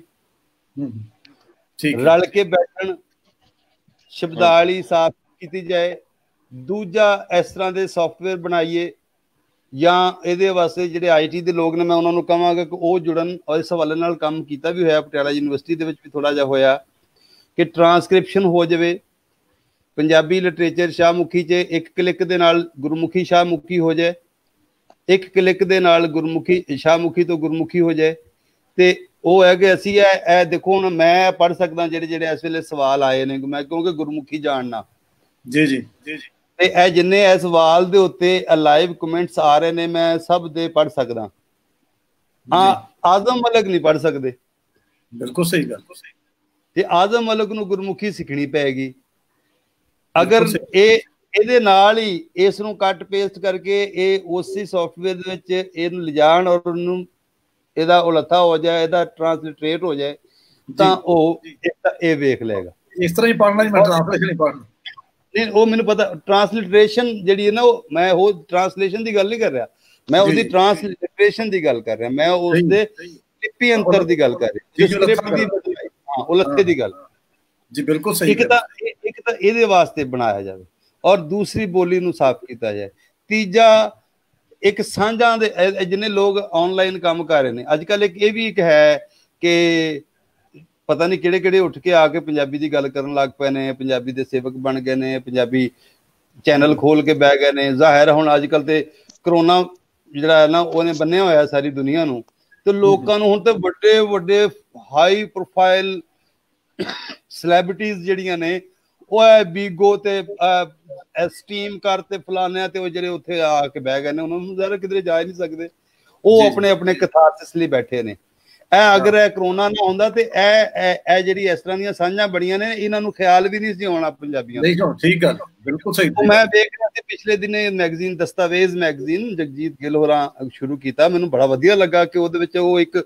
ਰਲ ਕੇ ਬੈਠਣ, ਸ਼ਬਦਾਵਲੀ ਸਾਫ਼ ਕੀਤੀ ਜਾਏ। ਦੂਜਾ, ਇਸ ਤਰ੍ਹਾਂ ਦੇ ਸੌਫਟਵੇਅਰ ਬਣਾਈਏ ਜਾਂ ਇਹਦੇ ਵਾਸਤੇ ਜਿਹੜੇ IT ਦੇ ਲੋਕ ਨੇ, ਮੈਂ ਉਹਨਾਂ ਨੂੰ ਕਹਾਂਗਾ ਕਿ ਉਹ ਜੁੜਨ। ਔਰ ਇਸ ਹਵਾਲੇ ਨਾਲ ਕੰਮ ਕੀਤਾ ਵੀ ਹੋਇਆ, ਪਟਿਆਲਾ ਯੂਨੀਵਰਸਿਟੀ ਦੇ ਵਿੱਚ ਵੀ ਥੋੜ੍ਹਾ ਜਿਹਾ ਹੋਇਆ ਕਿ ਟਰਾਂਸਕ੍ਰਿਪਸ਼ਨ ਹੋ ਜਾਵੇ ਪੰਜਾਬੀ ਲਿਟਰੇਚਰ ਸ਼ਾਹਮੁਖੀ 'ਚ। ਇੱਕ ਕਲਿੱਕ ਦੇ ਨਾਲ ਗੁਰਮੁਖੀ ਸ਼ਾਹਮੁਖੀ ਹੋ ਜਾਏ, ਇੱਕ ਕਲਿੱਕ ਦੇ ਨਾਲ ਗੁਰਮੁਖੀ ਸ਼ਾਹਮੁਖੀ ਤੋਂ ਗੁਰਮੁਖੀ ਹੋ ਜਾਏ। ਤੇ ਉਹ ਹੈ ਕਿ ਅਸੀਂ ਇਹ ਦੇਖੋ, ਹੁਣ ਮੈਂ ਪੜ੍ਹ ਸਕਦਾ ਜਿਹੜੇ ਇਸ ਵੇਲੇ ਸਵਾਲ ਆਏ ਨੇ, ਮੈਂ ਕਿਉਂਕਿ ਗੁਰਮੁਖੀ ਜਾਣਨਾ ਜੀ। ਤੇ ਇਹ ਜਿੰਨੇ ਇਸ ਸਵਾਲ ਦੇ ਉੱਤੇ ਲਾਈਵ ਕਮੈਂਟਸ ਆ ਰਹੇ ਨੇ, ਮੈਂ ਸਭ ਦੇ ਪੜ੍ਹ ਸਕਦਾ ਹਾਂ। ਆਜ਼ਮ ਮਲਕ ਨਹੀਂ ਪੜ੍ਹ ਸਕਦੇ। ਬਿਲਕੁਲ ਸਹੀ ਗੱਲ। ਤੇ ਆਜ਼ਮ ਮਲਕ ਨੂੰ ਗੁਰਮੁਖੀ ਸਿੱਖਣੀ ਪਏਗੀ। ਅਗਰ ਇਹ ਇਹਦੇ ਨਾਲ ਹੀ ਇਸ ਨੂੰ ਕੱਟ ਪੇਸਟ ਕਰਕੇ ਇਹ ਉਸੇ ਸੌਫਟਵੇਅਰ ਦੇ ਵਿੱਚ ਇਹਨੂੰ ਲਿਜਾਣ ਔਰ ਉਹਨੂੰ ਇਹਦਾ ਉਲੱਥਾ ਹੋ ਜਾਏ, ਇਹਦਾ ਟ੍ਰਾਂਸਲਿਟਰੇਟ ਹੋ ਜਾਏ, ਤਾਂ ਉਹ ਇਹ ਵੇਖ ਲਏਗਾ। ਇਸ ਤਰ੍ਹਾਂ ਹੀ ਪੜ੍ਹਨਾ, ਮੈਂ ਟ੍ਰਾਂਸਲੇਸ਼ਨ ਹੀ ਪੜ੍ਹਨਾ ਨਹੀਂ, ਉਹ ਮੈਨੂੰ ਪਤਾ ਟ੍ਰਾਂਸਲਿਟਰੇਸ਼ਨ ਜਿਹੜੀ ਹੈ ਨਾ, ਉਹ ਮੈਂ ਉਹ ਟ੍ਰਾਂਸਲੇਸ਼ਨ ਦੀ ਗੱਲ ਨਹੀਂ ਕਰ ਰਿਹਾ, ਮੈਂ ਉਹਦੀ ਟ੍ਰਾਂਸਲਿਟਰੇਸ਼ਨ ਦੀ ਗੱਲ ਕਰ ਰਿਹਾ, ਮੈਂ ਉਸਦੇ ਲਿਪੀ ਅੰਤਰ ਦੀ ਗੱਲ ਕਰ ਰਿਹਾ, ਉਲੱਥੇ ਦੀ ਗੱਲ ਜੀ। ਬਿਲਕੁਲ ਸਹੀ। ਇੱਕ ਤਾਂ ਇਹਦੇ ਵਾਸਤੇ ਬਣਾਇਆ ਜਾਵੇ ਔਰ ਦੂਸਰੀ ਬੋਲੀ ਨੂੰ ਸਾਫ਼ ਕੀਤਾ ਜਾਏ। ਤੀਜਾ, ਇੱਕ ਸਾਂਝਾਂ ਦੇ ਜਿੰਨੇ ਲੋਕ ਆਨਲਾਈਨ ਕੰਮ ਕਰ ਰਹੇ ਨੇ ਅੱਜ ਕੱਲ੍ਹ, ਇਹ ਵੀ ਇੱਕ ਹੈ ਕਿ ਪਤਾ ਨਹੀਂ ਕਿਹੜੇ ਉੱਠ ਕੇ ਆ ਕੇ ਪੰਜਾਬੀ ਦੀ ਗੱਲ ਕਰਨ ਲੱਗ ਪਏ ਨੇ, ਪੰਜਾਬੀ ਦੇ ਸੇਵਕ ਬਣ ਗਏ ਨੇ, ਪੰਜਾਬੀ ਚੈਨਲ ਖੋਲ ਕੇ ਬਹਿ ਗਏ ਨੇ। ਜ਼ਾਹਿਰ ਹੁਣ ਅੱਜ ਕੱਲ੍ਹ ਤੇ ਕਰੋਨਾ ਜਿਹੜਾ ਹੈ ਨਾ, ਉਹਨੇ ਬੰਨਿਆ ਹੋਇਆ ਸਾਰੀ ਦੁਨੀਆ ਨੂੰ, ਤੇ ਲੋਕਾਂ ਨੂੰ ਹੁਣ ਤੇ ਵੱਡੇ ਹਾਈ ਪ੍ਰੋਫਾਈਲ ਸੈਲੈਬ੍ਰਿਟੀਜ਼ ਜਿਹੜੀਆਂ ਨੇ, ਉਹ ਬੀਗੋ ਤੇ ਸਟੀਮ ਕਰ ਤੇ ਫਲਾਨਿਆਂ ਤੇ ਉਹ ਜਿਹੜੇ ਉੱਥੇ ਆ ਕੇ ਬਹਿ ਗਏ ਨੇ, ਉਹਨਾਂ ਨੂੰ ਜ਼ਰਾ ਕਿਧਰੇ ਜਾ ਨਹੀਂ ਸਕਦੇ, ਉਹ ਆਪਣੇ ਕਥਾਰਸਿਸ ਲਈ ਬੈਠੇ ਨੇ। ਅਗਰ ਇਹ ਕਰੋਨਾ ਨਾ ਹੁੰਦਾ ਤੇ ਇਹ ਜਿਹੜੀ ਇਸ ਤਰ੍ਹਾਂ ਦੀਆਂ ਸਾਂਝਾਂ ਬੜੀਆਂ ਨੇ, ਇਹਨਾਂ ਨੂੰ ਖਿਆਲ ਵੀ ਨਹੀਂ ਸੀ ਆਉਣਾ ਪੰਜਾਬੀਆਂ ਨੂੰ। ਠੀਕ ਗੱਲ, ਬਿਲਕੁਲ ਸਹੀ। ਮੈਂ ਦੇਖ ਰਿਹਾ ਸੀ ਪਿਛਲੇ ਦਿਨੇ ਮੈਗਜ਼ੀਨ ਦਸਤਾਵੇਜ਼ ਮੈਗਜ਼ੀਨ ਜਗਜੀਤ ਗਿੱਲ ਹੋਰਾਂ ਸ਼ੁਰੂ ਕੀਤਾ, ਮੈਨੂੰ ਬੜਾ ਵਧੀਆ ਲੱਗਾ ਕਿ ਉਹਦੇ ਵਿੱਚ ਉਹ ਇੱਕ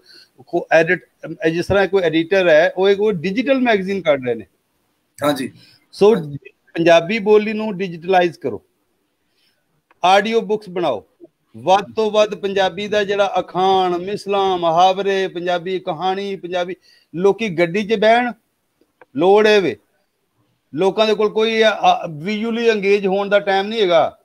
ਜਿਸ ਤਰ੍ਹਾਂ ਕੋਈ ਐਡੀਟਰ ਹੈ, ਉਹ ਡਿਜੀਟਲ ਮੈਗਜ਼ੀਨ ਕੱਢ ਰਹੇ ਨੇ। ਹਾਂਜੀ। ਸੋ ਪੰਜਾਬੀ ਬੋਲੀ ਨੂੰ ਡਿਜੀਟਲਾਈਜ਼ ਕਰੋ, ਆਡੀਓ ਬੁੱਕਸ ਬਣਾਓ, ਵੱਧ ਤੋਂ ਵੱਧ ਪੰਜਾਬੀ ਦਾ ਜਿਹੜਾ ਅਖਾਣ, ਮਿਸਲਾਂ, ਮੁਹਾਵਰੇ, ਪੰਜਾਬੀ ਕਹਾਣੀ, ਪੰਜਾਬੀ ਲੋਕੀ ਗੱਡੀ 'ਚ ਬਹਿਣ, ਲੋੜ ਹੈ ਵੇ, ਲੋਕਾਂ ਦੇ ਕੋਲ ਕੋਈ ਵਿਜ਼ੂਅਲੀ ਅੰਗੇਜ ਹੋਣ ਦਾ ਟਾਈਮ ਨਹੀਂ ਹੈਗਾ।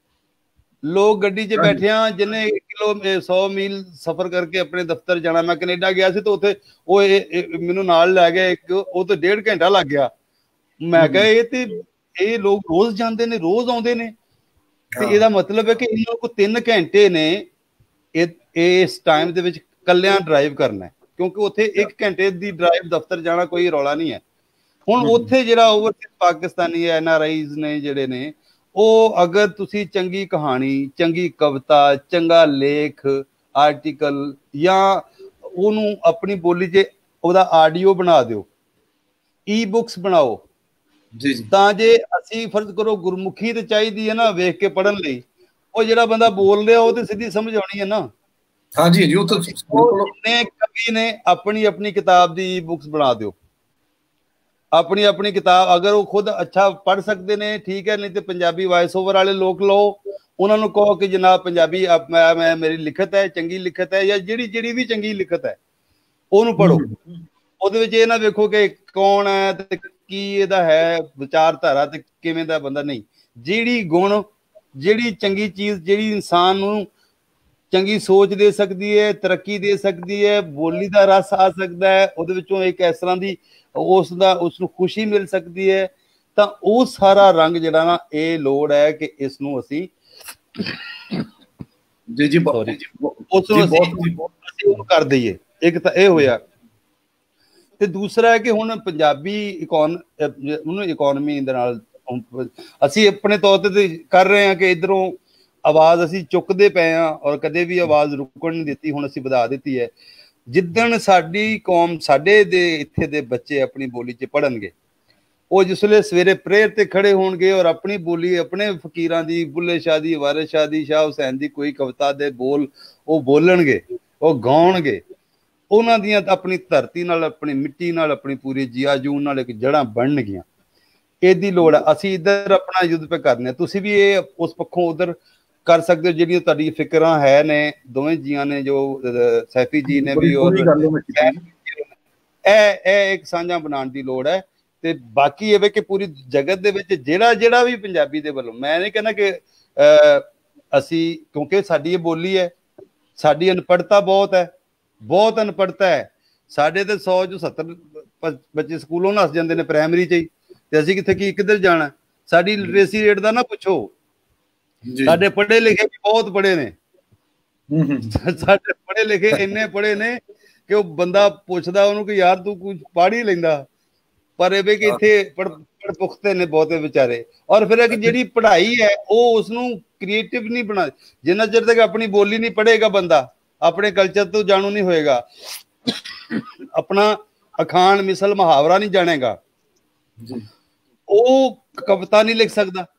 ਲੋਕ ਗੱਡੀ 'ਚ ਬੈਠਿਆ, ਜਿੰਨੇ 100 ਮੀਲ ਸਫ਼ਰ ਕਰਕੇ ਆਪਣੇ ਦਫ਼ਤਰ ਜਾਣਾ। ਮੈਂ ਕੈਨੇਡਾ ਗਿਆ ਸੀ ਤੇ ਉੱਥੇ ਉਹ ਮੈਨੂੰ ਨਾਲ ਲੈ ਗਿਆ, ਉਹ ਤੇ 1.5 ਘੰਟਾ ਲੱਗ ਗਿਆ। ਮੈਂ ਕਿਹਾ ਇਹ ਲੋਕ ਰੋਜ਼ ਜਾਂਦੇ ਨੇ, ਰੋਜ਼ ਆਉਂਦੇ ਨੇ, ਤੇ ਇਹਦਾ ਮਤਲਬ ਹੈ ਕਿ ਇਹਨਾਂ ਕੋਲ 3 ਘੰਟੇ ਨੇ ਇਸ ਟਾਈਮ ਦੇ ਵਿੱਚ ਕੱਲਿਆਂ ਡਰਾਈਵ ਕਰਨਾ, ਕਿਉਂਕਿ ਉੱਥੇ 1 ਘੰਟੇ ਦੀ ਡਰਾਈਵ ਦਫ਼ਤਰ ਜਾਣਾ ਕੋਈ ਰੌਲਾ ਨਹੀਂ ਹੈ। ਹੁਣ ਉੱਥੇ ਜਿਹੜਾ ਓਵਰਸੀਜ਼ ਪਾਕਿਸਤਾਨੀ NRIs ਨੇ ਜਿਹੜੇ ਨੇ, ਉਹ ਅਗਰ ਤੁਸੀਂ ਚੰਗੀ ਕਹਾਣੀ, ਚੰਗੀ ਕਵਿਤਾ, ਚੰਗਾ ਲੇਖ, ਆਰਟੀਕਲ, ਜਾਂ ਉਹਨੂੰ ਆਪਣੀ ਬੋਲੀ 'ਚ ਉਹਦਾ ਆਡੀਓ ਬਣਾ ਦਿਓ, ਈ ਬੁੱਕਸ ਬਣਾਓ, ਤਾਂ ਜੇ ਅਸੀਂ ਫਰਜ਼ ਕਰੋ ਗੁਰਮੁਖੀ ਤੇ ਚਾਹੀਦੀ ਹੈ ਨਾ ਵੇਖ ਕੇ ਪੜ੍ਹਨ ਲਈ, ਉਹ ਜਿਹੜਾ ਬੰਦਾ ਬੋਲ ਰਿਹਾ ਉਹ ਤੇ ਸਿੱਧੀ ਸਮਝ ਆਉਣੀ ਹੈ ਨਾ। ਹਾਂਜੀ ਜੀ। ਉਹ ਜਿੰਨੇ ਕਵੀ ਨੇ ਆਪਣੀ ਕਿਤਾਬ ਦੀ ਈ ਬੁੱਕਸ ਬਣਾ ਦਿਓ, ਆਪਣੀ ਕਿਤਾਬ। ਅਗਰ ਉਹ ਖੁਦ ਅੱਛਾ ਪੜ੍ਹ ਸਕਦੇ ਨੇ ਠੀਕ ਹੈ, ਨਹੀਂ ਤੇ ਪੰਜਾਬੀ ਵਾਇਸ ਓਵਰ ਵਾਲੇ ਲੋਕ ਲਓ, ਉਹਨਾਂ ਨੂੰ ਕਹੋ ਕਿ ਜਨਾਬ ਪੰਜਾਬੀ ਮੈਂ ਮੇਰੀ ਲਿਖਤ ਹੈ, ਚੰਗੀ ਲਿਖਤ ਹੈ, ਜਾਂ ਜਿਹੜੀ ਵੀ ਚੰਗੀ ਲਿਖਤ ਹੈ ਉਹਨੂੰ ਪੜ੍ਹੋ। ਉਹਦੇ ਵਿੱਚ ਇਹ ਨਾ ਵੇਖੋ ਕਿ ਕੌਣ ਹੈ ਤੇ ਕੀ ਇਹਦਾ ਹੈ ਵਿਚਾਰਧਾਰਾ ਤੇ ਕਿਵੇਂ ਦਾ ਬੰਦਾ, ਨਹੀਂ, ਜਿਹੜੀ ਗੁਣ, ਜਿਹੜੀ ਚੰਗੀ ਚੀਜ਼, ਜਿਹੜੀ ਇਨਸਾਨ ਨੂੰ ਚੰਗੀ ਸੋਚ ਦੇ ਸਕਦੀ ਹੈ, ਤਰੱਕੀ ਦੇ ਸਕਦੀ ਹੈ, ਬੋਲੀ ਦਾ ਰਸ ਆ ਸਕਦਾ ਹੈ, ਉਹਦੇ ਵਿੱਚੋਂ ਇੱਕ ਇਸ ਤਰ੍ਹਾਂ ਦੀ ਉਸ ਨੂੰ ਖੁਸ਼ੀ ਮਿਲ ਸਕਦੀ ਹੈ, ਤਾਂ ਉਹ ਸਾਰਾ ਰੰਗ ਜਿਹੜਾ ਨਾ, ਇਹ ਲੋੜ ਹੈ ਕਿ ਇਸ ਨੂੰ ਅਸੀਂ ਉਸ ਕਰ ਦਈਏ। ਇੱਕ ਤਾਂ ਇਹ ਹੋਇਆ, ਤੇ ਦੂਸਰਾ ਹੈ ਕਿ ਹੁਣ ਪੰਜਾਬੀ ਇਕੋਨਮੀ ਦੇ ਨਾਲ ਅਸੀਂ ਆਪਣੇ ਤੌਰ ਤੇ ਕਰ ਰਹੇ ਹਾਂ ਕਿ ਇੱਧਰੋਂ ਆਵਾਜ਼ ਅਸੀਂ ਚੁੱਕਦੇ ਪਏ ਹਾਂ, ਔਰ ਕਦੇ ਵੀ ਆਵਾਜ਼ ਰੁਕਣ ਨਹੀਂ ਦਿੱਤੀ, ਹੁਣ ਅਸੀਂ ਵਧਾ ਦਿੱਤੀ ਹੈ। ਜਿੱਦਣ ਸਾਡੀ ਕੌਮ, ਸਾਡੇ ਦੇ ਇੱਥੇ ਦੇ ਬੱਚੇ ਆਪਣੀ ਬੋਲੀ 'ਚ ਪੜ੍ਹਨਗੇ, ਉਹ ਜਿਸ ਵੇਲੇ ਸਵੇਰੇ ਪ੍ਰੇਅਰ ਤੇ ਖੜੇ ਹੋਣਗੇ ਔਰ ਆਪਣੀ ਬੋਲੀ, ਆਪਣੇ ਫਕੀਰਾਂ ਦੀ, ਬੁੱਲੇ ਸ਼ਾਹ ਦੀ, ਵਾਰਿਸ ਸ਼ਾਹ ਦੀ, ਸ਼ਾਹ ਹੁਸੈਨ ਦੀ ਕੋਈ ਕਵਿਤਾ ਦੇ ਬੋਲ ਉਹ ਬੋਲਣਗੇ, ਉਹ ਗਾਉਣਗੇ, ਉਹਨਾਂ ਦੀਆਂ ਆਪਣੀ ਧਰਤੀ ਨਾਲ, ਆਪਣੀ ਮਿੱਟੀ ਨਾਲ, ਆਪਣੀ ਪੂਰੀ ਜੀਆ ਜੂਨ ਨਾਲ ਇੱਕ ਜੜ੍ਹਾਂ ਬਣਨਗੀਆਂ। ਇਹਦੀ ਲੋੜ ਹੈ। ਅਸੀਂ ਇੱਧਰ ਆਪਣਾ ਯੁੱਧ ਪੇ ਕਰਨੇ, ਤੁਸੀਂ ਵੀ ਇਹ ਉਸ ਪੱਖੋਂ ਉਧਰ ਕਰ ਸਕਦੇ ਹੋ, ਜਿਹੜੀਆਂ ਤੁਹਾਡੀ ਫਿਕਰਾਂ ਹੈ ਨੇ, ਦੋਵੇਂ ਜੀਆਂ ਨੇ, ਜੋ ਸੈਫੀ ਜੀ ਨੇ ਵੀ, ਔਰ ਇਹ ਇੱਕ ਸਾਂਝਾ ਬਣਾਉਣ ਦੀ ਲੋੜ ਹੈ। ਤੇ ਬਾਕੀ ਇਹ ਵੇ ਕਿ ਪੂਰੀ ਜਗਤ ਦੇ ਵਿੱਚ ਜਿਹੜਾ ਵੀ ਪੰਜਾਬੀ ਦੇ ਵੱਲੋਂ, ਮੈਂ ਨਹੀਂ ਕਹਿੰਦਾ ਕਿ ਅਸੀਂ, ਕਿਉਂਕਿ ਸਾਡੀ ਇਹ ਬੋਲੀ ਹੈ, ਸਾਡੀ ਅਨਪੜ੍ਹਤਾ ਬਹੁਤ ਅਨਪੜ੍ਹਤਾ ਹੈ। ਸਾਡੇ ਤੇ 100 ਚੋਂ 70 ਬੱਚੇ ਸਕੂਲੋਂ ਨੱਸ ਜਾਂਦੇ ਨੇ ਪ੍ਰਾਇਮਰੀ 'ਚ ਹੀ, ਤੇ ਅਸੀਂ ਕਿੱਧਰ ਜਾਣਾ। ਸਾਡੀ ਲਿਟਰੇਸੀ ਰੇਟ ਦਾ ਨਾ ਪੁੱਛੋ, ਸਾਡੇ ਪੜ੍ਹੇ ਲਿਖੇ ਵੀ ਬਹੁਤ ਪੜ੍ਹੇ ਨੇ, ਸਾਡੇ ਪੜ੍ਹੇ ਲਿਖੇ ਇੰਨੇ ਪੜ੍ਹੇ ਨੇ ਕਿ ਉਹ ਬੰਦਾ ਪੁੱਛਦਾ ਉਹਨੂੰ ਕਿ ਯਾਰ ਤੂੰ ਕੁਝ ਪੜ੍ਹ ਹੀ ਲੈਂਦਾ, ਪਰ ਇਹ ਵੀ ਕਿ ਇੱਥੇ ਪੜ੍ਹ ਪੁਖਤੇ ਨੇ ਬਹੁਤੇ ਵਿਚਾਰੇ। ਔਰ ਫਿਰ ਕਿ ਜਿਹੜੀ ਪੜ੍ਹਾਈ ਹੈ ਉਹ ਉਸਨੂੰ ਕ੍ਰੀਏਟਿਵ ਨਹੀਂ ਬਣਾ, ਜਿੰਨਾ ਚਿਰ ਤੱਕ ਆਪਣੀ ਬੋਲੀ ਨਹੀਂ ਪੜ੍ਹੇਗਾ ਬੰਦਾ, ਆਪਣੇ ਕਲਚਰ ਤੋਂ ਜਾਣੂ ਨਹੀਂ ਹੋਏਗਾ, ਆਪਣਾ ਅਖਾਣ, ਮਿਸਲ, ਮੁਹਾਵਰਾ ਨਹੀਂ ਜਾਣੇਗਾ, ਉਹ ਕਵਿਤਾ ਨਹੀਂ ਲਿਖ ਸਕਦਾ,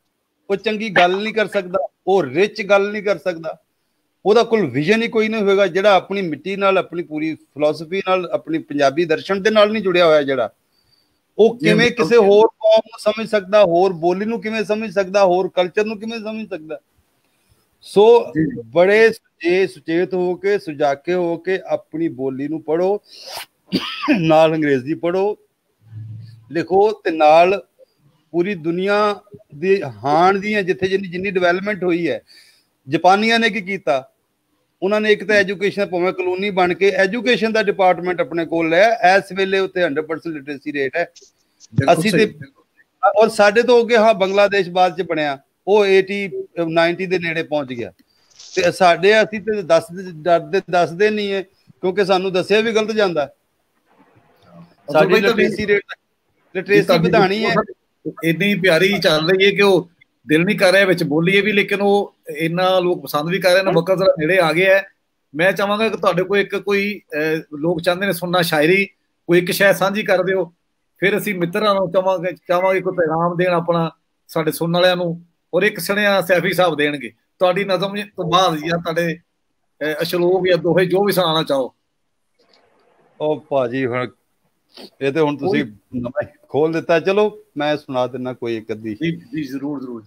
ਉਹ ਚੰਗੀ ਗੱਲ ਨਹੀਂ ਕਰ ਸਕਦਾ, ਉਹ ਰਿਚ ਗੱਲ ਨਹੀਂ ਕਰ ਸਕਦਾ, ਉਹਦਾ ਕੋਲ ਵਿਜ਼ਨ ਹੀ ਕੋਈ ਨਹੀਂ ਹੋਏਗਾ, ਜਿਹੜਾ ਆਪਣੀ ਮਿੱਟੀ ਨਾਲ, ਆਪਣੀ ਪੂਰੀ ਫਿਲਾਸਫੀ ਨਾਲ, ਆਪਣੀ ਪੰਜਾਬੀ ਦਰਸ਼ਨ ਦੇ ਨਾਲ ਨਹੀਂ ਜੁੜਿਆ ਹੋਇਆ, ਜਿਹੜਾ ਉਹ ਕਿਵੇਂ ਕਿਸੇ ਹੋਰ ਕੌਮ ਨੂੰ ਸਮਝ ਸਕਦਾ, ਹੋਰ ਬੋਲੀ ਨੂੰ ਕਿਵੇਂ ਸਮਝ ਸਕਦਾ, ਹੋਰ ਕਲਚਰ ਨੂੰ ਕਿਵੇਂ ਸਮਝ ਸਕਦਾ। ਸੋ ਬੜੇ ਸੁਚੇਤ ਹੋ ਕੇ, ਸੁਜਾਕੇ ਹੋ ਕੇ ਆਪਣੀ ਬੋਲੀ ਨੂੰ ਪੜ੍ਹੋ, ਨਾਲ ਅੰਗਰੇਜ਼ੀ ਪੜ੍ਹੋ, ਲਿਖੋ, ਤੇ ਨਾਲ ਪੂਰੀ ਦੁਨੀਆ ਦੀ ਹਾਣ ਦੀਆਂ ਜਿੱਥੇ ਜਿੰਨੀ ਡਿਵੈਲਪਮੈਂਟ ਹੋਈ ਹੈ। ਜਾਪਾਨੀਆਂ ਨੇ ਕੀ ਕੀਤਾ, ਉਹਨਾਂ ਨੇ ਇੱਕ ਤਾਂ ਐਜੂਕੇਸ਼ਨ ਭਾਵੇਂ ਕਲੋਨੀ ਬਣ ਕੇ ਐਜੂਕੇਸ਼ਨ ਦਾ ਡਿਪਾਰਟਮੈਂਟ ਆਪਣੇ ਕੋਲ ਲਿਆ। ਇਸ ਵੇਲੇ ਉੱਥੇ 100% ਲਿਟਰੇਸੀ ਰੇਟ ਹੈ। ਅਸੀਂ ਤੇ ਔਰ ਸਾਡੇ ਤੋਂ ਅੱਗੇ ਹਾਂ ਬੰਗਲਾਦੇਸ਼ ਬਾਅਦ ਚ ਬਣਿਆ, ਉਹ 80-90 ਦੇ ਨੇੜੇ ਪਹੁੰਚ ਗਿਆ, ਤੇ ਸਾਡੇ ਅਸੀਂ ਤੇ ਦੱਸਦੇ ਨਹੀਂ ਹੈ, ਕਿਉਂਕਿ ਸਾਨੂੰ ਦੱਸਿਆ ਵੀ ਗਲਤ ਜਾਂਦਾ। ਸਾਡੀ ਲਿਟਰੇਸੀ ਵਧਾਣੀ ਹੈ, ਇੰਨੀ ਪਿਆਰੀ ਚੱਲ ਰਹੀ ਹੈ ਕਿ ਉਹ ਦਿਲ ਨਹੀਂ ਕਰ ਰਿਹਾ ਵਿੱਚ ਬੋਲੀਏ ਵੀ, ਲੇਕਿਨ ਉਹ ਇੰਨਾ ਲੋਕ ਪਸੰਦ ਵੀ ਕਰ ਰਹੇ ਨੇ। ਮੌਕਾ ਜ਼ਰਾ ਨੇੜੇ ਆ ਗਿਆ ਹੈ। ਮੈਂ ਚਾਹਾਂਗਾ ਕਿ ਤੁਹਾਡੇ ਕੋਲ ਕੋਈ ਲੋਕ ਚਾਹੁੰਦੇ ਨੇ ਸੁਣਨਾ ਸ਼ਾਇਰੀ, ਕੋਈ ਇੱਕ ਸ਼ਾਇਰ ਸਾਂਝੀ ਕਰ ਦਿਓ, ਫਿਰ ਅਸੀਂ ਮਿੱਤਰਾਂ ਨੂੰ ਚਾਹਾਂਗੇ ਕੋਈ ਪੈਗਾਮ ਦੇਣ ਆਪਣਾ ਸਾਡੇ ਸੁਣਨ ਵਾਲਿਆਂ ਨੂੰ, ਔਰ ਇੱਕ ਸੁਣਿਆ ਸੈਫੀ ਸਾਹਿਬ ਦੇਣਗੇ ਤੁਹਾਡੀ ਨਜ਼ਮ ਤੋਂ ਬਾਅਦ ਜਾਂ ਤੁਹਾਡੇ ਅਸ਼ਲੋਕ ਜਾਂ ਦੋਹੇ ਜੋ ਵੀ ਸੁਣਾਉਣਾ ਚਾਹੋ। ਉਹ ਭਾਜੀ ਹੁਣ ਇਹ ਤੇ ਹੁਣ ਤੁਸੀਂ ਨਵਾਂ ਖੋਲ ਦਿੱਤਾ, ਚਲੋ ਮੈਂ ਸੁਣਾ ਦਿੰਦਾ ਕੋਈ ਇੱਕ ਅੱਧੀ। ਜੀ ਜ਼ਰੂਰ ਜ਼ਰੂਰ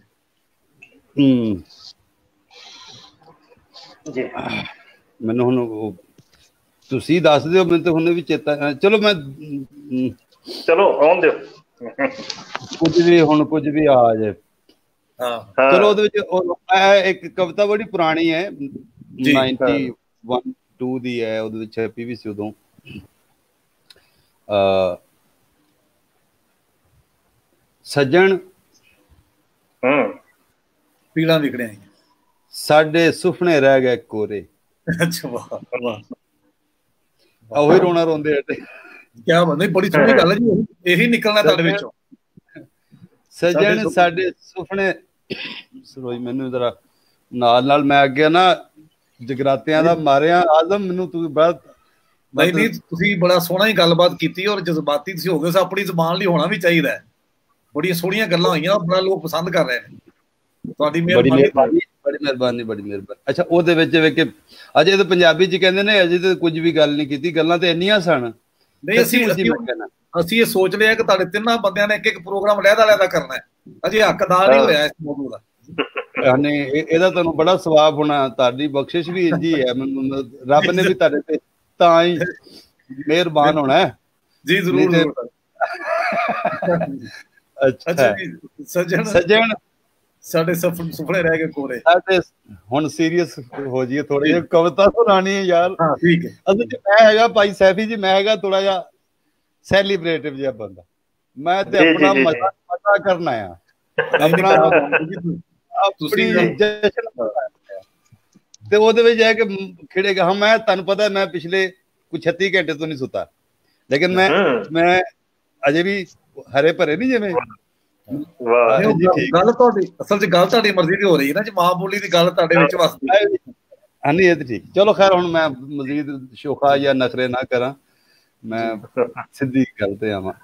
ਜੀ। ਮੈਨੂੰ ਹੁਣ ਤੁਸੀਂ ਦੱਸ ਦਿਓ, ਮੈਨੂੰ ਤਾਂ ਹੁਣ ਵੀ ਚੇਤਾ। ਚਲੋ ਮੈਂ ਆਉਣ ਦਿਓ, ਕੁਝ ਵੀ ਆ ਜਾਏ। ਚਲੋ ਉਹਦੇ ਵਿੱਚ ਇੱਕ ਕਵਿਤਾ ਬੜੀ ਪੁਰਾਣੀ ਹੈ, 91-2 ਦੀ ਹੈ, ਉਹਦੇ ਵਿੱਚ ਹੈਪੀ ਵੀ ਸੀ ਉਦੋਂ। ਸੱਜਣ ਪੀੜਾਂ ਵਿਗੜਿਆ, ਸਾਡੇ ਸੁਪਨੇ ਰਹਿ ਗਏ ਕੋਰੇ। ਅੱਛਾ, ਵਾਹ ਵਾਹ, ਉਹੀ ਰੋਣਾ ਰੋਂਦੇ ਆ। ਕਿਆ ਬੰਦੇ, ਬੜੀ ਸੋਹਣੀ ਗੱਲ ਹੈ ਜੀ, ਇਹੀ ਨਿਕਲਣਾ ਤੁਹਾਡੇ ਵਿੱਚੋਂ। ਸੱਜਣ ਸਾਡੇ ਸੁਪਨੇ, ਸਰੋਈ ਮੈਨੂੰ ਜਰਾ ਨਾਲ ਮੈਂ ਅੱਗੇ ਨਾ ਜਗਰਾਤਿਆਂ ਦਾ ਮਾਰਿਆ ਆਜ਼ਮ, ਮੈਨੂੰ ਤੂੰ ਬਾਤ ਨਹੀਂ ਤੁਸੀਂ ਬੜਾ ਸੋਹਣਾ ਹੀ ਗੱਲਬਾਤ ਕੀਤੀ, ਔਰ ਜਜ਼ਬਾਤੀ ਤੁਸੀਂ ਹੋ ਗਏ। ਆਪਣੀ ਜ਼ਬਾਨ ਲਈ ਹੋਣਾ ਵੀ ਚਾਹੀਦਾ ਹੈ। ਬੜੀਆਂ ਸੋਹਣੀਆਂ ਗੱਲਾਂ ਹੋਈਆਂ, ਬੜਾ ਲੋਕ ਪਸੰਦ ਕਰ ਰਹੇ ਨੇ। ਤੁਹਾਡੀ ਮਿਹਰਬਾਨੀ, ਬੜੀ ਮਿਹਰਬਾਨੀ। ਅੱਛਾ, ਉਹਦੇ ਵਿੱਚ ਵੇਖ ਕੇ ਅਜੇ ਤਾਂ ਪੰਜਾਬੀ ਚ ਕਹਿੰਦੇ ਨੇ ਅਜੇ ਤਾਂ ਕੁਝ ਵੀ ਗੱਲ ਨਹੀਂ ਕੀਤੀ, ਗੱਲਾਂ ਤੇ ਇੰਨੀਆਂ ਸਨ। ਨਹੀਂ ਅਸੀਂ ਇਹ ਸੋਚ ਲਿਆ ਕਿ ਤੁਹਾਡੇ ਤਿੰਨਾਂ ਬੰਦਿਆਂ ਨੇ ਇੱਕ ਪ੍ਰੋਗਰਾਮ ਲਹਿਦਾ ਕਰਨਾ ਹੈ, ਅਜੇ ਹੱਕਦਾਰ ਨਹੀਂ ਹੋਇਆ ਇਸ ਮੌਜੂਦ ਦਾ। ਇਹਦਾ ਤੁਹਾਨੂੰ ਬੜਾ ਸਵਾਬ ਹੋਣਾ, ਤੁਹਾਡੀ ਬਖਸ਼ਿਸ਼ ਵੀ ਇੰਜੀ ਹੈ, ਮੈਨੂੰ ਰੱਬ ਨੇ ਵੀ ਤੁਹਾਡੇ ਤੇ ਤਾਂ ਹੀ ਮਿਹਰਬਾਨ ਹੋਣਾ ਹੈ ਜੀ। ਜ਼ਰੂਰ। ਅੱਛਾ ਸੱਜਣ ਸਾਡੇ ਸੁਪਨੇ ਰਹਿ ਗਏ ਕੋਰੇ। ਹੁਣ ਸੀਰੀਅਸ ਹੋ ਜਾਈਏ, ਥੋੜੀ ਜਿਹੀ ਕਵਿਤਾ ਸੁਣਾਣੀ ਹੈ ਯਾਰ। ਠੀਕ ਹੈ। ਅਸਲ ਚ ਮੈਂ ਹੈਗਾ ਭਾਈ ਸੈਫੀ ਜੀ, ਮੈਂ ਹੈਗਾ ਥੋੜਾ ਜਿਹਾ ਸੈਲੀਬ੍ਰੇਟਿਵ ਜਿਹਾ ਬੰਦਾ, ਮੈਂ ਤੇ ਆਪਣਾ ਮਜ਼ਾ ਕਰਨਾ ਆ, ਆਪਣਾ ਆਪਣੀ ਜਸ਼ਨ। ਤੇ ਉਹਦੇ ਵਿੱਚ ਹੈ ਕਿ ਖਿੜੇਗਾ। ਹਾਂ, ਮੈਂ ਤੁਹਾਨੂੰ ਪਤਾ ਮੈਂ ਪਿਛਲੇ ਕੁਝ 36 ਘੰਟੇ ਤੋਂ ਨਹੀਂ ਸੁੱਤਾ, ਲੇਕਿਨ ਮੈਂ ਅਜੇ ਵੀ ਹਰੇ ਭਰੇ ਨਹੀਂ ਜਿਵੇਂ। ਗੱਲ ਤੁਹਾਡੀ ਅਸਲ ਚ ਗੱਲ ਤੁਹਾਡੀ ਮਰਜ਼ੀ ਦੀ ਹੋ ਰਹੀ ਹੈ ਨਾ, ਜੇ ਮਾਂ ਬੋਲੀ ਦੀ ਗੱਲ ਤੁਹਾਡੇ ਵਿੱਚ ਵਸਦੀ ਹੈ। ਹਾਂਜੀ, ਇਹ ਤਾਂ ਠੀਕ। ਚਲੋ ਖੈਰ, ਹੁਣ ਮੈਂ ਮਜ਼ੀਦ ਸ਼ੋਖਾ ਜਾਂ ਨਖਰੇ ਨਾ ਕਰਾਂ, ਮੈਂ ਸਿੱਧੀ ਗੱਲ ਤੇ ਆਵਾਂ।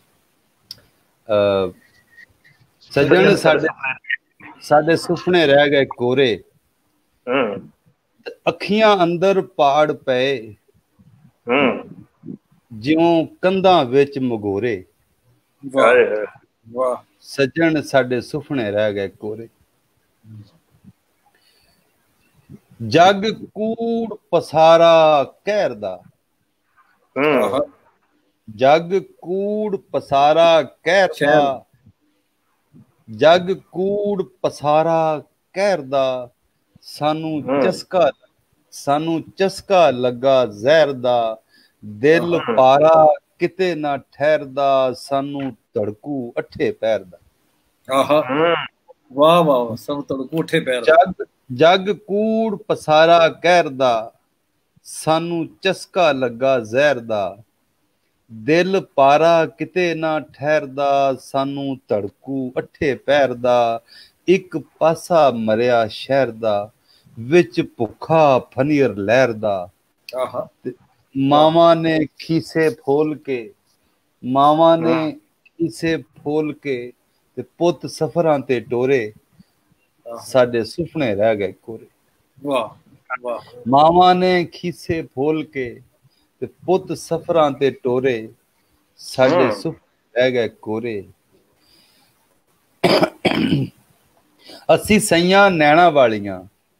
ਸੱਜਣ ਸਾਡੇ ਸੁਪਨੇ ਰਹਿ ਗਏ ਕੋਰੇ, ਅੱਖੀਆਂ ਅੰਦਰ ਪਾੜ ਪਏ, ਜਿਉਂ ਕੰਧਾਂ ਵਿੱਚ ਮਗੋਰੇ। ਵਾਹ। ਸੱਜਣ ਸਾਡੇ ਸੁਪਨੇ ਰਹਿ ਗਏ ਕੋਰੇ, ਜਗ ਕੂੜ ਪਸਾਰਾ ਕਹਿਰ ਦਾ, ਜਗ ਕੂੜ ਪਸਾਰਾ ਕਹਿਰ ਦਾ, ਜਗ ਕੂੜ ਪਸਾਰਾ ਕਹਿਰ ਦਾ, ਸਾਨੂੰ ਚਸਕਾ ਲੱਗਾ ਜ਼ਹਿਰ ਦਾ, ਦਿਲ ਪਾਰਾ ਕਿਤੇ ਨਾ ਠਹਿਰਦਾ, ਸਾਨੂੰ ਧੜਕੂ ਅੱਠੇ ਪੈਰ ਦਾ। ਵਾਹ ਵਾਹ, ਸਾਨੂੰ ਧੜਕੂ ਅੱਠੇ ਪੈਰ ਦਾ। ਜਗ ਕੂੜ ਪਸਾਰਾ ਕਹਿਰ ਦਾ, ਸਾਨੂੰ ਚਸਕਾ ਲੱਗਾ ਜ਼ਹਿਰ ਦਾ, ਦਿਲ ਪਾਰਾ ਕਿਤੇ ਨਾ ਠਹਿਰਦਾ, ਸਾਨੂੰ ਧੜਕੂ ਅੱਠੇ ਪੈਰ ਦਾ, ਇੱਕ ਪਾਸਾ ਮਰਿਆ ਸ਼ਹਿਰ ਦਾ, ਵਿੱਚ ਭੁੱਖਾ ਫਨੀਰ ਲਹਿਰ ਦਾ। ਮਾਵਾਂ ਨੇ ਖੀਸੇ ਫੋਲ ਕੇ, ਮਾਵਾਂ ਨੇ ਖੀਸੇ ਫੋਲ ਕੇ, ਤੇ ਪੁੱਤ ਸਫਰਾਂ ਤੇ ਟੋਰੇ, ਸਾਡੇ ਸੁਪਨੇ ਰਹਿ ਗਏ ਕੋਰੇ। ਵਾਹ ਵਾਹ। ਮਾਵਾਂ ਨੇ ਖੀਸੇ ਫੋਲ ਕੇ ਤੇ ਪੁੱਤ ਸਫਰਾਂ ਤੇ ਟੋਰੇ, ਸਾਡੇ ਸੁਪਨੇ ਰਹਿ ਗਏ ਕੋਰੇ। ਅਸੀਂ ਸਈਆਂ ਨੈਣਾ ਵਾਲੀਆਂ,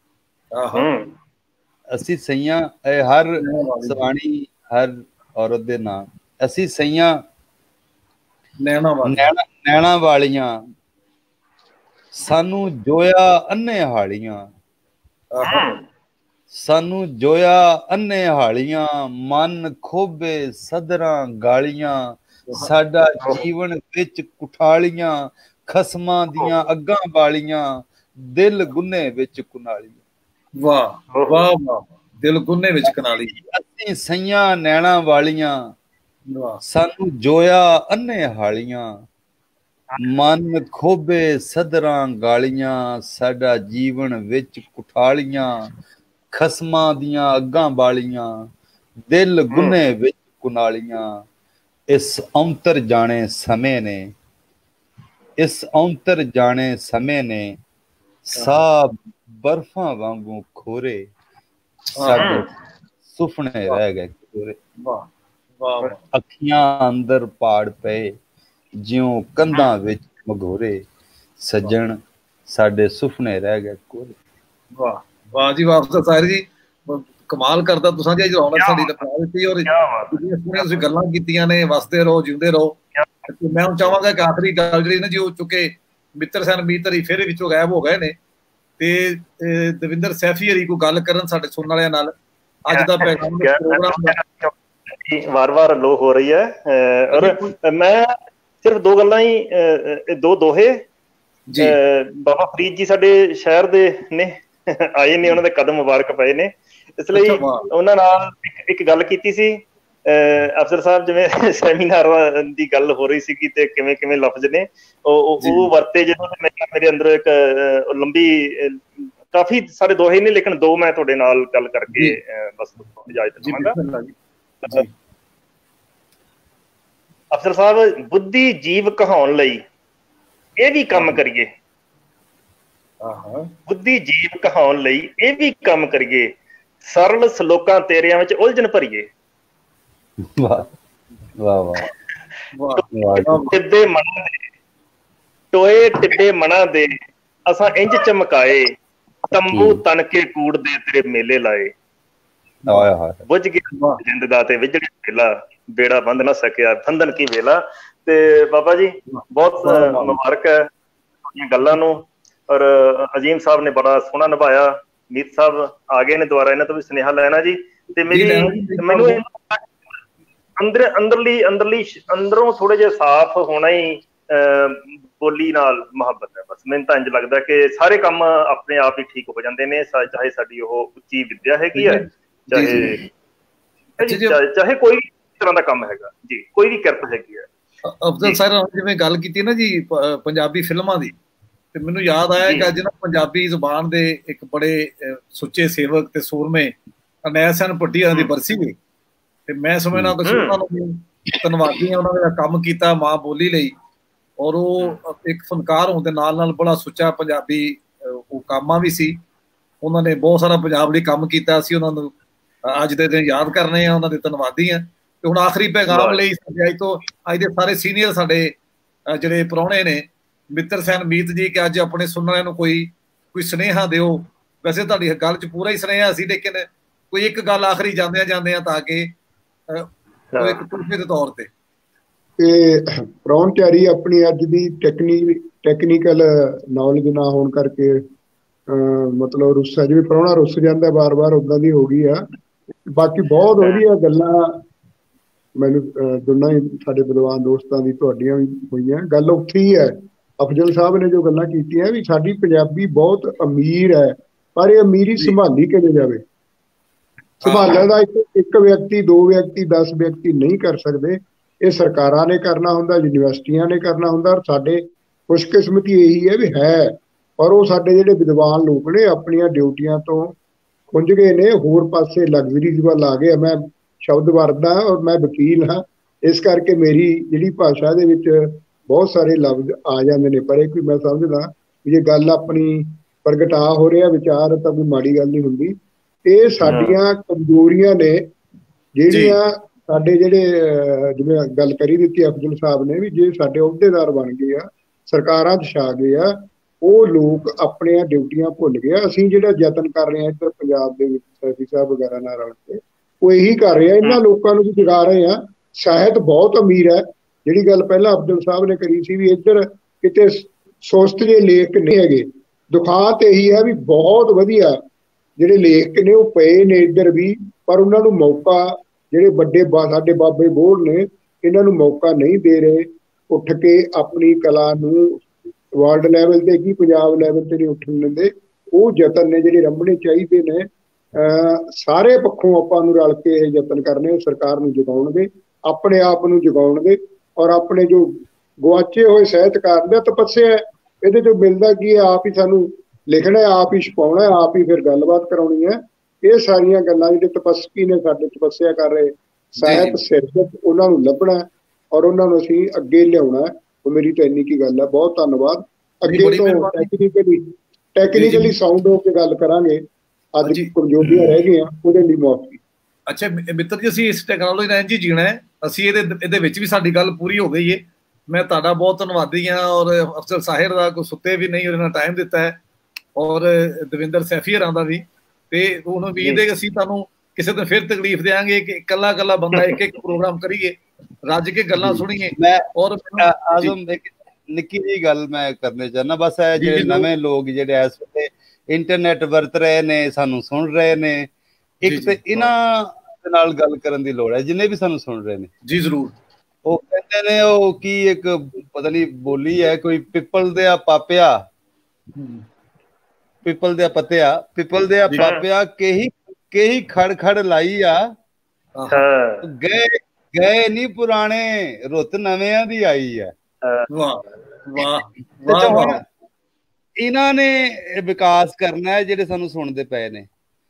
ਅਸੀਂ ਸਈਆਂ, ਹਰ ਸਵਾਣੀ ਹਰ ਔਰਤ ਦੇ ਨਾਂ, ਅਸੀਂ ਸਈਆਂ ਨੈਣਾ ਵਾਲੀਆਂ, ਸਾਨੂੰ ਜੋਇਆ ਅੰਨੇ ਹਾਲੀਆਂ, ਸਾਨੂੰ ਜੋਇਆ ਅੰਨੇ ਹਾਲੀਆਂ, ਮਨ ਖੋਬੇ ਸਦਰਾਂ ਗਾਲੀਆਂ, ਸਾਡਾ ਜੀਵਨ ਵਿੱਚ ਕੁਠਾਲੀਆਂ, ਖਸਮਾਂ ਦੀਆਂ ਅੱਗਾਂ ਵਾਲੀਆਂ, ਦਿਲ ਗੁੰਨੇ ਵਿੱਚ ਕੁਨਾਲੀਆਂ। ਵਾਹ ਵਾਹ ਵਾਹ, ਦਿਲ ਗੁੰਨੇ ਵਿੱਚ ਕਨਾਲੀ। ਅਸੀਂ ਸਈਆਂ ਨੈਣਾ ਵਾਲੀਆਂ, ਸਾਨੂੰ ਜੋਇਆ ਅੰਨੇ ਹਾਲੀਆਂ, ਮਨ ਖੋਬੇ ਸਦਰਾਂ ਗਾਲੀਆਂ, ਸਾਡਾ ਜੀਵਨ ਵਿੱਚ ਕੁਠਾਲੀਆਂ, ਖਸਮਾਂ ਦੀਆਂ ਅੱਗਾਂ ਵਾਲੀਆਂ, ਦਿਲ ਗੁੰਨੇ ਵਿੱਚ ਕੁਨਾਲੀਆਂ। ਇਸ ਔਂਤਰ ਜਾਣੇ ਸਮੇਂ ਨੇ, ਇਸ ਔਂਤਰ ਜਾਣੇ ਸਮੇਂ ਨੇ, ਸਾਹ ਬਰਫਾਂ ਵਾਂਗੂ ਖੋਰੇ, ਸਾਡੇ ਸੁਪਨੇ ਰਹਿ ਗਏ ਕੋਰੇ। ਅੱਖੀਆਂ ਅੰਦਰ ਪਾੜ ਪਏ, ਜਿਉਂ ਕੰਧਾਂ ਵਿੱਚ ਮਗੋਰੇ, ਸੱਜਣ ਸਾਡੇ ਸੁਪਨੇ ਰਹਿ ਗਏ ਕੋਰੇ। ਵਾਹ ਵਾਹ ਜੀ ਵਾਹ ਸਾਹਿਰ ਜੀ, ਕਮਾਲ ਕਰਦਾ ਤੁਸੀਂ ਜੀ, ਰੌਣਕ ਸਾਡੀ ਲਪਾ ਦਿੱਤੀ। ਔਰ ਤੁਸੀਂ ਗੱਲਾਂ ਕੀਤੀਆਂ ਨੇ, ਵਸਦੇ ਰਹੋ, ਜਿਉਂਦੇ ਰਹੋ। ਮੈਂ ਹੁਣ ਚਾਹਾਂਗਾ ਕਿ ਆਖਰੀ ਗੱਲ ਜਿਹੜੀ ਨਾ ਜੀ, ਉਹ ਚੁੱਕੇ ਮਿੱਤਰ ਸਨ ਮੀਤ ਹਰੀ ਫਿਰ ਵਿੱਚੋਂ ਗਾਇਬ ਹੋ ਗਏ ਨੇ, ਤੇ ਦਵਿੰਦਰ ਸੈਫੀ ਹਰੀ ਕੋਈ ਗੱਲ ਕਰਨ ਸਾਡੇ ਸੁਣਨ ਵਾਲਿਆਂ ਨਾਲ। ਅੱਜ ਦਾ ਪ੍ਰੋਗਰਾਮ ਵਾਰ-ਵਾਰ ਲੋ ਹੋ ਰਹੀ ਹੈ, ਔਰ ਮੈਂ ਸਿਰਫ ਦੋ ਗੱਲਾਂ ਹੀ, ਦੋ ਦੋਹੇ। ਬਾਬਾ ਫਰੀਦ ਜੀ ਸਾਡੇ ਸ਼ਹਿਰ ਦੇ ਨੇ, ਆਏ ਨੇ, ਉਹਨਾਂ ਦੇ ਕਦਮ ਮੁਬਾਰਕ ਪਏ ਨੇ, ਇਸ ਲਈ ਉਹਨਾਂ ਨਾਲ ਇੱਕ ਗੱਲ ਕੀਤੀ ਸੀ। ਅਫਸਰ ਸਾਹਿਬ, ਜਿਵੇਂ ਸੈਮੀਨਾਰ ਦੀ ਗੱਲ ਹੋ ਰਹੀ ਸੀ ਤੇ ਕਿਵੇਂ ਕਿਵੇਂ ਲਫ਼ਜ਼ ਨੇ ਉਹ ਵਰਤੇ, ਜਦੋਂ ਮੇਰੇ ਅੰਦਰ ਇੱਕ ਲੰਬੀ, ਕਾਫੀ ਸਾਰੇ ਦੋਹੇ ਨੇ, ਲੇਕਿਨ ਦੋ ਮੈਂ ਤੁਹਾਡੇ ਨਾਲ ਗੱਲ ਕਰਕੇ ਬਸ ਇਜਾਜ਼ਤ ਦਵਾਂਗਾ। ਅਫਸਰ ਸਾਹਿਬ, ਬੁੱਧੀ ਜੀਵ ਕਹਾਉਣ ਲਈ ਇਹ ਵੀ ਕੰਮ ਕਰੀਏ, ਬੁੱਧੀ ਜੀਵ ਕਹਾਉਣ ਲਈ ਇਹ ਵੀ ਕੰਮ ਕਰੀਏ, ਸਰਲ ਸਲੋਕਾਂ ਤੇਰਿਆਂ ਵਿੱਚ ਉਲਝਣ ਭਰੀਏ। ਵਾਹ ਵਾਹ ਵਾਹ। ਟਿੱਬੇ ਮਨਾਂ ਦੇ, ਟੋਏ ਟਿੱਬੇ ਮਨਾਂ ਦੇ, ਅਸਾਂ ਇੰਜ ਚਮਕਾਏ, ਤੰਬੂ ਤਨ ਕੇ ਕੂੜ ਦੇ ਤੇਰੇ ਮੇਲੇ ਲਾਏ। ਬੁੱਝ ਗਿਆ ਜਿੰਦ ਦਾ ਤੇ ਵਿਜੜੀ ਵੇਲਾ, ਬੇੜਾ ਬੰਦ ਨਾ ਸਕਿਆ ਫੰਦਨ ਕੀ ਵੇਲਾ। ਤੇ ਬਾਬਾ ਜੀ ਬਹੁਤ ਮੁਬਾਰਕ ਹੈ ਤੁਹਾਡੀਆਂ ਗੱਲਾਂ ਨੂੰ, ਔਰ ਅਜੀਮ ਸਾਹਿਬ ਨੇ ਬੜਾ ਸੋਹਣਾ ਨਿਭਾਇਆ। ਮੀਤ ਸਾਹਿਬ ਆ ਗਏ ਨੇ ਦੁਆਰਾ, ਇਹਨਾਂ ਤੋਂ ਵੀ ਸੁਨੇਹਾ ਲੈਣਾ ਜੀ। ਤੇ ਮੈਨੂੰ ਅੰਦਰੋਂ ਥੋੜੇ ਜਿਹੇ ਸਾਫ਼ ਹੋਣਾ ਹੀ ਬੋਲੀ ਨਾਲ ਮੁਹੱਬਤ ਹੈ। ਬਸ ਮੈਨੂੰ ਤਾਂ ਇੰਝ ਲੱਗਦਾ ਕਿ ਸਾਰੇ ਕੰਮ ਆਪਣੇ ਆਪ ਹੀ ਠੀਕ ਹੋ ਜਾਂਦੇ ਨੇ, ਚਾਹੇ ਸਾਡੀ ਉਹ ਉੱਚੀ ਵਿੱਦਿਆ ਹੈਗੀ ਹੈ, ਚਾਹੇ ਕੋਈ ਤਰ੍ਹਾਂ ਦਾ ਕੰਮ ਹੈਗਾ ਜੀ, ਕੋਈ ਵੀ ਕਿਰਤ ਹੈਗੀ ਹੈ। ਅਫਜ਼ਲ ਸਾਹਿਬ ਜਿਵੇਂ ਗੱਲ ਕੀਤੀ ਨਾ ਜੀ ਪੰਜਾਬੀ ਫਿਲਮਾਂ ਦੀ, ਤੇ ਮੈਨੂੰ ਯਾਦ ਆਇਆ ਕਿ ਅੱਜ ਨਾ ਪੰਜਾਬੀ ਜ਼ੁਬਾਨ ਦੇ ਇੱਕ ਬੜੇ ਸੁੱਚੇ ਸੇਵਕ ਤੇ ਸੂਰਮੇ ਅਨੈਲ ਸਿੰਘ ਭੱਟੀਆਂ ਦੀ ਬਰਸੀ ਹੋਈ, ਤੇ ਮੈਂ ਸਮਝਦਾ ਕਿ ਉਹਨਾਂ ਨੂੰ ਧੰਨਵਾਦੀ ਹਾਂ, ਉਹਨਾਂ ਨੇ ਕੰਮ ਕੀਤਾ ਮਾਂ ਬੋਲੀ ਲਈ। ਔਰ ਉਹ ਇੱਕ ਫਨਕਾਰ ਹੋਣ ਦੇ ਨਾਲ ਨਾਲ ਬੜਾ ਸੁੱਚਾ ਪੰਜਾਬੀ ਉਹ ਕਾਮਾ ਵੀ ਸੀ। ਉਹਨਾਂ ਨੇ ਬਹੁਤ ਸਾਰਾ ਪੰਜਾਬ ਲਈ ਕੰਮ ਕੀਤਾ, ਅਸੀਂ ਉਹਨਾਂ ਨੂੰ ਅੱਜ ਦੇ ਦਿਨ ਯਾਦ ਕਰਨੇ ਆ, ਉਹਨਾਂ ਦੇ ਧੰਨਵਾਦੀ ਹਾਂ। ਤੇ ਹੁਣ ਆਖਰੀ ਪੈਗਾਮ ਲਈ ਅੱਜ ਦੇ ਸਾਰੇ ਸੀਨੀਅਰ ਸਾਡੇ ਜਿਹੜੇ ਪ੍ਰਾਹੁਣੇ ਨੇ, ਮਿੱਤਰ ਸੈਨ ਮੀਤ ਜੀ, ਕਿ ਅੱਜ ਆਪਣੇ ਸੁਣਨ ਵਾਲਿਆਂ ਨੂੰ ਕੋਈ ਸੁਨੇਹਾ ਦਿਓ। ਵੈਸੇ ਤੁਹਾਡੀ ਗੱਲ 'ਚ ਪੂਰਾ ਹੀ ਸੁਨੇਹਾ ਸੀ, ਲੇਕਿਨ ਕੋਈ ਇੱਕ ਗੱਲ ਆਖਰੀ ਜਾਂਦਿਆਂ ਤਾਂ ਕਿ ਇੱਕ ਤੋਹਫੇ ਦੇ ਤੌਰ ਤੇ। ਪ੍ਰਾਹੁਣਚਾਰੀ ਆਪਣੀ ਅੱਜ ਦੀ ਟੈਕਨੀਕਲ ਨੌਲੇਜ ਨਾ ਹੋਣ ਕਰਕੇ ਮਤਲਬ ਰੁੱਸਾ, ਜਿਵੇਂ ਪ੍ਰਾਹੁਣਾ ਰੁੱਸ ਜਾਂਦਾ ਵਾਰ-ਵਾਰ, ਉੱਦਾਂ ਦੀ ਹੋ ਗਈ ਆ। ਬਾਕੀ ਬਹੁਤ ਵਧੀਆ ਗੱਲਾਂ ਮੈਨੂੰ ਦੋਨਾਂ ਹੀ ਸਾਡੇ ਵਿਦਵਾਨ ਦੋਸਤਾਂ ਦੀ, ਤੁਹਾਡੀਆਂ ਵੀ ਹੋਈਆਂ। ਗੱਲ ਉੱਥੇ ਹੀ ਹੈ, ਅਫਜ਼ਲ ਸਾਹਿਬ ਨੇ ਜੋ ਗੱਲਾਂ ਕੀਤੀਆਂ ਵੀ ਸਾਡੀ ਪੰਜਾਬੀ ਬਹੁਤ ਅਮੀਰ ਹੈ, ਪਰ ਇਹ ਅਮੀਰੀ ਸੰਭਾਲੀ ਕਿਵੇਂ ਜਾਵੇ। ਸੰਭਾਲਣ ਦਾ ਇੱਕ ਵਿਅਕਤੀ, 2 ਵਿਅਕਤੀ, 10 ਵਿਅਕਤੀ ਨਹੀਂ ਕਰ ਸਕਦੇ। ਇਹ ਸਰਕਾਰਾਂ ਨੇ ਕਰਨਾ ਹੁੰਦਾ, ਯੂਨੀਵਰਸਿਟੀਆਂ ਨੇ ਕਰਨਾ ਹੁੰਦਾ। ਔਰ ਸਾਡੇ ਖੁਸ਼ਕਿਸਮਤੀ ਇਹੀ ਹੈ ਵੀ ਹੈ, ਪਰ ਉਹ ਸਾਡੇ ਜਿਹੜੇ ਵਿਦਵਾਨ ਲੋਕ ਨੇ ਆਪਣੀਆਂ ਡਿਊਟੀਆਂ ਤੋਂ ਖੁੰਝ ਗਏ ਨੇ, ਹੋਰ ਪਾਸੇ ਲਗਜ਼ਰੀਜ਼ ਵੱਲ ਆ ਗਏ। ਮੈਂ ਸ਼ਬਦ ਵਰਤਦਾ ਔਰ ਮੈਂ ਵਕੀਲ ਹਾਂ, ਇਸ ਕਰਕੇ ਮੇਰੀ ਜਿਹੜੀ ਭਾਸ਼ਾ ਦੇ ਵਿੱਚ ਬਹੁਤ ਸਾਰੇ ਲਫ਼ਜ਼ ਆ ਜਾਂਦੇ ਨੇ, ਪਰ ਇਹ ਕੋਈ ਮੈਂ ਸਮਝਦਾ ਵੀ ਜੇ ਗੱਲ ਆਪਣੀ ਪ੍ਰਗਟਾ ਹੋ ਰਿਹਾ ਵਿਚਾਰ ਤਾਂ ਕੋਈ ਮਾੜੀ ਗੱਲ ਨਹੀਂ ਹੁੰਦੀ। ਇਹ ਸਾਡੀਆਂ ਕਮਜ਼ੋਰੀਆਂ ਨੇ ਜਿਹੜੀਆਂ ਸਾਡੇ ਜਿਹੜੇ ਜਿਵੇਂ ਗੱਲ ਕਰੀ ਦਿੱਤੀ ਅਫਜ਼ਲ ਸਾਹਿਬ ਨੇ ਵੀ ਜੇ ਸਾਡੇ ਅਹੁਦੇਦਾਰ ਬਣ ਗਏ ਆ, ਸਰਕਾਰਾਂ 'ਚ ਛਾ ਗਏ ਆ, ਉਹ ਲੋਕ ਆਪਣੀਆਂ ਡਿਊਟੀਆਂ ਭੁੱਲ ਗਏ। ਅਸੀਂ ਜਿਹੜਾ ਯਤਨ ਕਰ ਰਹੇ ਹਾਂ ਇੱਧਰ ਪੰਜਾਬ ਦੇ ਵਿੱਚ ਸੈਫੀ ਸਾਹਿਬ ਵਗੈਰਾ ਨਾਲ ਰਲ ਕੇ ਉਹ ਇਹੀ ਕਰ ਰਹੇ ਆ, ਇਹਨਾਂ ਲੋਕਾਂ ਨੂੰ ਵੀ ਜਗਾ ਰਹੇ ਆ। ਸਾਹਿਤ ਬਹੁਤ ਅਮੀਰ ਹੈ। ਜਿਹੜੀ ਗੱਲ ਪਹਿਲਾਂ ਅਫਜ਼ਲ ਸਾਹਿਬ ਨੇ ਕਰੀ ਸੀ ਵੀ ਇੱਧਰ ਕਿਤੇ ਸੁਸਤ ਜਿਹੇ ਲੇਖ ਨਹੀਂ ਹੈਗੇ, ਦੁਖਾਂਤ ਇਹੀ ਹੈ ਵੀ ਬਹੁਤ ਵਧੀਆ ਜਿਹੜੇ ਲੇਖ ਨੇ ਉਹ ਪਏ ਨੇ ਇੱਧਰ ਵੀ, ਪਰ ਉਹਨਾਂ ਨੂੰ ਮੌਕਾ ਜਿਹੜੇ ਵੱਡੇ ਸਾਡੇ ਬਾਬੇ ਬੋੜ ਨੇ ਇਹਨਾਂ ਨੂੰ ਮੌਕਾ ਨਹੀਂ ਦੇ ਰਹੇ ਉੱਠ ਕੇ ਆਪਣੀ ਕਲਾ ਨੂੰ ਵਰਲਡ ਲੈਵਲ ਤੇ ਕੀ ਪੰਜਾਬ ਲੈਵਲ ਤੇ ਨਹੀਂ ਉੱਠਣ ਦਿੰਦੇ। ਉਹ ਯਤਨ ਨੇ ਜਿਹੜੇ ਰੰਭਣੇ ਚਾਹੀਦੇ ਨੇ। ਸਾਰੇ ਪੱਖੋਂ ਆਪਾਂ ਨੂੰ ਰਲ ਕੇ ਇਹ ਯਤਨ ਕਰਨੇ, ਸਰਕਾਰ ਨੂੰ ਜਗਾਉਣਗੇ, ਆਪਣੇ ਆਪ ਨੂੰ ਜਗਾਉਣਗੇ ਔਰ ਆਪਣੇ ਜੋ ਗੁਆਚੇ ਹੋਏ ਸਾਹਿਤਕਾਰ ਦਾ ਤਪੱਸਿਆ ਇਹਦੇ ਚੋਂ ਮਿਲਦਾ ਕੀ ਹੈ, ਆਪ ਹੀ ਸਾਨੂੰ ਲਿਖਣਾ, ਆਪ ਹੀ ਛਪਾਉਣਾ, ਆਪ ਹੀ ਫਿਰ ਗੱਲਬਾਤ ਕਰਾਉਣੀ ਹੈ। ਇਹ ਸਾਰੀਆਂ ਗੱਲਾਂ ਜਿਹੜੇ ਤਪਸਵੀ ਨੇ ਸਾਡੇ ਤਪੱਸਿਆ ਕਰ ਰਹੇ ਸਾਹਿਤ ਸਿਰਜਕ ਉਹਨਾਂ ਨੂੰ ਲੱਭਣਾ ਔਰ ਉਹਨਾਂ ਨੂੰ ਅਸੀਂ ਅੱਗੇ ਲਿਆਉਣਾ। ਉਹ ਮੇਰੀ ਤਾਂ ਇੰਨੀ ਕੀ ਗੱਲ ਹੈ। ਬਹੁਤ ਧੰਨਵਾਦ। ਅੱਗੇ ਤੋਂ ਟੈਕਨੀਕਲੀ ਸਾਊਂਡ ਹੋ ਕੇ ਗੱਲ ਕਰਾਂਗੇ। ਅੱਜ ਕਮਜ਼ੋਰੀਆਂ ਰਹਿ ਗਈਆਂ ਉਹਦੇ ਲਈ ਮੁਆਫੀ। ਅੱਛਾ ਮਿੱਤਰ ਜੀ, ਅਸੀਂ ਇਸ ਟੈਕਨੋਲੋਜੀ ਨਾਲ ਇੰਝ ਹੀ ਜੀਣਾ ਹੈ। ਅਸੀਂ ਇਹਦੇ ਵਿੱਚ ਵੀ ਸਾਡੀ ਗੱਲ ਪੂਰੀ ਹੋ ਗਈ ਹੈ। ਮੈਂ ਤੁਹਾਡਾ ਬਹੁਤ ਧੰਨਵਾਦੀ ਹਾਂ ਔਰ ਅਫਜ਼ਲ ਸਾਹਿਰ ਦਾ ਕੋਈ ਸੁੱਤੇ ਵੀ ਨਹੀਂ, ਉਹਦੇ ਨਾਲ ਟਾਈਮ ਦਿੱਤਾ ਹੈ, ਔਰ ਦਵਿੰਦਰ ਸੈਫੀ ਹਰਾਂ ਦਾ ਵੀ। ਤੇ ਹੁਣ ਉਮੀਦ ਹੈ ਅਸੀਂ ਤੁਹਾਨੂੰ ਕਿਸੇ ਦਿਨ ਫਿਰ ਤਕਲੀਫ ਦੇਵਾਂਗੇ ਕਿ ਇਕੱਲਾ ਇਕੱਲਾ ਬੰਦਾ ਇੱਕ ਇੱਕ ਪ੍ਰੋਗਰਾਮ ਕਰੀਏ, ਰੱਜ ਕੇ ਗੱਲਾਂ ਸੁਣੀਏ। ਔਰ ਆਜ਼ਮ ਨਿੱਕੀ ਜਿਹੀ ਗੱਲ ਮੈਂ ਕਰਨੀ ਚਾਹੁੰਦਾ, ਬਸ ਇਹ ਜਿਹੜੇ ਨਵੇਂ ਲੋਕ ਜਿਹੜੇ ਇਸ ਵੇਲੇ ਇੰਟਰਨੈਟ ਵਰਤ ਰਹੇ ਨੇ, ਸਾਨੂੰ ਸੁਣ ਰਹੇ ਨੇ, ਇੱਕ ਤੇ ਇਹਨਾਂ ਦੇ ਨਾਲ ਗੱਲ ਕਰਨ ਦੀ ਲੋੜ ਹੈ ਜਿੰਨੇ ਵੀ ਸਾਨੂੰ ਸੁਣ ਰਹੇ ਨੇ। ਜੀ ਜ਼ਰੂਰ। ਉਹ ਕਹਿੰਦੇ ਨੇ ਉਹ ਕੀ ਇੱਕ ਪਤਾ ਨਹੀਂ ਬੋਲੀ ਹੈ ਕੋਈ, ਪਿੱਪਲ ਦੇ ਪਾਪਿਆ, ਪਿੱਪਲ ਦੇ ਪੱਤਿਆ, ਪਿੱਪਲ ਦੇ ਪਾਪਿਆ ਕਹੀ ਖੜ ਖੜ ਲਾਈ ਆ, ਗਏ ਨੀ ਪੁਰਾਣੇ ਰੁੱਤ ਨਵਿਆਂ ਦੀ ਆਈ ਆ। ਵਾਹ ਵਾਹ ਵਾਹ। ਇਹਨਾਂ ਨੇ ਵਿਕਾਸ ਕਰਨਾ ਹੈ ਜਿਹੜੇ ਸਾਨੂੰ ਸੁਣਦੇ ਪਏ ਨੇ।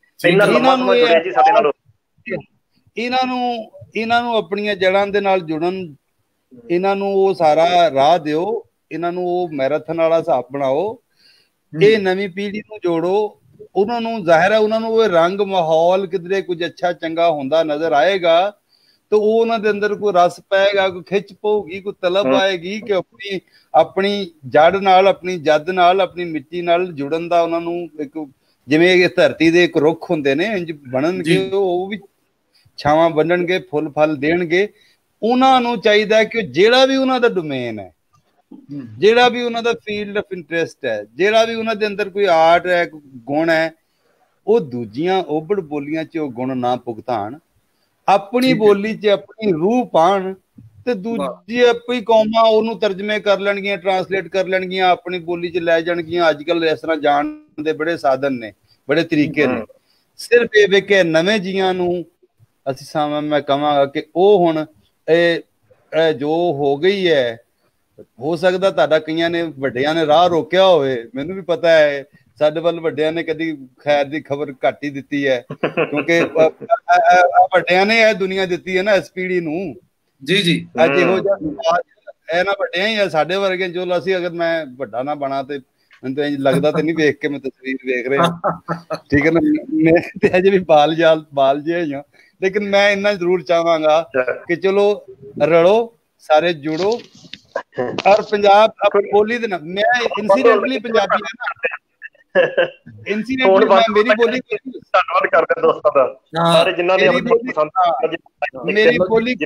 ਇਹਨਾਂ ਨੂੰ ਆਪਣੀਆਂ ਜੜ੍ਹਾਂ ਦੇ ਨਾਲ ਜੁੜਨ, ਇਹਨਾਂ ਨੂੰ ਉਹ ਸਾਰਾ ਰਾਹ ਦਿਓ, ਇਹਨਾਂ ਨੂੰ ਉਹ ਮੈਰਾਥਨ ਵਾਲਾ ਹਿਸਾਬ ਬਣਾਓ, ਇਹ ਨਵੀਂ ਪੀੜ੍ਹੀ ਨੂੰ ਜੋੜੋ। ਉਹਨਾਂ ਨੂੰ ਜ਼ਾਹਿਰ ਹੈ ਉਹਨਾਂ ਨੂੰ ਉਹ ਰੰਗ ਮਾਹੌਲ ਕਿਧਰੇ ਕੁਝ ਅੱਛਾ ਚੰਗਾ ਹੁੰਦਾ ਨਜ਼ਰ ਆਏਗਾ ਤਾਂ ਉਹ ਉਹਨਾਂ ਦੇ ਅੰਦਰ ਕੋਈ ਰਸ ਪਏਗਾ, ਕੋਈ ਖਿੱਚ ਪਊਗੀ, ਕੋਈ ਤਲਬ ਆਏਗੀ ਕਿ ਆਪਣੀ ਜੜ ਨਾਲ, ਆਪਣੀ ਜੱਦ ਨਾਲ, ਆਪਣੀ ਮਿੱਟੀ ਨਾਲ ਜੁੜਨ ਦਾ ਉਹਨਾਂ ਨੂੰ ਇੱਕ, ਜਿਵੇਂ ਇਸ ਧਰਤੀ ਦੇ ਇੱਕ ਰੁੱਖ ਹੁੰਦੇ ਨੇ ਇੰਜ ਬਣਨਗੇ, ਉਹ ਵੀ ਛਾਵਾਂ ਬੰਨਣਗੇ, ਫੁੱਲ ਫਲ ਦੇਣਗੇ। ਉਹਨਾਂ ਨੂੰ ਚਾਹੀਦਾ ਕਿ ਜਿਹੜਾ ਵੀ ਉਹਨਾਂ ਦਾ ਡੋਮੇਨ ਹੈ, ਜਿਹੜਾ ਵੀ ਉਹਨਾਂ ਦਾ ਫੀਲਡ ਆਫ ਇੰਟਰਸਟ ਹੈ, ਜਿਹੜਾ ਵੀ ਉਹਨਾਂ ਦੇ ਅੰਦਰ ਕੋਈ ਆਰਟ ਹੈ, ਗੁਣ ਹੈ, ਉਹ ਦੂਜੀਆਂ ਓਬੜ ਬੋਲੀਆਂ 'ਚ ਉਹ ਗੁਣ ਨਾ ਭੁਗਤਾਣ, ਆਪਣੀ ਬੋਲੀ 'ਚ ਆਪਣੀ ਰੂਹ ਪਾਣ ਤੇ ਦੂਜੀ ਆਪਣੀ ਕੌਮਾਂ ਉਹਨੂੰ ਤਰਜਮੇ ਕਰ ਲੈਣਗੀਆਂ, ਟਰਾਂਸਲੇਟ ਕਰ ਲੈਣਗੀਆਂ, ਆਪਣੀ ਬੋਲੀ 'ਚ ਲੈ ਜਾਣਗੀਆਂ। ਅੱਜ ਕੱਲ੍ਹ ਇਸ ਤਰ੍ਹਾਂ ਜਾਣ ਦੇ ਬੜੇ ਸਾਧਨ ਨੇ, ਬੜੇ ਤਰੀਕੇ ਨੇ। ਸਿਰਫ ਇਹ ਵੇਖ ਕੇ ਨਵੇਂ ਜੀਆਂ ਨੂੰ ਅਸੀਂ ਮੈਂ ਕਹਾਂਗਾ ਕਿ ਉਹ ਹੁਣ ਇਹ ਜੋ ਹੋ ਗਈ ਹੈ, ਹੋ ਸਕਦਾ ਤੁਹਾਡਾ ਕਈਆਂ ਨੇ ਵੱਡਿਆਂ ਨੇ ਰਾਹ ਰੋਕਿਆ ਹੋਵੇ, ਮੈਨੂੰ ਵੀ ਪਤਾ ਹੈ ਸਾਡੇ ਵੱਲ ਵੱਡਿਆਂ ਨੇ ਕਦੀ ਖੈਰ ਦੀ ਖਬਰ ਘੱਟ ਹੀ ਦਿੱਤੀ ਹੈ, ਕਿਉਂਕਿ ਵੱਡਿਆਂ ਨੇ ਇਹ ਦੁਨੀਆ ਦਿੱਤੀ ਹੈ ਨਾ ਇਸ ਪੀੜ੍ਹੀ ਨੂੰ। ਜੀ ਜੀ ਅੱਜ ਇਹੋ ਜਿਹਾ ਇਹ ਨਾ ਵੱਡਿਆਂ ਹੀ ਆ, ਸਾਡੇ ਵਰਗੇ ਜੋ ਅਸੀਂ ਅਗਰ ਮੈਂ ਵੱਡਾ ਨਾ ਬਣਾ ਤੇ ਮੈਨੂੰ ਤਾਂ ਇੰਝ ਲੱਗਦਾ ਤੇ ਨਹੀਂ ਵੇਖ ਕੇ ਮੈਂ ਤਸਵੀਰ ਵੇਖ ਰਿਹਾ, ਠੀਕ ਹੈ ਨਾ। ਮੈਂ ਤੇ ਅਜੇ ਵੀ ਬਾਲ ਜਿਹੇ ਹਾਂ, ਲੇਕਿਨ ਮੈਂ ਇੰਨਾ ਜ਼ਰੂਰ ਚਾਹਾਂਗਾ ਕਿ ਚਲੋ ਰਲੋ, ਸਾਰੇ ਜੁੜੋ ਔਰ ਪੰਜਾਬ ਆਪਣੀ ਬੋਲੀ ਦੇ ਨਾਲ। ਮੈਂ ਇਨਸੀਡੈਂਟਲੀ ਪੰਜਾਬੀ ਹਾਂ ਨਾ, ਇਨਸੀਡੈਂਟਲੀ ਮੈਂ ਮੇਰੀ ਬੋਲੀ ਧੰਨਵਾਦ ਕਰਦੇ ਦੋਸਤਾਂ ਦਾ, ਸਾਰੇ ਜਿਨ੍ਹਾਂ ਨੇ ਮੇਰੀ ਬੋਲੀ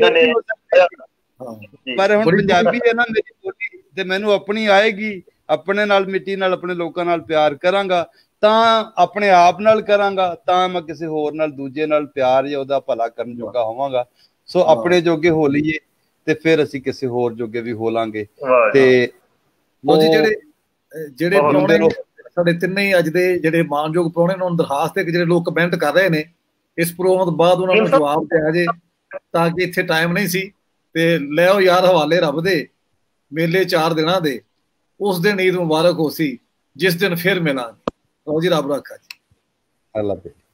ਪਰ ਹੁਣ ਪੰਜਾਬੀ ਹੈ ਨਾ ਮੇਰੀ ਬੋਲੀ, ਤੇ ਮੈਨੂੰ ਆਪਣੀ ਆਏਗੀ, ਆਪਣੇ ਨਾਲ ਮਿੱਟੀ ਨਾਲ, ਆਪਣੇ ਲੋਕਾਂ ਨਾਲ ਪਿਆਰ ਕਰਾਂਗਾ ਤਾਂ ਆਪਣੇ ਆਪ ਨਾਲ ਕਰਾਂਗਾ, ਤਾਂ ਮੈਂ ਕਿਸੇ ਹੋਰ ਨਾਲ, ਦੂਜੇ ਨਾਲ ਪਿਆਰ ਜਾਂ ਉਹਦਾ ਭਲਾ ਕਰਨ ਜੋਗਾ ਹੋਵਾਂਗਾ। ਸੋ ਆਪਣੇ ਜੋਗੇ ਹੋ ਲਈਏ ਤੇ ਫਿਰ ਅਸੀਂ ਕਿਸੇ ਹੋਰ ਜੋਗੇ ਵੀ ਹੋ ਲਾਂਗੇ। ਤੇ ਜਿਹੜੇ ਪ੍ਰਾਹੁਣੇ ਸਾਡੇ ਤਿੰਨੇ ਹੀ ਅੱਜ ਦੇ ਜਿਹੜੇ ਮਾਨਯੋਗ ਪ੍ਰਾਹੁਣੇ ਨੂੰ ਦਰਖਾਸਤ ਹੈ ਕਿ ਜਿਹੜੇ ਲੋਕ ਕਮੈਂਟ ਕਰ ਰਹੇ ਨੇ ਇਸ ਪ੍ਰੋਗਰਾਮ ਤੋਂ ਬਾਅਦ ਉਹਨਾਂ ਨੂੰ ਜਵਾਬ ਦਿਆ ਜੇ, ਤਾਂ ਕਿ ਇੱਥੇ ਟਾਈਮ ਨਹੀਂ ਸੀ। ਤੇ ਲਿਓ ਯਾਰ ਹਵਾਲੇ ਰੱਬ ਦੇ, ਮੇਲੇ 4 ਦਿਨਾਂ ਦੇ, ਉਸ ਦਿਨ ਈਦ ਮੁਬਾਰਕ ਹੋ ਸੀ ਜਿਸ ਦਿਨ ਫਿਰ ਮਿਲਾਂਗੇ। ਜੀ ਰੱਬ ਰੱਖਾ ਜੀ। ਅੱਲਾਹ।